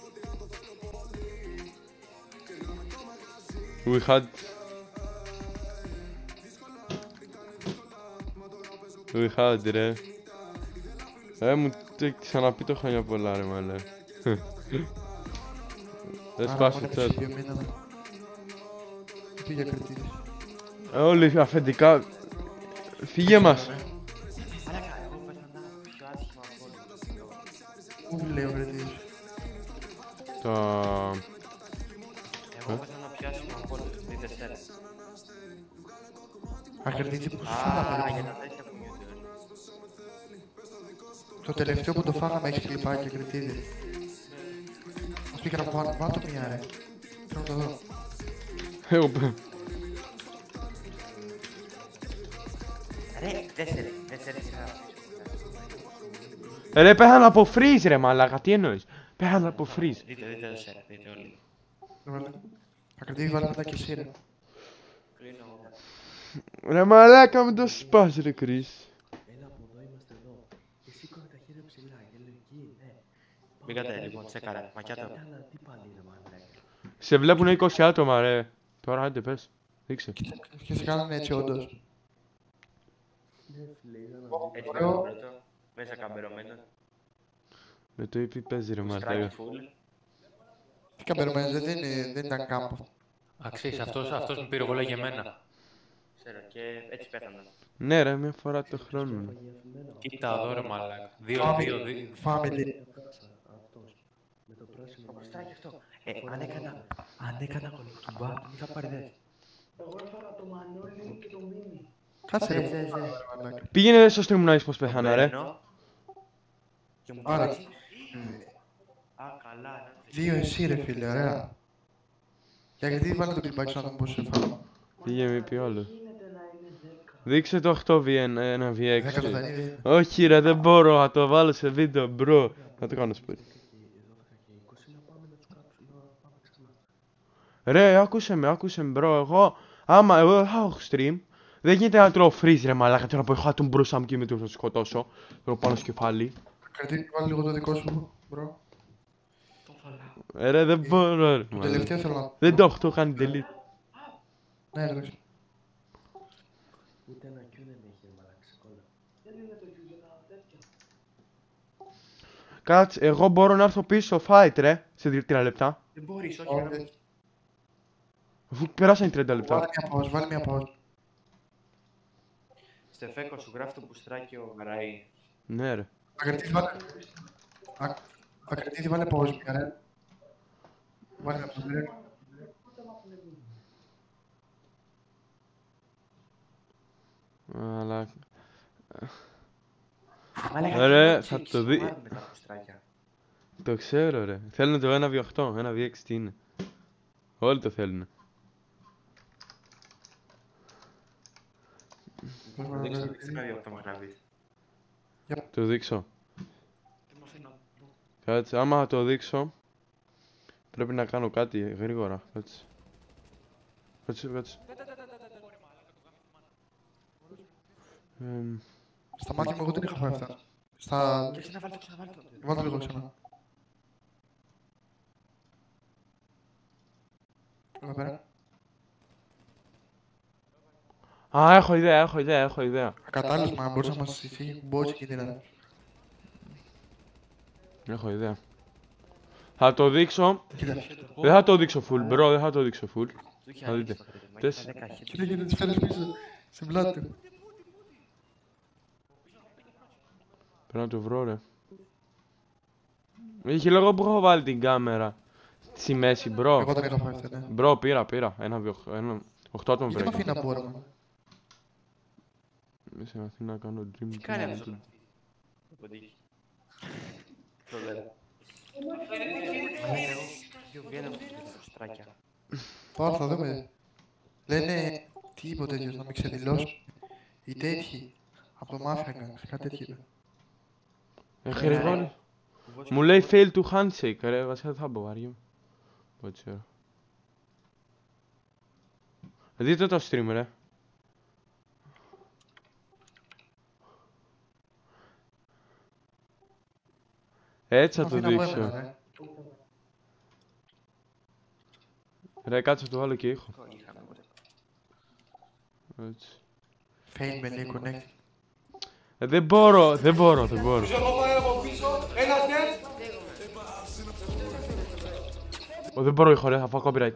[SPEAKER 1] We had... We had ρε. Ε, μου το έχει ξαναπεί το χρόνια πολλά ρε μαλέ. Δεν σπάσει το chat.
[SPEAKER 14] Τι για κριτήρες?
[SPEAKER 1] Όλοι αφεντικά... Φύγε μας.
[SPEAKER 14] Πού λέει ο κριτήρες?
[SPEAKER 1] Τα...
[SPEAKER 20] Εγώ πέθανα πιο άσχημα από όλους, είναι τέσσερα.
[SPEAKER 14] Ακριτήτσι που σου
[SPEAKER 20] Α,
[SPEAKER 14] φάγαμε.
[SPEAKER 20] για τα τέτοια που νιώθει.
[SPEAKER 14] Το τελευταίο που το φάγαμε έχει κλιπάκι κριτήρι. Μας πήγα από πάνω, πάνω το μία ρε. Θέλω να το δω.
[SPEAKER 1] Εγώ πέ.
[SPEAKER 20] Ρε, τέσσερι, τέσσερι σειρά.
[SPEAKER 1] Ρε, πέθανα από freeze ρε μαλάκα, τι εννοείς? Πέθανα από freeze.
[SPEAKER 20] Δείτε, δείτε τέσσερα, δείτε όλοι.
[SPEAKER 14] Ακριτήριο βάλε μετά και εσύ ρε.
[SPEAKER 1] Ρε μαλάκα με το σπάς ρε Κρίς.
[SPEAKER 15] Έλα από εδώ, είμαστε εδώ. Και σήκωνε τα χέρια ψηλά, για λογική, ναι.
[SPEAKER 2] Μπήκατε λοιπόν, τσέκαρα, μακιάτα.
[SPEAKER 15] Αλλά τι πάλι ρε μαλάκα.
[SPEAKER 1] Σε βλέπουνε είκοσι άτομα ρε. Τώρα άντε πες. Δείξε.
[SPEAKER 14] Και σε κάνανε έτσι όντως.
[SPEAKER 20] Έτσι πάει το πρώτο. Μέσα καμπερωμένο.
[SPEAKER 1] Με το είπε παίζει ρε
[SPEAKER 20] Στράκι
[SPEAKER 1] μαλάκα.
[SPEAKER 20] full.
[SPEAKER 14] Τι καμπερωμένος, δεν, είναι- δεν ήταν κάμπο.
[SPEAKER 19] Αξίζει, αυτός, αυτός μου πήρε εγώ για μένα.
[SPEAKER 20] Ξέρω και έτσι πέθανα.
[SPEAKER 1] Ναι ρε, μια φορά το χρόνο.
[SPEAKER 19] Κοίτα εδώ ρε μαλάκα. Δύο,
[SPEAKER 14] Family.
[SPEAKER 19] δύο, δύο.
[SPEAKER 14] Family.
[SPEAKER 20] Το στράκι αυτό. Ε, αν έκανα, αν έκανα κολυμπά, τον είχα πάρει δε.
[SPEAKER 15] Εγώ έφαγα το Μανώλη και το Μίνι.
[SPEAKER 14] Κάτσε ρε.
[SPEAKER 20] Δε, δε, δε.
[SPEAKER 1] Πήγαινε στο stream να δεις πως πέθανα ρε.
[SPEAKER 20] Μπαίνω και μου
[SPEAKER 14] Άρα.
[SPEAKER 20] πάρει. Α, καλά.
[SPEAKER 14] Δύο εσύ ρε φίλε, ωραία. Για γιατί βάλε το κλιπάκι σου να δούμε πώς σε φάω.
[SPEAKER 1] Πήγε με πει όλο. Δείξε το οκτώ βι ένα βι έξι.
[SPEAKER 14] Δέκα ζωντανή, δε.
[SPEAKER 1] Όχι ρε, δεν μπορώ να το βάλω σε βίντεο, μπρο. Να το κάνω σπίτι. Ρε, άκουσε με, άκουσε με, μπρο. Εγώ, άμα εγώ δεν θα έχω stream, δεν γίνεται να τρώω freeze ρε μαλάκα τώρα που έχω τον μπροστά μου και με το θα σκοτώσω. Τρώω πάνω στο κεφάλι.
[SPEAKER 14] Κρατή, βάλε λίγο το δικό σου, μπρο.
[SPEAKER 1] Ε, ρε, δεν μπορώ ρε.
[SPEAKER 14] Το τελευταίο θέλω να...
[SPEAKER 1] Δεν το έχω, το έχω κάνει delete.
[SPEAKER 14] Ναι, ρε, δώσε.
[SPEAKER 8] Ούτε ένα Q δεν έχει μαλάκα ξεκόλλα.
[SPEAKER 15] Δεν είναι το Q για τα τέτοια.
[SPEAKER 1] Κάτσε, εγώ μπορώ να έρθω πίσω στο fight ρε, σε τρία λεπτά.
[SPEAKER 20] Δεν μπορείς, όχι.
[SPEAKER 14] Όχι.
[SPEAKER 1] Αφού περάσαν τριάντα λεπτά.
[SPEAKER 14] Βάλε μια pause, βάλε μια pause.
[SPEAKER 20] Στεφέκο σου γράφει το μπουστράκι ο Γαραή.
[SPEAKER 1] Ναι ρε.
[SPEAKER 14] Ακρατήθη, βάλε... Α- Ακρατήθη, βάλε pause μια, ρε. Βάλε μια pause, ρε.
[SPEAKER 1] Αλλά...
[SPEAKER 20] Μαλάκα,
[SPEAKER 1] Ρε,
[SPEAKER 20] τι
[SPEAKER 1] θα
[SPEAKER 20] έχεις,
[SPEAKER 1] το δει.
[SPEAKER 20] μάλλον τα μπουστράκια.
[SPEAKER 1] Το ξέρω ρε. Θέλουν το ένα βι οκτώ, ένα βι έξι τι είναι. Όλοι το θέλουν.
[SPEAKER 20] Δείξτε, δείξτε ένα δύο οκτώ μας να βρεις.
[SPEAKER 1] Το δείξω. Κάτσε, άμα το δείξω πρέπει να κάνω κάτι γρήγορα. Κάτσε. Κάτσε, κάτσε. Εμ,
[SPEAKER 14] Στα μάτια μου εγώ δεν είχα φάει αυτά. Στα...
[SPEAKER 20] Και ξαναβάλ' το, ξαναβάλ' το.
[SPEAKER 14] Βάλτε λίγο ξανά. Εδώ πέρα.
[SPEAKER 1] Α, έχω ιδέα, έχω ιδέα, έχω ιδέα.
[SPEAKER 14] Ακατάλληλος, μα μπορείς να μας φύγει μπότσι και την
[SPEAKER 1] Έχω ιδέα. Θα το δείξω.
[SPEAKER 14] Κοίτα.
[SPEAKER 1] Δεν θα το δείξω full, bro, δεν θα το δείξω full. Θα δείτε. Τες...
[SPEAKER 14] Κοίτα και τις φέρεις πίσω. Στην πλάτη του.
[SPEAKER 1] Πρέπει να το βρω ρε. Είχε λόγο που έχω βάλει την κάμερα στη μέση, bro.
[SPEAKER 14] Εγώ δεν είχα φάει αυτά, ναι.
[SPEAKER 1] Bro, πήρα, πήρα. Ένα βι οκτώ τον
[SPEAKER 14] Γιατί με
[SPEAKER 1] βρήκα.
[SPEAKER 14] αφήνει να μπορώ.
[SPEAKER 1] Είμαι στην Αθήνα να κάνω dream.
[SPEAKER 20] Τι κάνει
[SPEAKER 1] team.
[SPEAKER 20] αυτός ο ποντίκι. Το λέω. Ποιο βγαίνει από τα μπουστράκια.
[SPEAKER 14] Πάω, θα δούμε. Λένε, τι είπε ο τέτοιος, να μην ξεδηλώσω. Οι τέτοιοι, από το Mafia Gang, κάτι τέτοιο είπε.
[SPEAKER 1] Ε, χρειαζόνι. Μου λέει fail to handshake, ρε, βασικά δεν θα μπω, βαριέμαι. Δεν ξέρω. Δείτε το stream, ρε. Έτσι θα το δείξω. Ρε, κάτσε να το βάλω και ήχο. Έτσι.
[SPEAKER 14] Fail με λέει connect.
[SPEAKER 1] Ε, δεν μπορώ, δεν μπορώ, δεν μπορώ. Ω, δεν μπορώ ήχο, ρε, θα φάω copyright.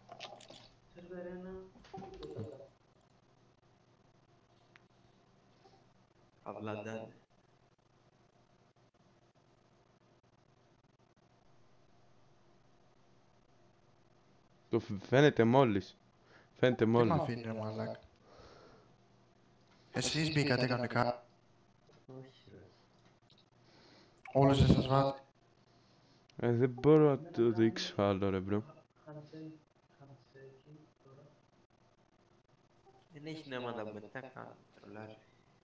[SPEAKER 20] Αυλαντάνε.
[SPEAKER 1] Το φαίνεται μόλις. Φαίνεται
[SPEAKER 14] Τι μ'
[SPEAKER 1] μόλις.
[SPEAKER 14] αφήνει ρε μαλάκα. Εσείς μπήκατε κανονικά. Όλους δεν σας βάζει.
[SPEAKER 1] Ε, δεν μπορώ να το δείξω άλλο, ρε, μπρο.
[SPEAKER 20] Δεν έχει νόημα να πούμε, τι να κάνω, τρολάρι.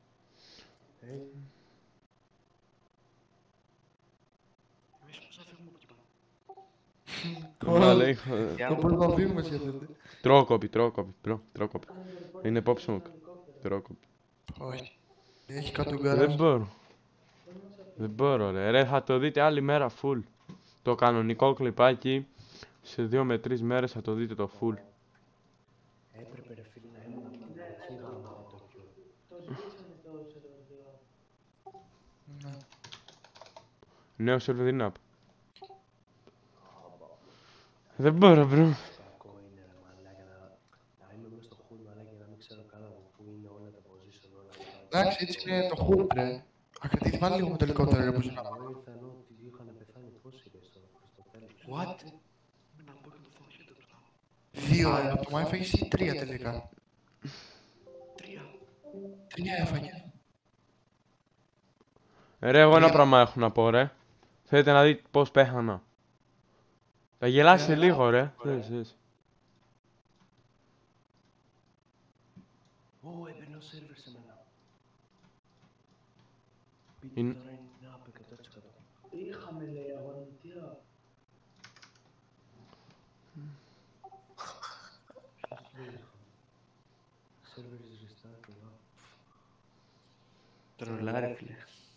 [SPEAKER 18] Εμείς πώς θα φύγουμε από εκεί πάνω.
[SPEAKER 1] Μα λέει,
[SPEAKER 14] Το πρώτο να φύγουμε σχεδόν.
[SPEAKER 1] τρώω κόπη, τρώω κόπη, μπρο, τρώω κόπη. Είναι pop smoke. Τρώω κόπη.
[SPEAKER 14] Όχι. Έχει κάτω
[SPEAKER 1] Δεν
[SPEAKER 14] γκαράζ.
[SPEAKER 1] μπορώ. Δεν μπορώ, ρε. Ρε, θα το δείτε άλλη μέρα full. Το κανονικό κλιπάκι σε δύο με τρεις μέρες θα το δείτε το full.
[SPEAKER 8] Έπρεπε ρε φίλε να ήμουν από την αρχή γαμάω το Q.
[SPEAKER 15] Το ζητήσανε το server δύο.
[SPEAKER 1] Νέο server είναι app. Δεν μπορώ, μπρο.
[SPEAKER 8] Κακό είναι ρε μαλάκα να είμαι μες στο hood μαλάκα και να μην ξέρω καν από πού είναι όλα τα position όλα.
[SPEAKER 14] Εντάξει, έτσι είναι το hood ρε. Ακρατήθη βάλει λίγο με το ελικόπτερο ρε που σου να πάω.
[SPEAKER 8] Εγώ ήρθα ενώ ότι είχαν πεθάνει πόσοι ρε στο τέλος.
[SPEAKER 14] What? Δύο ρε, από το μα έφαγες ή τρία τελικά.
[SPEAKER 18] Τρία.
[SPEAKER 14] Τρία έφαγε.
[SPEAKER 1] Ρε, εγώ ένα πράγμα έχω να πω, ρε. Θέλετε να δείτε πώς πέθανα. Θα γελάσετε λίγο, ρε. Θες, θες.
[SPEAKER 8] Ω, έπαιρνε ο server σε μένα.
[SPEAKER 1] Είναι...
[SPEAKER 8] Τώρα είναι από εκατό τοις εκατό.
[SPEAKER 15] Είχαμε λέει αγωνιτία.
[SPEAKER 8] Server is restart, εγώ.
[SPEAKER 20] Τρολάρε, φίλε.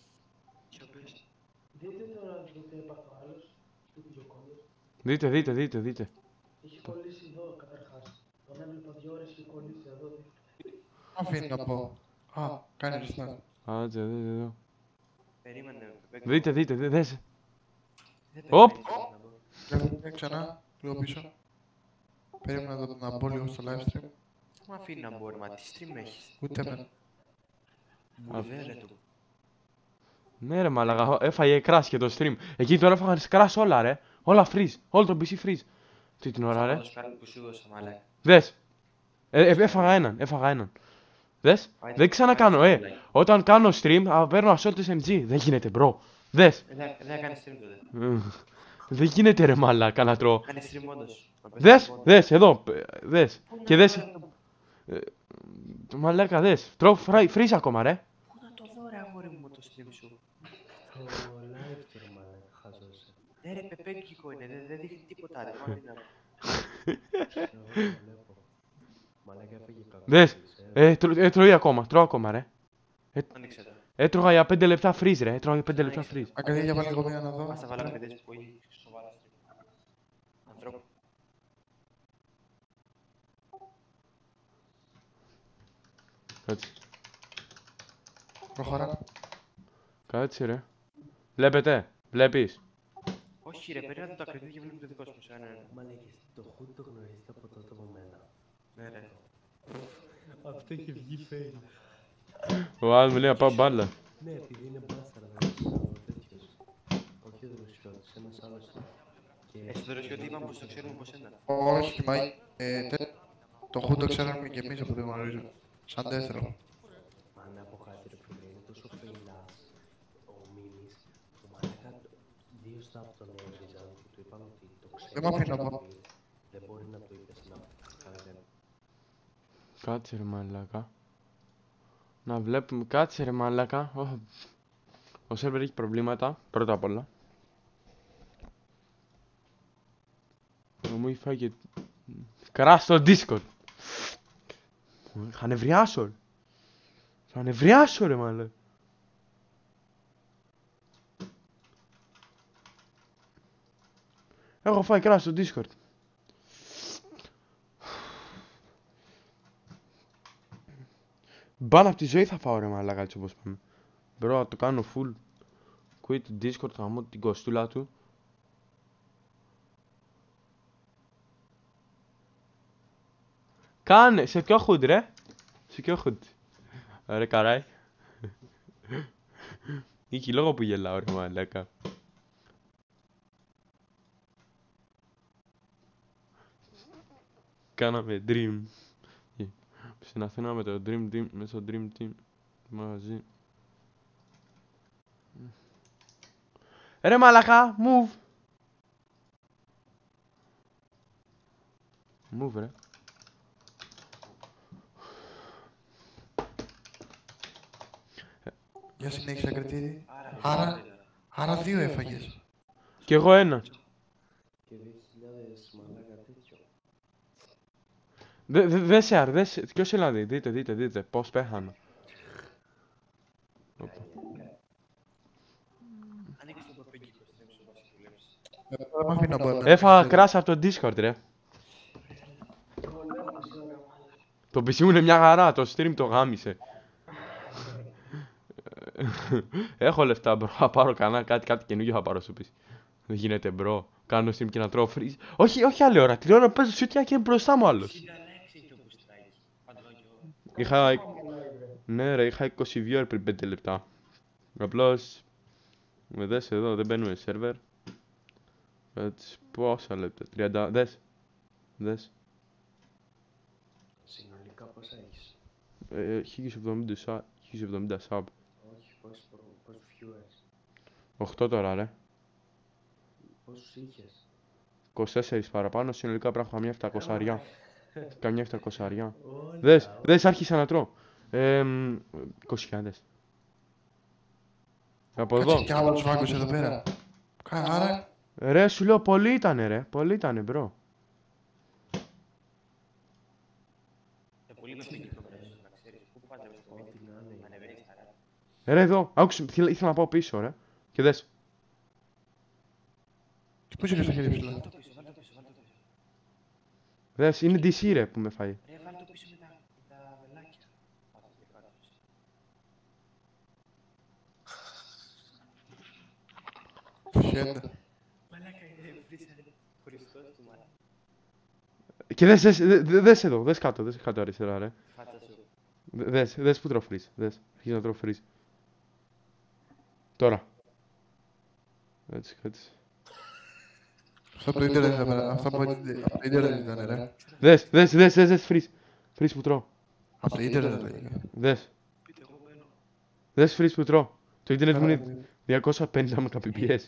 [SPEAKER 15] Δείτε τώρα γιατί έπαθε ο άλλος, του Κιζοκόντος.
[SPEAKER 1] Δείτε, δείτε, δείτε, δείτε.
[SPEAKER 15] Είχε κολλήσει εδώ καταρχάς. Τον έβλεπα δύο ώρες και κολλήσει εδώ.
[SPEAKER 14] Αφήνει να πω. Α, κάνει restart.
[SPEAKER 1] Άτσε, δείτε εδώ.
[SPEAKER 20] Περίμενε.
[SPEAKER 1] Δείτε, δείτε, δείτε, δες.
[SPEAKER 20] Δεν
[SPEAKER 1] Οπ!
[SPEAKER 14] Βλέπουμε ξανά, λίγο πίσω. Περίμενα να, να μπω λίγο στο live stream.
[SPEAKER 20] Μου αφήνει να μπω, μα τι stream έχεις.
[SPEAKER 14] Ούτε με.
[SPEAKER 20] Μπουρδέλε του.
[SPEAKER 1] Ναι ρε μαλάκα, έφαγε crash και το stream. Εκεί τώρα έφαγαν crash όλα ρε. Όλα freeze, όλο το πι σι freeze. Τι την ώρα ρε.
[SPEAKER 20] Το σκάλι που σου έδωσα, μαλάκα.
[SPEAKER 1] Δες. Ε, ε, έφαγα έναν, έφαγα έναν. Δες, δεν ξανακάνω, ε. Όταν κάνω stream, α, παίρνω assault ες εμ τζι. Δεν γίνεται bro. Δες.
[SPEAKER 20] Δεν θα κάνει stream τότε.
[SPEAKER 1] Δεν γίνεται ρε μαλάκα να τρώω.
[SPEAKER 20] Κάνει stream όντως.
[SPEAKER 1] Δες, δες, εδώ, δες. Και δες. Μαλάκα δες, τρώω freeze ακόμα ρε.
[SPEAKER 20] Πού να το δω ρε αγόρι μου το stream σου.
[SPEAKER 8] Το live του ρε μαλάκα, χαζός.
[SPEAKER 20] Ναι ρε πεπέκικο είναι, δεν δείχνει τίποτα ρε.
[SPEAKER 8] Μαλάκα έφαγε κακό.
[SPEAKER 1] Δες, ε, τρώει ακόμα, τρώω ακόμα ρε.
[SPEAKER 20] Άνοιξε το.
[SPEAKER 1] Έτρωγα για πέντε λεπτά freeze ρε, έτρωγα για πέντε λεπτά freeze.
[SPEAKER 14] Ακαδί, για βάλει λίγο μία να δω.
[SPEAKER 20] Ας τα βάλαμε παιδες που έχει σοβαρά stream. Ανθρώπου.
[SPEAKER 1] Κάτσε.
[SPEAKER 14] Προχωρά.
[SPEAKER 1] Κάτσε ρε. Βλέπετε, βλέπεις.
[SPEAKER 20] Όχι ρε, περίμενα το ακριτή και βλέπουμε το δικό σου. Ναι, ναι.
[SPEAKER 8] Μαλάκες, το hood το γνωρίζετε από τότε από μένα.
[SPEAKER 20] Ναι ρε.
[SPEAKER 8] Αυτό έχει βγει fail.
[SPEAKER 1] Ο άλλος μου λέει να πάω μπάλα.
[SPEAKER 8] Ναι, επειδή είναι μπάσταρα, δεν είναι ο τέτοιος. Όχι ο Δροσιώτης, ένας άλλος.
[SPEAKER 20] Εσύ Δροσιώτη είπαμε πως το ξέρουμε πως ένα.
[SPEAKER 14] Όχι, μα το hood το ξέραμε και εμείς από το γνωρίζω. Σαν δεύτερο.
[SPEAKER 8] Μα να πω κάτι ρε φίλε, είναι τόσο φεϊλάς ο Μίμης που μαλάκα δύο staff τον έβλυζαν και του είπαν ότι το ξέρει.
[SPEAKER 14] Δεν μ' αφήνει να πω.
[SPEAKER 8] Δεν μπορεί να το είπες να κάνετε.
[SPEAKER 1] Κάτσε ρε μαλάκα. Να βλέπουμε, κάτσε ρε μαλάκα. Ο σερβερ έχει προβλήματα, πρώτα απ' όλα. Μου έχει φάει και... Κράς στο Discord. Θα νευριάσω. Θα νευριάσω ρε μάλλον. Έχω φάει κράσο στο Discord. Μπαν από τη ζωή θα φάω ρε μαλάκα έτσι όπως πάμε. Μπρο, να το κάνω full quit Discord, θα μου την κοστούλα του. Κάνε, σε ποιο hood ρε. Σε ποιο hood. Ρε καράι. Είχε λόγο που γελάω ρε μαλάκα. Κάναμε dream. Στην Αθήνα με το dream team, με στο dream team μαζί. Ρε μαλάκα, move. Move ρε.
[SPEAKER 14] Για συνέχισε ακριτήρι. Άρα, άρα δύο έφαγες.
[SPEAKER 1] Κι εγώ ένα.
[SPEAKER 8] Και δύο χιλιάδες μαλάκα τέτοιο.
[SPEAKER 1] Δε, δε, δε σε αρ, δε σε, ποιος έλα δει, δείτε, δείτε, δείτε, πώς πέθανα.
[SPEAKER 14] Έφαγα
[SPEAKER 1] crash από το Discord ρε. Το πι σι μου είναι μια χαρά, το stream το γάμισε. Έχω λεφτά, μπρο. Θα πάρω κανένα κάτι, κάτι καινούργιο θα πάρω στο πι σι. Δεν γίνεται, μπρο. Κάνω stream και να τρώω freeze. Όχι, όχι άλλη ώρα. Την ώρα που παίζω σιούτια και είναι μπροστά μου άλλος. Είχα... Ναι ρε, είχα είκοσι viewer πριν πέντε λεπτά. Απλώς... Με δες εδώ, δεν μπαίνουμε σερβερ. Έτσι, πόσα λεπτά, τριάντα, δες. Δες.
[SPEAKER 8] Συνολικά πόσα έχεις?
[SPEAKER 1] Ε, χίλια εβδομήντα sub.
[SPEAKER 8] Όχι, πόσους viewers?
[SPEAKER 1] οκτώ τώρα ρε.
[SPEAKER 8] Πόσους είχες?
[SPEAKER 1] είκοσι τέσσερα παραπάνω, συνολικά πρέπει να έχω καμιά επτακόσια. Καμιά επτακόσια. Δες, δες, άρχισα να τρώω. Ε, είκοσι χιλιάδες. Από εδώ.
[SPEAKER 14] Κάτσε κι άλλος φάγκος εδώ πέρα. Άρα...
[SPEAKER 1] Ρε, σου λέω, πολύ ήτανε ρε, πολύ ήτανε μπρο. Ρε εδώ, άκουσε, ήθελα να πάω πίσω ρε. Και δες.
[SPEAKER 14] Και πού είσαι στο χέρι ψηλά?
[SPEAKER 1] Δες, είναι ντι σι ρε που με φάει.
[SPEAKER 16] Ρε, βάλ' το πίσω με τα, τα βελάκια.
[SPEAKER 14] Φιέντα.
[SPEAKER 16] Μαλάκα είναι βρίσανε Χριστός του μάνα.
[SPEAKER 1] Και δες, δες, δες, δες εδώ, δες κάτω, δες κάτω αριστερά ρε.
[SPEAKER 16] Φάτσα σου.
[SPEAKER 1] Δες, δες που τρώω freeze, δες, αρχίζει να τρώω freeze. Τώρα. Έτσι, έτσι.
[SPEAKER 14] Αυτό το ίντερνετ ήταν, αυτό από το ίντερνετ ήταν ρε.
[SPEAKER 1] Δες, δες, δες, δες, δες, freeze. Freeze που τρώω.
[SPEAKER 14] Από το ίντερνετ λέγε.
[SPEAKER 1] Δες. Δες freeze που τρώω. Το ίντερνετ μου είναι διακόσια πενήντα Mbps.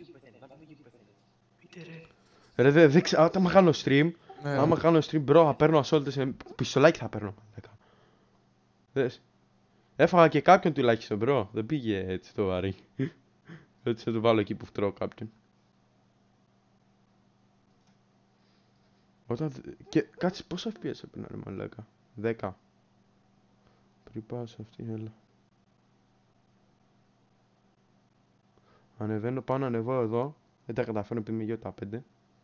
[SPEAKER 1] Ρε, δε, δε ξέρω, άμα κάνω stream, άμα κάνω stream, μπρο, θα παίρνω ασόλτες, σε πιστολάκι θα παίρνω. Δες. Έφαγα και κάποιον τουλάχιστον, μπρο. Δεν πήγε έτσι το βαρύ. Έτσι θα το βάλω εκεί που φτρώω κάποιον. Όταν... Και κάτσε πόσα εφ πι ες έπαιρνα ρε μαλάκα. δέκα. Πριν πάω σε αυτή, έλα. Ανεβαίνω πάνω, ανεβώ εδώ. Δεν τα καταφέρνω επειδή είμαι γύρω τα πέντε.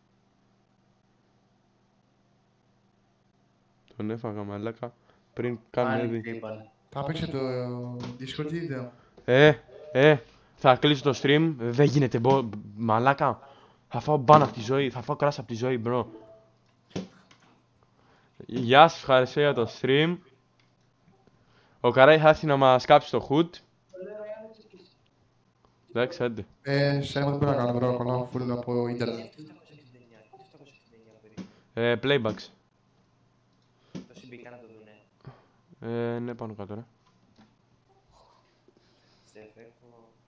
[SPEAKER 1] Τον έφαγα μαλάκα πριν κάνω ήδη.
[SPEAKER 14] Θα παίξει το Discord βίντεο.
[SPEAKER 1] Ε, ε, θα κλείσω το stream. Δεν γίνεται μπο... μαλάκα. Θα φάω μπαν από τη ζωή, θα φάω κράση από τη ζωή, bro. Γεια σας, ευχαριστώ για το stream. Ο Καράι θα έρθει να μας κάψει το hood. Εντάξει, άντε.
[SPEAKER 14] Ε, σε δεν μπορώ να κάνω, μπορώ να κολλάω full από ίντερνετ.
[SPEAKER 1] Ε, playbacks.
[SPEAKER 16] Το συμπήκα να το δουνε.
[SPEAKER 1] Ε, ναι, πάνω κάτω, ρε.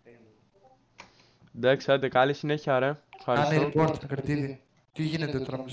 [SPEAKER 1] Εντάξει, άντε, καλή συνέχεια, ρε.
[SPEAKER 14] Κάνε report, κριτήδι. Τι γίνεται τώρα με τους